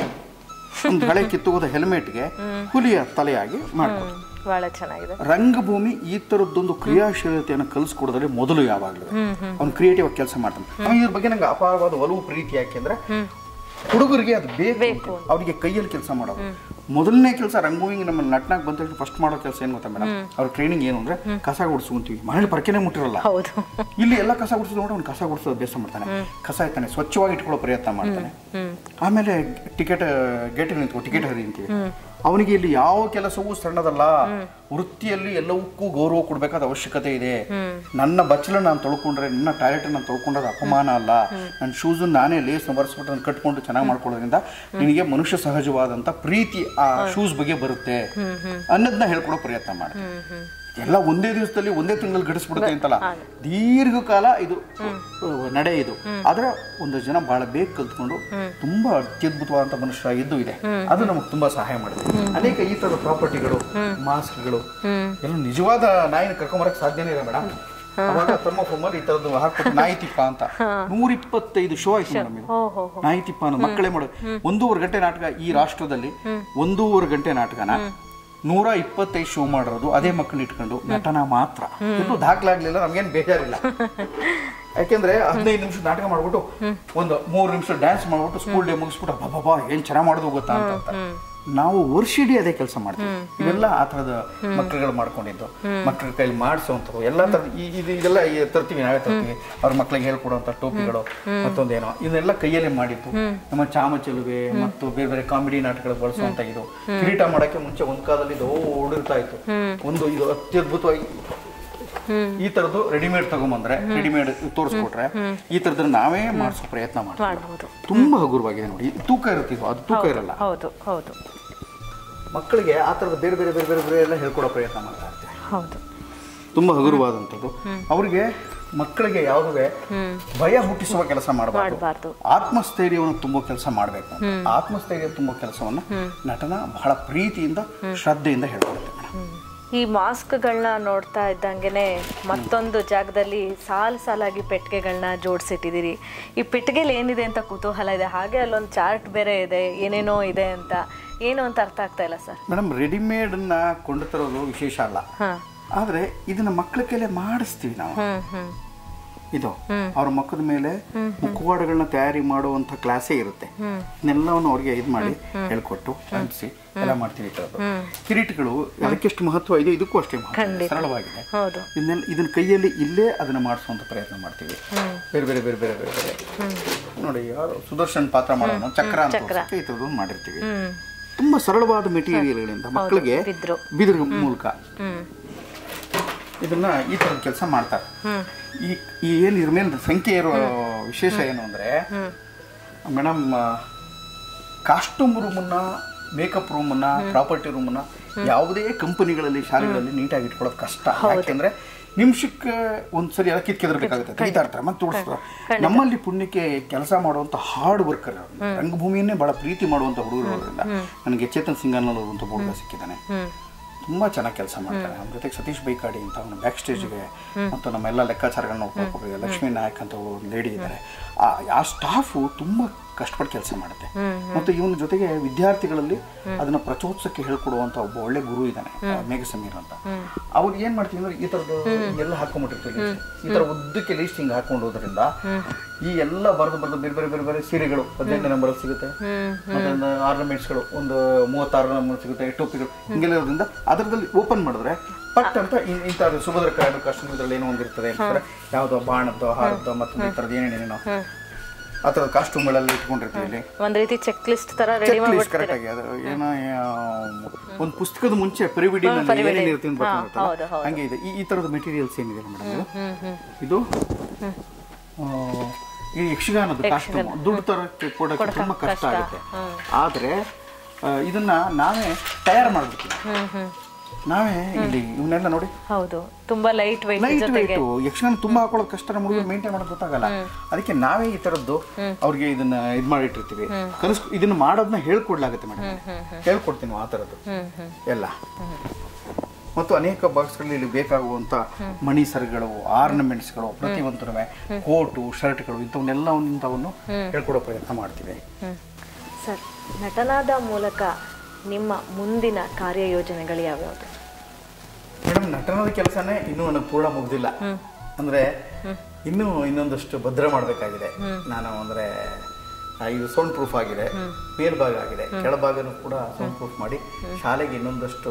ಒಂದು ಹಳೆ ಕಿತ್ತು ಹೋದ ಹೆಲ್ಮೆಟ್ಗೆ ಹುಲಿಯ ತಲೆಯಾಗಿ ಮಾಡ್ಕೊಡ್ತೀವಿ. ಬಹಳ ಚೆನ್ನಾಗಿದೆ. ರಂಗಭೂಮಿ ಈ ತರದ್ದೊಂದು ಕ್ರಿಯಾಶೀಲತೆಯನ್ನು ಕಲಿಸ್ಕೊಡೋದ್ರೆ ಮೊದಲು ಯಾವಾಗಲೂ ಅವ್ನು ಕ್ರಿಯೇಟಿವ್ ಆಗಿ ಕೆಲಸ ಮಾಡ್ತಾನೆ. ಇದ್ರ ಬಗ್ಗೆ ನಂಗೆ ಅಪಾರವಾದ ಒಲವು ಪ್ರೀತಿ ಯಾಕೆಂದ್ರೆ ಹುಡುಗರಿಗೆ ಅದು ಬೇಕು, ಅವರಿಗೆ ಕೈಯಲ್ಲಿ ಕೆಲಸ ಮಾಡೋದು. ಮೊದಲನೇ ಕೆಲಸ ರಂಗಭೂಮಿಗೆ ನಮ್ಮ ನಟ್ನಾಗ ಬಂದ ತಕ್ಷಣ ಫಸ್ಟ್ ಮಾಡೋ ಕೆಲಸ ಏನು ಗೊತ್ತಾ ಮೇಡಮ್, ಅವ್ರ ಟ್ರೈನಿಂಗ್ ಏನು ಅಂದ್ರೆ ಕಸ ಗುಡಿಸ್ಕೊಂತೀವಿ. ಮನೇಲಿ ಪರಕೆನೆ ಮುಟ್ಟಿರಲ್ಲ, ಇಲ್ಲಿ ಎಲ್ಲ ಕಸ ಗುಡಿಸೋದು ನೋಡಿ ಅವ್ನು ಕಸ ಗುಡಿಸೋದು ಅಭ್ಯಾಸ ಮಾಡ್ತಾನೆ, ಕಸ ಇರ್ತಾನೆ, ಸ್ವಚ್ಛವಾಗಿ ಇಟ್ಕೊಳ್ಳೋ ಪ್ರಯತ್ನ ಮಾಡ್ತಾನೆ. ಆಮೇಲೆ ಟಿಕೆಟ್ ಗೇಟಿಗೆ ನಿಂತ್ಕೊ ಟಿಕೆಟ್ ಹರಿ ಅಂತೀವಿ. ಅವನಿಗೆ ಇಲ್ಲಿ ಯಾವ ಕೆಲಸವೂ ಸಣ್ಣದಲ್ಲ, ವೃತ್ತಿಯಲ್ಲಿ ಎಲ್ಲವಕ್ಕೂ ಗೌರವ ಕೊಡ್ಬೇಕಾದ ಅವಶ್ಯಕತೆ ಇದೆ. ನನ್ನ ಬಚ್ಚಲ ನಾನು ತೊಳ್ಕೊಂಡ್ರೆ, ನನ್ನ ಟಾಯ್ಲೆಟ್ ನಾನು ತೊಳ್ಕೊಂಡ್ರೆ ಅಪಮಾನ ಅಲ್ಲ, ನನ್ನ ಶೂಸ್ ನಾನೇ ಲೇಸ್ ಬರ್ಸ್ಬಿಟ್ಟು ಕಟ್ಕೊಂಡು ಚೆನ್ನಾಗಿ ಮಾಡ್ಕೊಳ್ಳೋದ್ರಿಂದ ನಿನಗೆ ಮನುಷ್ಯ ಸಹಜವಾದಂತ ಪ್ರೀತಿ ಆ ಶೂಸ್ ಬಗ್ಗೆ ಬರುತ್ತೆ ಅನ್ನೋದನ್ನ ಹೇಳ್ಕೊಡೋ ಪ್ರಯತ್ನ ಮಾಡಿ. ಎಲ್ಲ ಒಂದೇ ದಿವಸದಲ್ಲಿ ಒಂದೇ ತಿಂಗಳಲ್ಲಿ ಘಟಿಸ್ಬಿಡುತ್ತೆ ಅಂತಲ್ಲ, ದೀರ್ಘಕಾಲ ಇದು ನಡೆ ಇದು. ಆದ್ರೆ ಒಂದು ಜನ ಬಹಳ ಬೇಗ ಕಲ್ತ್ಕೊಂಡು ತುಂಬಾ ಅತ್ಯದ್ಭುತವಾದಂತ ಮನುಷ್ಯ ಇದ್ದು ಇದೆ, ಅದು ನಮಗೆ ತುಂಬಾ ಸಹಾಯ ಮಾಡುತ್ತೆ. ಅನೇಕ ಈ ತರದ ಪ್ರಾಪರ್ಟಿಗಳು, ಮಾಸ್ಕ್ಗಳು ಎಲ್ಲ ನಿಜವಾದ ನಾಯಿನ ಕರ್ಕೊಂಬರಕ್ ಸಾಧ್ಯನೇ ಇಲ್ಲ ಮೇಡಮ್. ಅವಾಗ ಥರ್ಮೋಫೋಮಲ್ಲಿ ಈ ತರದ್ದು ಹಾಕ್ಬಿಟ್ಟು ನಾಯಿ ತಿಪ್ಪ ಅಂತ ನೂರ ಇಪ್ಪತ್ತೈದು ಶೋ ಆಯ್ತು ಮೇಡಮ್. ಇದು ನಾಯಿ ತಿಪ್ಪ ಅನ್ನೋ ಮಕ್ಕಳೇ ಮಾಡೋದು. ಒಂದೂವರೆ ಗಂಟೆ ನಾಟಕ ಈ ರಾಷ್ಟ್ರದಲ್ಲಿ, ಒಂದೂವರೆ ಗಂಟೆ ನಾಟಕನ ನೂರ ಇಪ್ಪತ್ತೈದು ಶೋ ಮಾಡಿರೋದು ಅದೇ ಮಕ್ಕಳು ಇಟ್ಕೊಂಡು ನಟನ ಮಾತ್ರ. ಎಲ್ಲೂ ದಾಖಲಾಗ್ಲಿಲ್ಲ, ನಮ್ಗೇನು ಬೇಜಾರಿಲ್ಲ. ಯಾಕೆಂದ್ರೆ ಹದಿನೈದು ನಿಮಿಷ ನಾಟಕ ಮಾಡ್ಬಿಟ್ಟು ಒಂದು ಮೂರು ನಿಮಿಷ ಡ್ಯಾನ್ಸ್ ಮಾಡ್ಬಿಟ್ಟು ಸ್ಕೂಲ್ ಡೇ ಮುಗಿಸ್ಬಿಟ್ಟು ಬಾಬಾ ಏನ್ ಚೆನ್ನಾಗಿ ಮಾಡೋದು ಗೊತ್ತಾ ಅಂತ ನಾವು ವರ್ಷಿಡೀ ಅದೇ ಕೆಲಸ ಮಾಡ್ತೀವಿ. ಇವೆಲ್ಲ ಆ ತರದ ಮಕ್ಕಳುಗಳು ಮಾಡ್ಕೊಂಡಿದ್ದು, ಮಕ್ಕಳ ಕೈಲಿ ಮಾಡಿಸುವಂಥವು ಎಲ್ಲ ತರದ ಇದು ಇದೆಲ್ಲ ತರ್ತೀವಿ, ನಾವೇ ತರ್ತೀವಿ. ಅವ್ರ ಮಕ್ಳಿಗೆ ಹೇಳ್ಕೊಡುವಂಥ ಟೋಪಿಗಳು ಮತ್ತೊಂದೇನೋ ಇದನ್ನೆಲ್ಲ ಕೈಯಲ್ಲೇ ಮಾಡಿದ್ದು. ನಮ್ಮ ಚಾಮಚಲುವೆ ಮತ್ತು ಬೇರೆ ಬೇರೆ ಕಾಮಿಡಿ ನಾಟಕಗಳು ಬಳಸುವಂತ ಇದು ಕಿರೀಟ ಮಾಡಕ್ಕೆ ಮುಂಚೆ ಒಂದ್ ಕಾಲದಲ್ಲಿ ಓಡಿರ್ತಾ ಇತ್ತು. ಒಂದು ಇದು ಅತ್ಯದ್ಭುತವಾಗಿ ಈ ತರದ್ದು ರೆಡಿಮೇಡ್ ತಗೊಂಬಂದ್ರೆ, ರೆಡಿಮೇಡ್ ತೋರಿಸ್ಕೊಟ್ರೆ ಈ ತರದ್ರ ನಾವೇ ಮಾಡಿಸೋ ಪ್ರಯತ್ನ ಮಾಡ್ತೀವಿ. ತುಂಬಾ ಹಗುರವಾಗಿದೆ ನೋಡಿ, ತೂಕ ಇರುತ್ತಿದ್ವು, ಅದು ತೂಕ ಇರಲ್ಲ. ಹೌದು ಹೌದು. ಮಕ್ಕಳಿಗೆ ಆ ತರದ ಬೇರೆ ಬೇರೆ ಬೇರೆ ಬೇರೆ ಬೇರೆ ಎಲ್ಲ ಹೇಳ್ಕೊಡೋ ಪ್ರಯತ್ನ ಮಾಡ್ತಾ ಇರ್ತೀವಿ. ಹೌದು, ತುಂಬಾ ಹಗುರವಾದಂಥದ್ದು. ಅವ್ರಿಗೆ ಮಕ್ಕಳಿಗೆ ಯಾವುದೇ ಭಯ ಹುಟ್ಟಿಸುವ ಕೆಲಸ ಮಾಡಬಾರ್ದು, ಆತ್ಮಸ್ಥೈರ್ಯವನ್ನು ತುಂಬೋ ಕೆಲಸ ಮಾಡಬೇಕು. ಆತ್ಮಸ್ಥೈರ್ಯ ತುಂಬೋ ಕೆಲಸವನ್ನ ನಟನ ಬಹಳ ಪ್ರೀತಿಯಿಂದ ಶ್ರದ್ಧೆಯಿಂದ ಹೇಳ್ಕೊಡುತ್ತೆ ಮೇಡಮ್. ಈ ಮಾಸ್ಕ್ಗಳನ್ನ ನೋಡ್ತಾ ಇದ್ದಂಗೆನೆ ಮತ್ತೊಂದು ಜಾಗದಲ್ಲಿ ಸಾಲು ಸಾಲಾಗಿ ಪೆಟ್ಟಿಗೆಗಳನ್ನ ಜೋಡಿಸಿಟ್ಟಿದ್ದೀರಿ. ಈ ಪೆಟ್ಟಿಗೆಲಿ ಏನಿದೆ ಅಂತ ಕುತೂಹಲ ಇದೆ. ಹಾಗೆ ಅಲ್ಲೊಂದು ಚಾರ್ಟ್ ಬೇರೆ ಇದೆ, ಏನೇನೋ ಇದೆ ಅಂತ, ಏನು ಅಂತ ಅರ್ಥ ಆಗ್ತಾ ಇಲ್ಲ ಸರ್. ಮೇಡಮ್, ರೆಡಿಮೇಡ್ನ ಕೊಂಡು ತರೋದು ವಿಶೇಷ ಅಲ್ಲ, ಆದ್ರೆ ಇದನ್ನ ಮಕ್ಕಳ ಕೈಲೇ ಮಾಡಿಸ್ತೀವಿ ನಾವು. ಇದು ಅವ್ರ ಮಕ್ಕದ ಮೇಲೆ ಮುಖವಾಡಗಳನ್ನ ತಯಾರಿ ಮಾಡುವಂತ ಕ್ಲಾಸೇ ಇರುತ್ತೆ. ಇದನ್ನೆಲ್ಲವನ್ನು ಅವ್ರಿಗೆ ಇದು ಮಾಡಿ ಹೇಳ್ಕೊಟ್ಟು ಅಂಟಿಸಿ ಎಲ್ಲ ಮಾಡ್ತೀವಿ. ಕಿರೀಟಗಳು ಅದಕ್ಕೆಷ್ಟು ಮಹತ್ವ ಇದೆ, ಇದಕ್ಕೂ ಅಷ್ಟೇ ಮಹತ್ವ, ಸರಳವಾಗಿದೆ. ಇದನ್ನೆಲ್ಲ ಇದನ್ನ ಕೈಯಲ್ಲಿ ಇಲ್ಲೇ ಅದನ್ನ ಮಾಡಿಸುವಂತ ಪ್ರಯತ್ನ ಮಾಡ್ತೀವಿ. ಬೇರೆ ಬೇರೆ ಬೇರೆ ಬೇರೆ ಬೇರೆ ಬೇರೆ ನೋಡಿ, ಯಾರು ಸುದರ್ಶನ್ ಪಾತ್ರ ಮಾಡೋಣ ಚಕ್ರ ಅಂತ ಈ ತರದ್ದು ಮಾಡಿರ್ತೀವಿ. ತುಂಬಾ ಸರಳವಾದ ಮೆಟೀರಿಯಲ್ಗಳಿಂದ ಮಕ್ಕಳಿಗೆ ಬಿದಿರ ಮೂಲಕ ಇದನ್ನ ಈ ತರದ ಕೆಲಸ ಮಾಡ್ತಾರೆ. ಈ ಈ ಏನು ಇದ್ರ ಮೇಲೆ ಸಂಖ್ಯೆ ಇರೋ ವಿಶೇಷ ಏನು ಅಂದ್ರೆ ಮೇಡಮ್, ಕಾಸ್ಟ್ಯೂಮ್ ರೂಮನ್ನ, ಮೇಕಪ್ ರೂಮನ್ನ, ಪ್ರಾಪರ್ಟಿ ರೂಮನ್ನ ಯಾವುದೇ ಕಂಪನಿಗಳಲ್ಲಿ, ಶಾಲೆಗಳಲ್ಲಿ ನೀಟಾಗಿ ಇಟ್ಕೊಳ್ಳೋದು ಕಷ್ಟ. ಯಾಕೆಂದ್ರೆ ನಿಮಿಷಕ್ಕೆ ಒಂದ್ಸರಿ ಎಲ್ಲ ಕಿತ್ಕೆದರ್ಬೇಕಾಗುತ್ತೆ, ತೆಗಿತಾ ಇರ್ತಾರೆ, ಮತ್ತೆ ತೋರಿಸ್ತಾರೆ. ನಮ್ಮಲ್ಲಿ ಪುಣ್ಯಕ್ಕೆ ಕೆಲಸ ಮಾಡುವಂತ ಹಾರ್ಡ್ ವರ್ಕರ್, ರಂಗಭೂಮಿಯನ್ನೇ ಬಹಳ ಪ್ರೀತಿ ಮಾಡುವಂತ ಹುಡುಗರು ಇರೋದ್ರಿಂದ ನನಗೆ ಚೇತನ್ ಸಿಂಗಾನಲ್ ಅಂತ ಹುಡುಗ ಸಿಕ್ಕಿದ್ದಾನೆ. ತುಂಬ ಚೆನ್ನಾಗಿ ಕೆಲಸ ಮಾಡ್ತಾರೆ. ನಮ್ಮ ಜೊತೆಗೆ ಸತೀಶ್ ಬೈಕಾಡಿ ಅಂತ ಅವನು ಬ್ಯಾಕ್ ಸ್ಟೇಜ್ಗೆ ಮತ್ತು ನಮ್ಮೆಲ್ಲ ಲೆಕ್ಕಾಚಾರಗಳನ್ನ ನೋಡ್ಕೊಳ್ಬೇಕು. ಲಕ್ಷ್ಮೀ ನಾಯಕ್ ಅಂತ ಒಂದು ಲೇಡಿ ಇದ್ದಾರೆ. ಆ ಸ್ಟಾಫು ತುಂಬ ಕಷ್ಟಪಟ್ಟು ಕೆಲಸ ಮಾಡುತ್ತೆ. ಮತ್ತು ಇವನ ಜೊತೆಗೆ ವಿದ್ಯಾರ್ಥಿಗಳಲ್ಲಿ ಅದನ್ನ ಪ್ರಚೋತ್ಸಕ್ಕೆ ಹೇಳ್ಕೊಡುವಂತ ಒಬ್ಬ ಒಳ್ಳೆ ಗುರು ಇದ್ದಾನೆ, ಮೇಘ ಸಮೀರ್ ಅಂತ. ಅವ್ರು ಏನ್ ಮಾಡ್ತೀವಿ ಅಂದ್ರೆ ಈ ತರದ್ದು ಎಲ್ಲ ಹಾಕೊಂಡ್ಬಿಟ್ಟಿರ್ತೀವಿ. ಈ ತರ ಉದ್ದಕ್ಕೆ ಲೀಸ್ಟ್ ಹಿಂಗೆ ಹಾಕೊಂಡು ಹೋದ್ರಿಂದ ಈ ಎಲ್ಲ ಬರೆದು ಬರೆದು ಬೇರೆ ಬೇರೆ ಬೇರೆ ಬೇರೆ ಸೀರೆಗಳು ಹದಿನೆಂಟನೇ ನಂಬರ್ ಸಿಗುತ್ತೆ, ಮತ್ತೆ ಆರ್ನಮೆಂಟ್ಸ್ಗಳು ಒಂದು ಮೂವತ್ತಾರು ನಂಬರ್ ಸಿಗುತ್ತೆ, ಟೋಪಿಗಳು ಹಿಂಗೆಲ್ಲ ಇರೋದ್ರಿಂದ ಅದರದಲ್ಲಿ ಓಪನ್ ಮಾಡಿದ್ರೆ ಪಟ್ ಅಂತ ಇಂಥ ಸುಭದ್ರ ಕಾರ್ಡ್ ಕಸ್ಟಮ್ ಇದ್ರಲ್ಲಿ ಏನೋ ಒಂದಿರ್ತದೆ ಅಂತಾರೆ, ಯಾವುದೋ ಬಾಣದ್ದು ಹಾರದ್ದು ಮತ್ತು ಈ ಥರದ್ದು ಏನೇನೇನೋ ಆ ಥರದ ಕಾಸ್ಟ್ಯೂಮ್ಗಳೆಲ್ಲ ಇಟ್ಕೊಂಡಿರ್ತೀವಿ. ಇಲ್ಲಿ ಒಂದು ರೀತಿ ಚೆಕ್ ಲಿಸ್ಟ್ ತರ ರೆಡಿ ಚೆಕ್ ಲಿಸ್ಟ್ ಕರೆಕ್ಟ್ ಆಗಿ ಅದು ಏನೋ ಒಂದು ಪುಸ್ತಕದ ಮುಂಚೆ ಪಿರಿವಿಡಿನಲ್ಲಿ ಏನೇನು ಇರುತ್ತೆ ಅಂತ ಬರ್ಕೊಂಡಿರ್ತಲ್ಲ ಹಂಗೆ ಇದೆ. ಈ ಈ ಥರದ ಮೆಟೀರಿಯಲ್ಸ್ ಏನಿದೆ ಮೇಡಮ್, ಇದು ಈ ಯಕ್ಷಗಾನದ ಕಾಸ್ಟ್ಯೂಮ್ ದುಡ್ಡು ತರಕ್ಕೆ ಕೊಡೋಕ್ಕೆ ತುಂಬ ಕಷ್ಟ ಆಗುತ್ತೆ. ಆದರೆ ಇದನ್ನ ನಾವೇ ತಯಾರು ಮಾಡ್ಬಿಡ್ತೀವಿ. ನಾವೇ ಇಲ್ಲಿ ಇವನ್ನೆಲ್ಲ ನೋಡಿ, ಹೌದು ತುಂಬಾ light white light white Yakshagana ತುಂಬಾ ಹಾಕೊಳ್ಳೋದು ಕಷ್ಟ, ನಮಗೆ ಮೇಂಟೈನ್ ಮಾಡೋದು ಗೊತ್ತಾಗಲ್ಲ. ಅದಕ್ಕೆ ನಾವೇ ಈ ತರದ್ದು ಅವ್ರಿಗೆ ಇದನ್ನ ಇದ್ ಮಾಡಿಟ್ಟಿರ್ತೀವಿ. ಕಲಿಸ್ ಇದನ್ನ ಮಾಡೋದನ್ನ ಹೇಳ್ಕೊಡ್ಲಾಗುತ್ತೆ ಮೇಡಮ್, ಹೇಳ್ಕೊಡ್ತೀನಿ ಆ ತರದ್ದು ಎಲ್ಲ. ಮತ್ತು ಅನೇಕ ಬಾಕ್ಸ್ಗಳಲ್ಲಿ ಇಲ್ಲಿ ಬೇಕಾಗುವಂತ ಮಣಿ ಸರಗಳು, ಆರ್ನಮೆಂಟ್ಸ್ಗಳು, ಪ್ರತಿಯೊಂದೂ ಕೋಟು ಶರ್ಟ್ಗಳು ಇಂಥವನ್ನೆಲ್ಲ ಇಂಥವನ್ನು ಹೇಳ್ಕೊಡೋ ಪ್ರಯತ್ನ ಮಾಡ್ತೀವಿ. ಸರ್, ನಟನಾದ ಮೂಲಕ ನಿಮ್ಮ ಮುಂದಿನ ಕಾರ್ಯಯೋಜನೆಗಳು ಯಾವ್ಯಾವುದು? ಮೇಡಮ್, ನಟನದ ಕೆಲಸನೇ ಇನ್ನೂ ನನಗೆ ಪೂರ್ಣ ಮುಗ್ದಿಲ್ಲ. ಅಂದ್ರೆ ಇನ್ನೂ ಇನ್ನೊಂದಷ್ಟು ಭದ್ರ ಮಾಡಬೇಕಾಗಿದೆ ನಾನು. ಅಂದ್ರೆ ಇದು ಸೌಂಡ್ ಪ್ರೂಫ್ ಆಗಿದೆ, ಮೇಲ್ಭಾಗ ಆಗಿದೆ, ಕೆಳಭಾಗನೂ ಕೂಡ ಸೌಂಡ್ ಪ್ರೂಫ್ ಮಾಡಿ ಶಾಲೆಗೆ ಇನ್ನೊಂದಷ್ಟು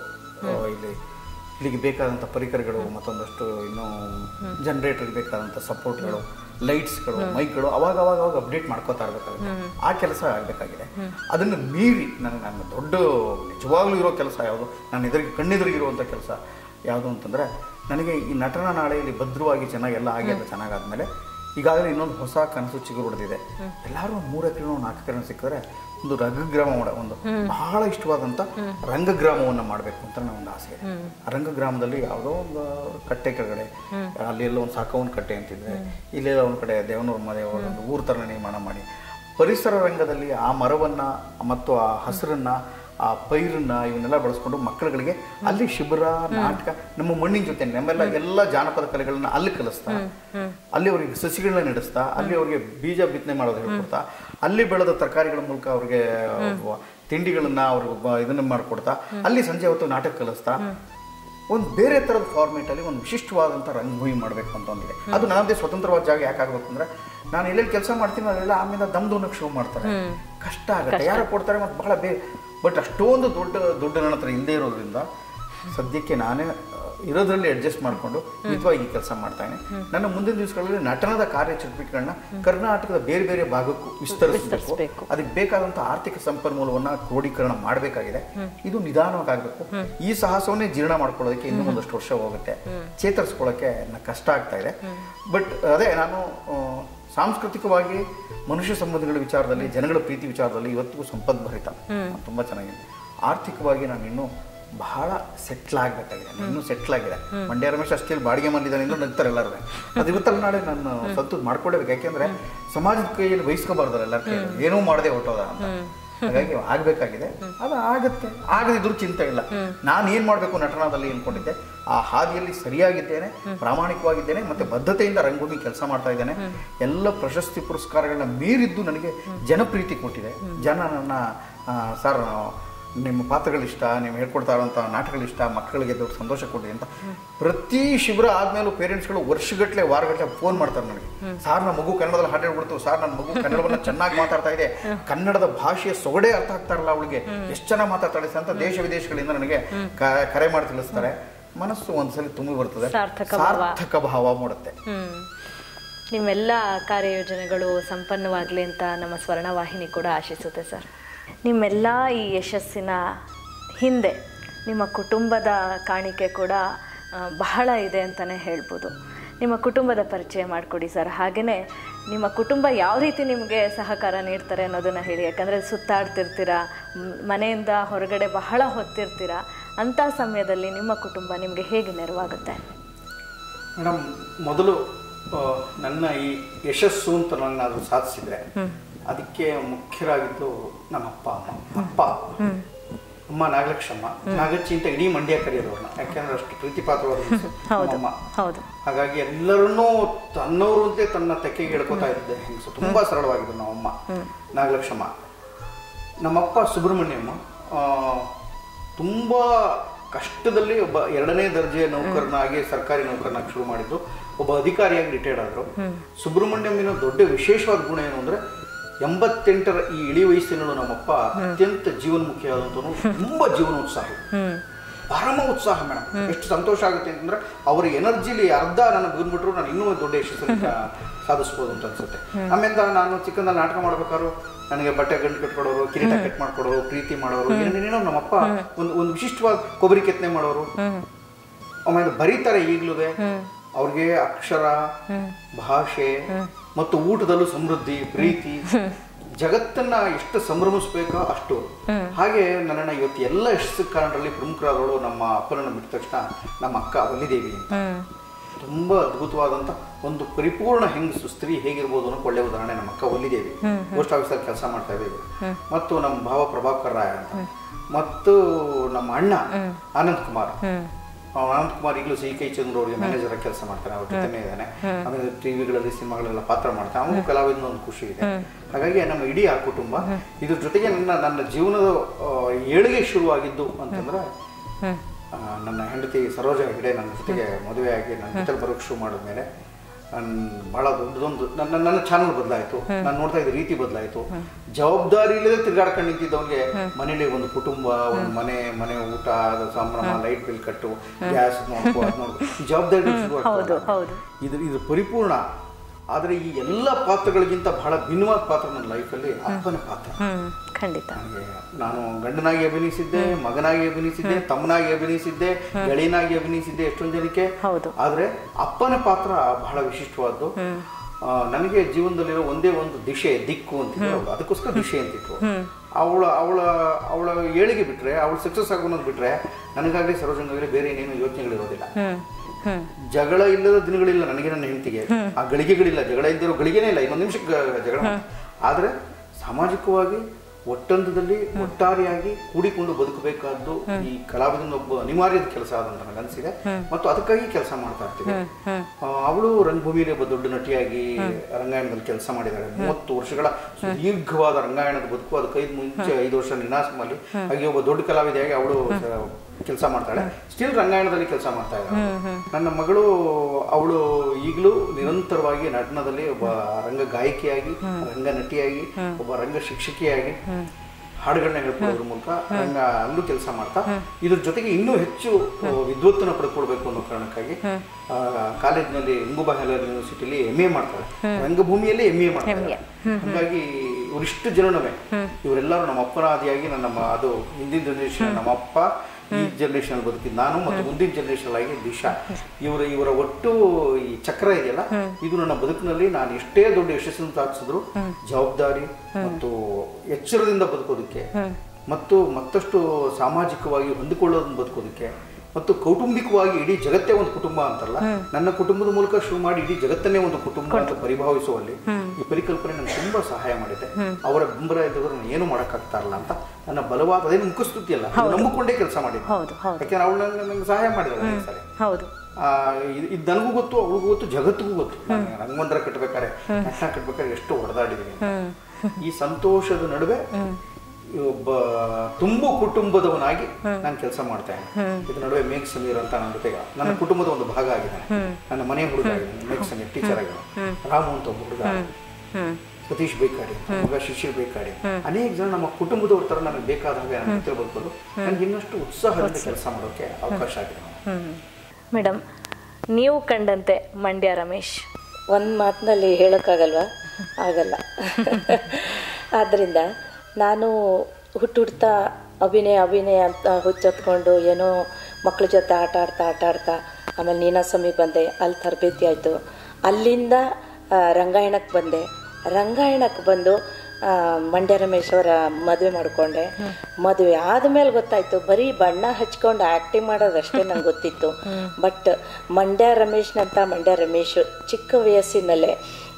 ಇಲ್ಲಿ ಇಲ್ಲಿಗೆ ಬೇಕಾದಂಥ ಪರಿಕರಗಳು, ಮತ್ತೊಂದಷ್ಟು ಇನ್ನೂ ಜನರೇಟರ್ಗೆ ಬೇಕಾದಂಥ ಸಪೋರ್ಟ್ಗಳು, ಲೈಟ್ಸ್ಗಳು, ಮೈಕ್ಗಳು ಅವಾಗ ಅವಾಗ ಅವಾಗ ಅಪ್ಡೇಟ್ ಮಾಡ್ಕೋತಾ ಇರಬೇಕಾಗುತ್ತೆ. ಆ ಕೆಲಸ ಆಗಬೇಕಾಗಿದೆ. ಅದನ್ನು ಮೀರಿ ನನಗೆ ನನ್ನ ದೊಡ್ಡ ನಿಜವಾಗ್ಲೂ ಇರೋ ಕೆಲಸ ಯಾವುದು, ನನ್ನ ಎದುರಿಗೆ ಕಣ್ಣೆದುರಿಗಿರುವಂಥ ಕೆಲಸ ಯಾವುದು ಅಂತಂದರೆ, ನನಗೆ ಈ ನಟನ ನಾಳೆಯಲ್ಲಿ ಭದ್ರವಾಗಿ ಚೆನ್ನಾಗೆಲ್ಲ ಆಗಿ ಎಲ್ಲ ಚೆನ್ನಾಗಾದ್ಮೇಲೆ ಈಗಾಗಲೇ ಇನ್ನೊಂದು ಹೊಸ ಕನಸು ಚಿಗುರು ಹೊಡೆದಿದೆ. ಎಲ್ಲರೂ ಮೂರು ಎಕರೆ ನಾಲ್ಕು ಎಕರೆ ಸಿಕ್ಕಿದ್ರೆ ಒಂದು ರಂಗಗ್ರಾಮ ಮಾಡ ಒಂದು ಬಹಳ ಇಷ್ಟವಾದಂಥ ರಂಗಗ್ರಾಮವನ್ನು ಮಾಡಬೇಕು ಅಂತ ನನ್ನ ಒಂದು ಆಸೆ ಇದೆ. ಆ ರಂಗಗ್ರಾಮದಲ್ಲಿ ಯಾವುದೋ ಒಂದು ಕಟ್ಟೆ ಕೆಳಗಡೆ ಅಲ್ಲಿ ಎಲ್ಲ ಒಂದು ಸಾಕವನ್ ಕಟ್ಟೆ ಅಂತಿದ್ರೆ, ಇಲ್ಲೆಲ್ಲ ಒಂದು ಕಡೆ ದೇವನೂರು ಮನೆ ಒಂದು ಊರು ಥರ ನಿರ್ಮಾಣ ಮಾಡಿ ಪರಿಸರ ರಂಗದಲ್ಲಿ ಆ ಮರವನ್ನು ಮತ್ತು ಆ ಹಸಿರನ್ನ, ಆ ಪೈರನ್ನ ಇವನ್ನೆಲ್ಲ ಬಳಸ್ಕೊಂಡು ಮಕ್ಕಳುಗಳಿಗೆ ಅಲ್ಲಿ ಶಿಬಿರ, ನಾಟಕ, ನಮ್ಮ ಮಣ್ಣಿನ ಜೊತೆ ನಮ್ಮೆಲ್ಲ ಎಲ್ಲ ಜಾನಪದ ಕಲೆಗಳನ್ನ ಅಲ್ಲಿ ಕಲಿಸ್ತಾ, ಅಲ್ಲಿ ಅವರಿಗೆ ಸಸಿಗಳನ್ನ ನಡೆಸ್ತಾ, ಅಲ್ಲಿ ಅವರಿಗೆ ಬೀಜ ಬಿತ್ತನೆ ಮಾಡೋದು ಹೇಳ್ಕೊಡ್ತಾ, ಅಲ್ಲಿ ಬೆಳೆದ ತರಕಾರಿಗಳ ಮೂಲಕ ಅವ್ರಿಗೆ ತಿಂಡಿಗಳನ್ನ ಅವ್ರಿಗೆ ಇದನ್ನ ಮಾಡಿಕೊಡ್ತಾ, ಅಲ್ಲಿ ಸಂಜೆ ಹೊತ್ತು ನಾಟಕ ಕಲಿಸ್ತಾ ಒಂದು ಬೇರೆ ಥರದ ಫಾರ್ಮೇಟಲ್ಲಿ ಒಂದು ವಿಶಿಷ್ಟವಾದಂಥ ರಂಗಭೂಮಿ ಮಾಡಬೇಕು ಅಂತ ಒಂದಿದೆ. ಅದು ನನ್ನದೇ ಸ್ವತಂತ್ರವಾದ ಜಾಗ ಯಾಕಾಗಬೇಕು ಅಂದರೆ, ನಾನು ಎಲ್ಲೆಲ್ಲಿ ಕೆಲಸ ಮಾಡ್ತೀನಿ ಅಲ್ಲೆಲ್ಲ ಆಮೇಲೆ ದಮ್ದೋನಕ್ಕೆ ಶೋ ಮಾಡ್ತಾರೆ, ಕಷ್ಟ ಆಗುತ್ತೆ, ಯಾರು ಕೊಡ್ತಾರೆ ಮತ್ತು ಬಹಳ ಬೇ ಬಟ್ ಅಷ್ಟೊಂದು ದೊಡ್ಡ ದೊಡ್ಡ ನನ್ನ ಹತ್ರ ಇಲ್ಲದೆ ಇರೋದ್ರಿಂದ ಸದ್ಯಕ್ಕೆ ನಾನೇ ಇರೋದ್ರಲ್ಲಿ ಅಡ್ಜಸ್ಟ್ ಮಾಡಿಕೊಂಡು ಮಿತವಾಗಿ ಕೆಲಸ ಮಾಡ್ತಾನೆ. ನನ್ನ ಮುಂದಿನ ದಿವಸಗಳಲ್ಲಿ ನಟನದ ಕಾರ್ಯಚಟುವಟಿಕೆಗಳನ್ನ ಕರ್ನಾಟಕದ ಬೇರೆ ಬೇರೆ ಭಾಗಕ್ಕೂ ವಿಸ್ತರಿಸಬೇಕು. ಅದಕ್ಕೆ ಬೇಕಾದಂಥ ಆರ್ಥಿಕ ಸಂಪನ್ಮೂಲವನ್ನು ಕ್ರೋಢೀಕರಣ ಮಾಡಬೇಕಾಗಿದೆ. ಇದು ನಿಧಾನವಾಗಿ ಆಗಬೇಕು. ಈ ಸಾಹಸವನ್ನೇ ಜೀರ್ಣ ಮಾಡ್ಕೊಳ್ಳೋದಕ್ಕೆ ಇನ್ನೂ ಒಂದಷ್ಟು ವರ್ಷ ಹೋಗುತ್ತೆ, ಚೇತರಿಸ್ಕೊಳ್ಳೋಕ್ಕೆ ನನಗೆ ಕಷ್ಟ ಆಗ್ತಾ ಇದೆ. ಬಟ್ ಅದೇ ನಾನು ಸಾಂಸ್ಕೃತಿಕವಾಗಿ ಮನುಷ್ಯ ಸಂಬಂಧಗಳ ವಿಚಾರದಲ್ಲಿ, ಜನಗಳ ಪ್ರೀತಿ ವಿಚಾರದಲ್ಲಿ ಇವತ್ತಿಗೂ ಸಂಪದ್ಭರಿತ, ತುಂಬ ಚೆನ್ನಾಗಿದೆ. ಆರ್ಥಿಕವಾಗಿ ನಾನು ಇನ್ನೂ ಬಹಳ ಸೆಟ್ಲ್ ಆಗಬೇಕಾಗಿದೆ, ಇನ್ನೂ ಸೆಟ್ಲ್ ಆಗಿದೆ. ಮಂಡ್ಯ ರಮೇಶ್ ಅಷ್ಟೇ ಬಾಡಿಗೆ ಮಲ್ಲಿದ್ದಾನೆ ಇನ್ನೂ ನಗ್ತಾರೆ ಎಲ್ಲರೂ. ಅದು ಇವತ್ತಲ್ಲ ನಾಳೆ ನಾನು ಸಂತೋಷ ಮಾಡ್ಕೊಳ್ಬೇಕು. ಯಾಕೆಂದ್ರೆ ಸಮಾಜದ ಕೈಯಲ್ಲಿ ವಹಿಸ್ಕೋಬಾರ್ದಲ್ಲ, ಎಲ್ಲರ ಕೈಯಲ್ಲಿ ಏನೂ ಮಾಡದೆ ಹೊಟ್ಟೋದ ಅಂತ. ಹಾಗಾಗಿ ಆಗಬೇಕಾಗಿದೆ, ಅದು ಆಗತ್ತೆ. ಆಗದಿದ್ರು ಚಿಂತೆ ಇಲ್ಲ. ನಾನು ಏನು ಮಾಡಬೇಕು ನಟನದಲ್ಲಿ ಅಂದ್ಕೊಂಡಿದ್ದೆ, ಆ ಹಾದಿಯಲ್ಲಿ ಸರಿಯಾಗಿದ್ದೇನೆ, ಪ್ರಾಮಾಣಿಕವಾಗಿದ್ದೇನೆ, ಮತ್ತೆ ಬದ್ಧತೆಯಿಂದ ರಂಗಭೂಮಿ ಕೆಲಸ ಮಾಡ್ತಾ ಇದ್ದೇನೆ. ಎಲ್ಲ ಪ್ರಶಸ್ತಿ ಪುರಸ್ಕಾರಗಳನ್ನ ಮೀರಿದ್ದು ನನಗೆ ಜನಪ್ರೀತಿ ಕೊಟ್ಟಿದೆ. ಜನ ನನ್ನ ಸರ್ ನಿಮ್ಮ ಪಾತ್ರಗಳಿಷ್ಟ, ನೀವು ಹೇಳ್ಕೊಡ್ತಾ ಇರೋಂಥ ನಾಟಕಗಳಿಷ್ಟ, ಮಕ್ಕಳಿಗೆ ದೊಡ್ಡ ಸಂತೋಷ ಕೊಡಿ ಅಂತ ಪ್ರತಿ ಶಿಬಿರ ಆದ್ಮೇಲೂ ಪೇರೆಂಟ್ಸ್ಗಳು ವರ್ಷಗಟ್ಟಲೆ ವಾರಗಟ್ಟಲೆ ಫೋನ್ ಮಾಡ್ತಾರೆ ನನಗೆ. ಸಾರ್ ನನ್ನ ಮಗು ಕನ್ನಡದಲ್ಲಿ ಹಾಡು ಹೇಳ್ಬಿಡ್ತು, ಸಾರ್ ನನ್ನ ಮಗು ಕನ್ನಡವನ್ನು ಚೆನ್ನಾಗಿ ಮಾತಾಡ್ತಾ ಇದೆ, ಕನ್ನಡದ ಭಾಷೆಯ ಸೊಗಡೆ ಅರ್ಥ ಆಗ್ತಾರಲ್ಲ ಅವಳಿಗೆ, ಎಷ್ಟು ಚೆನ್ನಾಗಿ ಮಾತಾಡ್ತಾಳೆ ಅಂತ ದೇಶ ವಿದೇಶಗಳಿಂದ ನನಗೆ ಕರೆ ಮಾಡಿ ತಿಳಿಸ್ತಾರೆ. ಮನಸ್ಸು ಒಂದ್ಸಲಿ ತುಂಬಿ ಬರ್ತದೆ, ಸಾರ್ಥಕ ಭಾವ ಮೂಡುತ್ತೆ. ನಿಮ್ಮೆಲ್ಲ ಕಾರ್ಯಯೋಜನೆಗಳು ಸಂಪನ್ನವಾಗಲಿ ಅಂತ ನಮ್ಮ ಸ್ವರ್ಣವಾಹಿನಿ ಕೂಡ ಆಶಿಸುತ್ತೆ ಸರ್. ನಿಮ್ಮೆಲ್ಲ ಈ ಯಶಸ್ಸಿನ ಹಿಂದೆ ನಿಮ್ಮ ಕುಟುಂಬದ ಕಾಣಿಕೆ ಕೂಡ ಬಹಳ ಇದೆ ಅಂತಲೇ ಹೇಳ್ಬೋದು. ನಿಮ್ಮ ಕುಟುಂಬದ ಪರಿಚಯ ಮಾಡಿಕೊಡಿ ಸರ್. ಹಾಗೆಯೇ ನಿಮ್ಮ ಕುಟುಂಬ ಯಾವ ರೀತಿ ನಿಮಗೆ ಸಹಕಾರ ನೀಡ್ತಾರೆ ಅನ್ನೋದನ್ನು ಹೇಳಿ. ಯಾಕಂದರೆ ಸುತ್ತಾಡ್ತಿರ್ತೀರ, ಮನೆಯಿಂದ ಹೊರಗಡೆ ಬಹಳ ಹೊತ್ತಿರ್ತೀರ, ಅಂಥ ಸಮಯದಲ್ಲಿ ನಿಮ್ಮ ಕುಟುಂಬ ನಿಮಗೆ ಹೇಗೆ ನೆರವಾಗುತ್ತೆ? ಮೇಡಮ್, ಮೊದಲು ನನ್ನ ಈ ಯಶಸ್ಸು ಅಂತ ನಾನು ಸಾಧಿಸಿದ್ರೆ ಅದಕ್ಕೆ ಮುಖ್ಯರಾಗಿದ್ದು ನಮ್ಮ ಅಪ್ಪ ಅಮ್ಮ. ಅಪ್ಪ ಅಮ್ಮ ನಾಗಲಕ್ಷ್ಮಮ್ಮ, ನಾಗಚ್ಚಿ ಅಂತ ಇಡೀ ಮಂಡ್ಯ ಕರೆಯೋದವ್ರನ್ನ, ಯಾಕೆಂದ್ರೆ ಅಷ್ಟು ಪ್ರೀತಿ ಪಾತ್ರವಾದ ಅಮ್ಮ. ಹಾಗಾಗಿ ಎಲ್ಲರನ್ನೂ ತನ್ನವರು ಅಂತೆ ತನ್ನ ತೆಕ್ಕೆಗೆ ಹೇಳ್ಕೊತಾ ಇದ್ದೆ ಹೆಂಗಸು. ತುಂಬಾ ಸರಳವಾಗಿದ್ದು ನಮ್ಮಮ್ಮ ನಾಗಲಕ್ಷ್ಮಮ್ಮ. ನಮ್ಮಪ್ಪ ಸುಬ್ರಹ್ಮಣ್ಯಮ್ಮ ತುಂಬ ಕಷ್ಟದಲ್ಲಿ ಒಬ್ಬ ಎರಡನೇ ದರ್ಜೆಯ ನೌಕರನಾಗಿ ಸರ್ಕಾರಿ ನೌಕರನಾಗಿ ಶುರು ಮಾಡಿದ್ದು, ಒಬ್ಬ ಅಧಿಕಾರಿಯಾಗಿ ರಿಟೈರ್ಡ್ ಆದರು. ಸುಬ್ರಹ್ಮಣ್ಯಮ್ಮಿನ ದೊಡ್ಡ ವಿಶೇಷವಾದ ಗುಣ ಏನು ಅಂದರೆ ಎಂಬತ್ತೆಂಟರ ಈ ಇಳಿ ವಯಸ್ಸಿನಲ್ಲೂ ನಮ್ಮಪ್ಪ ಅತ್ಯಂತ ಜೀವನ್ಮುಖಿಯಾದಂಥವನು, ತುಂಬ ಜೀವನೋತ್ಸಾಹಿ, ಪರಮ ಉತ್ಸಾಹ ಮೇಡಮ್. ಎಷ್ಟು ಸಂತೋಷ ಆಗುತ್ತೆ ಅಂತಂದ್ರೆ ಅವರ ಎನರ್ಜಿಲಿ ಅರ್ಧ ನನಗೆ ಬಂದ್ಬಿಟ್ರು ನಾನು ಇನ್ನೂ ದೊಡ್ಡ ಯಶಸ್ಸನ್ನು ಸಾಧಿಸ್ಬೋದು ಅಂತ ಅನ್ಸುತ್ತೆ. ಆಮೇಲೆ ನಾನು ಚಿಕ್ಕಂದಲ್ಲಿ ನಾಟಕ ಮಾಡ್ಬೇಕಾದ್ರು ನನಗೆ ಬಟ್ಟೆ ಗಂಟು ಕಟ್ಕೊಡೋರು, ಕಿರೀಟ ಕಟ್ ಮಾಡ್ಕೊಡೋರು, ಪ್ರೀತಿ ಮಾಡೋರು, ಏನೇನೇನೋ ನಮ್ಮಪ್ಪ ಒಂದು ಒಂದು ವಿಶಿಷ್ಟವಾದ ಕೊಬ್ಬರಿ ಕೆತ್ತನೆ ಮಾಡೋರು. ಆಮೇಲೆ ಬರೀತಾರೆ ಈಗಲೂ ಅವ್ರಿಗೆ ಅಕ್ಷರ, ಭಾಷೆ ಮತ್ತು ಊಟದಲ್ಲೂ ಸಮೃದ್ಧಿ, ಪ್ರೀತಿ, ಜಗತ್ತನ್ನ ಎಷ್ಟು ಸಂಭ್ರಮಿಸ್ಬೇಕೋ ಅಷ್ಟು. ಹಾಗೆ ನನ್ನನ್ನ ಇವತ್ತು ಎಲ್ಲ ಯಶಸ್ಸು ಕಾರಣರಲ್ಲಿ ಪ್ರಮುಖರಾದವಳು ನಮ್ಮ ಅಪ್ಪನನ್ನು ಬಿಟ್ಟ ತಕ್ಷಣ ನಮ್ಮ ಅಕ್ಕ ವಲ್ಲಿದೇವಿ ಅಂತ. ತುಂಬಾ ಅದ್ಭುತವಾದಂತ ಒಂದು ಪರಿಪೂರ್ಣ ಹೆಂಗಸು, ಸ್ತ್ರೀ ಹೇಗಿರ್ಬೋದು ಅನ್ನೋ ಒಳ್ಳೆ ಉದಾಹರಣೆ ನಮ್ಮ ಅಕ್ಕ ವಲ್ಲಿದೇವಿ. ಪೋಸ್ಟ್ ಆಫೀಸಲ್ಲಿ ಕೆಲಸ ಮಾಡ್ತಾ ಇದ್ದೀವಿ. ಮತ್ತು ನಮ್ಮ ಭಾವ ಪ್ರಭಾಕರ್ ರಾಯ್ ಅಂತ, ಮತ್ತು ನಮ್ಮ ಅಣ್ಣ ಆನಂದ್ ಕುಮಾರ್. ಅನಂತ್ ಕುಮಾರ್ ಈಗಲೂ ಸಿ ಕೈ ಚಂದ್ರ ಅವರಿಗೆ ಮ್ಯಾನೇಜರ್ ಆಗಿ ಕೆಲಸ ಮಾಡ್ತಾನೆ, ಅವ್ರ ಜೊತೆನೇ ಇದ್ದಾನೆ. ಆಮೇಲೆ ಟಿವಿಗಳಲ್ಲಿ ಸಿನಿಮಾಗಳೆಲ್ಲ ಪಾತ್ರ ಮಾಡ್ತಾನೆ. ಅವನು ಕಲಾವಿದನ ಒಂದು ಖುಷಿ ಇದೆ. ಹಾಗಾಗಿ ನಮ್ಮ ಇಡೀ ಆ ಕುಟುಂಬ, ಇದ್ರ ಜೊತೆಗೆ ನನ್ನ ನನ್ನ ಜೀವನದ ಏಳಿಗೆ ಶುರುವಾಗಿದ್ದು ಅಂತಂದ್ರೆ ನನ್ನ ಹೆಂಡತಿ ಸರೋಜ ಹೆಗಡೆ ನನ್ನ ಜೊತೆಗೆ ಮದುವೆ ಆಗಿ ನನ್ನ ಜೊತೆ ಬರೋಕ್ಕೆ ಶುರು ಮಾಡಿದ್ಮೇಲೆ ನನ್ನ ಭಾಳ ದೊಡ್ಡದೊಂದು ನನ್ನ ನನ್ನ ಚಾನಲ್ ಬದಲಾಯಿತು. ನಾನು ನೋಡ್ತಾ ಇದ್ದ ರೀತಿ ಬದಲಾಯಿತು. ಜವಾಬ್ದಾರಿ ಇಲ್ಲದೆ ತಿರ್ಗಾಡ್ಕೊಂಡು ನಿಂತಿದ್ದವನಿಗೆ ಮನೇಲಿ ಒಂದು ಕುಟುಂಬ, ಒಂದು ಮನೆ ಮನೆ ಊಟ, ಅದು ಸಂಭ್ರಮ, ಲೈಟ್ ಬಿಲ್ ಕಟ್ಟು, ಗ್ಯಾಸ್ ನೋಡ್ಕೋ, ಅದು ನೋಡ್ಕೊ, ಜವಾಬ್ದಾರಿ ಶುರು. ಇದು ಇದು ಪರಿಪೂರ್ಣ. ಆದರೆ ಈ ಎಲ್ಲ ಪಾತ್ರಗಳಿಗಿಂತ ಬಹಳ ಭಿನ್ನವಾದ ಪಾತ್ರ ನನ್ನ ಲೈಫಲ್ಲಿ ಅಪ್ಪನ ಪಾತ್ರ. ಖಂಡಿತ. ನನಗೆ ನಾನು ಗಂಡನಾಗಿ ಅಭಿನಯಿಸಿದ್ದೆ, ಮಗನಾಗಿ ಅಭಿನಯಿಸಿದ್ದೆ, ತಮ್ಮನಾಗಿ ಅಭಿನಯಿಸಿದ್ದೆ, ಗೆಳೆಯನಾಗಿ ಅಭಿನಯಿಸಿದ್ದೆ ಎಷ್ಟೊಂದು ಜನಕ್ಕೆ. ಆದರೆ ಅಪ್ಪನ ಪಾತ್ರ ಬಹಳ ವಿಶಿಷ್ಟವಾದ್ದು. ನನಗೆ ಜೀವನದಲ್ಲಿರೋ ಒಂದೇ ಒಂದು ದಿಶೆ, ದಿಕ್ಕು ಅಂತಿದ್ರು, ಅದಕ್ಕೋಸ್ಕರ ದಿಶೆ ಅಂತಿದ್ರು. ಅವಳ ಅವಳ ಅವಳ ಏಳಿಗೆ ಬಿಟ್ರೆ, ಅವಳು ಸಕ್ಸಸ್ ಆಗೋದು ಬಿಟ್ರೆ ನನಗಾಗಲಿ ಸರೋಜಂಗಾಗಲಿ ಬೇರೆ ಏನೇನು ಯೋಚನೆಗಳಿರೋದಿಲ್ಲ. ಜಗಳ ಇಲ್ಲದ ದಿನಗಳಿಲ್ಲ ನನಗೆ, ನನ್ನ ಹೆಂಡತಿಗೆ ಆ ಗಳಿಗೆಗಳಿಲ್ಲ, ಜಗಳ ಇದ್ದಿರೋ ಗಳಿಗೆನೇ ಇಲ್ಲ, ಇನ್ನೊಂದು ನಿಮಿಷಕ್ಕೆ ಜಗಳ. ಆದರೆ ಸಾಮಾಜಿಕವಾಗಿ ಒಟ್ಟಂದದಲ್ಲಿ ಒಟ್ಟಾರೆಯಾಗಿ ಕೂಡಿಕೊಂಡು ಬದುಕಬೇಕಾದ್ದು ಈ ಕಲಾವಿದನ ಒಬ್ಬ ಅನಿವಾರ್ಯದ ಕೆಲಸ ಆದಂತ ನನಗನ್ಸಿದೆ. ಮತ್ತು ಅದಕ್ಕಾಗಿ ಕೆಲಸ ಮಾಡ್ತಾ ಇರ್ತೀವಿ. ಅವಳು ರಂಗಭೂಮಿಯಲ್ಲಿ ಒಬ್ಬ ದೊಡ್ಡ ನಟಿಯಾಗಿ ರಂಗಾಯಣದಲ್ಲಿ ಕೆಲಸ ಮಾಡಿದ್ದಾಳೆ. ಮೂವತ್ತು ವರ್ಷಗಳ ದೀರ್ಘವಾದ ರಂಗಾಯಣದ ಬದುಕು. ಅದಕ್ಕೈದು ಮುಂಚೆ ಐದು ವರ್ಷ ನಿನಾಸಮಲ್ಲಿ ಹಾಗೆ ಒಬ್ಬ ದೊಡ್ಡ ಕಲಾವಿದೆಯಾಗಿ ಅವಳು ಕೆಲಸ ಮಾಡ್ತಾಳೆ. ಸ್ಟಿಲ್ ರಂಗಾಯಣದಲ್ಲಿ ಕೆಲಸ ಮಾಡ್ತಾ ಇದ್ದಾಳೆ. ನನ್ನ ಮಗಳು ಅವಳು ಈಗಲೂ ನಿರಂತರವಾಗಿ ನಟನದಲ್ಲಿ ಒಬ್ಬ ರಂಗ ಗಾಯಕಿಯಾಗಿ, ರಂಗ ನಟಿಯಾಗಿ, ಒಬ್ಬ ರಂಗ ಶಿಕ್ಷಕಿಯಾಗಿ ಹಾಡುಗಳನ್ನ ಹೇಳ್ಕೊಳ್ಳೋದ್ರ ಮೂಲಕ ರಂಗ ಅಲ್ಲೂ ಕೆಲಸ ಮಾಡ್ತಾ, ಇದ್ರ ಜೊತೆಗೆ ಇನ್ನೂ ಹೆಚ್ಚು ವಿದ್ವತ್ತನ್ನು ಪಡ್ಕೊಳ್ಬೇಕು ಅನ್ನೋ ಕಾರಣಕ್ಕಾಗಿ ಕಾಲೇಜಿನಲ್ಲಿ ಇಂಗುಬಾಹಲರ್ ಯೂನಿವರ್ಸಿಟಿಲಿ ಎಮ್ ಎ ಮಾಡ್ತಾಳೆ. ರಂಗಭೂಮಿಯಲ್ಲಿ ಎಮ್ ಎ ಮಾಡ್ತಾಳೆ. ಹಾಗಾಗಿ ಇವರಿಷ್ಟು ಜನನವೇ ಇವರೆಲ್ಲರೂ ನಮ್ಮ ಅಪ್ಪನ ಆದಿಯಾಗಿ ನನ್ನ ಅದು ಹಿಂದಿನ ಜನರೇಷನ್ ನಮ್ಮ ಅಪ್ಪ, ಈ ಜನರೇಷನ್ ಬದುಕಿದ್ದು ನಾನು, ಮತ್ತು ಮುಂದಿನ ಜನರೇಷನ್ ಆಗಿ ದಿಶಾ. ಇವರ ಇವರ ಒಟ್ಟು ಈ ಚಕ್ರ ಇದೆಯಲ್ಲ, ಇದು ನನ್ನ ಬದುಕಿನಲ್ಲಿ ನಾನು ಎಷ್ಟೇ ದೊಡ್ಡ ಯಶಸ್ಸನ್ನು ಸಾಧಿಸಿದ್ರು ಜವಾಬ್ದಾರಿ ಮತ್ತು ಎಚ್ಚರದಿಂದ ಬದುಕೋದಕ್ಕೆ, ಮತ್ತು ಮತ್ತಷ್ಟು ಸಾಮಾಜಿಕವಾಗಿ ಹೊಂದಿಕೊಳ್ಳೋದನ್ನು ಬದುಕೋದಕ್ಕೆ, ಮತ್ತು ಕೌಟುಂಬಿಕವಾಗಿ ಇಡೀ ಜಗತ್ತೇ ಒಂದು ಕುಟುಂಬ ಅಂತಾರಲ್ಲ, ನನ್ನ ಕುಟುಂಬದ ಮೂಲಕ ಶುರು ಮಾಡಿ ಇಡೀ ಜಗತ್ತನ್ನೇ ಒಂದು ಕುಟುಂಬ ಅಂತ ಪರಿಭಾವಿಸುವಲ್ಲಿ ಈ ಪರಿಕಲ್ಪನೆ ನನಗೆ ತುಂಬಾ ಸಹಾಯ ಮಾಡಿದೆ. ಅವರ ಬೆಂಬಲ ಇದ್ದವರು ನಾನು ಏನು ಮಾಡೋಕ್ಕಾಗ್ತಾ ಇರಲ್ಲ ಅಂತ ನನ್ನ ಬಲವಾದ, ಅದೇನು ಮುಖಸ್ತುತಿ ಅಲ್ಲ, ನಂಬಿಕೊಂಡೇ ಕೆಲಸ ಮಾಡಿದ್ದೆ. ಯಾಕೆಂದ್ರೆ ಅವಳು ನನಗೆ ಸಹಾಯ ಮಾಡಿದಾಳೆ ಸರಿ. ಇದು ನನಗೂ ಗೊತ್ತು, ಅವಳಿಗೂ ಗೊತ್ತು, ಜಗತ್ತಿಗೂ ಗೊತ್ತು. ರಂಗಮಂದಿರ ಕಟ್ಬೇಕಾರೆ, ನಟ ಕಟ್ಬೇಕಾದ್ರೆ ಎಷ್ಟು ಹೊಡೆದಾಡಿದ್ದೀನಿ. ಈ ಸಂತೋಷದ ನಡುವೆ ಒಬ್ಬ ತುಂಬು ಕುಟುಂಬದವನಾಗಿ ನಾನು ಕೆಲಸ ಮಾಡ್ತಾ ಇದ್ದೇನೆ. ಇದ್ರ ನಡುವೆ ಮೇಘ್ ಸಮೀರ್ ಅಂತ ನನ್ನ ಜೊತೆಗೆ ನನ್ನ ಕುಟುಂಬದ ಒಂದು ಭಾಗ ಆಗಿದ್ದಾನೆ. ನನ್ನ ಮನೆ ಹುಡುಗ ಆಗಿದ್ದಾನೆ. ಮೇಘ್ ಸಮೀರ್ ಟೀಚರ್ ಆಗಿದ್ದಾನೆ. ರಾಮು ಅಂತ ಒಬ್ಬ ಹುಡುಗ, ಸತೀಶ್ ಬೇಕಾಡಿ ಮಗ ಶಿಶಿರ್ ಬೇಕಾಡಿ, ಅನೇಕ ಜನ ನಮ್ಮ ಕುಟುಂಬದವ್ರ ತರ ನನಗೆ ಬೇಕಾದಾಗ ನನ್ನ ಜೊತೆ ಬರ್ಬೋದು ನನಗೆ ಇನ್ನಷ್ಟು ಉತ್ಸಾಹದಿಂದ ಕೆಲಸ ಮಾಡೋಕೆ ಅವಕಾಶ ಆಗಿದೆ. ಮೇಡಮ್, ನೀವು ಕಂಡಂತೆ ಮಂಡ್ಯ ರಮೇಶ್ ಒಂದು ಮಾತಿನಲ್ಲಿ ಹೇಳೋಕ್ಕಾಗಲ್ವಾ? ಆಗಲ್ಲ. ಆದ್ದರಿಂದ ನಾನು ಹುಟ್ಟುಡ್ತಾ ಅಭಿನಯ ಅಭಿನಯ ಅಂತ ಹುಚ್ಚತ್ಕೊಂಡು ಏನೋ ಮಕ್ಕಳ ಜೊತೆ ಆಟ ಆಡ್ತಾ ಆಟ ಆಡ್ತಾ ಆಮೇಲೆ ನೀನಾಸಮಿಗೆ ಬಂದೆ. ಅಲ್ಲಿ ತರಬೇತಿ ಆಯಿತು. ಅಲ್ಲಿಂದ ರಂಗಾಯಣಕ್ಕೆ ಬಂದೆ. ರಂಗಾಯಣಕ್ಕೆ ಬಂದು ಮಂಡ್ಯ ರಮೇಶ್ ಅವರ ಮದುವೆ ಮಾಡಿಕೊಂಡೆ. ಮದುವೆ ಆದಮೇಲೆ ಗೊತ್ತಾಯಿತು ಬರೀ ಬಣ್ಣ ಹಚ್ಕೊಂಡು ಆ್ಯಕ್ಟಿಂಗ್ ಮಾಡೋದಷ್ಟೇ ನಂಗೆ ಗೊತ್ತಿತ್ತು. ಬಟ್ ಮಂಡ್ಯ ರಮೇಶ್ನಂತ ಮಂಡ್ಯ ರಮೇಶ್ ಚಿಕ್ಕ ವಯಸ್ಸಿನಲ್ಲೇ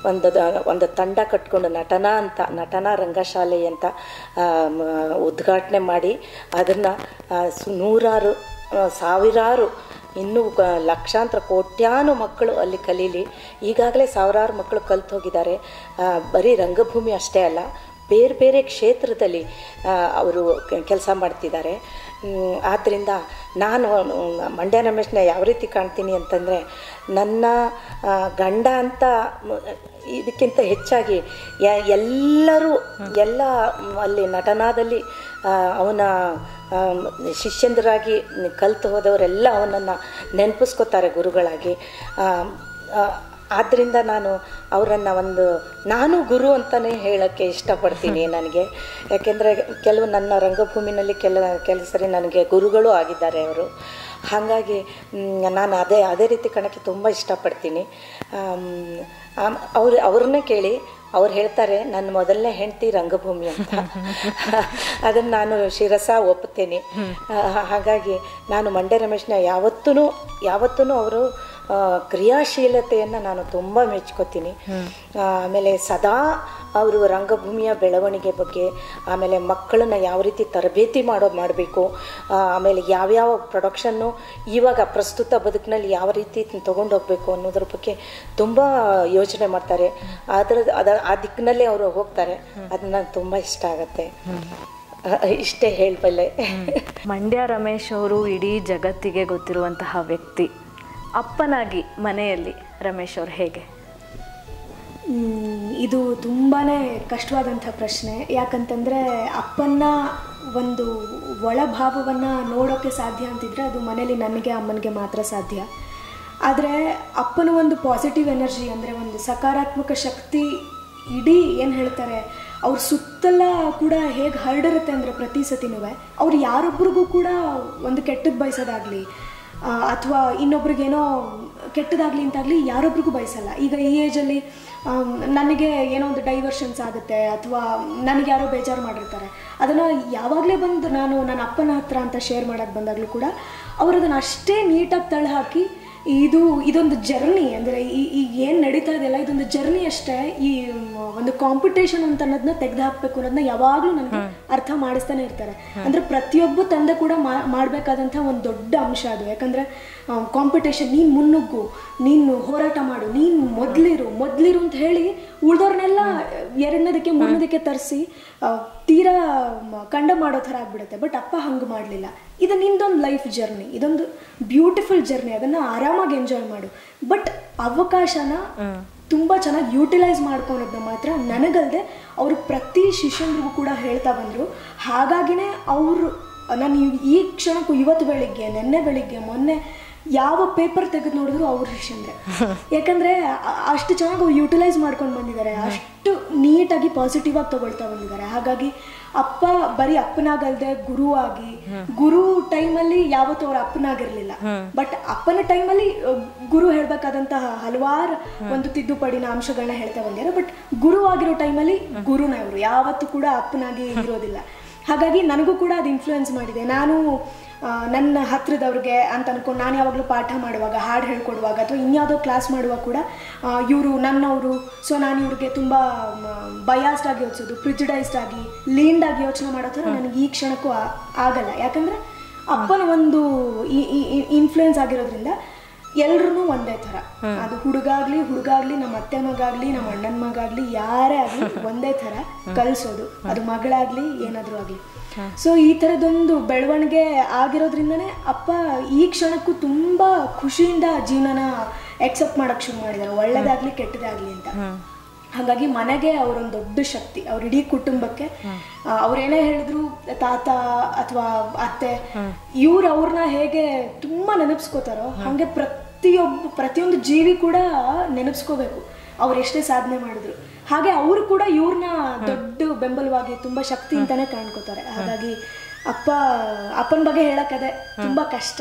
ಒಂದು ಒಂದು ತಂಡ ಕಟ್ಕೊಂಡು ನಟನ ಅಂತ ನಟನ ರಂಗಶಾಲೆ ಅಂತ ಉದ್ಘಾಟನೆ ಮಾಡಿ ಅದನ್ನು ನೂರಾರು ಸಾವಿರಾರು ಇನ್ನೂ ಲಕ್ಷಾಂತರ ಕೋಟ್ಯಾನು ಮಕ್ಕಳು ಅಲ್ಲಿ ಕಲೀಲಿ. ಈಗಾಗಲೇ ಸಾವಿರಾರು ಮಕ್ಕಳು ಕಲ್ತು ಹೋಗಿದ್ದಾರೆ. ಬರೀ ರಂಗಭೂಮಿ ಅಷ್ಟೇ ಅಲ್ಲ, ಬೇರೆ ಬೇರೆ ಕ್ಷೇತ್ರದಲ್ಲಿ ಅವರು ಕೆಲಸ ಮಾಡ್ತಿದ್ದಾರೆ. ಆದ್ದರಿಂದ ನಾನು ಮಂಡ್ಯ ರಮೇಶ್ನ ಯಾವ ರೀತಿ ಕಾಣ್ತೀನಿ ಅಂತಂದರೆ, ನನ್ನ ಗಂಡ ಅಂತ ಇದಕ್ಕಿಂತ ಹೆಚ್ಚಾಗಿ ಎಲ್ಲರೂ ಎಲ್ಲ ಅಲ್ಲಿ ನಟನಾದಲ್ಲಿ ಅವನ ಶಿಷ್ಯಂದರಾಗಿ ಕಲಿತು ಹೋದವರೆಲ್ಲ ಅವನನ್ನು ನೆನಪಿಸ್ಕೋತಾರೆ ಗುರುಗಳಾಗಿ. ಆದ್ದರಿಂದ ನಾನು ಅವರನ್ನು ಒಂದು ನಾನು ಗುರು ಅಂತಲೇ ಹೇಳೋಕ್ಕೆ ಇಷ್ಟಪಡ್ತೀನಿ ನನಗೆ. ಯಾಕೆಂದರೆ ಕೆಲವು ನನ್ನ ರಂಗಭೂಮಿನಲ್ಲಿ ಕೆಲ ಕೆಲವು ಸರಿ ನನಗೆ ಗುರುಗಳು ಆಗಿದ್ದಾರೆ ಅವರು. ಹಾಗಾಗಿ ನಾನು ಅದೇ ಅದೇ ರೀತಿ ಕಾಣೋಕ್ಕೆ ತುಂಬ ಇಷ್ಟಪಡ್ತೀನಿ. ಅವ್ರು ಅವ್ರನ್ನೇ ಕೇಳಿ ಅವ್ರು ಹೇಳ್ತಾರೆ ನನ್ನ ಮೊದಲನೇ ಹೆಂಡತಿ ರಂಗಭೂಮಿ ಅಂತ. ಅದನ್ನು ನಾನು ಶಿರಸ ಒಪ್ಪುತ್ತೇನೆ. ಹಾಗಾಗಿ ನಾನು ಮಂಡ್ಯ ರಮೇಶ್ನ ಯಾವತ್ತೂ ಯಾವತ್ತೂ ಅವರು ಕ್ರಿಯಾಶೀಲತೆಯನ್ನು ನಾನು ತುಂಬ ಮೆಚ್ಕೋತೀನಿ. ಆಮೇಲೆ ಸದಾ ಅವರು ರಂಗಭೂಮಿಯ ಬೆಳವಣಿಗೆ ಬಗ್ಗೆ, ಆಮೇಲೆ ಮಕ್ಕಳನ್ನ ಯಾವ ರೀತಿ ತರಬೇತಿ ಮಾಡೋ ಮಾಡಬೇಕು, ಆಮೇಲೆ ಯಾವ್ಯಾವ ಪ್ರೊಡಕ್ಷನ್ನು ಇವಾಗ ಪ್ರಸ್ತುತ ಬದುಕಿನಲ್ಲಿ ಯಾವ ರೀತಿ ತೊಗೊಂಡೋಗ್ಬೇಕು ಅನ್ನೋದ್ರ ಬಗ್ಗೆ ತುಂಬ ಯೋಚನೆ ಮಾಡ್ತಾರೆ. ಅದರ ಅದ ಆ ದಿಕ್ಕಿನಲ್ಲೇ ಅವರು ಹೋಗ್ತಾರೆ. ಅದು ನನಗೆ ತುಂಬ ಇಷ್ಟ ಆಗುತ್ತೆ. ಇಷ್ಟೇ ಹೇಳಬಲ್ಲೆ. ಮಂಡ್ಯ ರಮೇಶ್ ಅವರು ಇಡೀ ಜಗತ್ತಿಗೆ ಗೊತ್ತಿರುವಂತಹ ವ್ಯಕ್ತಿ. ಅಪ್ಪನಾಗಿ ಮನೆಯಲ್ಲಿ ರಮೇಶ್ ಅವರು ಹೇಗೆ? ಇದು ತುಂಬಾ ಕಷ್ಟವಾದಂಥ ಪ್ರಶ್ನೆ. ಯಾಕಂತಂದರೆ ಅಪ್ಪನ ಒಂದು ಒಳಭಾವವನ್ನು ನೋಡೋಕ್ಕೆ ಸಾಧ್ಯ ಅಂತಿದ್ರೆ ಅದು ಮನೇಲಿ ನನಗೆ ಅಮ್ಮನಿಗೆ ಮಾತ್ರ ಸಾಧ್ಯ. ಆದರೆ ಅಪ್ಪನ ಒಂದು ಪಾಸಿಟಿವ್ ಎನರ್ಜಿ ಅಂದರೆ ಒಂದು ಸಕಾರಾತ್ಮಕ ಶಕ್ತಿ ಇಡೀ ಏನು ಹೇಳ್ತಾರೆ ಅವ್ರ ಸುತ್ತಲ ಕೂಡ ಹೇಗೆ ಹರಡಿರುತ್ತೆ ಅಂದರೆ ಪ್ರತಿ ಸತಿನೂ ಅವ್ರು ಯಾರೊಬ್ರಿಗೂ ಕೂಡ ಒಂದು ಕೆಟ್ಟದ್ದು ಬಯಸೋದಾಗಲಿ ಅಥವಾ ಇನ್ನೊಬ್ರಿಗೇನೋ ಕೆಟ್ಟದಾಗಲಿ ಅಂತಾಗಲಿ ಯಾರೊಬ್ರಿಗೂ ಬಯಸಲ್ಲ. ಈಗ ಈ ಏಜಲ್ಲಿ ನನಗೆ ಏನೋ ಒಂದು ಡೈವರ್ಷನ್ಸ್ ಆಗುತ್ತೆ ಅಥವಾ ನನಗೆ ಯಾರೋ ಬೇಜಾರು ಮಾಡಿರ್ತಾರೆ, ಅದನ್ನು ಯಾವಾಗಲೇ ಬಂದು ನಾನು ನನ್ನ ಅಪ್ಪನ ಹತ್ರ ಅಂತ ಶೇರ್ ಮಾಡೋಕ್ಕೆ ಬಂದಾಗಲೂ ಕೂಡ ಅವರು ಅದನ್ನು ಅಷ್ಟೇ ನೀಟಾಗಿ ತಳ್ಳಿ ಹಾಕಿ ಇದು ಇದೊಂದು ಜರ್ನಿ ಅಂದರೆ ಈ ಈಗ ಏನು ನಡೀತಾ ಇದೆಯಲ್ಲ ಇದೊಂದು ಜರ್ನಿ ಅಷ್ಟೇ, ಈ ಒಂದು ಕಾಂಪಿಟೇಷನ್ ಅಂತ ಅನ್ನೋದನ್ನ ತೆಗೆದು ಹಾಕಬೇಕು ಅನ್ನೋದನ್ನ ಯಾವಾಗಲೂ ನನಗೆ ಅರ್ಥ ಮಾಡಿಸ್ತಾನೆ ಇರ್ತಾರೆ. ಅಂದರೆ ಪ್ರತಿಯೊಬ್ಬ ತಂದೆ ಕೂಡ ಮಾಡಬೇಕಾದಂಥ ಒಂದು ದೊಡ್ಡ ಅಂಶ ಅದು. ಯಾಕಂದರೆ ಕಾಂಪಿಟೇಷನ್, ನೀನು ಮುನ್ನುಗ್ಗು, ನೀನು ಹೋರಾಟ ಮಾಡು, ನೀನು ಮೊದಲಿರು ಮೊದಲಿರು ಅಂತ ಹೇಳಿ ಉಳಿದವ್ರನ್ನೆಲ್ಲ ಎರಡನೇದಕ್ಕೆ ಮೂರನೇದಕ್ಕೆ ತರಿಸಿ ತೀರಾ ಕಂಡ ಮಾಡೋ ಥರ ಆಗ್ಬಿಡುತ್ತೆ. ಬಟ್ ಅಪ್ಪ ಹಂಗೆ ಮಾಡಲಿಲ್ಲ. ಇದು ನಿಂದೊಂದು ಲೈಫ್ ಜರ್ನಿ, ಇದೊಂದು ಬ್ಯೂಟಿಫುಲ್ ಜರ್ನಿ, ಅದನ್ನು ಆರಾಮಾಗಿ ಎಂಜಾಯ್ ಮಾಡು. ಬಟ್ ಅವಕಾಶನ ತುಂಬ ಚೆನ್ನಾಗಿ ಯೂಟಿಲೈಸ್ ಮಾಡ್ಕೊಳೋದನ್ನ ಮಾತ್ರ ನನಗಲ್ಲದೆ ಅವರು ಪ್ರತಿ ಶಿಷ್ಯನಿಗೂ ಕೂಡ ಹೇಳ್ತಾ ಬಂದರು. ಹಾಗಾಗಿನೇ ಅವರು ನಾನು ಈ ಕ್ಷಣಕ್ಕೂ ಇವತ್ತು ಬೆಳಿಗ್ಗೆ ನೆನ್ನೆ ಬೆಳಿಗ್ಗೆ ಮೊನ್ನೆ ಯಾವ ಪೇಪರ್ ತೆಗೆದು ನೋಡಿದ್ರು ಅವ್ರ ಶಿಷ್ಯಂದ್ರೆ. ಯಾಕಂದರೆ ಅಷ್ಟು ಚೆನ್ನಾಗಿ ಅವ್ರು ಯೂಟಿಲೈಸ್ ಮಾಡ್ಕೊಂಡು ಬಂದಿದ್ದಾರೆ, ಅಷ್ಟು ನೀಟಾಗಿ ಪಾಸಿಟಿವ್ ಆಗಿ ತಗೊಳ್ತಾ ಬಂದಿದ್ದಾರೆ. ಹಾಗಾಗಿ ಅಪ್ಪ ಬರೀ ಅಪ್ಪನಾಗಲ್ದೆ ಗುರು ಆಗಿ, ಗುರು ಟೈಮಲ್ಲಿ ಯಾವತ್ತೂ ಅವ್ರ ಅಪ್ಪನಾಗಿರ್ಲಿಲ್ಲ, ಬಟ್ ಅಪ್ಪನ ಟೈಮಲ್ಲಿ ಗುರು ಹೇಳ್ಬೇಕಾದಂತಹ ಹಲವಾರು ಒಂದು ತಿದ್ದುಪಡಿನ ಅಂಶಗಳನ್ನ ಹೇಳ್ತಾ ಬಂದಿದ್ದಾರೆ. ಬಟ್ ಗುರು ಆಗಿರೋ ಟೈಮಲ್ಲಿ ಗುರುನೇ ಅವರು, ಯಾವತ್ತೂ ಕೂಡ ಅಪ್ಪನಾಗಿ ಇರೋದಿಲ್ಲ. ಹಾಗಾಗಿ ನನಗೂ ಕೂಡ ಅದು ಇನ್ಫ್ಲೂಯೆನ್ಸ್ ಮಾಡಿದೆ. ನಾನು ನನ್ನ ಹತ್ರದವ್ರಿಗೆ ಅಂತ ಅನ್ಕೊಂಡು ನಾನು ಯಾವಾಗಲೂ ಪಾಠ ಮಾಡುವಾಗ, ಹಾಡು ಹೇಳ್ಕೊಡುವಾಗ ಅಥವಾ ಇನ್ಯಾವುದೋ ಕ್ಲಾಸ್ ಮಾಡುವಾಗ ಕೂಡ ಇವರು ನನ್ನವರು, ಸೊ ನಾನು ಇವ್ರಿಗೆ ತುಂಬ ಬಯಾಸ್ಡ್ ಆಗಿ ಯೋಚಿಸೋದು, ಪ್ರಿಜುಡೈಸ್ಡ್ ಆಗಿ ಲೀನ್ಡ್ ಆಗಿ ಯೋಚನೆ ಮಾಡೋ ಥರ ನನಗೆ ಈ ಕ್ಷಣಕ್ಕೂ ಆಗಲ್ಲ. ಯಾಕಂದರೆ ಅಪ್ಪನ ಒಂದು ಇನ್ಫ್ಲೂಯೆನ್ಸ್ ಆಗಿರೋದ್ರಿಂದ ಎಲ್ರೂ ಒಂದೇ ಥರ, ಅದು ಹುಡುಗಾಗ್ಲಿ ಹುಡುಗಾಗ್ಲಿ ನಮ್ಮ ಅತ್ತೆ ಮಗಾಗ್ಲಿ ನಮ್ಮ ಅಣ್ಣನ ಮಗಾಗ್ಲಿ ಯಾರೇ ಆಗಲಿ ಒಂದೇ ಥರ ಕಲಿಸೋದು, ಅದು ಮಗಳಾಗಲಿ ಏನಾದರೂ ಆಗಲಿ. ಸೊ ಈ ಥರದೊಂದು ಬೆಳವಣಿಗೆ ಆಗಿರೋದ್ರಿಂದನೇ ಅಪ್ಪ ಈ ಕ್ಷಣಕ್ಕೂ ತುಂಬ ಖುಷಿಯಿಂದ ಜೀವನನ ಎಕ್ಸೆಪ್ಟ್ ಮಾಡೋಕ್ಕೆ ಶುರು ಮಾಡಿದ್ದಾರೆ, ಒಳ್ಳೇದಾಗಲಿ ಕೆಟ್ಟದಾಗಲಿ ಅಂತ. ಹಾಗಾಗಿ ಮನೆಗೆ ಅವರೊಂದು ದೊಡ್ಡ ಶಕ್ತಿ, ಅವ್ರ ಇಡೀ ಕುಟುಂಬಕ್ಕೆ. ಅವ್ರೇನೇ ಹೇಳಿದ್ರು ತಾತ ಅಥವಾ ಅತ್ತೆ, ಇವ್ರು ಅವ್ರನ್ನ ಹೇಗೆ ತುಂಬ ನೆನಪಿಸ್ಕೋತಾರೋ ಹಾಗೆ ಪ್ರತಿಯೊಬ್ಬ ಪ್ರತಿಯೊಂದು ಜೀವಿ ಕೂಡ ನೆನಪಿಸ್ಕೋಬೇಕು ಅವ್ರು ಎಷ್ಟೇ ಸಾಧನೆ ಮಾಡಿದ್ರು. ಹಾಗೆ ಅವರು ಕೂಡ ಇವ್ರನ್ನ ದೊಡ್ಡ ಬೆಂಬಲವಾಗಿ ತುಂಬ ಶಕ್ತಿ ಅಂತಾನೆ ಕಾಣ್ಕೋತಾರೆ. ಹಾಗಾಗಿ ಅಪ್ಪ ಅಪ್ಪನ ಬಗ್ಗೆ ಹೇಳಕ್ಕದೆ ತುಂಬಾ ಕಷ್ಟ.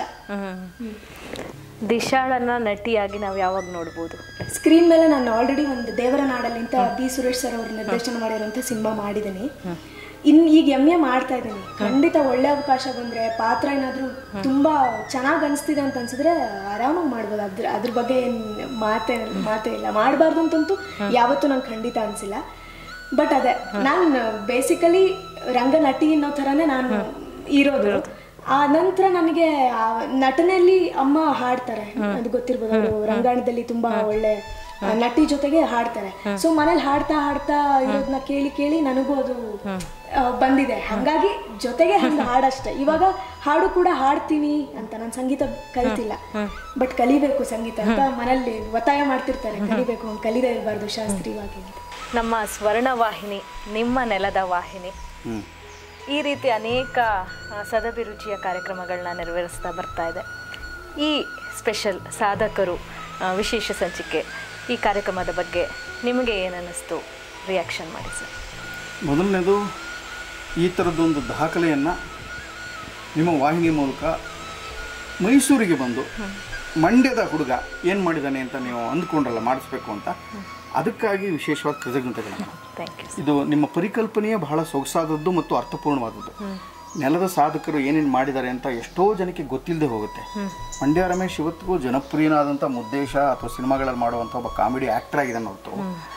ದಿಶಾಳನ್ನ ನಟಿಯಾಗಿ ನಾವು ಯಾವಾಗ ನೋಡ್ಬೋದು? ಸ್ಕ್ರೀನ್ ಮೇಲೆ ನಾನು ಆಲ್ರೆಡಿ ಒಂದು ದೇವರ ನಾಡಲ್ಲಿ ಅಂತ ಬಿ ಸುರೇಶ್ ಸರ್ ಅವರು ನಿರ್ದೇಶನ ಮಾಡಿರುವಂಥ ಸಿನಿಮಾ ಮಾಡಿದ್ದೀನಿ. ಇನ್ ಈಗ ಎಮ್ ಎ ಮಾಡ್ತಾ ಇದ್ದೀನಿ, ಖಂಡಿತ ಒಳ್ಳೆ ಅವಕಾಶ ಬಂದ್ರೆ ಪಾತ್ರ ಏನಾದ್ರು ತುಂಬಾ ಚೆನ್ನಾಗಿ ಅನಿಸ್ತಿದೆ ಅಂತ ಅನ್ಸಿದ್ರೆ ಆರಾಮಾಗಿ ಮಾಡ್ಬೋದು. ಅದ್ರ ಅದ್ರ ಬಗ್ಗೆ ಏನ್ ಮಾತೇ ಮಾತೇ ಇಲ್ಲ. ಮಾಡಬಾರ್ದು ಅಂತಂತೂ ಯಾವತ್ತೂ ನಂಗೆ ಖಂಡಿತ ಅನ್ಸಿಲ್ಲ. ಬಟ್ ಅದೇ ನಾನು ಬೇಸಿಕಲಿ ರಂಗನಟಿ ಅನ್ನೋ ಥರನೇ ನಾನು ಇರೋದು. ಆ ನಂತರ ನನಗೆ ಆ ನಟನೆಯಲ್ಲಿ ಅಮ್ಮ ಹಾಡ್ತಾರೆ, ಅದು ಗೊತ್ತಿರ್ಬೋದು, ಅವರು ರಂಗಾಯಣದಲ್ಲಿ ತುಂಬಾ ಒಳ್ಳೆ ನಟಿ ಜೊತೆಗೆ ಹಾಡ್ತಾರೆ. ಸೊ ಮನೇಲಿ ಹಾಡ್ತಾ ಹಾಡ್ತಾ ಇರೋದನ್ನ ಕೇಳಿ ಕೇಳಿ ನನಗೂ ಅದು ಬಂದಿದೆ. ಹಂಗಾಗಿ ಜೊತೆಗೆ ಹಂಗೆ ಹಾಡಷ್ಟೇ. ಇವಾಗ ಹಾಡು ಕೂಡ ಹಾಡ್ತೀನಿ ಅಂತ, ನಾನು ಸಂಗೀತ ಕಲಿತಿಲ್ಲ, ಬಟ್ ಕಲಿಬೇಕು ಸಂಗೀತ ಅಂತ ಮನೇಲಿ ಒತ್ತಾಯ ಮಾಡ್ತಿರ್ತಾರೆ, ಕಲಿಬೇಕು, ಹಂಗೆ ಕಲಿದೇ ಇರಬಾರ್ದು ಶಾಸ್ತ್ರೀಯವಾಗಿ ಅಂತ. ನಮ್ಮ ಸ್ವರ್ಣವಾಹಿನಿ ನಿಮ್ಮ ನೆಲದ ವಾಹಿನಿ ಈ ರೀತಿ ಅನೇಕ ಸದಭಿರುಚಿಯ ಕಾರ್ಯಕ್ರಮಗಳನ್ನ ನೆರವೇರಿಸ್ತಾ ಬರ್ತಾ ಇದೆ. ಈ ಸ್ಪೆಷಲ್ ಸಾಧಕರು ವಿಶೇಷ ಸಂಚಿಕೆ ಈ ಕಾರ್ಯಕ್ರಮದ ಬಗ್ಗೆ ನಿಮಗೆ ಏನನ್ನಿಸ್ತು? ರಿಯಾಕ್ಷನ್ ಮಾಡಿ ಸರ್. ಮೊದಲನೇದು, ಈ ಥರದ್ದೊಂದು ದಾಖಲೆಯನ್ನು ನಿಮ್ಮ ವಾಹಿನಿ ಮೂಲಕ ಮೈಸೂರಿಗೆ ಬಂದು ಮಂಡ್ಯದ ಹುಡುಗ ಏನು ಮಾಡಿದ್ದಾನೆ ಅಂತ ನೀವು ಅಂದ್ಕೊಂಡ್ರಲ್ಲ ಮಾಡಿಸ್ಬೇಕು ಅಂತ, ಅದಕ್ಕಾಗಿ ವಿಶೇಷವಾದ ಕೃತಜ್ಞತೆಗಳನ್ನು. ಇದು ನಿಮ್ಮ ಪರಿಕಲ್ಪನೆಯೇ ಬಹಳ ಸೊಗಸಾದದ್ದು ಮತ್ತು ಅರ್ಥಪೂರ್ಣವಾದದ್ದು. ನೆಲದ ಸಾಧಕರು ಏನೇನು ಮಾಡಿದ್ದಾರೆ ಅಂತ ಎಷ್ಟೋ ಜನಕ್ಕೆ ಗೊತ್ತಿಲ್ಲದೆ ಹೋಗುತ್ತೆ. ಮಂಡ್ಯ ರಮೇಶ್ ಇವತ್ತಿಗೂ ಜನಪ್ರಿಯನಾದಂಥ ಮುದ್ದೇಶ ಅಥವಾ ಸಿನಿಮಾಗಳಲ್ಲಿ ಮಾಡುವಂಥ ಒಬ್ಬ ಕಾಮಿಡಿ ಆ್ಯಕ್ಟರ್ ಆಗಿದ್ದಾನೆ ಹೊರತು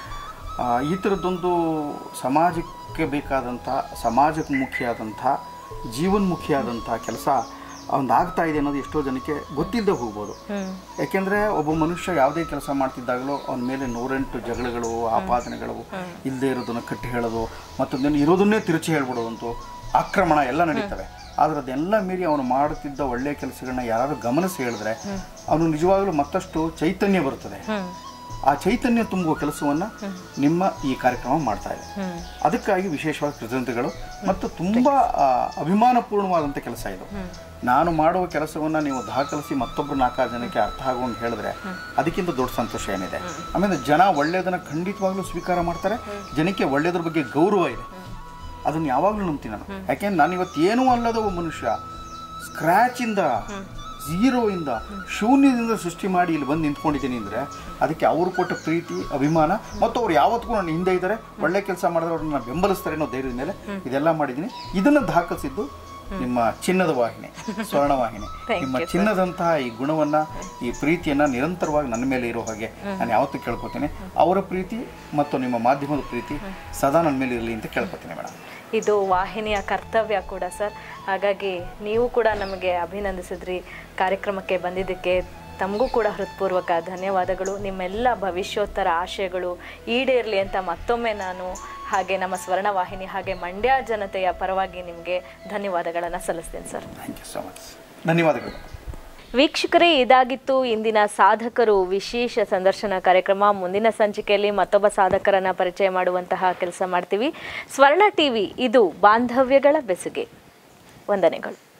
ಈ ಥರದ್ದೊಂದು ಸಮಾಜಕ್ಕೆ ಬೇಕಾದಂಥ, ಸಮಾಜಮುಖಿಯಾದಂಥ, ಜೀವನ್ಮುಖಿಯಾದಂಥ ಕೆಲಸ ಒಂದು ಆಗ್ತಾ ಇದೆ ಅನ್ನೋದು ಎಷ್ಟೋ ಜನಕ್ಕೆ ಗೊತ್ತಿಲ್ಲದೆ ಹೋಗ್ಬೋದು. ಯಾಕೆಂದರೆ ಒಬ್ಬ ಮನುಷ್ಯ ಯಾವುದೇ ಕೆಲಸ ಮಾಡ್ತಿದ್ದಾಗಲೂ ಅವನ ಮೇಲೆ ನೂರೆಂಟು ಜಗಳಗಳು, ಆಪಾದನೆಗಳು, ಇಲ್ಲದೆ ಇರೋದನ್ನು ಕಟ್ಟಿ ಹೇಳೋದು, ಮತ್ತೊಂದೇನು ಇರೋದನ್ನೇ ತಿರುಚಿ ಹೇಳ್ಬಿಡೋದಂತೂ, ಆಕ್ರಮಣ ಎಲ್ಲ ನಡೀತವೆ. ಆದರೆ ಅದೆಲ್ಲ ಮೀರಿ ಅವನು ಮಾಡುತ್ತಿದ್ದ ಒಳ್ಳೆಯ ಕೆಲಸಗಳನ್ನ ಯಾರಾದರೂ ಗಮನಿಸಿ ಹೇಳಿದ್ರೆ ಅವನು ನಿಜವಾಗಲೂ ಮತ್ತಷ್ಟು ಚೈತನ್ಯ ಬರುತ್ತದೆ. ಆ ಚೈತನ್ಯ ತುಂಬುವ ಕೆಲಸವನ್ನು ನಿಮ್ಮ ಈ ಕಾರ್ಯಕ್ರಮ ಮಾಡ್ತಾ ಇದೆ. ಅದಕ್ಕಾಗಿ ವಿಶೇಷವಾದ ಕೃತಜ್ಞತೆಗಳು ಮತ್ತು ತುಂಬ ಅಭಿಮಾನಪೂರ್ಣವಾದಂಥ ಕೆಲಸ ಇದು. ನಾನು ಮಾಡುವ ಕೆಲಸವನ್ನು ನೀವು ದಾಖಲಿಸಿ ಮತ್ತೊಬ್ಬರು ನಾಲ್ಕಾರು ಜನಕ್ಕೆ ಅರ್ಥ ಆಗುವಂಗೆ ಹೇಳಿದ್ರೆ ಅದಕ್ಕಿಂತ ದೊಡ್ಡ ಸಂತೋಷ ಏನಿದೆ. ಆಮೇಲೆ ಜನ ಒಳ್ಳೆಯದನ್ನು ಖಂಡಿತವಾಗ್ಲೂ ಸ್ವೀಕಾರ ಮಾಡ್ತಾರೆ. ಜನಕ್ಕೆ ಒಳ್ಳೆಯದ್ರ ಬಗ್ಗೆ ಗೌರವ ಇದೆ. ಅದನ್ನು ಯಾವಾಗಲೂ ನಂಬ್ತೀನಿ ನಾನು. ಯಾಕೆಂದ್ರೆ ನಾನು ಇವತ್ತು ಏನೂ ಅಲ್ಲದ ಒಬ್ಬ ಮನುಷ್ಯ ಸ್ಕ್ರ್ಯಾಚಿಂದ, ಝೀರೋಯಿಂದ, ಶೂನ್ಯದಿಂದ ಸೃಷ್ಟಿ ಮಾಡಿ ಇಲ್ಲಿ ಬಂದು ನಿಂತ್ಕೊಂಡಿದ್ದೀನಿ ಅಂದರೆ ಅದಕ್ಕೆ ಅವರು ಕೊಟ್ಟ ಪ್ರೀತಿ, ಅಭಿಮಾನ ಮತ್ತು ಅವ್ರು ಯಾವತ್ತಿಗೂ ನನ್ನ ಹಿಂದೆ ಇದ್ದಾರೆ, ಒಳ್ಳೆ ಕೆಲಸ ಮಾಡಿದ್ರೆ ಅವ್ರನ್ನ ಬೆಂಬಲಿಸ್ತಾರೆ ಅನ್ನೋ ಧೈರ್ಯದ ಮೇಲೆ ಇದೆಲ್ಲ ಮಾಡಿದ್ದೀನಿ. ಇದನ್ನು ದಾಖಲಿಸಿದ್ದು ನಿಮ್ಮ ಚಿನ್ನದ ವಾಹಿನಿ, ಸ್ವರ್ಣವಾಹಿನಿ. ನಿಮ್ಮ ಚಿನ್ನದಂತಹ ಈ ಗುಣವನ್ನು, ಈ ಪ್ರೀತಿಯನ್ನು ನಿರಂತರವಾಗಿ ನನ್ನ ಮೇಲೆ ಇರೋ ಹಾಗೆ ನಾನು ಯಾವತ್ತೂ ಕೇಳ್ಕೊತೀನಿ. ಅವರ ಪ್ರೀತಿ ಮತ್ತು ನಿಮ್ಮ ಮಾಧ್ಯಮದ ಪ್ರೀತಿ ಸದಾ ನನ್ನ ಮೇಲೆ ಇರಲಿ ಅಂತ ಕೇಳ್ಕೊತೀನಿ ಮೇಡಮ್. ಇದು ವಾಹಿನಿಯ ಕರ್ತವ್ಯ ಕೂಡ ಸರ್. ಹಾಗಾಗಿ ನೀವು ಕೂಡ ನಮಗೆ ಅಭಿನಂದಿಸಿದ್ರಿ. ಕಾರ್ಯಕ್ರಮಕ್ಕೆ ಬಂದಿದ್ದಕ್ಕೆ ತಮಗೂ ಕೂಡ ಹೃತ್ಪೂರ್ವಕ ಧನ್ಯವಾದಗಳು. ನಿಮ್ಮೆಲ್ಲ ಭವಿಷ್ಯೋತ್ತರ ಆಶಯಗಳು ಈಡೇರಲಿ ಅಂತ ಮತ್ತೊಮ್ಮೆ ನಾನು ಹಾಗೆ ನಮ್ಮ ಸ್ವರ್ಣವಾಹಿನಿ ಹಾಗೆ ಮಂಡ್ಯ ಜನತೆಯ ಪರವಾಗಿ ನಿಮಗೆ ಧನ್ಯವಾದಗಳನ್ನು ಸಲ್ಲಿಸ್ತೀನಿ sir. Thank you so much. ಧನ್ಯವಾದಗಳು. ವೀಕ್ಷಕರೇ, ಇದಾಗಿತ್ತು ಇಂದಿನ ಸಾಧಕರು ವಿಶೇಷ ಸಂದರ್ಶನ ಕಾರ್ಯಕ್ರಮ. ಮುಂದಿನ ಸಂಚಿಕೆಯಲ್ಲಿ ಮತ್ತೊಬ್ಬ ಸಾಧಕರನ್ನ ಪರಿಚಯ ಮಾಡುವಂತಹ ಕೆಲಸ ಮಾಡ್ತೀವಿ. ಸ್ವರ್ಣ ಟಿವಿ ಇದು ಬಾಂಧವ್ಯಗಳ ಬೆಸುಗೆ. ವಂದನೆಗಳು.